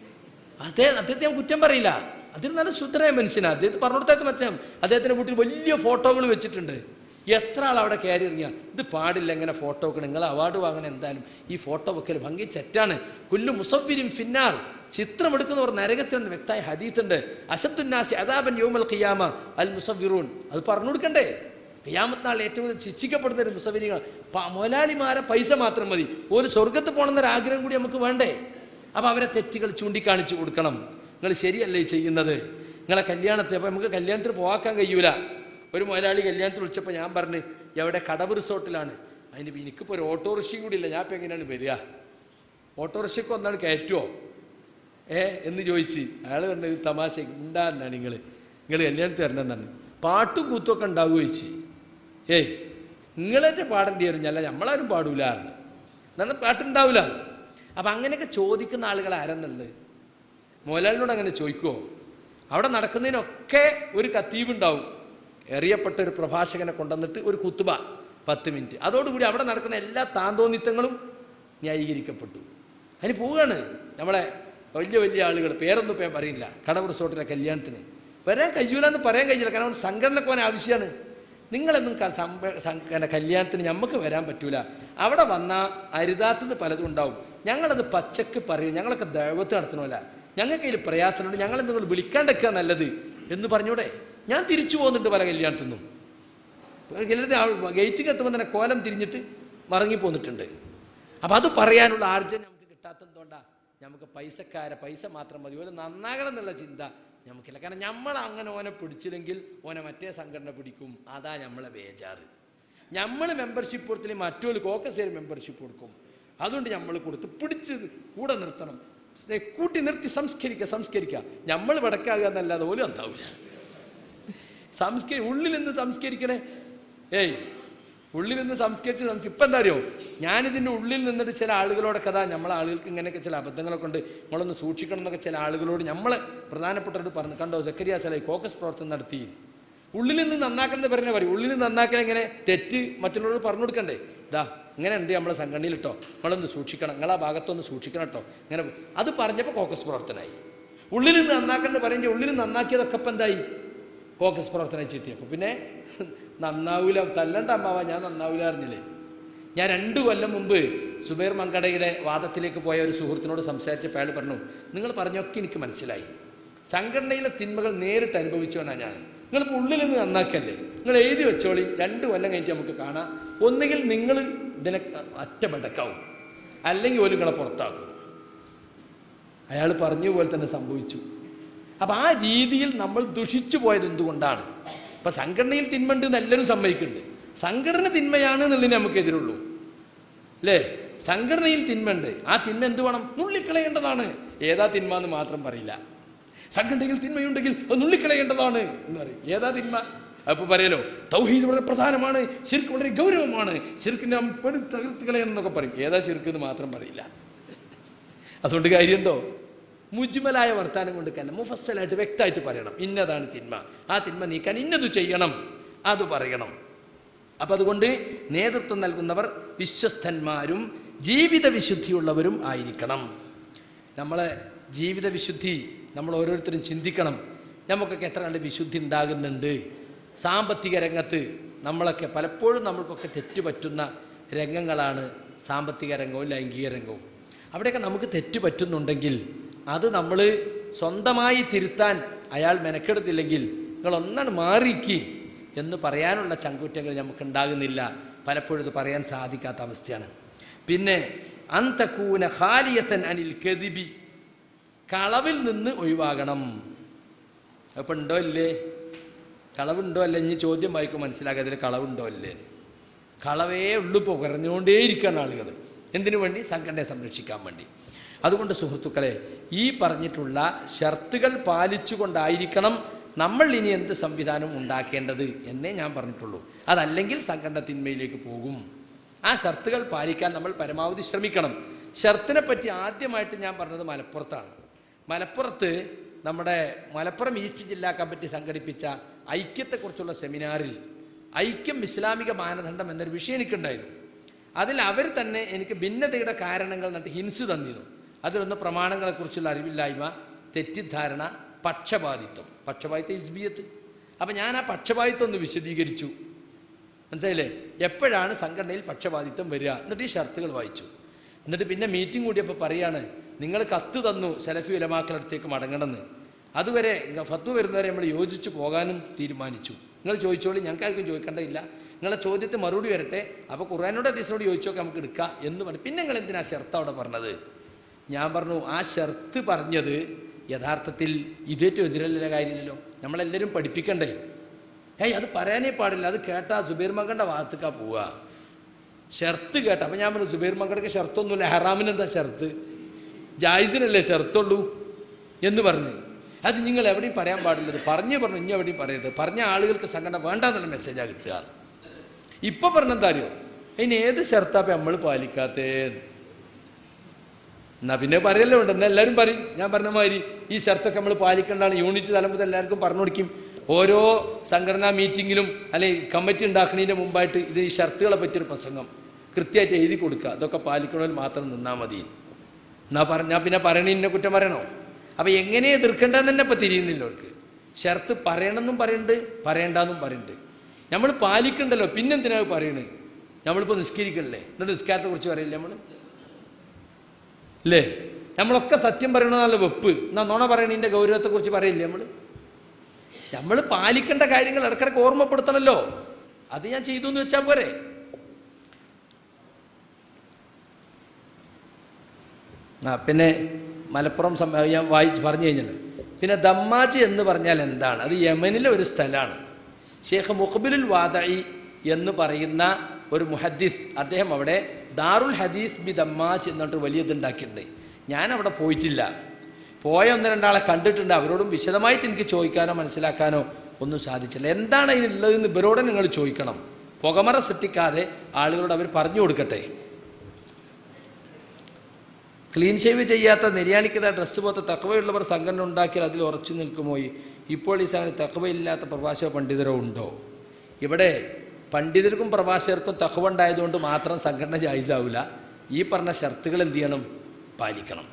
അതേ അദ്ദേഹത്തെ ഞാൻ കുറ്റം പറയില്ല, അതിന് നല്ല ശുദ്ധനായ മനുഷ്യനാണ്. അദ്ദേഹത്തെ പറഞ്ഞു കൊടുത്താൽ മനസ്സിലാവും. അദ്ദേഹത്തിൻ്റെ വീട്ടിൽ വലിയ ഫോട്ടോകൾ വെച്ചിട്ടുണ്ട്. എത്ര ആൾ അവിടെ കയറി ഇറങ്ങിയാൽ ഇത് പാടില്ല, എങ്ങനെ ഫോട്ടോ വെക്കണം, നിങ്ങൾ അവാർഡ് വാങ്ങണം, എന്തായാലും ഈ ഫോട്ടോ വെക്കൽ ഭംഗി തെറ്റാണ്. കുല്ലു മുസഫിരിൻ ഫിന്നാർ, ചിത്രമെടുക്കുന്നവർ നരകത്തിൽ നിന്ന് വ്യക്തമായ ഹദീസുണ്ട്. അസത്തുന്നാസി അദാബൻ യൗമൽ ഖിയാമ അൽ മുസഫിറൂൻ. അത് പറഞ്ഞു കൊടുക്കണ്ടേ? ഖിയാമത്ത് നാൾ ഏറ്റവും കൂടുതൽ ശിക്ഷിക്കപ്പെടുന്ന ഒരു മുസഫിരികൾ മുതലാളിമാരെ പൈസ മാത്രം മതി, ഒരു സ്വർഗത്ത് പോകണമെന്നൊരു ആഗ്രഹം കൂടി നമുക്ക് വേണ്ടേ? അപ്പം അവരെ തെറ്റുകൾ ചൂണ്ടിക്കാണിച്ചു കൊടുക്കണം. നിങ്ങൾ ശരിയല്ലേ ചെയ്യുന്നത്? നിങ്ങളെ കല്യാണത്തെ അപ്പോൾ നമുക്ക് കല്യാണത്തിന് പോകാൻ കഴിയൂല. ഒരു മുതലാളി കല്യാണത്തിൽ വിളിച്ചപ്പോൾ ഞാൻ പറഞ്ഞു എവിടെ കടവ് റിസോർട്ടിലാണ്. അതിന് എനിക്കിപ്പോൾ ഒരു ഓട്ടോറിക്ഷയും കൂടി ഇല്ല, ഞാൻ ഇപ്പം എങ്ങനെയാണ് വരിക? ഓട്ടോറിക്ഷയ്ക്ക് ഒന്നാണ് കയറ്റുമോ ഏ എന്ന് ചോദിച്ച് അയാൾ പറഞ്ഞത് തമാശ ഉണ്ടാകുന്നതാണ്. നിങ്ങൾ നിങ്ങൾ കല്യാണത്തിൽ വരണമെന്നാണ്. പാട്ടും കൂത്തുമൊക്കെ ഉണ്ടാവുക ചോദിച്ച്. ഏയ് നിങ്ങളേറ്റ പാടേണ്ടി വരും, അല്ല നമ്മളാരും പാടൂലായിരുന്നു, എന്നാൽ പാട്ടുണ്ടാവില്ല. അപ്പം അങ്ങനെയൊക്കെ ചോദിക്കുന്ന ആളുകൾ ആരെന്നുള്ളത് മുതലാളിനോട് അങ്ങനെ ചോദിക്കുമോ? അവിടെ നടക്കുന്നതിനൊക്കെ ഒരു കത്തീബ് ഉണ്ടാവും, എറിയപ്പെട്ട ഒരു പ്രഭാഷകനെ കൊണ്ടുവന്നിട്ട് ഒരു കുത്തുബ പത്ത് മിനിറ്റ്. അതോടുകൂടി അവിടെ നടക്കുന്ന എല്ലാ താന്തോന്നിത്തങ്ങളും ന്യായീകരിക്കപ്പെട്ടു. അതിന് പോവുകയാണ് നമ്മളെ വലിയ വലിയ ആളുകൾ, പേരൊന്നും ഇപ്പം പറയില്ല, കടവ് റിസോർട്ടിലെ കല്യാണത്തിന് വരാൻ കഴിയൂല എന്ന് പറയാൻ കഴിയില്ല. കാരണം സംഘടനക്ക് പോകാൻ ആവശ്യമാണ്. നിങ്ങളൊന്നും കല്യാണത്തിന് നമുക്ക് വരാൻ പറ്റൂല, അവിടെ വന്നാൽ അരുതാത്തത് പലതും ഉണ്ടാവും, ഞങ്ങളത് പച്ചക്ക് പറയും, ഞങ്ങളൊക്കെ ദൈവത്ത് നടത്തണമല്ല, ഞങ്ങൾക്ക് അതിൽ പ്രയാസമുണ്ട്, ഞങ്ങളെ നിങ്ങൾ വിളിക്കാണ്ടൊക്കെ നല്ലത് എന്ന് പറഞ്ഞൂടെ? ഞാൻ തിരിച്ചു പോകുന്നുണ്ട് പല കല്യാണത്തിൽ നിന്നും. ഗേറ്റിൽ എത്തുമ്പോൾ തന്നെ കോലം തിരിഞ്ഞിട്ട് മറങ്ങി പോന്നിട്ടുണ്ട്. അപ്പം അത് പറയാനുള്ള ആർജം നമുക്ക് കിട്ടാത്തതുകൊണ്ടാ നമുക്ക് പൈസക്കാരെ പൈസ മാത്രം മതി, ഓലെ നന്നാകണം എന്നുള്ള ചിന്ത നമുക്കില്ല. കാരണം നമ്മൾ അങ്ങനെ ഓനെ പിടിച്ചില്ലെങ്കിൽ ഓനെ മറ്റേ സംഘടന പിടിക്കും, അതാ നമ്മളെ ബേജാറ്. നമ്മൾ മെമ്പർഷിപ്പ് കൊടുത്തില്ല മറ്റൊരു കോക്കസേര് മെമ്പർഷിപ്പ് കൊടുക്കും. അതുകൊണ്ട് നമ്മൾ കൊടുത്ത് പിടിച്ച് കൂടെ നിർത്തണം, കൂട്ടി നിർത്തി സംസ്കരിക്കുക സംസ്കരിക്കുക നമ്മൾ വടക്കാകുക എന്നല്ലാതെ പോലും എന്താവില്ല. സംസ്കരി ഉള്ളിൽ നിന്ന് സംസ്കരിക്കണേ. ഏയ് ഉള്ളിൽ നിന്ന് സംസ്കരിച്ച് സംസ് ഇപ്പം എന്താ അറിയോ, ഞാനിതിൻ്റെ ഉള്ളിൽ നിന്നിട്ട് ചില ആളുകളോടൊക്കെ അതാ നമ്മളെ ആളുകൾക്ക് ഇങ്ങനെയൊക്കെ ചില അബദ്ധങ്ങളൊക്കെ ഉണ്ട്, നമ്മളൊന്ന് സൂക്ഷിക്കണം എന്നൊക്കെ ചില ആളുകളോട് നമ്മളെ പ്രധാനപ്പെട്ടവരോട് പറഞ്ഞു. കണ്ടോ സക്കരിയ സലായി കോക്കസ് പ്രവർത്തനം നടത്തി, ഉള്ളിൽ നിന്ന് നന്നാക്കണമെന്ന് പറഞ്ഞാൽ പറയും. ഉള്ളിൽ നിന്ന് നന്നാക്കാൻ എങ്ങനെ? തെറ്റ് മറ്റുള്ളവരോട് പറഞ്ഞു കൊടുക്കണ്ടേ? ഇതാ ഇങ്ങനെ ഉണ്ട് നമ്മളെ സംഘടനയിൽ കേട്ടോ, നമ്മളൊന്ന് സൂക്ഷിക്കണം, നിങ്ങളാ ഭാഗത്തൊന്ന് സൂക്ഷിക്കണം കേട്ടോ, ഇങ്ങനെ അത് പറഞ്ഞപ്പോൾ കോക്കസ് പ്രവർത്തനമായി. ഉള്ളിൽ നിന്ന് നന്നാക്കണമെന്ന് പറയുമ്പോൾ ഉള്ളിൽ നിന്ന് നന്നാക്കിയതൊക്കെ ഇപ്പം എന്തായി? കോക്കസ് പ്രവർത്തനം ചെത്തിയപ്പോൾ പിന്നെ നന്നാവൂല, തല്ലണ്ട അമ്മാവ ഞാൻ നന്നാവൂല അറിഞ്ഞില്ലേ. ഞാൻ രണ്ടു കൊല്ലം മുമ്പ് സുബൈർ മങ്കടയുടെ വാദത്തിലേക്ക് പോയ ഒരു സുഹൃത്തിനോട് സംസാരിച്ചപ്പോൾ അയാൾ പറഞ്ഞു, നിങ്ങൾ പറഞ്ഞൊക്കെ എനിക്ക് മനസ്സിലായി, സംഘടനയിലെ തിന്മകൾ നേരിട്ട് അനുഭവിച്ചു എന്നാണ് ഞാൻ. നിങ്ങളിപ്പോൾ ഉള്ളിൽ നിന്ന് നന്നാക്കല്ലേ, നിങ്ങൾ എഴുതി വെച്ചോളി, രണ്ട് കൊല്ലം കഴിഞ്ഞിട്ട് നമുക്ക് കാണാം. ഒന്നുകിൽ നിങ്ങൾ ഇതിനെ അറ്റമടക്കാവും, അല്ലെങ്കിൽ ഒരു നിങ്ങളെ പുറത്താക്കും. അയാൾ പറഞ്ഞ പോലെ തന്നെ സംഭവിച്ചു. അപ്പം ആ രീതിയിൽ നമ്മൾ ദുഷിച്ചു പോയത് എന്തുകൊണ്ടാണ്? അപ്പം സംഘടനയിൽ തിന്മയുണ്ട് എന്ന് എല്ലാവരും സമ്മതിക്കുന്നുണ്ട്, സംഘടന തിന്മയാണ് എന്നുള്ളതിന് നമുക്കെതിരുള്ളൂ അല്ലേ? സംഘടനയിൽ തിന്മയുണ്ട്, ആ തിന്മ എന്ത് വേണം? നുള്ളിക്കളയേണ്ടതാണ്. ഏതാ തിന്മ എന്ന് മാത്രം പറയില്ല. സംഘടനയിൽ തിന്മയുണ്ടെങ്കിൽ അത് നുള്ളിക്കളയേണ്ടതാണ് എന്ന് പറയും. ഏതാ തിന്മ? അപ്പോൾ പറയലോ തൗഹീദ് വളരെ പ്രധാനമാണ്, ശിർക്ക് വളരെ ഗൗരവമാണ്, ശിർക്കിനെ പെടു തകർത്ത് കളയണമെന്നൊക്കെ പറയും. ഏതാ ശിർക്ക് എന്ന് മാത്രം പറയില്ല. അതുകൊണ്ട് കാര്യമുണ്ടോ? മുജ്മലായ വർത്താനം കൊണ്ട് തന്നെ മുഫസ്സലായിട്ട് വ്യക്തമായിട്ട് പറയണം, ഇന്നതാണ് തിന്മ, ആ തിന്മ നീക്കാൻ ഇന്നതു ചെയ്യണം, അത് പറയണം. അപ്പം അതുകൊണ്ട് നേതൃത്വം നൽകുന്നവർ വിശ്വസ്തന്മാരും ജീവിത വിശുദ്ധിയുള്ളവരും ആയിരിക്കണം. നമ്മളെ ജീവിത വിശുദ്ധി നമ്മൾ ഓരോരുത്തരും ചിന്തിക്കണം. നമുക്കൊക്കെ എത്ര കണ്ട് വിശുദ്ധി ഉണ്ടാകുന്നുണ്ട്. സാമ്പത്തിക രംഗത്ത് നമ്മളൊക്കെ പലപ്പോഴും നമ്മൾക്കൊക്കെ തെറ്റുപറ്റുന്ന രംഗങ്ങളാണ് സാമ്പത്തിക രംഗവും ലൈംഗിക രംഗവും. അവിടെയൊക്കെ നമുക്ക് തെറ്റുപറ്റുന്നുണ്ടെങ്കിൽ അത് നമ്മൾ സ്വന്തമായി തിരുത്താൻ അയാൾ മെനക്കെടുത്തില്ലെങ്കിൽ നിങ്ങളൊന്നാണ് മാറിക്കി എന്ന് പറയാനുള്ള ചങ്കൂറ്റങ്ങൾ നമുക്കുണ്ടാകുന്നില്ല. പലപ്പോഴും ഇത് പറയാൻ സാധിക്കാത്ത അവസ്ഥയാണ്. പിന്നെ അന്തകൂന ഖാലിയത്തൻ അനിൽ കദിബി, കളവിൽ നിന്ന് ഒഴിവാകണം. അപ്പം ഉണ്ടോ ഇല്ലേ? കളവുണ്ടോ അല്ലേ? ഇനി ചോദ്യം വായിക്കും മനസ്സിലാക്കുക അതിൽ കളവുണ്ടോ അല്ലേ. കളവേ ഉള്ളു ഇപ്പോൾ കുറഞ്ഞുകൊണ്ടേയിരിക്കുകയാണ് ആളുകൾ. എന്തിനു വേണ്ടി? സംഘടനയെ സംരക്ഷിക്കാൻ വേണ്ടി. അതുകൊണ്ട് സുഹൃത്തുക്കളെ, ഈ പറഞ്ഞിട്ടുള്ള ഷർത്തുകൾ പാലിച്ചുകൊണ്ടായിരിക്കണം നമ്മൾ ഇനി എന്ത് സംവിധാനം ഉണ്ടാക്കേണ്ടത് എന്നേ ഞാൻ പറഞ്ഞിട്ടുള്ളൂ. അതല്ലെങ്കിൽ സംഘടന തിന്മയിലേക്ക് പോകും. ആ ഷർത്തുകൾ പാലിക്കാൻ നമ്മൾ പരമാവധി ശ്രമിക്കണം. ഷർത്തിനെ പറ്റി ആദ്യമായിട്ട് ഞാൻ പറഞ്ഞത് മലപ്പുറത്താണ്. മലപ്പുറത്ത് നമ്മുടെ മലപ്പുറം ഈസ്റ്റ് ജില്ലാ കമ്മിറ്റി സംഘടിപ്പിച്ച ഐക്യത്തെക്കുറിച്ചുള്ള സെമിനാറിൽ ഐക്യം ഇസ്ലാമിക മാനദണ്ഡം എന്നൊരു വിഷയം എനിക്കുണ്ടായിരുന്നു. അതിൽ അവർ തന്നെ എനിക്ക് ഭിന്നതയുടെ കാരണങ്ങൾ എന്നിട്ട് ഹിൻസ് തന്നിരുന്നു. അതിലൊന്ന് പ്രമാണങ്ങളെക്കുറിച്ചുള്ള അറിവില്ലായ്മ, തെറ്റിദ്ധാരണ, പക്ഷപാതിത്വം. പക്ഷപാതിത്വം ഇസ്ബിയത്ത്. അപ്പം ഞാൻ ആ പക്ഷപാതിത്വം ഒന്ന് വിശദീകരിച്ചു. മനസ്സിലായില്ലേ? എപ്പോഴാണ് സംഘടനയിൽ പക്ഷപാതിത്വം വരിക? എന്നിട്ട് ഈ ഷർത്തുകൾ വായിച്ചു. എന്നിട്ട് പിന്നെ മീറ്റിംഗ് കൂടിയപ്പോൾ പറയാണ്, നിങ്ങൾ കത്ത് തന്നു സലഫി ഉലമാക്കളടുത്തേക്ക് മടങ്ങണമെന്ന്. അതുവരെ ഫത്വ വരുന്നവരെ നമ്മൾ യോജിച്ച് പോകാനും തീരുമാനിച്ചു. നിങ്ങൾ ചോദിച്ചോളി, ഞങ്ങൾക്ക് ആർക്കും ചോദിക്കേണ്ടതില്ല. നിങ്ങളെ ചോദ്യത്തെ മറുപടി വരട്ടെ. അപ്പോൾ ഖുർആനോട് ഹദീസിനോട് ചോദിച്ചോക്കെ നമുക്ക് എടുക്കാം എന്ന് പറഞ്ഞു. പിന്നെ നിങ്ങൾ എന്തിനാ ഷർത്ത് അവിടെ പറഞ്ഞത്? ഞാൻ പറഞ്ഞു, ആ ഷർത്ത് പറഞ്ഞത് യഥാർത്ഥത്തിൽ ഇതേറ്റവും എതിരല്ല കാര്യമില്ലല്ലോ. നമ്മളെല്ലാവരും പഠിപ്പിക്കണ്ടേ? ഏയ് അത് പറയാനേ പാടില്ല. അത് കേട്ടാ സുബൈർ മങ്കയുടെ ഭാഗത്തേക്കാ പോവുക. ഷർത്ത് കേട്ട. അപ്പം ഞാൻ പറഞ്ഞു, സുബൈർ മങ്കടക്ക് ഷർത്തൊന്നുമില്ല, ഹറാമിനെന്താ ഷർത്ത്? ജായിസിനല്ലേ ഷർത്തുള്ളൂ എന്ന് പറഞ്ഞു. അത് നിങ്ങൾ എവിടെയും പറയാൻ പാടില്ലത് പറഞ്ഞു പറഞ്ഞു. ഇനി എവിടെയും പറയരുത്. പറഞ്ഞ ആളുകൾക്ക് സംഘടന വേണ്ടാന്നുള്ള മെസ്സേജാണ് കിട്ടുക. ഇപ്പം പറഞ്ഞെന്താ അറിയോ? അതിന് ഏത് ഷർത്താപ്പം നമ്മൾ പാലിക്കാത്തേ? എന്നാൽ പിന്നെ പറയല്ലോ ഉണ്ട്. എന്നാൽ എല്ലാവരും പറയും ഞാൻ പറഞ്ഞ മാതിരി ഈ ഷർത്തൊക്കെ നമ്മൾ പാലിക്കേണ്ടതാണ്. യൂണിറ്റ് തലം മുതൽ എല്ലാവർക്കും പറഞ്ഞു കൊടുക്കും. ഓരോ സംഘടനാ മീറ്റിങ്ങിലും അല്ലെങ്കിൽ കമ്മിറ്റി ഉണ്ടാക്കുന്നതിൻ്റെ മുമ്പായിട്ട് ഇത് ഈ ഷർത്തുകളെ പറ്റിയൊരു പ്രസംഗം കൃത്യമായിട്ട് എഴുതി കൊടുക്കുക. അതൊക്കെ പാലിക്കണമെങ്കിൽ മാത്രം നിന്നാൽ മതി. എന്നാൽ പറഞ്ഞാൽ പിന്നെ പറയണതിനെ കുറ്റം പറയണോ? അപ്പോൾ എങ്ങനെ എതിർക്കേണ്ടതെന്ന് തന്നെ ഇപ്പോൾ തിരിയുന്നില്ല അവർക്ക്. ഷർത്ത് പറയണമെന്നും പറയുന്നുണ്ട്, പറയണ്ടെന്നും പറയുന്നുണ്ട്. നമ്മൾ പാലിക്കണ്ടല്ലോ, പിന്നെന്തിനാണ് പറയണത്? നമ്മളിപ്പോൾ നിസ്കരിക്കണല്ലേ, എന്നിട്ട് നിസ്കാരത്തെക്കുറിച്ച് പറയില്ലേ നമ്മൾ? അല്ലേ? നമ്മളൊക്കെ സത്യം പറയണമെന്നല്ല വെപ്പ്. എന്നാൽ നുണ പറയണതിൻ്റെ ഗൗരവത്തെക്കുറിച്ച് പറയില്ലേ നമ്മൾ? നമ്മൾ പാലിക്കേണ്ട കാര്യങ്ങൾ ഇടക്കിടക്ക് ഓർമ്മപ്പെടുത്തണമല്ലോ. അത് ഞാൻ ചെയ്തു എന്ന് വെച്ചാൽ പോരെ? ആ പിന്നെ മലപ്പുറം ഞാൻ വായിച്ച് പറഞ്ഞു കഴിഞ്ഞല്ലോ. പിന്നെ ദമ്മാജ് എന്ന് പറഞ്ഞാൽ എന്താണ്? അത് യമനിലെ ഒരു സ്ഥലമാണ്. ഷെയ്ഖ് മുഖ്ബിലുൽ വാദഈ എന്ന് പറയുന്ന ഒരു മുഹദ്ദിസ്, അദ്ദേഹം അവിടെ ദാറുൽ ഹദീസ് ബി ദമ്മാജ് എന്നിട്ട് വലിയ ഇതുണ്ടാക്കിയിട്ടുണ്ട്. ഞാൻ അവിടെ പോയിട്ടില്ല. പോയ ഒന്ന് രണ്ടാളെ കണ്ടിട്ടുണ്ട്. അവരോടും വിശദമായിട്ട് എനിക്ക് ചോദിക്കാനോ മനസ്സിലാക്കാനോ ഒന്നും സാധിച്ചില്ല. എന്താണ് അതിനുള്ളതെന്ന് ഇവരോട് നിങ്ങൾ ചോദിക്കണം. പുകമറ സൃഷ്ടിക്കാതെ ആളുകളോട് അവർ പറഞ്ഞു കൊടുക്കട്ടെ. ക്ലീൻ ഷേവ് ചെയ്യാത്ത നിര്യാണിക്കത ഡ്രസ്സ് പോലത്തെ തഖ്വയുള്ളവർ സംഘടന ഉണ്ടാക്കിയാൽ അതിൽ ഉറച്ചു നിൽക്കുമോ? ഇപ്പോൾ ഈ സംഘടന തഖ്വയില്ലാത്ത പ്രഭാഷക പണ്ഡിതരോ ഉണ്ടോ? ഇവിടെ പണ്ഡിതർക്കും പ്രഭാഷകർക്കും തഖ്വ ഉണ്ടായതുകൊണ്ട് മാത്രം സംഘടന ജായിസാവില്ല. ഈ പറഞ്ഞ ഷർത്തുകൾ എന്ത് ചെയ്യണം? പാലിക്കണം.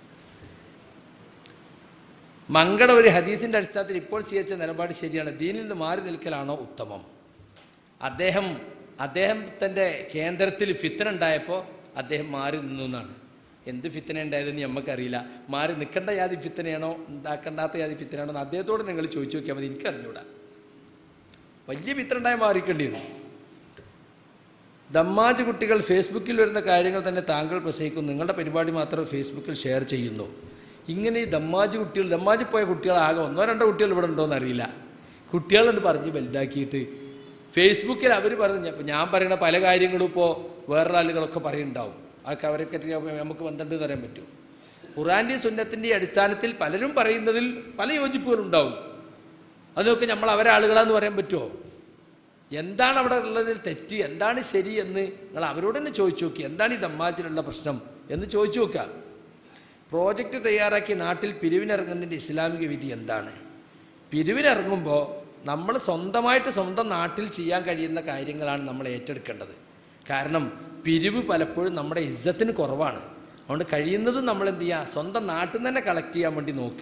മങ്കട ഒരു ഹദീസിൻ്റെ അടിസ്ഥാനത്തിൽ ഇപ്പോൾ സ്വീകരിച്ച നിലപാട് ശരിയാണ്. ദീനിൽ നിന്ന് മാറി നിൽക്കലാണോ ഉത്തമം? അദ്ദേഹം അദ്ദേഹത്തിൻ്റെ കേന്ദ്രത്തിൽ ഫിത്ന ഉണ്ടായപ്പോൾ അദ്ദേഹം മാറി നിന്നു എന്നാണ്. എന്ത് ഫിത്തന ഉണ്ടായതെന്ന് നമുക്കറിയില്ല. മാറി നിൽക്കേണ്ട യാതി ഫിത്തനയാണോ ഉണ്ടാക്കേണ്ടാത്ത യാതി ഫിത്തനാണോ എന്ന് അദ്ദേഹത്തോട് നിങ്ങൾ ചോദിച്ചു നോക്കിയാൽ മതി. എനിക്കറിഞ്ഞൂടാ. വലിയ ഫിത്തന ഉണ്ടായാൽ മാറിക്കേണ്ടി വരും. ദമ്മാജ് കുട്ടികൾ ഫേസ്ബുക്കിൽ വരുന്ന കാര്യങ്ങൾ തന്നെ താങ്കൾ പ്രസംഗിക്കുന്നു, നിങ്ങളുടെ പരിപാടി മാത്രം ഫേസ്ബുക്കിൽ ഷെയർ ചെയ്യുന്നു. ഇങ്ങനെ ഈ ദമ്മാജ് കുട്ടികൾ ദമ്മാജ് പോയ കുട്ടികളാകെ ഒന്നോ രണ്ടോ കുട്ടികൾ ഇവിടെ ഉണ്ടോ എന്നറിയില്ല. കുട്ടികളെന്ന് പറഞ്ഞ് വലുതാക്കിയിട്ട് ഫേസ്ബുക്കിൽ അവർ പറഞ്ഞ് ഞാൻ പറയുന്ന പല കാര്യങ്ങളും ഇപ്പോൾ വേറൊരാളുകളൊക്കെ പറയുന്നുണ്ടാവും. അതൊക്കെ അവരൊക്കെ നമുക്ക് ബന്ധമുണ്ടെന്ന് പറയാൻ പറ്റും. ഖുർആൻ്റെയും സുന്നത്തിൻ്റെയും അടിസ്ഥാനത്തിൽ പലരും പറയുന്നതിൽ പല യോജിപ്പുകളുണ്ടാവും. അതൊക്കെ നമ്മൾ അവരെ ആളുകളാന്ന് പറയാൻ പറ്റുമോ? എന്താണ് അവിടെ ഉള്ളതിൽ തെറ്റ്, എന്താണ് ശരി എന്ന് നിങ്ങൾ അവരോട് തന്നെ ചോദിച്ചു നോക്കി. എന്താണ് ഈ ദമ്മാജിലുള്ള പ്രശ്നം എന്ന് ചോദിച്ചു നോക്കുക. പ്രോജക്റ്റ് തയ്യാറാക്കി നാട്ടിൽ പിരിവിനിറങ്ങുന്നതിൻ്റെ ഇസ്ലാമിക വിധി എന്താണ്? പിരിവിനിറങ്ങുമ്പോൾ നമ്മൾ സ്വന്തമായിട്ട് സ്വന്തം നാട്ടിൽ ചെയ്യാൻ കഴിയുന്ന കാര്യങ്ങളാണ് നമ്മൾ ഏറ്റെടുക്കേണ്ടത്. കാരണം പിരിവ് പലപ്പോഴും നമ്മുടെ ഇസ്സത്തിന് കുറവാണ്. അതുകൊണ്ട് കഴിയുന്നതും നമ്മൾ എന്ത് ചെയ്യുക, സ്വന്തം നാട്ടിൽ നിന്ന് തന്നെ കളക്ട് ചെയ്യാൻ വേണ്ടി നോക്കുക.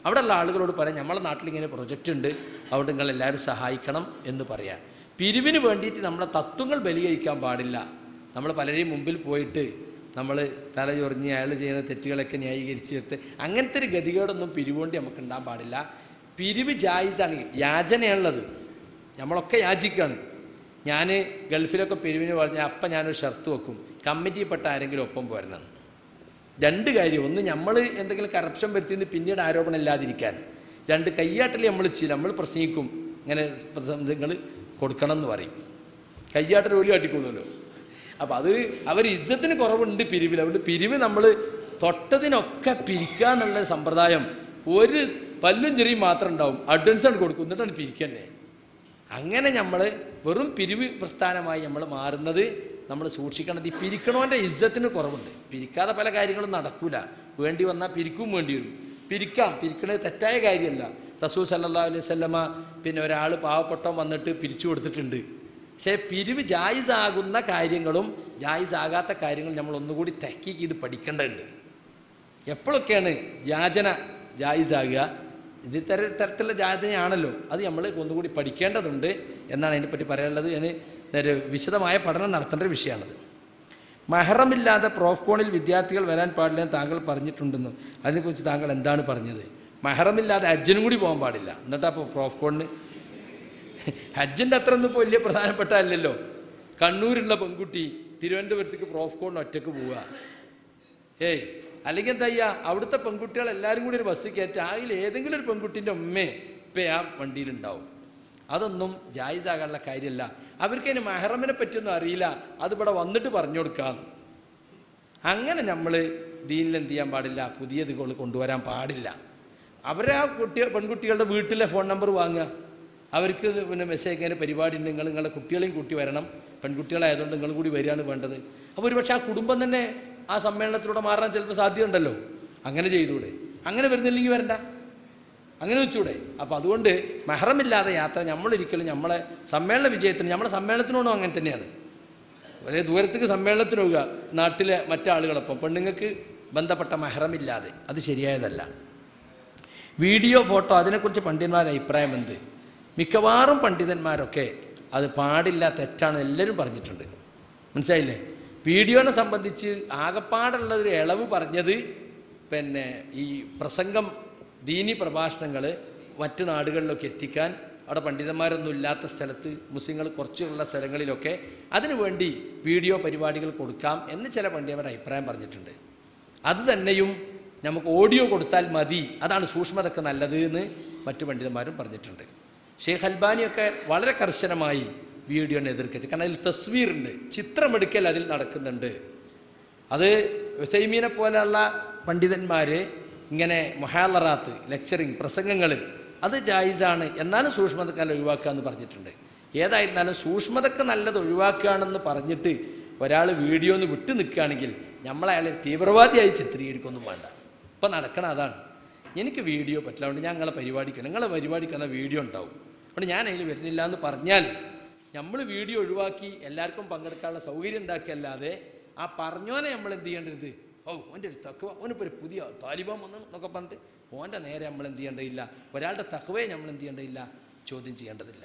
അവിടെയുള്ള ആളുകളോട് പറയാം നമ്മളെ നാട്ടിലിങ്ങനെ പ്രൊജക്റ്റ് ഉണ്ട്, അതുകൊണ്ട് നിങ്ങൾ എല്ലാവരും സഹായിക്കണം എന്ന് പറയാം. പിരിവിന് വേണ്ടിയിട്ട് നമ്മളെ തത്വങ്ങൾ ബലികഴിക്കാൻ പാടില്ല. നമ്മൾ പലരെയും മുമ്പിൽ പോയിട്ട് നമ്മൾ തല ചൊറിഞ്ഞ് അയാൾ ചെയ്യുന്ന തെറ്റുകളൊക്കെ ന്യായീകരിച്ച് ചേർത്ത് അങ്ങനത്തെ ഒരു ഗതികേടൊന്നും പിരിവുകൊണ്ട് നമുക്ക് ഉണ്ടാകാൻ പാടില്ല. പിരിവ് ജായിസാണ്, യാചനയുള്ളത്. നമ്മളൊക്കെ യാചിക്കുകയാണ്. ഞാൻ ഗൾഫിലൊക്കെ പിരിവിന് പറഞ്ഞാൽ അപ്പം ഞാനൊരു ഷർത്ത് വെക്കും, കമ്മിറ്റിയിൽപ്പെട്ട ആരെങ്കിലും ഒപ്പം പോരണം. രണ്ട് കാര്യം, ഒന്ന് നമ്മൾ എന്തെങ്കിലും കറപ്ഷൻ വരുത്തിയെന്ന് പിന്നീട് ആരോപണം ഇല്ലാതിരിക്കാൻ. രണ്ട്, കയ്യാട്ടൽ നമ്മൾ ചെയ്യില്ല, നമ്മൾ പ്രസംഗിക്കും ഇങ്ങനെ നിങ്ങൾ കൊടുക്കണം എന്ന് പറയും, കയ്യാട്ടൽ ജോലി കാട്ടിക്കൊള്ളുമല്ലോ. അപ്പോൾ അത് അവർ ഇജ്ജത്തിന് കുറവുണ്ട് പിരിവിൽ. അതുകൊണ്ട് പിരിവ് നമ്മൾ തൊട്ടതിനൊക്കെ പിരിക്കുക എന്നുള്ള സമ്പ്രദായം ഒരു പല്ലും ചെറിയും മാത്രം ഉണ്ടാവും, അഡ്വാൻസ് ആണ് കൊടുക്കും, എന്നിട്ടാണ് പിരിക്കന്നെ. അങ്ങനെ നമ്മൾ വെറും പിരിവ് പ്രസ്ഥാനമായി നമ്മൾ മാറുന്നത് നമ്മൾ സൂക്ഷിക്കണത്. ഈ പിരിക്കണവൻ്റെ ഇജ്ജത്തിന് കുറവുണ്ട്. പിരിക്കാതെ പല കാര്യങ്ങളും നടക്കൂല. വേണ്ടി വന്നാൽ പിരിക്കും വേണ്ടി വരും. പിരിക്കാം, പിരിക്കണത് തെറ്റായ കാര്യമല്ല. റസൂൽ സല്ലല്ലാഹു അലൈഹി വസല്ലമ പിന്നെ ഒരാൾ പാവപ്പെട്ടവൻ വന്നിട്ട് പിരിച്ചു കൊടുത്തിട്ടുണ്ട്. പക്ഷേ പിരിവ് ജായിസാകുന്ന കാര്യങ്ങളും ജായിസാകാത്ത കാര്യങ്ങളും നമ്മൾ ഒന്നുകൂടി തഹ്കീക്ക് ചെയ്ത് പഠിക്കേണ്ടതുണ്ട്. എപ്പോഴൊക്കെയാണ് യാചന ജായിസാകുക, ഇത് തര തരത്തിലുള്ള യാചനയാണല്ലോ, അത് നമ്മൾ ഒന്നുകൂടി പഠിക്കേണ്ടതുണ്ട് എന്നാണ് അതിനെപ്പറ്റി പറയാനുള്ളത്. അതിന് ഒരു വിശദമായ പഠനം നടത്തേണ്ട ഒരു വിഷയമാണത്. മഹറമില്ലാതെ പ്രോഫ്കോണിൽ വിദ്യാർത്ഥികൾ വരാൻ പാടില്ലെന്ന് താങ്കൾ പറഞ്ഞിട്ടുണ്ടെന്നും അതിനെക്കുറിച്ച് താങ്കൾ എന്താണ് പറഞ്ഞത്? മഹറമില്ലാതെ ഹജ്ജിനും കൂടി പോകാൻ പാടില്ല, എന്നിട്ടാ അപ്പോൾ പ്രോഫ്കോണിന്? ഹജ്ജിൻ്റെ അത്ര ഒന്നും ഇപ്പോൾ വലിയ പ്രധാനപ്പെട്ടതല്ലല്ലോ. കണ്ണൂരുള്ള പെൺകുട്ടി തിരുവനന്തപുരത്തേക്ക് പ്രോഫ്കോണിന് ഒറ്റയ്ക്ക് പോവുക, ഏയ് അല്ലെങ്കിൽ എന്താ ചെയ്യുക? അവിടുത്തെ പെൺകുട്ടികൾ എല്ലാവരും കൂടി ഒരു ബസ് കയറ്റി അതിൽ ഏതെങ്കിലും ഒരു പെൺകുട്ടീൻ്റെ ഉമ്മേ ഇപ്പം ആ വണ്ടിയിലുണ്ടാവും. അതൊന്നും ജായിസാകാനുള്ള കാര്യമല്ല. അവർക്കതിന് മെഹറമിനെ പറ്റിയൊന്നും അറിയില്ല, അതിവിടെ വന്നിട്ട് പറഞ്ഞു കൊടുക്കാം. അങ്ങനെ നമ്മൾ ദീനിൽ എന്ത് ചെയ്യാൻ പാടില്ല, പുതിയത് കൊണ്ടുവരാൻ പാടില്ല. അവരെ ആ കുട്ടി പെൺകുട്ടികളുടെ വീട്ടിലെ ഫോൺ നമ്പർ വാങ്ങുക, അവർക്ക് പിന്നെ മെസ്സേജ് ഇങ്ങനെ പരിപാടി ഉണ്ട്, നിങ്ങൾ നിങ്ങളുടെ കുട്ടികളെയും കൂട്ടി വരണം, പെൺകുട്ടികളായതുകൊണ്ട് നിങ്ങൾ കൂടി വരികയാണ് വേണ്ടത്. അപ്പോൾ ഒരുപക്ഷെ ആ കുടുംബം തന്നെ ആ സമ്മേളനത്തിലൂടെ മാറാൻ ചിലപ്പോൾ സാധ്യതയുണ്ടല്ലോ. അങ്ങനെ ചെയ്തൂടെ? അങ്ങനെ വരുന്നില്ലെങ്കിൽ വരണ്ട, അങ്ങനെ വെച്ചൂടെ? അപ്പോൾ അതുകൊണ്ട് മെഹറമില്ലാതെ യാത്ര നമ്മളൊരിക്കലും നമ്മളെ സമ്മേളന വിജയത്തിന്, നമ്മളെ സമ്മേളനത്തിനോടും അങ്ങനെ തന്നെയാണ്. ഒരേ ദൂരത്തേക്ക് സമ്മേളനത്തിന് പോവുക നാട്ടിലെ മറ്റാളുകളൊപ്പം, പെണ്ണുങ്ങൾക്ക് ബന്ധപ്പെട്ട മെഹറമില്ലാതെ, അത് ശരിയായതല്ല. വീഡിയോ ഫോട്ടോ അതിനെക്കുറിച്ച് പണ്ഡിതന്മാരുടെ അഭിപ്രായം എന്ത്? മിക്കവാറും പണ്ഡിതന്മാരൊക്കെ അത് പാടില്ല, തെറ്റാണ് എല്ലാവരും പറഞ്ഞിട്ടുണ്ട്. മനസ്സിലായില്ലേ? വീഡിയോനെ സംബന്ധിച്ച് ആകപ്പാടുള്ള ഒരു ഇളവ് പറഞ്ഞത് പിന്നെ ഈ പ്രസംഗം, ദീനി പ്രഭാഷണങ്ങൾ മറ്റു നാടുകളിലൊക്കെ എത്തിക്കാൻ, അവിടെ പണ്ഡിതന്മാരൊന്നും ഇല്ലാത്ത സ്ഥലത്ത്, മുസ്ലിങ്ങൾ കുറച്ചുള്ള സ്ഥലങ്ങളിലൊക്കെ അതിനുവേണ്ടി വീഡിയോ പരിപാടികൾ കൊടുക്കാം എന്ന് ചില പണ്ഡിതന്മാരുടെ അഭിപ്രായം പറഞ്ഞിട്ടുണ്ട്. അത് തന്നെയും നമുക്ക് ഓഡിയോ കൊടുത്താൽ മതി, അതാണ് സൂക്ഷ്മതക്ക് നല്ലത് എന്ന് മറ്റു പണ്ഡിതന്മാരും പറഞ്ഞിട്ടുണ്ട്. ഷെയ്ഖ് അൽബാനിയൊക്കെ വളരെ കർശനമായി വീഡിയോനെ എതിർക്കച്ച്, കാരണം അതിൽ തസ്വീറുണ്ട്, ചിത്രമെടുക്കൽ അതിൽ നടക്കുന്നുണ്ട്. അത് ഉസൈമീനെ പോലെയുള്ള പണ്ഡിതന്മാർ ഇങ്ങനെ മുഹാലറാത്ത്, ലെക്ചറിങ്, പ്രസംഗങ്ങൾ അത് ജായിസാണ്, എന്നാലും സൂക്ഷ്മതക്ക് നല്ല ഒഴിവാക്കുക എന്ന് പറഞ്ഞിട്ടുണ്ട്. ഏതായിരുന്നാലും സൂക്ഷ്മതക്ക് നല്ലത് ഒഴിവാക്കുകയാണെന്ന് പറഞ്ഞിട്ട് ഒരാൾ വീഡിയോ ഒന്ന് വിട്ടു നിൽക്കുകയാണെങ്കിൽ നമ്മളയാളെ തീവ്രവാദിയായി ചിത്രീകരിക്കൊന്നും വേണ്ട. ഇപ്പം നടക്കണം അതാണ്. എനിക്ക് വീഡിയോ പറ്റില്ല, അതുകൊണ്ട് ഞാൻ നിങ്ങളെ പരിപാടിക്ക്, നിങ്ങളെ പരിപാടിക്കുന്ന വീഡിയോ ഉണ്ടാവും, അതുകൊണ്ട് ഞാൻ അതിൽ വരുന്നില്ല എന്ന് പറഞ്ഞാൽ നമ്മൾ വീഡിയോ ഒഴിവാക്കി എല്ലാവർക്കും പങ്കെടുക്കാനുള്ള സൗകര്യം ഉണ്ടാക്കിയല്ലാതെ ആ പറഞ്ഞോനെ നമ്മൾ എന്ത് ചെയ്യേണ്ടത്? ഓ ഓൻ്റെ ഒരു തക്കവ, ഓനിപ്പോൾ ഒരു പുതിയ താലിബാൻ വന്നു എന്നൊക്കെ പറഞ്ഞിട്ട് ഓൻ്റെ നേരെ നമ്മൾ എന്ത് ചെയ്യേണ്ടതില്ല, ഒരാളുടെ തക്കവയെ നമ്മൾ എന്ത് ചെയ്യേണ്ടതില്ല, ചോദ്യം ചെയ്യേണ്ടതില്ല.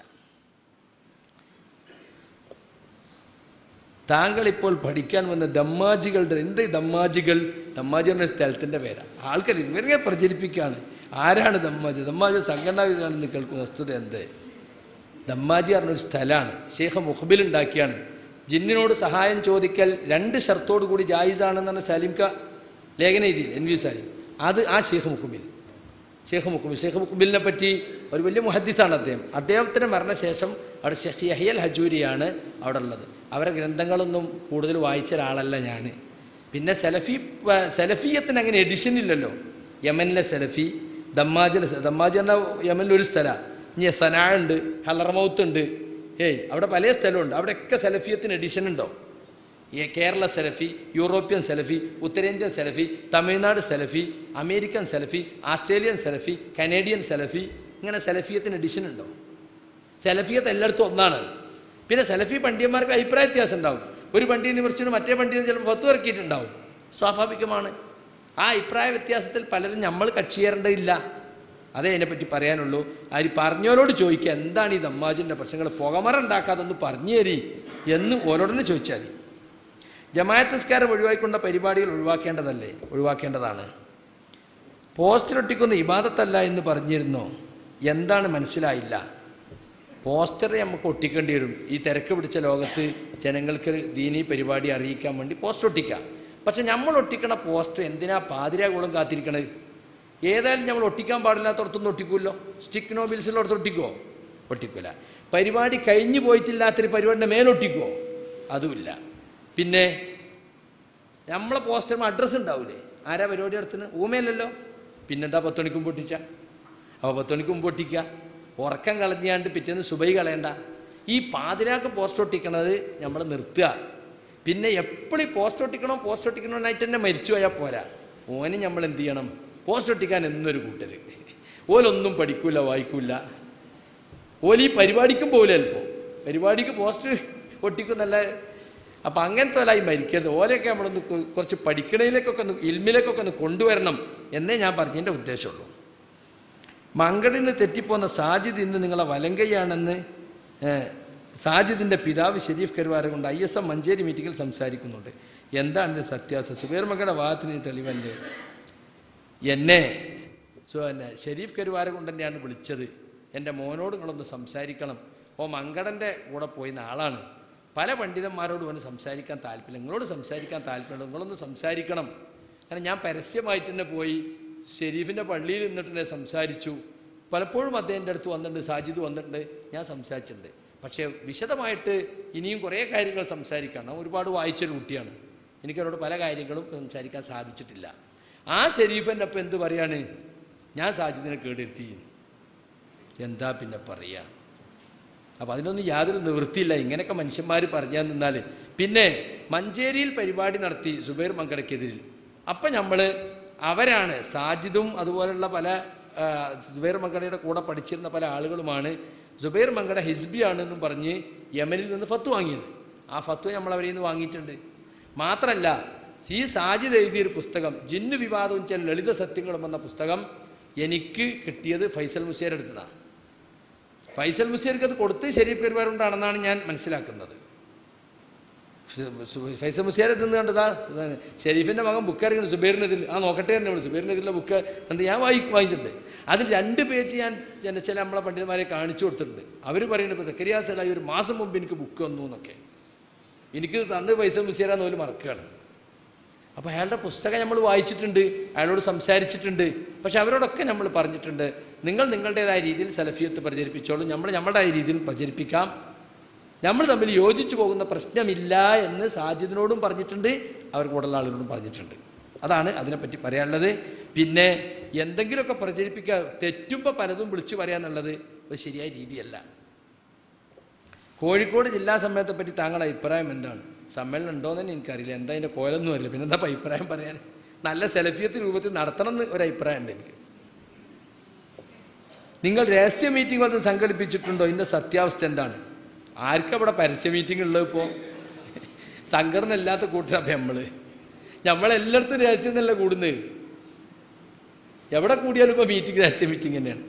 താങ്കളിപ്പോൾ പഠിക്കാൻ വന്ന ദമ്മാജികളുടെ, എന്ത് ദമ്മാജികൾ? ദമ്മാജി എന്ന സ്ഥലത്തിൻ്റെ പേരാണ്. ആൾക്കാർ ഇവരെ പ്രചരിപ്പിക്കുകയാണ്. ആരാണ് ദമ്മാജി? ദമ്മാജി സംഘടനാവിധാണെന്ന് കേൾക്കുന്ന വസ്തുത എന്ത്? ദമ്മാജി പറഞ്ഞൊരു സ്ഥലമാണ്, ഷെയ്ഖ് മുഖബിൽ ഉണ്ടാക്കിയാണ്. ജിന്നിനോട് സഹായം ചോദിക്കൽ രണ്ട് ഷർത്തോടു കൂടി ജായിസാണെന്നാണ് സലീംക ലേഖന എഴുതിയിൽ, എൻ വി സലീം. അത് ആ ഷെയ്ഖ് മുഖബിൽ, ഷെയ്ഖ് മുഖബിൽ ഷെയ്ഖ് മുഖബിലിനെ പറ്റി ഒരു വലിയ മുഹദ്ദിസാണ് അദ്ദേഹം. അദ്ദേഹത്തിന് മരണശേഷം അവിടെ ഷെയ്ഖ് യഹ്യൽ ഹജൂരിയാണ് അവിടെ ഉള്ളത്. അവരുടെ ഗ്രന്ഥങ്ങളൊന്നും കൂടുതൽ വായിച്ച ഒരാളല്ല ഞാൻ. പിന്നെ സെലഫി, സെലഫിയത്തിന് അങ്ങനെ എഡിഷൻ ഇല്ലല്ലോ. യമനിലെ സെലഫി, ദമ്മാജിലെ, ദമ്മാജി എന്ന യമനിലൊരു സ്ഥലമാണ്. ഇനി സനാ ഉണ്ട്, ഹലറമൗത്ത് ഉണ്ട്, ഏയ് അവിടെ പല സ്ഥലമുണ്ട്. അവിടെയൊക്കെ സെലഫിയത്തിന് എഡിഷൻ ഉണ്ടോ? ഈ കേരള സെലഫി, യൂറോപ്യൻ സെലഫി, ഉത്തരേന്ത്യൻ സെലഫി, തമിഴ്നാട് സെലഫി, അമേരിക്കൻ സെലഫി, ആസ്ട്രേലിയൻ സെലഫി, കനേഡിയൻ സെലഫി, ഇങ്ങനെ സെലഫിയത്തിന് എഡിഷൻ ഉണ്ടോ? സെലഫിയത്ത് എല്ലായിടത്തും ഒന്നാണ്. പിന്നെ സെലഫി പണ്ഡിതന്മാർക്ക് അഭിപ്രായ വ്യത്യാസം ഉണ്ടാവും. ഒരു പണ്ഡിതനെ കുറിച്ച് മറ്റേ പണ്ഡിതൻ ചിലപ്പോൾ ഫത്വ ഇറക്കിയിട്ടുണ്ടാവും, സ്വാഭാവികമാണ്. ആ അഭിപ്രായ വ്യത്യാസത്തിൽ പലരും നമ്മൾ കക്ഷി ചേരേണ്ടതില്ല. അതേ അതിനെപ്പറ്റി പറയാനുള്ളൂ. ആര് പറഞ്ഞവരോട് ചോദിക്കുക, എന്താണ് ഈ ദമ്മാജിൻ്റെ പ്രശ്നങ്ങൾ, പുകമറ ഉണ്ടാക്കാതൊന്ന് പറഞ്ഞു തരി എന്ന് ഓരോടനെ ചോദിച്ചാൽ മതി. ജമാഅത്ത് നിസ്കാരം ഒഴിവാക്കിക്കൊണ്ട പരിപാടികൾ ഒഴിവാക്കേണ്ടതല്ലേ? ഒഴിവാക്കേണ്ടതാണ്. പോസ്റ്ററൊട്ടിക്കുന്ന ഇബാദത്തല്ല എന്ന് പറഞ്ഞിരുന്നോ? എന്താണ് മനസ്സിലായില്ല. പോസ്റ്റർ നമുക്ക് ഒട്ടിക്കേണ്ടി വരും. ഈ തിരക്ക് പിടിച്ച ലോകത്ത് ജനങ്ങൾക്ക് ദീനീ പരിപാടി അറിയിക്കാൻ വേണ്ടി പോസ്റ്റർ ഒട്ടിക്കുക. പക്ഷെ നമ്മൾ ഒട്ടിക്കണ പോസ്റ്റർ എന്തിനാ പാതിരാകുളം കാത്തിരിക്കണത്? ഏതായാലും നമ്മൾ ഒട്ടിക്കാൻ പാടില്ലാത്തടത്തൊന്നും ഒട്ടിക്കുമല്ലോ. സ്റ്റിക്ക് നോബിൽസിലോടത്ത് ഒട്ടിക്കുമോ? ഒട്ടിക്കില്ല. പരിപാടി കഴിഞ്ഞു പോയിട്ടില്ലാത്തൊരു പരിപാടിൻ്റെ മേലൊട്ടിക്കുമോ? അതുമില്ല. പിന്നെ നമ്മളെ പോസ്റ്ററിന് അഡ്രസ്സ് ഉണ്ടാവില്ലേ? ആരാ പരിപാടി നടത്തുന്നത്? ഊമയല്ലല്ലോ. പിന്നെന്താ പത്ത് മണിക്കും പൊട്ടിച്ച? അപ്പോൾ പത്ത് മണിക്കും പൊട്ടിക്കുക. ഉറക്കം കളഞ്ഞാണ്ട് പിറ്റേന്ന് സുബൈ കളയണ്ട. ഈ പാതിരാക്ക് പോസ്റ്റർ ഒട്ടിക്കണത് നമ്മൾ നിർത്തുക. പിന്നെ എപ്പോഴും പോസ്റ്റർ ഒട്ടിക്കണോ പോസ്റ്റർ ഒട്ടിക്കണമെന്നായിട്ട് തന്നെ മരിച്ചു പോയാൽ പോരാ. ഓന് നമ്മൾ എന്ത് ചെയ്യണം? പോസ്റ്റർ ഒട്ടിക്കാൻ എന്നൊരു കൂട്ടർ. ഓലൊന്നും പഠിക്കൂല, വായിക്കൂല. ഓല് ഈ പരിപാടിക്കും പോകില്ല. ചിലപ്പോൾ പരിപാടിക്ക് പോസ്റ്റർ ഒട്ടിക്കും നല്ല. അപ്പം അങ്ങനത്തെ ഓലായി മരിക്കരുത്. ഓലെയൊക്കെ നമ്മളൊന്ന് കുറച്ച് പഠിക്കണയിലേക്കൊക്കെ ഒന്ന് ഇൽമിലേക്കൊക്കെ ഒന്ന് കൊണ്ടുവരണം എന്നേ ഞാൻ പറഞ്ഞതിൻ്റെ ഉദ്ദേശമുള്ളൂ. മങ്കടിൽ നിന്ന് തെറ്റിപ്പോന്ന സാജിദ് ഇന്ന് നിങ്ങളെ വലങ്കയാണെന്ന് സാജിദിൻ്റെ പിതാവ് ഷെരീഫ് കരുവാര കൊണ്ട് ഐ എസ് എം മഞ്ചേരി മീറ്റിങ്ങിൽ സംസാരിക്കുന്നുണ്ട്. എന്താണ് ഇതിൻ്റെ സത്യാവസ്ഥ? സുബൈർ മങ്കയുടെ വാദത്തിന് തെളിവൻ്റെ എന്നെ സോ എന്നെ ഷെരീഫ് കരുവാര കൊണ്ട് തന്നെയാണ് വിളിച്ചത്. എൻ്റെ മോനോട് നിങ്ങളൊന്ന് സംസാരിക്കണം. ഓ മങ്കടൻ്റെ കൂടെ പോയിന്ന ആളാണ്. പല പണ്ഡിതന്മാരോടും അവന് സംസാരിക്കാൻ താല്പര്യം. നിങ്ങളോട് സംസാരിക്കാൻ താല്പര്യമുണ്ട്, നിങ്ങളൊന്ന് സംസാരിക്കണം. കാരണം ഞാൻ പരസ്യമായിട്ട് തന്നെ പോയി ഷെരീഫിൻ്റെ പള്ളിയിൽ നിന്നിട്ട് തന്നെ സംസാരിച്ചു. പലപ്പോഴും അദ്ദേഹത്തിൻ്റെ അടുത്ത് വന്നിട്ടുണ്ട്, സാജിദ് വന്നിട്ടുണ്ട്, ഞാൻ സംസാരിച്ചിട്ടുണ്ട്. പക്ഷേ വിശദമായിട്ട് ഇനിയും കുറേ കാര്യങ്ങൾ സംസാരിക്കണം. ഒരുപാട് വായിച്ചൊരു കുട്ടിയാണ്. എനിക്കവരോട് പല കാര്യങ്ങളും സംസാരിക്കാൻ സാധിച്ചിട്ടില്ല. ആ ഷെരീഫിൻ്റെ അപ്പം എന്ത് പറയാണ്? ഞാൻ സാജിദിനെ കേടിരുത്തി. എന്താ പിന്നെ പറയുക? അപ്പം അതിനൊന്നും യാതൊരു നിവൃത്തിയില്ല. ഇങ്ങനെയൊക്കെ മനുഷ്യന്മാർ പറഞ്ഞാൽ നിന്നാൽ. പിന്നെ മഞ്ചേരിയിൽ പരിപാടി നടത്തി സുബൈർ മങ്കടക്കെതിരിൽ. അപ്പം നമ്മൾ അവരാണ് സാജിദും അതുപോലുള്ള പല സുബൈർ മങ്കടയുടെ കൂടെ പഠിച്ചിരുന്ന പല ആളുകളുമാണ് സുബൈർ മങ്കട ഹിസ്ബിയാണെന്നും പറഞ്ഞ് യമനിൽ നിന്ന് ഫത്വ വാങ്ങിയത്. ആ ഫത്വ നമ്മൾ അവരിൽ നിന്ന് വാങ്ങിയിട്ടുണ്ട്. മാത്രമല്ല ഈ സാജിദ് എഴുതിയൊരു പുസ്തകം ജിന്നു വിവാദവും ചില ലളിത സത്യങ്ങളും എന്ന പുസ്തകം എനിക്ക് കിട്ടിയത് ഫൈസൽ മുസ്ലിയാർ എടുത്തതാണ്. ഫൈസൽ മുസ്ലിയാർക്ക് അത് കൊടുത്ത് ഷെരീഫ് കരുവാറുണ്ടാണെന്നാണ് ഞാൻ മനസ്സിലാക്കുന്നത്. ഫൈസൽ മുസ്ലിയാർ എത്തുന്ന കണ്ടതാ ഷെരീഫിൻ്റെ മകൻ ബുക്ക് ഇറങ്ങുന്നു സുബൈറിനെതിൽ. ആ നോക്കട്ടെ തന്നെ നമ്മൾ സുബൈറിനെതിലെ ബുക്ക് എന്നിട്ട് ഞാൻ വായി വാങ്ങിച്ചിട്ടുണ്ട്. അതിൽ രണ്ട് പേജ് ഞാൻ ചില നമ്മളെ പണ്ഡിതന്മാരെ കാണിച്ചു കൊടുത്തിട്ടുണ്ട്. അവർ പറയുന്നത് ഇപ്പോൾ സക്കരിയ സലാഹി ഒരു മാസം മുമ്പ് എനിക്ക് ബുക്ക് വന്നു എന്നൊക്കെ. എനിക്ക് തന്ന് ഫൈസൽ മുസ്ലിയാരാന്ന് പോലും മറക്കുകയാണ്. അപ്പോൾ അയാളുടെ പുസ്തകം നമ്മൾ വായിച്ചിട്ടുണ്ട്, അയാളോട് സംസാരിച്ചിട്ടുണ്ട്. പക്ഷെ അവരോടൊക്കെ നമ്മൾ പറഞ്ഞിട്ടുണ്ട്, നിങ്ങൾ നിങ്ങളുടേതായ രീതിയിൽ സലഫിയത്ത് പ്രചരിപ്പിച്ചോളൂ, നമ്മൾ നമ്മളുടേതായ രീതിയിൽ പ്രചരിപ്പിക്കാം, നമ്മൾ തമ്മിൽ യോജിച്ചു പോകുന്ന പ്രശ്നമില്ല എന്ന് സാജിദിനോടും പറഞ്ഞിട്ടുണ്ട്, അവർ കൂടുതലുള്ള ആളുകളോടും പറഞ്ഞിട്ടുണ്ട്. അതാണ് അതിനെപ്പറ്റി പറയാനുള്ളത്. പിന്നെ എന്തെങ്കിലുമൊക്കെ പ്രചരിപ്പിക്കുക, തെറ്റുമ്പോൾ പലതും വിളിച്ചു പറയാന്നുള്ളത് ഒരു ശരിയായ രീതിയല്ല. കോഴിക്കോട് ജില്ലാ സമ്മേളനത്തെ പറ്റി താങ്കളുടെ അഭിപ്രായം എന്താണ്? സമ്മേളനം ഉണ്ടോയെന്ന് തന്നെ എനിക്കറിയില്ല, എന്താ അതിൻ്റെ കോലൊന്നും അറിയില്ല. പിന്നെ എന്താ അഭിപ്രായം പറയാൻ? നല്ല സെലഫിയത്ത് രൂപത്തിൽ നടത്തണം എന്ന് ഒരു അഭിപ്രായം ഉണ്ട് എനിക്ക്. നിങ്ങൾ രഹസ്യ മീറ്റിംഗ് വന്ന് സംഘടിപ്പിച്ചിട്ടുണ്ടോ? ഇതിൻ്റെ സത്യാവസ്ഥ എന്താണ്? ആർക്കവിടെ പരസ്യ മീറ്റിംഗ് ഉള്ളത്? ഇപ്പോൾ സംഘടന ഇല്ലാത്ത കൂട്ടരപ്പം നമ്മൾ നമ്മളെല്ലായിടത്തും രഹസ്യം എന്നല്ല കൂടുന്നത്. എവിടെ കൂടിയാലും ഇപ്പോൾ മീറ്റിംഗ് രഹസ്യ മീറ്റിംഗ് തന്നെയാണ്.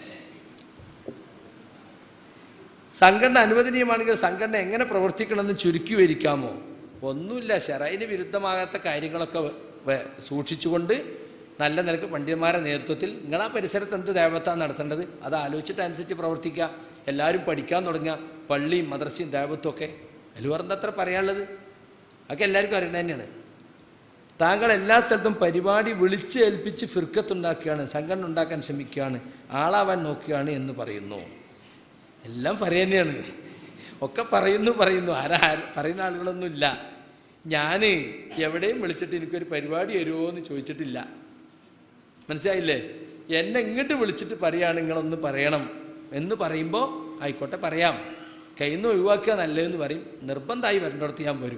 സംഘടന അനുവദനീയമാണെങ്കിൽ സംഘടന എങ്ങനെ പ്രവർത്തിക്കണമെന്ന് ചുരുക്കി വരിക്കാമോ? ഒന്നുമില്ല, ശറൈന് വിരുദ്ധമാകാത്ത കാര്യങ്ങളൊക്കെ സൂക്ഷിച്ചുകൊണ്ട് നല്ല നിലക്ക് പണ്ഡിതന്മാരുടെ നേതൃത്വത്തിൽ നിങ്ങൾ ആ പരിസരത്ത് എന്ത് ദേവത്താണ് നടത്തേണ്ടത് അത് ആലോചിച്ചിട്ട് അനുസരിച്ച് പ്രവർത്തിക്കുക. എല്ലാവരും പഠിക്കാൻ തുടങ്ങുക, പള്ളിയും മദ്രസയും ദേവത്വം ഒക്കെ. അതിൽ പറഞ്ഞ അത്ര പറയാനുള്ളത് അതൊക്കെ എല്ലാവർക്കും അറിയുന്നത് തന്നെയാണ്. താങ്കൾ എല്ലാ സ്ഥലത്തും പരിപാടി വിളിച്ച് ഏൽപ്പിച്ച് ഫിർക്കത്തുണ്ടാക്കുകയാണ്, സംഘടന ഉണ്ടാക്കാൻ ശ്രമിക്കുകയാണ്, ആളാവാൻ നോക്കുകയാണ് എന്ന് പറയുന്നു. എല്ലാം പറയുന്നതാണ്, ഒക്കെ പറയുന്നു പറയുന്നു ആരാ പറയുന്ന ആളുകളൊന്നുമില്ല. ഞാൻ എവിടെയും വിളിച്ചിട്ട് എനിക്കൊരു പരിപാടി വരുമോ എന്ന് ചോദിച്ചിട്ടില്ല. മനസ്സിലായില്ലേ? എന്നെ ഇങ്ങോട്ട് വിളിച്ചിട്ട് പറയുകയാണ് നിങ്ങളൊന്ന് പറയണം എന്ന് പറയുമ്പോൾ ആയിക്കോട്ടെ പറയാം, കയ്യിൽ നിന്ന് ഒഴിവാക്കുക നല്ലതെന്ന് പറയും. നിർബന്ധമായി വരേണ്ടടുത്ത് ഞാൻ വരും.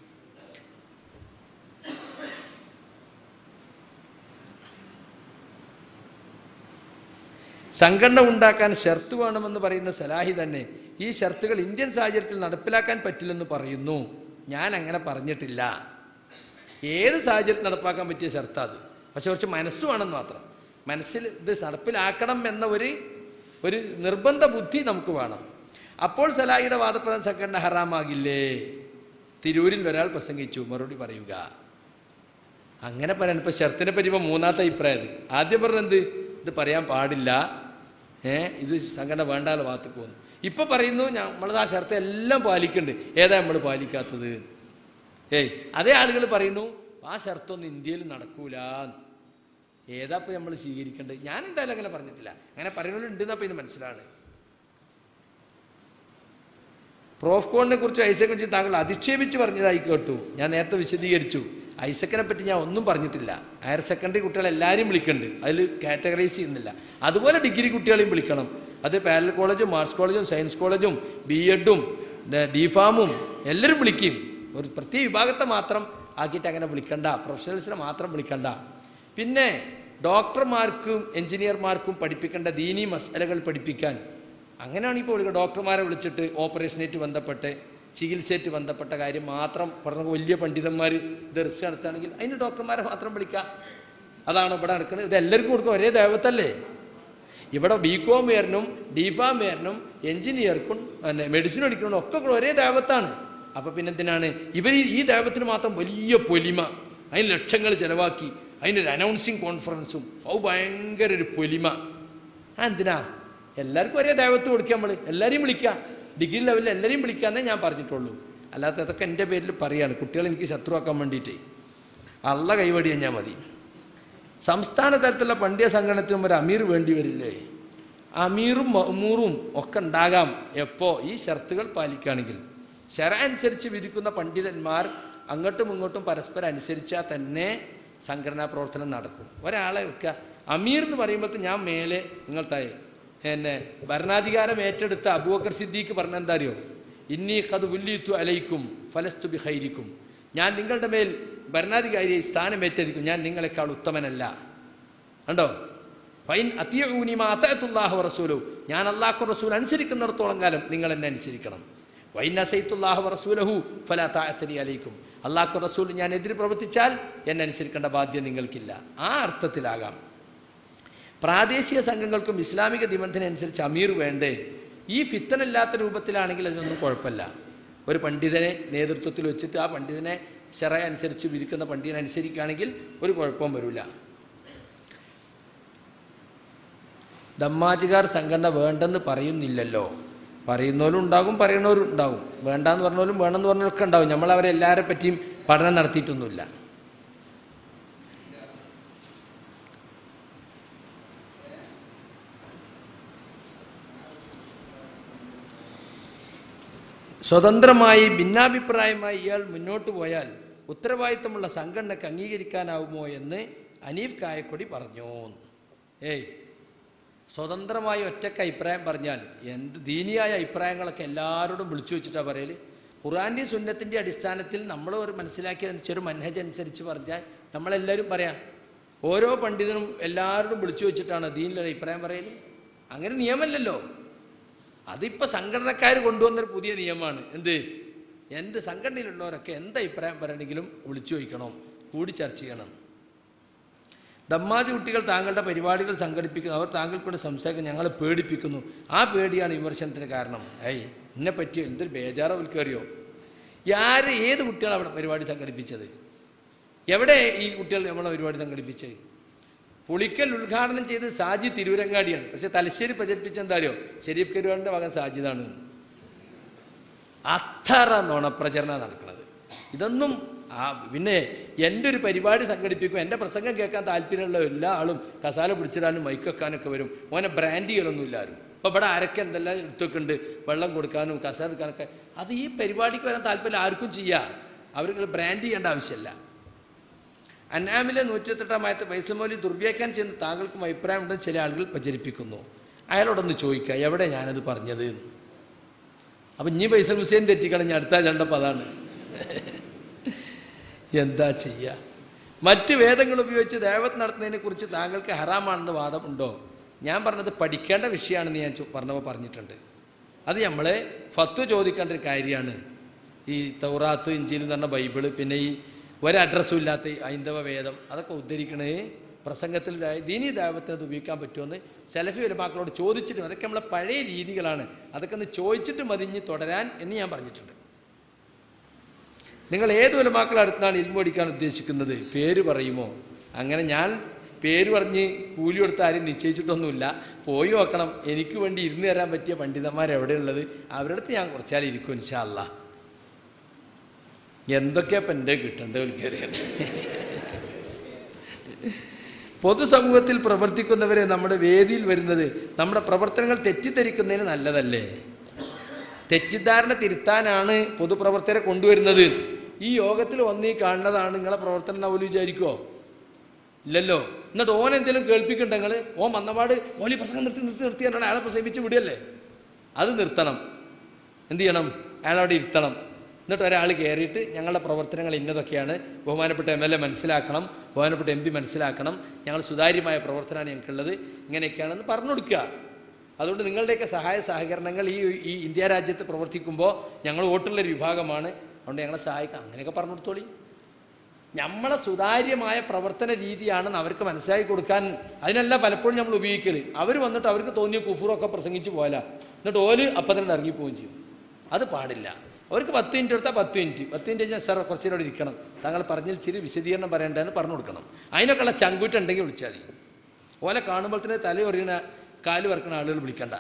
സംഘടന ഉണ്ടാക്കാൻ ഷർത്ത് വേണമെന്ന് പറയുന്ന സലാഹി തന്നെ ഈ ഷർത്തുകൾ ഇന്ത്യൻ സാഹചര്യത്തിൽ നടപ്പിലാക്കാൻ പറ്റില്ലെന്ന് പറയുന്നു. ഞാൻ അങ്ങനെ പറഞ്ഞിട്ടില്ല. ഏത് സാഹചര്യത്തിൽ നടപ്പാക്കാൻ പറ്റിയ ഷർത്താ അത്. പക്ഷെ കുറച്ച് മനസ്സ് വേണമെന്ന് മാത്രം. മനസ്സിൽ ഇത് നടപ്പിലാക്കണം എന്ന ഒരു ഒരു നിർബന്ധ ബുദ്ധി നമുക്ക് വേണം. അപ്പോൾ സലാഹിയുടെ വാദപ്രധാന സംഘടന ഹറാമാകില്ലേ? തിരൂരിൽ ഒരാൾ പ്രസംഗിച്ചു, മറുപടി പറയുക. അങ്ങനെ പറയാൻ ഇപ്പോൾ ഷർത്തിനെ പറ്റി ഇപ്പോൾ മൂന്നാമത്തെ അഭിപ്രായം. ആദ്യം പറഞ്ഞെന്ത്, ഇത് പറയാൻ പാടില്ല, ഏഹ് ഇത് സംഘടന വേണ്ടാലോ ഭാഗത്തേക്ക് പോകുന്നു. ഇപ്പം പറയുന്നു നമ്മളത് ആ ഷർത്ത് എല്ലാം പാലിക്കുന്നുണ്ട്, ഏതാ നമ്മൾ പാലിക്കാത്തത്? ഏയ് അതേ ആളുകൾ പറയുന്നു ആ ഷർത്തൊന്നും ഇന്ത്യയിൽ നടക്കൂല. ഏതാ ഇപ്പോൾ നമ്മൾ സ്വീകരിക്കേണ്ടത്? ഞാൻ എന്തായാലും അങ്ങനെ പറഞ്ഞിട്ടില്ല, അങ്ങനെ പറയുന്നവരുണ്ടെന്നപ്പോൾ ഇത് മനസ്സിലാണ്. പ്രോഫ്കോണിനെ കുറിച്ച് ഐസക്കിനെ കുറിച്ച് താങ്കൾ അധിക്ഷേപിച്ച് പറഞ്ഞതായി കേട്ടു. ഞാൻ നേരത്തെ വിശദീകരിച്ചു. ഐസക്കിനെ പറ്റി ഞാൻ ഒന്നും പറഞ്ഞിട്ടില്ല. ഹയർ സെക്കൻഡറി കുട്ടികളെല്ലാവരും വിളിക്കുന്നുണ്ട്, അതിൽ കാറ്റഗറൈസ് ചെയ്യുന്നില്ല. അതുപോലെ ഡിഗ്രി കുട്ടികളെയും വിളിക്കണം. അത് പാരലൽ കോളേജും ആർട്സ് കോളേജും സയൻസ് കോളേജും ബി എഡും ഡി ഫാമും എല്ലാവരും വിളിക്കും. ഒരു പ്രത്യേക വിഭാഗത്തെ മാത്രം ആക്കിയിട്ട് അങ്ങനെ വിളിക്കണ്ട, പ്രൊഫഷണൽസിനെ മാത്രം വിളിക്കണ്ട. പിന്നെ ഡോക്ടർമാർക്കും എഞ്ചിനീയർമാർക്കും പഠിപ്പിക്കേണ്ട ദീനി മസലകൾ പഠിപ്പിക്കാൻ അങ്ങനെയാണ് ഇപ്പോൾ വിളിക്കുക. ഡോക്ടർമാരെ വിളിച്ചിട്ട് ഓപ്പറേഷനായിട്ട് ബന്ധപ്പെട്ട് ചികിത്സയായിട്ട് ബന്ധപ്പെട്ട കാര്യം മാത്രം പറഞ്ഞ വലിയ പണ്ഡിതന്മാർ ദർശ നടത്തുകയാണെങ്കിൽ അതിന് ഡോക്ടർമാരെ മാത്രം വിളിക്കാം. അതാണ് ഇവിടെ നടക്കുന്നത്. ഇത് എല്ലാവർക്കും കൊടുക്കും, ഒരേ ദൈവത്തല്ലേ. ഇവിടെ ബി കോം വേരനും ഡി ഫാം വേരനും എഞ്ചിനീയർക്കും പിന്നെ മെഡിസിൻ പഠിക്കണം ഒക്കെ കൂടെ ഒരേ ദൈവത്താണ്. അപ്പം പിന്നെ എന്തിനാണ് ഇവർ ഈ ദൈവത്തിന് മാത്രം വലിയ പൊലിമ, അതിന് ലക്ഷങ്ങൾ ചിലവാക്കി അതിനൊരു അനൗൺസിങ് കോൺഫറൻസും അത് ഭയങ്കര ഒരു പൊലിമ. ആ എന്തിനാ? എല്ലാവർക്കും ഒരേ ദൈവത്ത് കൊടുക്കുക, നമ്മൾ എല്ലാവരെയും വിളിക്കുക, ഡിഗ്രി ലെവലിൽ എല്ലാവരെയും വിളിക്കാന്നേ ഞാൻ പറഞ്ഞിട്ടുള്ളൂ. അല്ലാത്ത അതൊക്കെ എൻ്റെ പേരിൽ പറയാണ്, കുട്ടികൾ എനിക്ക് ശത്രുവാക്കാൻ വേണ്ടിയിട്ടേ. അള്ള കൈവടി കഴിഞ്ഞാൽ മതി. സംസ്ഥാന തലത്തിലുള്ള പണ്ഡിത സംഘടനത്തിനും ഒരു അമീർ വേണ്ടി വരില്ലേ? അമീറും മഅ്മൂറും ഒക്കെ ഉണ്ടാകാം എപ്പോൾ ഈ ഷർത്തുകൾ പാലിക്കുകയാണെങ്കിൽ. ശറ അനുസരിച്ച് വിധിക്കുന്ന പണ്ഡിതന്മാർ അങ്ങോട്ടും ഇങ്ങോട്ടും പരസ്പരം അനുസരിച്ചാൽ തന്നെ സംഘടനാ പ്രവർത്തനം നടക്കും. ഒരാളെ വെക്കുക അമീർ എന്ന് പറയുമ്പോഴത്തെ ഞാൻ മേലെ നിങ്ങൾ താഴെ എന്നെ ഭരണാധികാരം ഏറ്റെടുത്ത അബൂബക്കർ സിദ്ദീഖ് പറഞ്ഞ എന്താ അറിയോ? ഇന്നി ഖദ് ഉല്ലീതു അലൈക്കും ഫലസ്തു ബി ഖൈരിക്കും, ഞാൻ നിങ്ങളുടെ മേൽ ഭരണാധികാരിയെ സ്ഥാനം ഏറ്റെടുക്കും, ഞാൻ നിങ്ങളെക്കാൾ ഉത്തമനല്ല. കണ്ടോ? ഫൈൻ അത്തിയൂനി മാ അതഅതുല്ലാഹു റസൂലു, ഞാൻ അല്ലാഹു റസൂൽ അനുസരിക്കുന്നിടത്തോളം കാലം നിങ്ങൾ എന്നെ അനുസരിക്കണം. വൈൻ അസൈതുല്ലാഹു റസൂലഹു ഫലാ തഅതലി അലൈക്കും, അല്ലാഹു റസൂൽ ഞാൻ എതിര് പ്രവർത്തിച്ചാൽ എന്നെ അനുസരിക്കേണ്ട ബാധ്യത നിങ്ങൾക്കില്ല. ആ അർത്ഥത്തിലാകാം. പ്രാദേശിക സംഘങ്ങൾക്കും ഇസ്ലാമിക നിബന്ധന അനുസരിച്ച് അമീർ വേണ്ടേ? ഈ ഫിത്തനല്ലാത്ത രൂപത്തിലാണെങ്കിൽ അതിനൊന്നും കുഴപ്പമില്ല. ഒരു പണ്ഡിതനെ നേതൃത്വത്തിൽ വെച്ചിട്ട് ആ പണ്ഡിതനെ ശറഅ അനുസരിച്ച് വിധിക്കുന്ന പണ്ഡിതനെ അനുസരിക്കുകയാണെങ്കിൽ ഒരു കുഴപ്പവും വരില്ല. ദമ്മാജികാർ സംഘടന വേണ്ടെന്ന് പറയുന്നില്ലല്ലോ. പറയുന്നവരും ഉണ്ടാകും, പറയുന്നവരും ഉണ്ടാകും. വേണ്ടാന്ന് പറഞ്ഞവരും വേണമെന്ന് പറഞ്ഞവരൊക്കെ ഉണ്ടാകും. നമ്മളവരെ എല്ലാവരെ പറ്റിയും പഠനം നടത്തിയിട്ടൊന്നുമില്ല. സ്വതന്ത്രമായി ഭിന്നാഭിപ്രായമായി ഇയാൾ മുന്നോട്ട് പോയാൽ ഉത്തരവാദിത്തമുള്ള സംഘടനയ്ക്ക് അംഗീകരിക്കാനാവുമോ എന്ന് അനീഫ് കായക്കൊടി പറഞ്ഞു. ഏയ് സ്വതന്ത്രമായി ഒറ്റയ്ക്ക് അഭിപ്രായം പറഞ്ഞാൽ എന്ത് ദീനിയായ അഭിപ്രായങ്ങളൊക്കെ എല്ലാവരോടും വിളിച്ചു വെച്ചിട്ടാണ് പറയൽ. ഖുർആൻ്റെയും സുന്നത്തിൻ്റെ അടിസ്ഥാനത്തിൽ നമ്മൾ ഒരു മനസ്സിലാക്കിയതനുസരിച്ച് ഒരു മനഹജ് അനുസരിച്ച് പറഞ്ഞാൽ നമ്മളെല്ലാവരും പറയാം. ഓരോ പണ്ഡിതനും എല്ലാവരോടും വിളിച്ചു വെച്ചിട്ടാണ് ദീനിലൊരു അഭിപ്രായം പറയൽ. അങ്ങനെ നിയമമല്ലല്ലോ. അതിപ്പോൾ സംഘടനക്കാർ കൊണ്ടുവന്നൊരു പുതിയ നിയമമാണ്. എന്ത് എന്ത് സംഘടനയിലുള്ളവരൊക്കെ എന്ത് അഭിപ്രായം പറയണമെങ്കിലും വിളിച്ചു ചോദിക്കണം, കൂടി ചർച്ച ചെയ്യണം. ദമ്മാജി കുട്ടികൾ താങ്കളുടെ പരിപാടികൾ സംഘടിപ്പിക്കുന്നു, അവർ താങ്കൾക്കൂടെ സംസാരിക്കുന്നു, ഞങ്ങളെ പേടിപ്പിക്കുന്നു. ആ പേടിയാണ് വിമർശനത്തിന് കാരണം. ഏയ് എന്നെ പറ്റി എന്തൊരു ബേജാറോ ഉൽക്കറിയോ? ആര് ഏത് കുട്ടികളാണ് അവിടെ പരിപാടി സംഘടിപ്പിച്ചത്? എവിടെ ഈ കുട്ടികൾ നമ്മളെ പരിപാടി സംഘടിപ്പിച്ചത്? പുളിക്കൽ ഉദ്ഘാടനം ചെയ്ത് സാജി തിരൂരങ്ങാടിയാണ്. പക്ഷെ തലശ്ശേരി പ്രചരിപ്പിച്ച എന്താ അറിയോ? ഷെരീഫ് കരുവാറിൻ്റെ മകൻ സാജിദാണ്. അത്ര നുണപ്രചരണം നടക്കുന്നത്. ഇതൊന്നും ആ പിന്നെ എൻ്റെ ഒരു പരിപാടി സംഘടിപ്പിക്കും, എൻ്റെ പ്രസംഗം കേൾക്കാൻ താല്പര്യമുള്ള എല്ലാ ആളും കസാല പിടിച്ചിടാനും മൈക്ക് വെക്കാനൊക്കെ വരും. മോനെ ബ്രാൻഡ് ചെയ്യലൊന്നും ഇല്ലാരും. ഇപ്പോൾ ഇവിടെ ആരൊക്കെ എന്തെല്ലാം എടുത്തൊക്കെ ഉണ്ട്, വെള്ളം കൊടുക്കാനും കസാല എടുക്കാനൊക്കെ. അത് ഈ പരിപാടിക്ക് വരാൻ താല്പര്യം ആർക്കും ചെയ്യാം. അവർക്ക് ബ്രാൻഡ് ചെയ്യേണ്ട ആവശ്യമില്ല. അന്നാമിലെ നൂറ്റിയെട്ടെട്ടാമത്തെ ഫൈസൽ മൗലവി ദുർവ്യാഖ്യാനം ചെയ്യുന്ന താങ്കൾക്കും അഭിപ്രായം ഉണ്ടെന്ന് ചില ആളുകൾ പ്രചരിപ്പിക്കുന്നു. അയാളോടൊന്ന് ചോദിക്കുക, എവിടെ ഞാനത് പറഞ്ഞത്? അപ്പം ഇനി ഫൈസൽ ഹുസൈൻ തെറ്റിക്കണം, ഞാൻ അടുത്ത കണ്ടപ്പോൾ അതാണ്. എന്താ ചെയ്യുക? മറ്റ് വേദങ്ങൾ ഉപയോഗിച്ച് ദേവത്ത് നടത്തുന്നതിനെ കുറിച്ച് താങ്കൾക്ക് ഹറാമാണെന്ന് വാദമുണ്ടോ? ഞാൻ പറഞ്ഞത് പഠിക്കേണ്ട വിഷയമാണെന്ന് ഞാൻ പറഞ്ഞപ്പോൾ പറഞ്ഞിട്ടുണ്ട്. അത് നമ്മൾ ഫത്വ ചോദിക്കേണ്ട ഒരു കാര്യമാണ്. ഈ തൗറാത്ത് ഇഞ്ചീൽ എന്ന് പറഞ്ഞ ബൈബിള്, പിന്നെ ഈ ഒരഡ്രസ്സും ഇല്ലാത്ത ഹൈന്ദവ വേദം, അതൊക്കെ ഉദ്ധരിക്കണേ പ്രസംഗത്തിൽ ദീനീ ദാവത്തിന് അത് ഉപയോഗിക്കാൻ പറ്റുമെന്ന് സലഫി ഉലമാക്കളോട് ചോദിച്ചിട്ട്, അതൊക്കെ നമ്മളെ പഴയ രീതികളാണ്, അതൊക്കെ ഒന്ന് ചോദിച്ചിട്ട് മതിഞ്ഞ് തുടരാൻ എന്ന് ഞാൻ പറഞ്ഞിട്ടുണ്ട്. നിങ്ങൾ ഏത് ഉലമാക്കളുടെ അടുത്താണ് ഇൽമു പഠിക്കാൻ ഉദ്ദേശിക്കുന്നത്? പേര് പറയുമോ? അങ്ങനെ ഞാൻ പേര് പറഞ്ഞ് കൂലി കൊടുത്ത ആരും നിശ്ചയിച്ചിട്ടൊന്നുമില്ല. പോയി നോക്കണം. എനിക്ക് വേണ്ടി ഇരുന്ന് തരാൻ പറ്റിയ പണ്ഡിതന്മാർ എവിടെയുള്ളത്, അവരുടെ അടുത്ത് ഞാൻ കുറച്ചാൽ ഇരിക്കും ഇൻഷാ അല്ലാഹ്. എന്തൊക്കെയാ ഇപ്പം എൻ്റെ കിട്ടേണ്ടത് എനിക്കറിയാം. പൊതുസമൂഹത്തിൽ പ്രവർത്തിക്കുന്നവരെ നമ്മുടെ വേദിയിൽ വരുന്നത് നമ്മുടെ പ്രവർത്തനങ്ങൾ തെറ്റിദ്ധരിക്കുന്നതിന് നല്ലതല്ലേ? തെറ്റിദ്ധാരണ തിരുത്താനാണ് പൊതുപ്രവർത്തകരെ കൊണ്ടുവരുന്നത്. ഈ യോഗത്തിൽ വന്നീ കാണുന്നതാണ് നിങ്ങളെ പ്രവർത്തനം എന്നാ പോലും വിചാരിക്കുമോ? ഇല്ലല്ലോ. എന്നിട്ട് ഓൻ എന്തെങ്കിലും കേൾപ്പിക്കണ്ട നിങ്ങൾ? ഓൻ വന്നപാട് ഓലി പ്രസംഗം നിർത്തി നിർത്തി നിർത്തി എന്നാണ് അയാളെ പ്രസംഗിച്ച് വിടുകയല്ലേ? അത് നിർത്തണം. എന്ത് ചെയ്യണം? അയാളവിടെ ഇരുത്തണം. എന്നിട്ട് ഒരാൾ കയറിയിട്ട് ഞങ്ങളുടെ പ്രവർത്തനങ്ങൾ ഇന്നതൊക്കെയാണ്, ബഹുമാനപ്പെട്ട എം എൽ എ മനസ്സിലാക്കണം, ബഹുമാനപ്പെട്ട എം പി മനസ്സിലാക്കണം, ഞങ്ങൾ സുതാര്യമായ പ്രവർത്തനമാണ് ഞങ്ങൾക്കുള്ളത്, ഇങ്ങനെയൊക്കെയാണെന്ന് പറഞ്ഞു കൊടുക്കുക. അതുകൊണ്ട് നിങ്ങളുടെയൊക്കെ സഹായ സഹകരണങ്ങൾ ഈ ഈ ഇന്ത്യ രാജ്യത്ത് പ്രവർത്തിക്കുമ്പോൾ ഞങ്ങൾ വോട്ടുള്ളൊരു വിഭാഗമാണ്, അതുകൊണ്ട് ഞങ്ങളെ സഹായിക്കാം, അങ്ങനെയൊക്കെ പറഞ്ഞു കൊടുത്തോളി. നമ്മളെ സുതാര്യമായ പ്രവർത്തന രീതിയാണെന്ന് അവർക്ക് മനസ്സിലാക്കി കൊടുക്കാൻ അതിനല്ല പലപ്പോഴും നമ്മൾ ഉപയോഗിക്കൽ. അവർ വന്നിട്ട് അവർക്ക് തോന്നിയ കുഫുറൊക്കെ പ്രസംഗിച്ച് പോയാല, എന്നിട്ട് ഓല് അപ്പം തന്നെ ഇറങ്ങിപ്പോവുകയും ചെയ്യും. അത് പാടില്ല. അവർക്ക് പത്ത് മിനിറ്റ് എടുത്താൽ പത്ത് മിനിറ്റ് പത്ത് മിനിറ്റ് കഴിഞ്ഞാൽ സാർ കുറച്ച് നേരം ഇരിക്കണം, താങ്കൾ പറഞ്ഞതിൽ ചിരി വിശദീകരണം പറയേണ്ടതെന്ന് പറഞ്ഞു കൊടുക്കണം. അതിനൊക്കെയുള്ള ചങ്കൂറ്റുണ്ടെങ്കിൽ വിളിച്ചാൽ മതി. ഓലെ കാണുമ്പോൾ തന്നെ തല ഒറിയണ കാല് വറക്കുന്ന ആളുകൾ വിളിക്കണ്ട.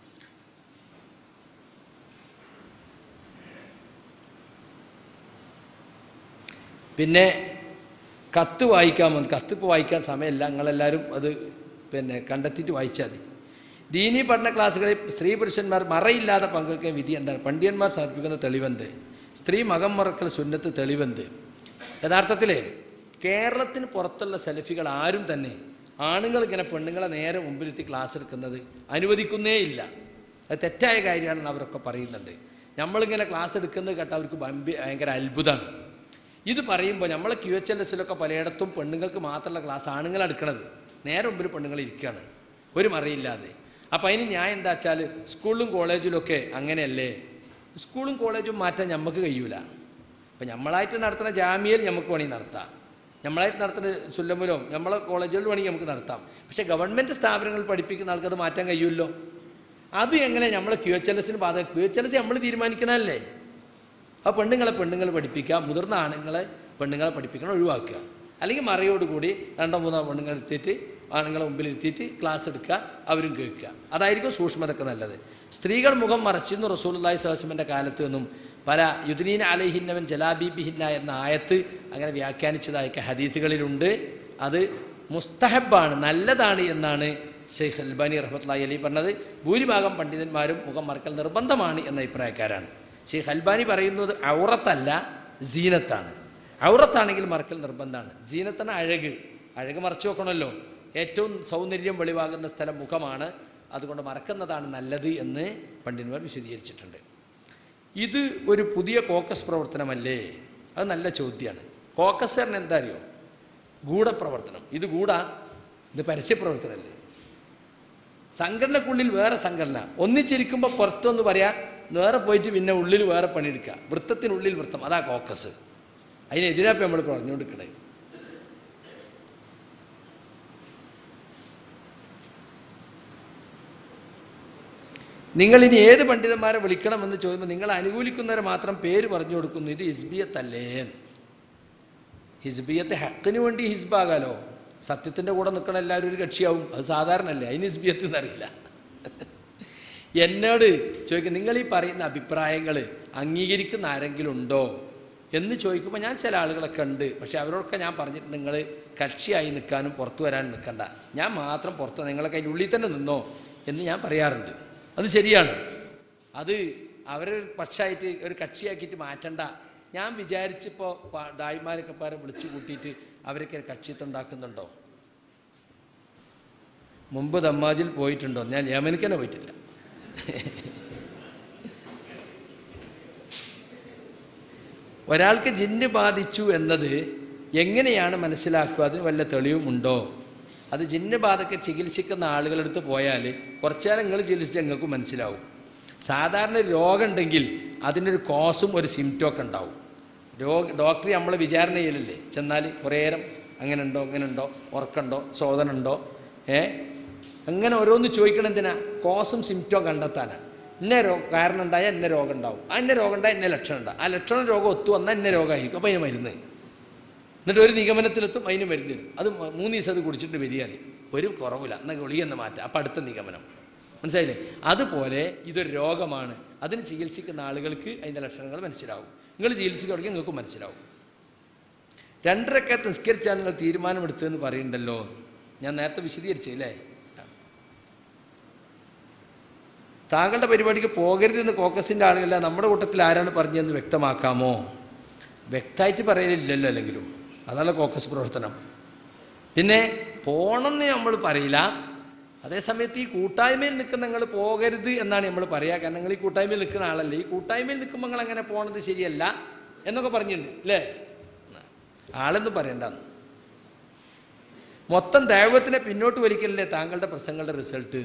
പിന്നെ കത്ത് വായിക്കാൻ വന്നു. കത്ത് ഇപ്പോൾ വായിക്കാൻ സമയമില്ല, നിങ്ങളെല്ലാവരും അത് പിന്നെ കണ്ടെത്തിയിട്ട് വായിച്ചാൽ മതി. ദീനീ പഠന ക്ലാസ്സുകളിൽ സ്ത്രീ പുരുഷന്മാർ മറയില്ലാതെ പങ്കെടുക്കാൻ വിധി എന്താണ്? പണ്ഡിതന്മാർ സമർപ്പിക്കുന്ന തെളിവെന്ത്? സ്ത്രീ മകം മറക്കൽ സുന്നത്ത് തെളിവെന്ത്? യഥാർത്ഥത്തിൽ കേരളത്തിന് പുറത്തുള്ള സലഫികൾ ആരും തന്നെ ആണുങ്ങൾ ഇങ്ങനെ പെണ്ണുങ്ങളെ നേരെ മുമ്പിലെത്തി ക്ലാസ് എടുക്കുന്നത് അനുവദിക്കുന്നേ ഇല്ല. അത് തെറ്റായ കാര്യമാണെന്ന് അവരൊക്കെ പറയുന്നുണ്ട്. നമ്മളിങ്ങനെ ക്ലാസ് എടുക്കുന്നത് കേട്ടാൽ അവർക്ക് ഭയങ്കര അത്ഭുതമാണ്. ഇത് പറയുമ്പോൾ നമ്മളെ ക്യു എച്ച് എൽ എസിലൊക്കെ പലയിടത്തും പെണ്ണുങ്ങൾക്ക് മാത്രമുള്ള ക്ലാസ് ആണുങ്ങൾ എടുക്കണത്, നേരെ മുമ്പിൽ പെണ്ണുങ്ങൾ ഇരിക്കുകയാണ് ഒരു മറിയില്ലാതെ. അപ്പോൾ അതിന് ഞാൻ എന്താ വെച്ചാൽ സ്കൂളിലും കോളേജിലൊക്കെ അങ്ങനെയല്ലേ? സ്കൂളും കോളേജും മാറ്റാൻ നമുക്ക് കഴിയൂല. അപ്പം നമ്മളായിട്ട് നടത്തുന്ന ജാമ്യയിൽ നമുക്ക് വേണമെങ്കിൽ നടത്താം, നമ്മളായിട്ട് നടത്തുന്ന സുല്ലമുലോ നമ്മളെ കോളേജുകളിൽ വേണമെങ്കിൽ നമുക്ക് നടത്താം. പക്ഷേ ഗവൺമെൻറ് സ്ഥാപനങ്ങൾ പഠിപ്പിക്കുന്ന ആൾക്കത് മാറ്റാൻ കഴിയുമല്ലോ. അത് എങ്ങനെ നമ്മൾ ക്യു എച്ച് എൽ എസിന് ബാധകം? ക്യു എച്ച് എൽ എസ് നമ്മൾ തീരുമാനിക്കണമല്ലേ? ആ പെണ്ണുങ്ങളെ പെണ്ണുങ്ങൾ പഠിപ്പിക്കുക, മുതിർന്ന ആണുങ്ങളെ പെണ്ണുങ്ങളെ പഠിപ്പിക്കണം ഒഴിവാക്കുക. അല്ലെങ്കിൽ മറയോടുകൂടി രണ്ടോ മൂന്നോ പെണ്ണുങ്ങൾ എടുത്തിട്ട് ആണുങ്ങളെ മുമ്പിൽ ഇരുത്തിയിട്ട് ക്ലാസ് എടുക്കുക, അവരും കേൾക്കുക. അതായിരിക്കും സൂക്ഷ്മതക്ക് നല്ലത്. സ്ത്രീകൾ മുഖം മറച്ചിരുന്നു റസൂലുള്ളാഹി സ്വല്ലല്ലാഹു അലൈഹി വസല്ലമയുടെ കാലത്ത് നിന്നും പല യുദ്നീന അലൈഹിന്നവൻ ജലാബീബിഹിന്ന എന്ന ആയത്ത് അങ്ങനെ വ്യാഖ്യാനിച്ചതായൊക്കെ ഹദീസുകളിലുണ്ട്. അത് മുസ്തഹബാണ്, നല്ലതാണ് എന്നാണ് ഷെയ്ഖ് അൽബാനി റഹ്മത്തുള്ളാഹി അലൈഹി പറഞ്ഞത്. ഭൂരിഭാഗം പണ്ഡിതന്മാരും മുഖം മറക്കൽ നിർബന്ധമാണ് എന്ന അഭിപ്രായക്കാരാണ്. ഷെയ്ഖ് അൽബാനി പറയുന്നത് ഔറത്തല്ല സീനത്താണ്. ഔറത്താണെങ്കിൽ മറക്കൽ നിർബന്ധമാണ്. സീനത്താണ് അഴക്, അഴക് മറച്ചു വെക്കണമല്ലോ. ഏറ്റവും സൗന്ദര്യം വെളിവാകുന്ന സ്ഥലം മുഖമാണ്, അതുകൊണ്ട് മറക്കുന്നതാണ് നല്ലത് എന്ന് പണ്ഡിതന്മാർ വിശദീകരിച്ചിട്ടുണ്ട്. ഇത് ഒരു പുതിയ കോക്കസ് പ്രവർത്തനമല്ലേ? അത് നല്ല ചോദ്യമാണ്. കോക്കസറിന് എന്താ അറിയോ? ഗൂഢപ്രവർത്തനം. ഇത് ഗൂഢ, ഇത് പരസ്യപ്രവർത്തനമല്ലേ? സംഘടനക്കുള്ളിൽ വേറെ സംഘടന, ഒന്നിച്ചിരിക്കുമ്പോൾ പുറത്തൊന്ന് പറയാം, വേറെ പോയിട്ട് പിന്നെ ഉള്ളിൽ വേറെ പണിയെടുക്കുക. വൃത്തത്തിനുള്ളിൽ വൃത്തം, അതാ കോക്കസ്. അതിനെതിരാപ്പം നമ്മൾ പറഞ്ഞുകൊടുക്കണേ. നിങ്ങളിനി ഏത് പണ്ഡിതന്മാരെ വിളിക്കണമെന്ന് ചോദിക്കുമ്പോൾ നിങ്ങൾ അനുകൂലിക്കുന്നവരെ മാത്രം പേര് പറഞ്ഞു കൊടുക്കുന്നു. ഇത് ഹിസ്ബിയത്തല്ലേ? ഹിസ്ബിയത്ത് ഹക്കിന് വേണ്ടി ഹിസ്ബാകാലോ. സത്യത്തിൻ്റെ കൂടെ നിൽക്കണ എല്ലാവരും ഒരു കക്ഷിയാവും, അത് സാധാരണയല്ലേ. അതിന് ഹിസ്ബിയത്ത് എന്നറിയില്ല. എന്നോട് ചോദിക്കും, നിങ്ങൾ ഈ പറയുന്ന അഭിപ്രായങ്ങൾ അംഗീകരിക്കുന്ന ആരെങ്കിലും ഉണ്ടോ എന്ന് ചോദിക്കുമ്പോൾ ഞാൻ ചില ആളുകളൊക്കെ ഉണ്ട്, പക്ഷേ അവരോടൊക്കെ ഞാൻ പറഞ്ഞിട്ട് നിങ്ങൾ കക്ഷിയായി നിൽക്കാനും പുറത്തു വരാനും നിൽക്കണ്ട, ഞാൻ മാത്രം പുറത്ത് നിങ്ങളൊക്കെ അതിൻ്റെ ഉള്ളിൽ തന്നെ നിന്നോ എന്ന് ഞാൻ പറയാറുണ്ട്. അത് ശരിയാണ്. അത് അവരൊരു പക്ഷമായിട്ട് ഒരു കക്ഷിയാക്കിയിട്ട് മാറ്റണ്ട. ഞാൻ വിചാരിച്ചിപ്പോൾ ദായിമാരൊക്കെ പാരെ വിളിച്ചു കൂട്ടിയിട്ട് അവരൊക്കെ കക്ഷിത്വം ഉണ്ടാക്കുന്നുണ്ടോ? മുമ്പ് ദമ്മാജിൽ പോയിട്ടുണ്ടോ? ഞാൻ യമനിക്ക് തന്നെ പോയിട്ടില്ല. ഒരാൾക്ക് ജിന്ന് ബാധിച്ചു എന്നത് എങ്ങനെയാണ് മനസ്സിലാക്കുക? അതിന് വല്ല തെളിവുമുണ്ടോ? അത് ജിന്ന് ബാധയ്ക്ക് ചികിത്സിക്കുന്ന ആളുകളെടുത്ത് പോയാൽ കുറച്ചേരം നിങ്ങൾ ചികിത്സിച്ച് നിങ്ങൾക്ക് മനസ്സിലാവും. സാധാരണ രോഗം ഉണ്ടെങ്കിൽ അതിനൊരു കോസും ഒരു സിംറ്റമൊക്കെ ഉണ്ടാവും. രോഗ ഡോക്ടറെ നമ്മൾ വിചാരണ ചെയ്യലല്ലേ ചെന്നാൽ കുറേ നേരം അങ്ങനെ ഉണ്ടോ അങ്ങനെ ഉണ്ടോ ഉറക്കമുണ്ടോ ശോധനുണ്ടോ ഏ അങ്ങനെ ഓരോന്ന് ചോദിക്കണം എന്തിനാ കോസും സിംറ്റവും കണ്ടെത്താനാണ് ഇന്ന രോഗം കാരണം ഉണ്ടായാൽ ഇന്ന രോഗം ഉണ്ടാവും ആ ഇന്ന രോഗം ഉണ്ടായാൽ ഇന്ന ലക്ഷണം ഉണ്ടാവും ആ ലക്ഷണം രോഗം ഒത്തു വന്നാൽ ഇന്ന രോഗമായിരിക്കും അപ്പോൾ അതിന് മരുന്ന് എന്നിട്ട് ഒരു നിഗമനത്തിലെത്തും അതിന് മരുന്ന് തരും അത് മൂന്ന് ദിവസം അത് കുടിച്ചിട്ട് വരികയാണ് ഒരു കുറവില്ല എന്നാൽ ഗുളികയെന്ന് മാറ്റാം അപ്പം അടുത്ത നിഗമനം മനസ്സിലായില്ലേ അതുപോലെ ഇതൊരു രോഗമാണ് അതിന് ചികിത്സിക്കുന്ന ആളുകൾക്ക് അതിൻ്റെ ലക്ഷണങ്ങൾ മനസ്സിലാവും നിങ്ങൾ ചികിത്സിക്കുകയാണെങ്കിൽ നിങ്ങൾക്ക് മനസ്സിലാവും രണ്ടരക്കെ നിസ്കരിച്ചാൽ നിങ്ങൾ തീരുമാനമെടുത്തതെന്ന് പറയുന്നുണ്ടല്ലോ ഞാൻ നേരത്തെ വിശദീകരിച്ചില്ലേ താങ്കളുടെ പരിപാടിക്ക് പോകരുതെന്ന് കോക്കസിൻ്റെ ആളുകളല്ല നമ്മുടെ കൂട്ടത്തിൽ ആരാണ് പറഞ്ഞതെന്ന് വ്യക്തമാക്കാമോ വ്യക്തമായിട്ട് പറയലില്ലല്ലോ അല്ലെങ്കിലും അതാണ് കോക്കസ് പ്രവർത്തനം പിന്നെ പോകണമെന്ന് നമ്മൾ പറയില്ല അതേസമയത്ത് ഈ കൂട്ടായ്മയിൽ നിൽക്കുന്ന നിങ്ങൾ പോകരുത് എന്നാണ് നമ്മൾ പറയുക കാരണം നിങ്ങൾ ഈ കൂട്ടായ്മയിൽ നിൽക്കുന്ന ആളല്ലേ ഈ കൂട്ടായ്മയിൽ നിൽക്കുമ്പോൾ നിങ്ങൾ അങ്ങനെ പോകണത് ശരിയല്ല എന്നൊക്കെ പറഞ്ഞിട്ടുണ്ട് അല്ലേ ആളെന്ന് പറയണ്ടെന്ന് മൊത്തം ദൈവത്തിനെ പിന്നോട്ട് വലിക്കലല്ലേ താങ്കളുടെ പ്രസംഗങ്ങളുടെ റിസൾട്ട്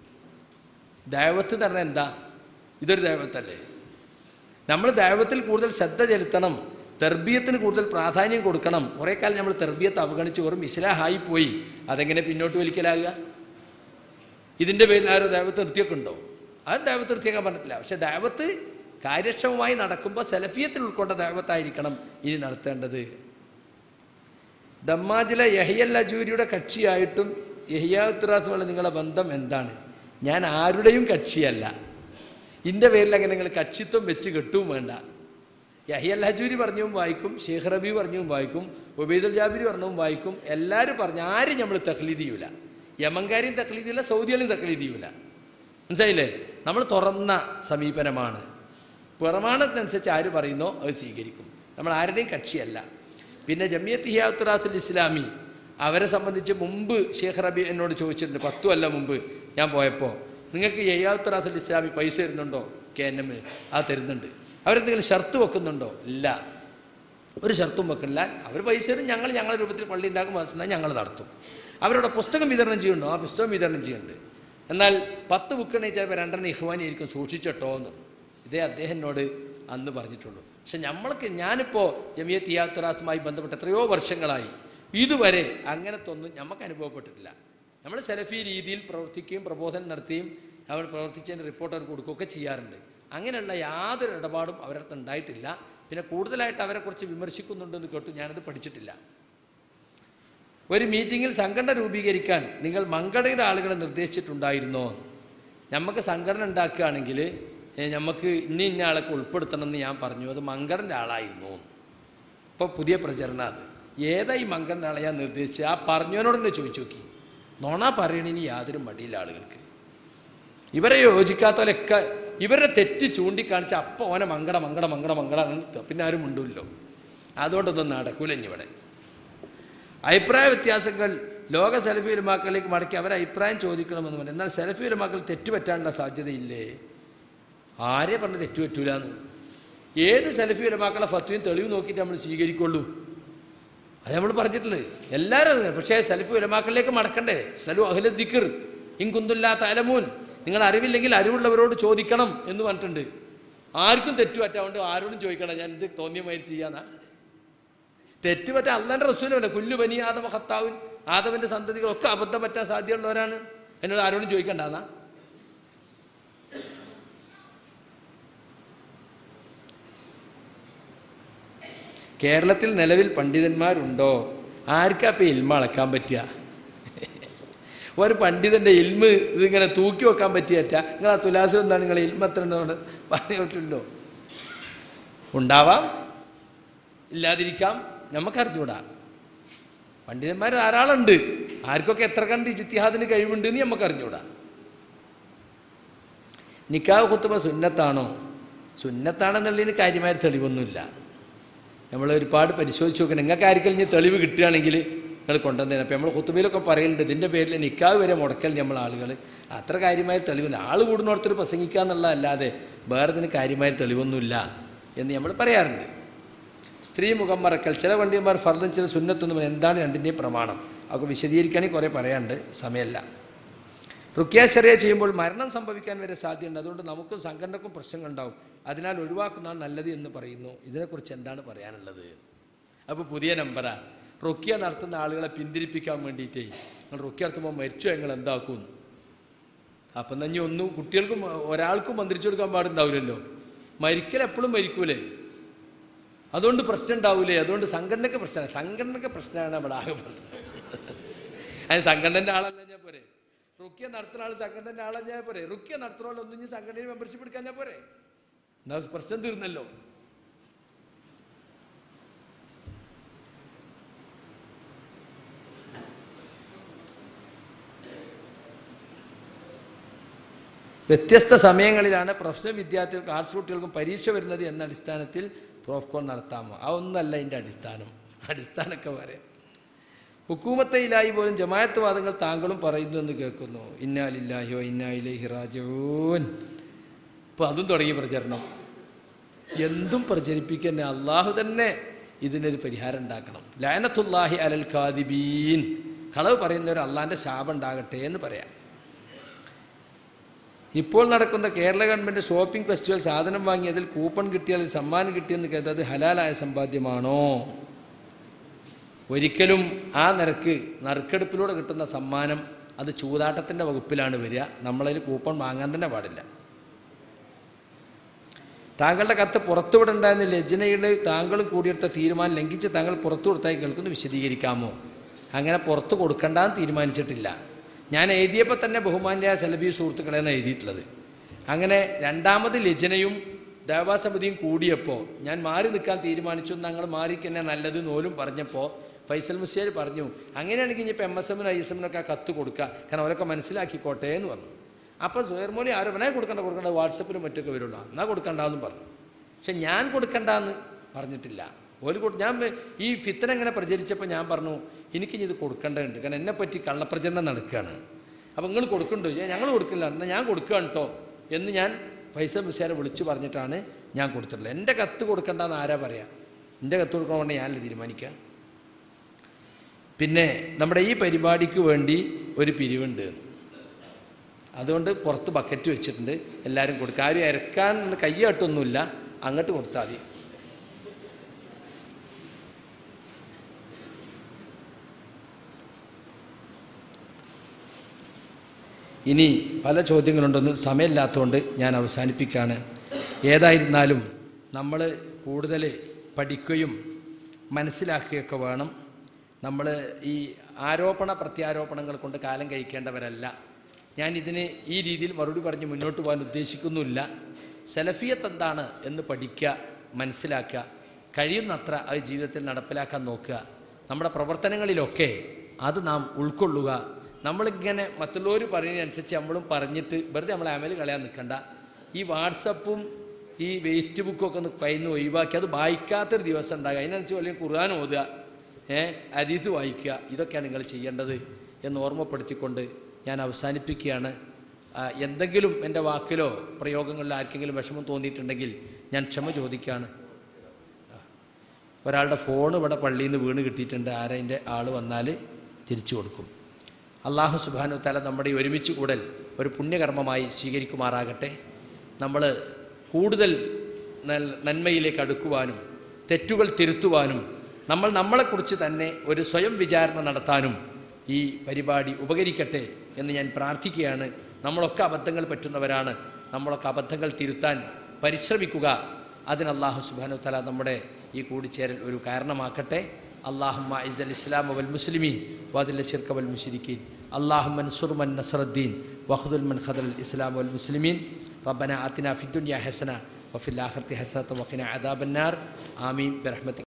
ദൈവത്ത് എന്ന് പറഞ്ഞാൽ എന്താ ഇതൊരു ദൈവത്തല്ലേ നമ്മൾ ദൈവത്തിൽ കൂടുതൽ ശ്രദ്ധ ചെലുത്തണം തെർബിയത്തിന് കൂടുതൽ പ്രാധാന്യം കൊടുക്കണം കുറേ കാലം നമ്മൾ തെർബിയത്ത് അവഗണിച്ച് വെറും ഇസ്ലാഹായി പോയി അതെങ്ങനെ പിന്നോട്ട് വലിക്കലാകുക ഇതിൻ്റെ പേരിൽ ആരോ ദൈവത്ത് നിർത്തിയൊക്കെ ഉണ്ടോ അത് ദൈവത്ത് നിർത്തിയേക്കാൻ പറഞ്ഞിട്ടില്ല പക്ഷെ ദൈവത്ത് കാര്യക്ഷമമായി നടക്കുമ്പോൾ സെലഫിയത്തിൽ ഉൾക്കൊണ്ട ദൈവത്തായിരിക്കണം ഇനി നടത്തേണ്ടത് ദമ്മാജിലെ യഹിയൽ അജൂരിയുടെ കക്ഷിയായിട്ടും യഹിയാ ഉത്തറാസുമുള്ള നിങ്ങളുടെ ബന്ധം എന്താണ് ഞാൻ ആരുടെയും കക്ഷിയല്ല ഇതിൻ്റെ പേരിൽ അങ്ങനെ നിങ്ങൾ കക്ഷിത്വം വെച്ച് കെട്ടും വേണ്ട യഹിയൽ ഹജൂരി പറഞ്ഞും വായിക്കും ഷെയ്ഖ് റബി പറഞ്ഞും വായിക്കും ഉബൈദുൽ ജാബിരി പറഞ്ഞും വായിക്കും എല്ലാവരും പറഞ്ഞു ആരും നമ്മൾ തഖ്ലീദ് ചെയ്യൂല യമൻകാരെയും തഖ്ലീദ് ചെയ്യില്ല സൗദികളെയും തഖ്ലീദ് ചെയ്യൂല മനസ്സിലായില്ലേ നമ്മൾ തുറന്ന സമീപനമാണ് പ്രമാണത്തിനനുസരിച്ച് ആര് പറയുന്നോ അത് സ്വീകരിക്കും നമ്മൾ ആരുടെയും കക്ഷിയല്ല പിന്നെ ജമിയത്ത് ഇഹ്യാഉത്തറാസുൽ ഇസ്ലാമി അവരെ സംബന്ധിച്ച് മുമ്പ് ഷെയ്ഖ് റബി എന്നോട് ചോദിച്ചിട്ടുണ്ട് പത്തു അല്ല മുമ്പ് ഞാൻ പോയപ്പോൾ നിങ്ങൾക്ക് ഇഹ്യാഉത്തറാസുൽ ഇസ്ലാമി പൈസ തരുന്നുണ്ടോ കെ എൻ എമ്മിന് അത് തരുന്നുണ്ട് അവരെന്തെങ്കിലും ഷർത്ത് വെക്കുന്നുണ്ടോ ഇല്ല ഒരു ഷർത്തും വെക്കില്ല അവർ പൈസ തരും ഞങ്ങൾ ഞങ്ങളുടെ രൂപത്തിൽ പള്ളി ഉണ്ടാക്കും മനസ്സിലായി ഞങ്ങൾ നടത്തും അവരുടെ പുസ്തകം വിതരണം ചെയ്യുന്നുണ്ടോ ആ പുസ്തകം വിതരണം ചെയ്യുന്നുണ്ട് എന്നാൽ പത്ത് ബുക്കാണെങ്കിൽ ചിലപ്പോൾ രണ്ടെണ്ണം ഇഖ്വാനിയായിരിക്കും സൂക്ഷിച്ചിട്ടോ എന്ന് ഇതേ അദ്ദേഹം എന്നോട് അന്ന് പറഞ്ഞിട്ടുള്ളൂ പക്ഷെ നമ്മൾക്ക് ഞാനിപ്പോൾ ജമിയത്ത് ഇഹ്യാഉത്തറാസുമായി ബന്ധപ്പെട്ട് എത്രയോ വർഷങ്ങളായി ഇതുവരെ അങ്ങനത്തെ ഒന്നും നമുക്ക് അനുഭവപ്പെട്ടിട്ടില്ല നമ്മൾ സെലഫി രീതിയിൽ പ്രവർത്തിക്കുകയും പ്രബോധനം നടത്തുകയും അവർ പ്രവർത്തിച്ചതിൻ്റെ റിപ്പോർട്ട് അവർ കൊടുക്കുകയൊക്കെ ചെയ്യാറുണ്ട് അങ്ങനെയുള്ള യാതൊരു ഇടപാടും അവരടുത്ത് ഉണ്ടായിട്ടില്ല പിന്നെ കൂടുതലായിട്ട് അവരെക്കുറിച്ച് വിമർശിക്കുന്നുണ്ടെന്ന് കേട്ടു ഞാനത് പഠിച്ചിട്ടില്ല ഒരു മീറ്റിങ്ങിൽ സംഘടന രൂപീകരിക്കാൻ നിങ്ങൾ മങ്കടയുടെ ആളുകളെ നിർദ്ദേശിച്ചിട്ടുണ്ടായിരുന്നോ നമുക്ക് സംഘടന ഉണ്ടാക്കുകയാണെങ്കിൽ നമുക്ക് ഇന്ന ഇന്ന ആളൊക്കെ ഉൾപ്പെടുത്തണമെന്ന് ഞാൻ പറഞ്ഞു അത് മങ്കടൻ്റെ ആളായിരുന്നു ഇപ്പോൾ പുതിയ പ്രചരണം അത് ഏതാ ഈ മങ്കടൻ്റെ ആളെ ഞാൻ നിർദ്ദേശിച്ചത് ആ പറഞ്ഞവനോട് തന്നെ ചോദിച്ചു നോക്കി നോണ പറയണിനി യാതൊരു മടിയില്ല ആളുകൾക്ക് ഇവരെ യോജിക്കാത്തവരൊക്കെ ഇവരുടെ തെറ്റ് ചൂണ്ടിക്കാണിച്ച് അപ്പോൾ ഓനെ മങ്കട മങ്കട മങ്കട മങ്കട പിന്നെ ആരും ഉണ്ടല്ലോ അതുകൊണ്ടൊന്നും നടക്കൂല ഇനി ഇവിടെ അഭിപ്രായ വ്യത്യാസങ്ങൾ ലോക സെലഫി ഉലമാക്കളിലേക്ക് മടക്കി അവരെ അഭിപ്രായം ചോദിക്കണമെന്ന് പറഞ്ഞു എന്നാൽ സെലഫി ഉലമാക്കൾ തെറ്റുപറ്റാനുള്ള സാധ്യതയില്ലേ ആരെ പറഞ്ഞ് തെറ്റുപറ്റൂലെന്ന് ഏത് സെലഫി ഉലമാക്കളെ ഫത്വയും തെളിവ് നോക്കിയിട്ട് നമ്മൾ സ്വീകരിക്കുള്ളൂ അത് നമ്മൾ പറഞ്ഞിട്ടുള്ളത് എല്ലാവരും അത് പക്ഷേ സെലഫി ഉലമാക്കളിലേക്ക് മടക്കണ്ടേ സലു അഹ്ല ദിക്ർ ഇൻ കുന്തുല്ലാ തഅലമൂൻ നിങ്ങൾ അറിവില്ലെങ്കിൽ അറിവുള്ളവരോട് ചോദിക്കണം എന്ന് പറഞ്ഞിട്ടുണ്ട് ആർക്കും തെറ്റുപറ്റാണ്ട് ആരോടും ചോദിക്കണം ഞാൻ ഇത് തോന്നിയമായി ചെയ്യാന്നാ തെറ്റുപറ്റ അള്ളാൻ്റെ റസൂലല്ല കുല്ലു ബനി ആദമ ഖത്താവുൻ ആദമിൻ്റെ സന്തതികളൊക്കെ അബദ്ധം പറ്റാൻ സാധ്യതയുള്ളവരാണ് എന്നോട് ആരോടും ചോദിക്കണ്ടെന്നാ കേരളത്തിൽ നിലവിൽ പണ്ഡിതന്മാരുണ്ടോ ആർക്കാ ഇപ്പം ഇൽമ അളക്കാൻ പറ്റുക ഒരു പണ്ഡിതൻ്റെ ഇൽമ് ഇതിങ്ങനെ തൂക്കി വെക്കാൻ പറ്റിയറ്റ നിങ്ങൾ ആ തുലാസം എന്താണ് നിങ്ങൾ ഇൽമ എത്ര ഉണ്ടോ പറഞ്ഞിട്ടുണ്ടോ ഉണ്ടാവാം ഇല്ലാതിരിക്കാം നമുക്കറിഞ്ഞൂടാ പണ്ഡിതന്മാർ ധാരാളമുണ്ട് ആർക്കൊക്കെ എത്ര കണ്ട് ഇജ്തിഹാദിന് കഴിവുണ്ട് എന്ന് നമുക്കറിഞ്ഞൂടാ നിക്കാഹ് ഖുത്ബ സുന്നത്താണോ സുന്നത്താണെന്നുള്ളതിന് കാര്യമായ തെളിവൊന്നുമില്ല നമ്മൾ ഒരുപാട് പരിശോധിച്ച് നോക്കണം നിങ്ങൾക്ക് ആർക്കെങ്കിലും ഇനി തെളിവ് കിട്ടുകയാണെങ്കിൽ നിങ്ങൾ കൊണ്ടുവന്നേനെ അപ്പോൾ നമ്മൾ ഖുത്ബയിലൊക്കെ പറയുന്നുണ്ട് ഇതിൻ്റെ പേരിൽ നിക്കാഹ് വരെ മുടക്കൽ നമ്മൾ ആളുകൾ അത്ര കാര്യമായ തെളിവില്ല ആൾ കൂടുന്നിടത്തൊരു പ്രസംഗിക്കുക എന്നുള്ളതല്ലാതെ വേറെ ഇതിന് കാര്യമായ തെളിവൊന്നുമില്ല എന്ന് നമ്മൾ പറയാറുണ്ട് സ്ത്രീ മുഖം മറക്കൽ ചില പണ്ഡിതന്മാർ ഫർദും ചില സുന്നത്തൊന്നും എന്താണ് രണ്ടിൻ്റെയും പ്രമാണം അതൊക്കെ വിശദീകരിക്കുകയാണെങ്കിൽ കുറേ പറയാണ്ട് സമയമല്ല റുക്യ ശറിയ ചെയ്യുമ്പോൾ മരണം സംഭവിക്കാൻ വരെ സാധ്യതയുണ്ട് അതുകൊണ്ട് നമുക്കും സംഘടനക്കും പ്രശ്നങ്ങളുണ്ടാവും അതിനാൽ ഒഴിവാക്കുന്നതാണ് നല്ലത് എന്ന് പറയുന്നു ഇതിനെക്കുറിച്ച് എന്താണ് പറയാനുള്ളത് അപ്പോൾ പുതിയ നമ്പറാണ് റുക്കിയ നടത്തുന്ന ആളുകളെ പിന്തിരിപ്പിക്കാൻ വേണ്ടിയിട്ടേ നിങ്ങൾ റുക്കിയ നടത്തുമ്പോൾ മരിച്ചു ഞങ്ങൾ എന്താക്കും. അപ്പം തന്നെ ഒന്നും കുട്ടികൾക്കും ഒരാൾക്കും മന്ത്രിച്ചു കൊടുക്കാൻ പാടുണ്ടാവില്ലല്ലോ. മരിക്കൽ എപ്പോഴും മരിക്കൂലേ, അതുകൊണ്ട് പ്രശ്നം ഉണ്ടാവൂലേ. അതുകൊണ്ട് സംഘടനയ്ക്ക് പ്രശ്നമാണ്, സംഘടനയ്ക്ക് പ്രശ്നമാണ് നമ്മുടെ ആകെ പ്രശ്നം. അതിന് സംഘടനൻ്റെ ആളല്ല ഞാൻ പോരെ, റുക്കിയ നടത്തുന്ന ആൾ സംഘടനൻ്റെ ആളല്ല ഞാൻ പോരെ. റുക്കിയ നടത്തുന്ന ആളൊന്നും ഇനി സംഘടനയിൽ മെമ്പർഷിപ്പ് എടുക്കാൻ ഞാൻ പോരെ, എന്നാ പ്രശ്നം തീർന്നല്ലോ. വ്യത്യസ്ത സമയങ്ങളിലാണ് പ്രൊഫഷണൽ വിദ്യാർത്ഥികൾക്ക് ആർട്സ് കുട്ടികൾക്കും പരീക്ഷ വരുന്നത് എന്ന അടിസ്ഥാനത്തിൽ പ്രോഫ്കോൺ നടത്താമോ? അതൊന്നല്ല അതിൻ്റെ അടിസ്ഥാനം. അടിസ്ഥാനമൊക്കെ പറയാം. ഹുക്കൂമത്തയിലായി പോലും ജമാഅത്ത് വാദങ്ങൾ താങ്കളും പറയുന്നു എന്ന് കേൾക്കുന്നു. ഇന്നാ ലില്ലാഹി വ ഇന്നാ ഇലൈഹി റാജിഊൻ. ഇപ്പോൾ അതും തുടങ്ങി പ്രചരണം. എന്തും പ്രചരിപ്പിക്കുന്ന അള്ളാഹു തന്നെ ഇതിനൊരു പരിഹാരം ഉണ്ടാക്കണം. ലഅനത്തുല്ലാഹി അലൽ കാദിബീൻ. കളവ് പറയുന്നവർ അള്ളാഹിൻ്റെ ശാപം ഉണ്ടാകട്ടെ എന്ന് പറയാം. ഇപ്പോൾ നടക്കുന്ന കേരള ഗവൺമെൻറ് ഷോപ്പിംഗ് ഫെസ്റ്റിവൽ സാധനം വാങ്ങി അതിൽ കൂപ്പൺ കിട്ടിയാൽ സമ്മാനം കിട്ടിയെന്ന് കേട്ടത് ഹലാലായ സമ്പാദ്യമാണോ? ഒരിക്കലും ആ നിരക്ക് നറുക്കെടുപ്പിലൂടെ കിട്ടുന്ന സമ്മാനം അത് ചൂതാട്ടത്തിൻ്റെ വകുപ്പിലാണ് വരിക. നമ്മളതിൽ കൂപ്പൺ വാങ്ങാൻ തന്നെ പാടില്ല. താങ്കളുടെ കത്ത് പുറത്തുവിടേണ്ടെന്ന് ലജ്നയുടെ താങ്കൾ കൂടിയിട്ട തീരുമാനം ലംഘിച്ച് താങ്കൾ പുറത്തു കൊടുത്തായി കേൾക്കുന്നു, വിശദീകരിക്കാമോ? അങ്ങനെ പുറത്ത് കൊടുക്കണ്ടെന്ന് തീരുമാനിച്ചിട്ടില്ല. ഞാൻ എഴുതിയപ്പോൾ തന്നെ ബഹുമാന്യായ സലഫി സുഹൃത്തുക്കളെയാണ് എഴുതിയിട്ടുള്ളത്. അങ്ങനെ രണ്ടാമത് ലജ്നയും ദേവാസമിതിയും കൂടിയപ്പോൾ ഞാൻ മാറി നിൽക്കാൻ തീരുമാനിച്ചു. ഞങ്ങൾ മാറിക്കന്നെ നല്ലത് നോലും പറഞ്ഞപ്പോൾ ഫൈസൽ മുസ്ലിയാർ പറഞ്ഞു, അങ്ങനെയാണെങ്കിൽ ഇനിയിപ്പോൾ എം എസ് എമ്മിനും ഐ എസ് എമ്മിനൊക്കെ ആ കത്ത് കൊടുക്കുക, കാരണം അവരൊക്കെ മനസ്സിലാക്കിക്കോട്ടെ എന്ന് പറഞ്ഞു. അപ്പോൾ സുഹൈർ മൗലവി ആരോപണേ കൊടുക്കണ്ട കൊടുക്കേണ്ട വാട്സപ്പിലും മറ്റൊക്കെ വരുള്ളൂ, എന്നാൽ കൊടുക്കണ്ടെന്നും പറഞ്ഞു. പക്ഷെ ഞാൻ കൊടുക്കണ്ടെന്ന് പറഞ്ഞിട്ടില്ല. ഒരു ഞാൻ ഈ ഫിത്തന ഇങ്ങനെ പ്രചരിച്ചപ്പോൾ ഞാൻ പറഞ്ഞു എനിക്കിനി ഇത് കൊടുക്കേണ്ടതുണ്ട്, കാരണം എന്നെപ്പറ്റി കള്ളപ്രചരണം നടക്കുകയാണ്. അപ്പോൾ നിങ്ങൾ കൊടുക്കണ്ടോ? ഞങ്ങൾ കൊടുക്കില്ല, എന്നാൽ ഞാൻ കൊടുക്കുകയാണ് കേട്ടോ എന്ന് ഞാൻ ഫൈസൽ മുസ്ലിയാരെ വിളിച്ചു പറഞ്ഞിട്ടാണ് ഞാൻ കൊടുത്തിട്ടുള്ളത്. എൻ്റെ കത്ത് കൊടുക്കണ്ടെന്ന് ആരാ പറയാം? എൻ്റെ കത്ത് കൊടുക്കണമെന്ന് ഞാനല്ല തീരുമാനിക്കുക. പിന്നെ നമ്മുടെ ഈ പരിപാടിക്ക് വേണ്ടി ഒരു പിരിവുണ്ട്, അതുകൊണ്ട് പുറത്ത് ബക്കറ്റ് വെച്ചിട്ടുണ്ട്, എല്ലാവരും കൊടുക്കുക. ആരും ഇറക്കാൻ കയ്യാട്ടൊന്നുമില്ല, അങ്ങോട്ട് കൊടുത്താൽ മതി. ഇനി പല ചോദ്യങ്ങളുണ്ടെന്ന് സമയമില്ലാത്തതുകൊണ്ട് ഞാൻ അവസാനിപ്പിക്കുകയാണ്. ഏതായിരുന്നാലും നമ്മൾ കൂടുതൽ പഠിക്കുകയും മനസ്സിലാക്കുകയൊക്കെ വേണം. നമ്മൾ ഈ ആരോപണ പ്രത്യാരോപണങ്ങൾ കൊണ്ട് കാലം കഴിക്കേണ്ടവരല്ല. ഞാനിതിന് ഈ രീതിയിൽ മറുപടി പറഞ്ഞ് മുന്നോട്ട് പോകാൻ ഉദ്ദേശിക്കുന്നുമില്ല. സലഫിയത്ത് എന്താണ് എന്ന് പഠിക്കുക, മനസ്സിലാക്കുക, കഴിയുന്നത്ര അത് ജീവിതത്തിൽ നടപ്പിലാക്കാൻ നോക്കുക. നമ്മുടെ പ്രവർത്തനങ്ങളിലൊക്കെ അത് നാം ഉൾക്കൊള്ളുക. നമ്മളിങ്ങനെ മറ്റുള്ളവർ പറയുന്നതനുസരിച്ച് നമ്മളും പറഞ്ഞിട്ട് വെറുതെ നമ്മളെ അമൽ കളയാൻ നിൽക്കണ്ട. ഈ വാട്സപ്പും ഈ വേസ്റ്റ് ബുക്കൊക്കെ ഒന്ന് കയ്യിൽ ഒഴിവാക്കി അത് വായിക്കാത്തൊരു ദിവസം ഉണ്ടാകുക. അതിനനുസരിച്ച് അല്ലെങ്കിൽ ഖുർആൻ ഓതുക, ഏഹ് ഹദീസ് വായിക്കുക, ഇതൊക്കെയാണ് നിങ്ങൾ ചെയ്യേണ്ടത് എന്ന് ഓർമ്മപ്പെടുത്തിക്കൊണ്ട് ഞാൻ അവസാനിപ്പിക്കുകയാണ്. എന്തെങ്കിലും എൻ്റെ വാക്കിലോ പ്രയോഗങ്ങളിലോ ആർക്കെങ്കിലും വിഷമം തോന്നിയിട്ടുണ്ടെങ്കിൽ ഞാൻ ക്ഷമ ചോദിക്കുകയാണ്. ഒരാളുടെ ഫോൺ ഇവിടെ പള്ളിയിൽ നിന്ന് വീണ് കിട്ടിയിട്ടുണ്ട്, ആരതിൻ്റെ ആൾ വന്നാൽ തിരിച്ചു കൊടുക്കും. അള്ളാഹു സുബ്ഹാനഹു തആല നമ്മുടെ ഈ ഒരുമിച്ച് കൂടൽ ഒരു പുണ്യകർമ്മമായി സ്വീകരിക്കുമാറാകട്ടെ. നമ്മൾ കൂടുതൽ നന്മയിലേക്ക് അടുക്കുവാനും തെറ്റുകൾ തിരുത്തുവാനും നമ്മൾ നമ്മളെക്കുറിച്ച് തന്നെ ഒരു സ്വയം വിചാരണ നടത്താനും ഈ പരിപാടി ഉപകരിക്കട്ടെ എന്ന് ഞാൻ പ്രാർത്ഥിക്കുകയാണ്. നമ്മളൊക്കെ അബദ്ധങ്ങൾ പറ്റുന്നവരാണ്, നമ്മളൊക്കെ അബദ്ധങ്ങൾ തിരുത്താൻ പരിശ്രമിക്കുക. അതിന് അല്ലാഹു സുബ്ഹാനഹു തആല നമ്മുടെ ഈ കൂടിച്ചേരൽ ഒരു കാരണമാക്കട്ടെ. അല്ലാഹുമ്മ ഇസ്സൽ ഇസ്ലാമ വൽ മുസ്ലിമീൻ വദിൽ ശിർക വൽ മുശ്രിക്കീൻ അല്ലാഹുമ്മ അൻസുർ മൻ നസറദ്ദീൻ വഖ്ദുൽ മൻ ഖദൽ ഇസ്ലാം വൽ മുസ്ലിമീൻ റബ്ബനാ ആതിനാ ഫിദ് ദുനിയ ഹസന വഫിൽ ആഖിറതി ഹസനത വഖിനാ അദാബന്നാർ ആമീൻ ബിറഹ്മതിക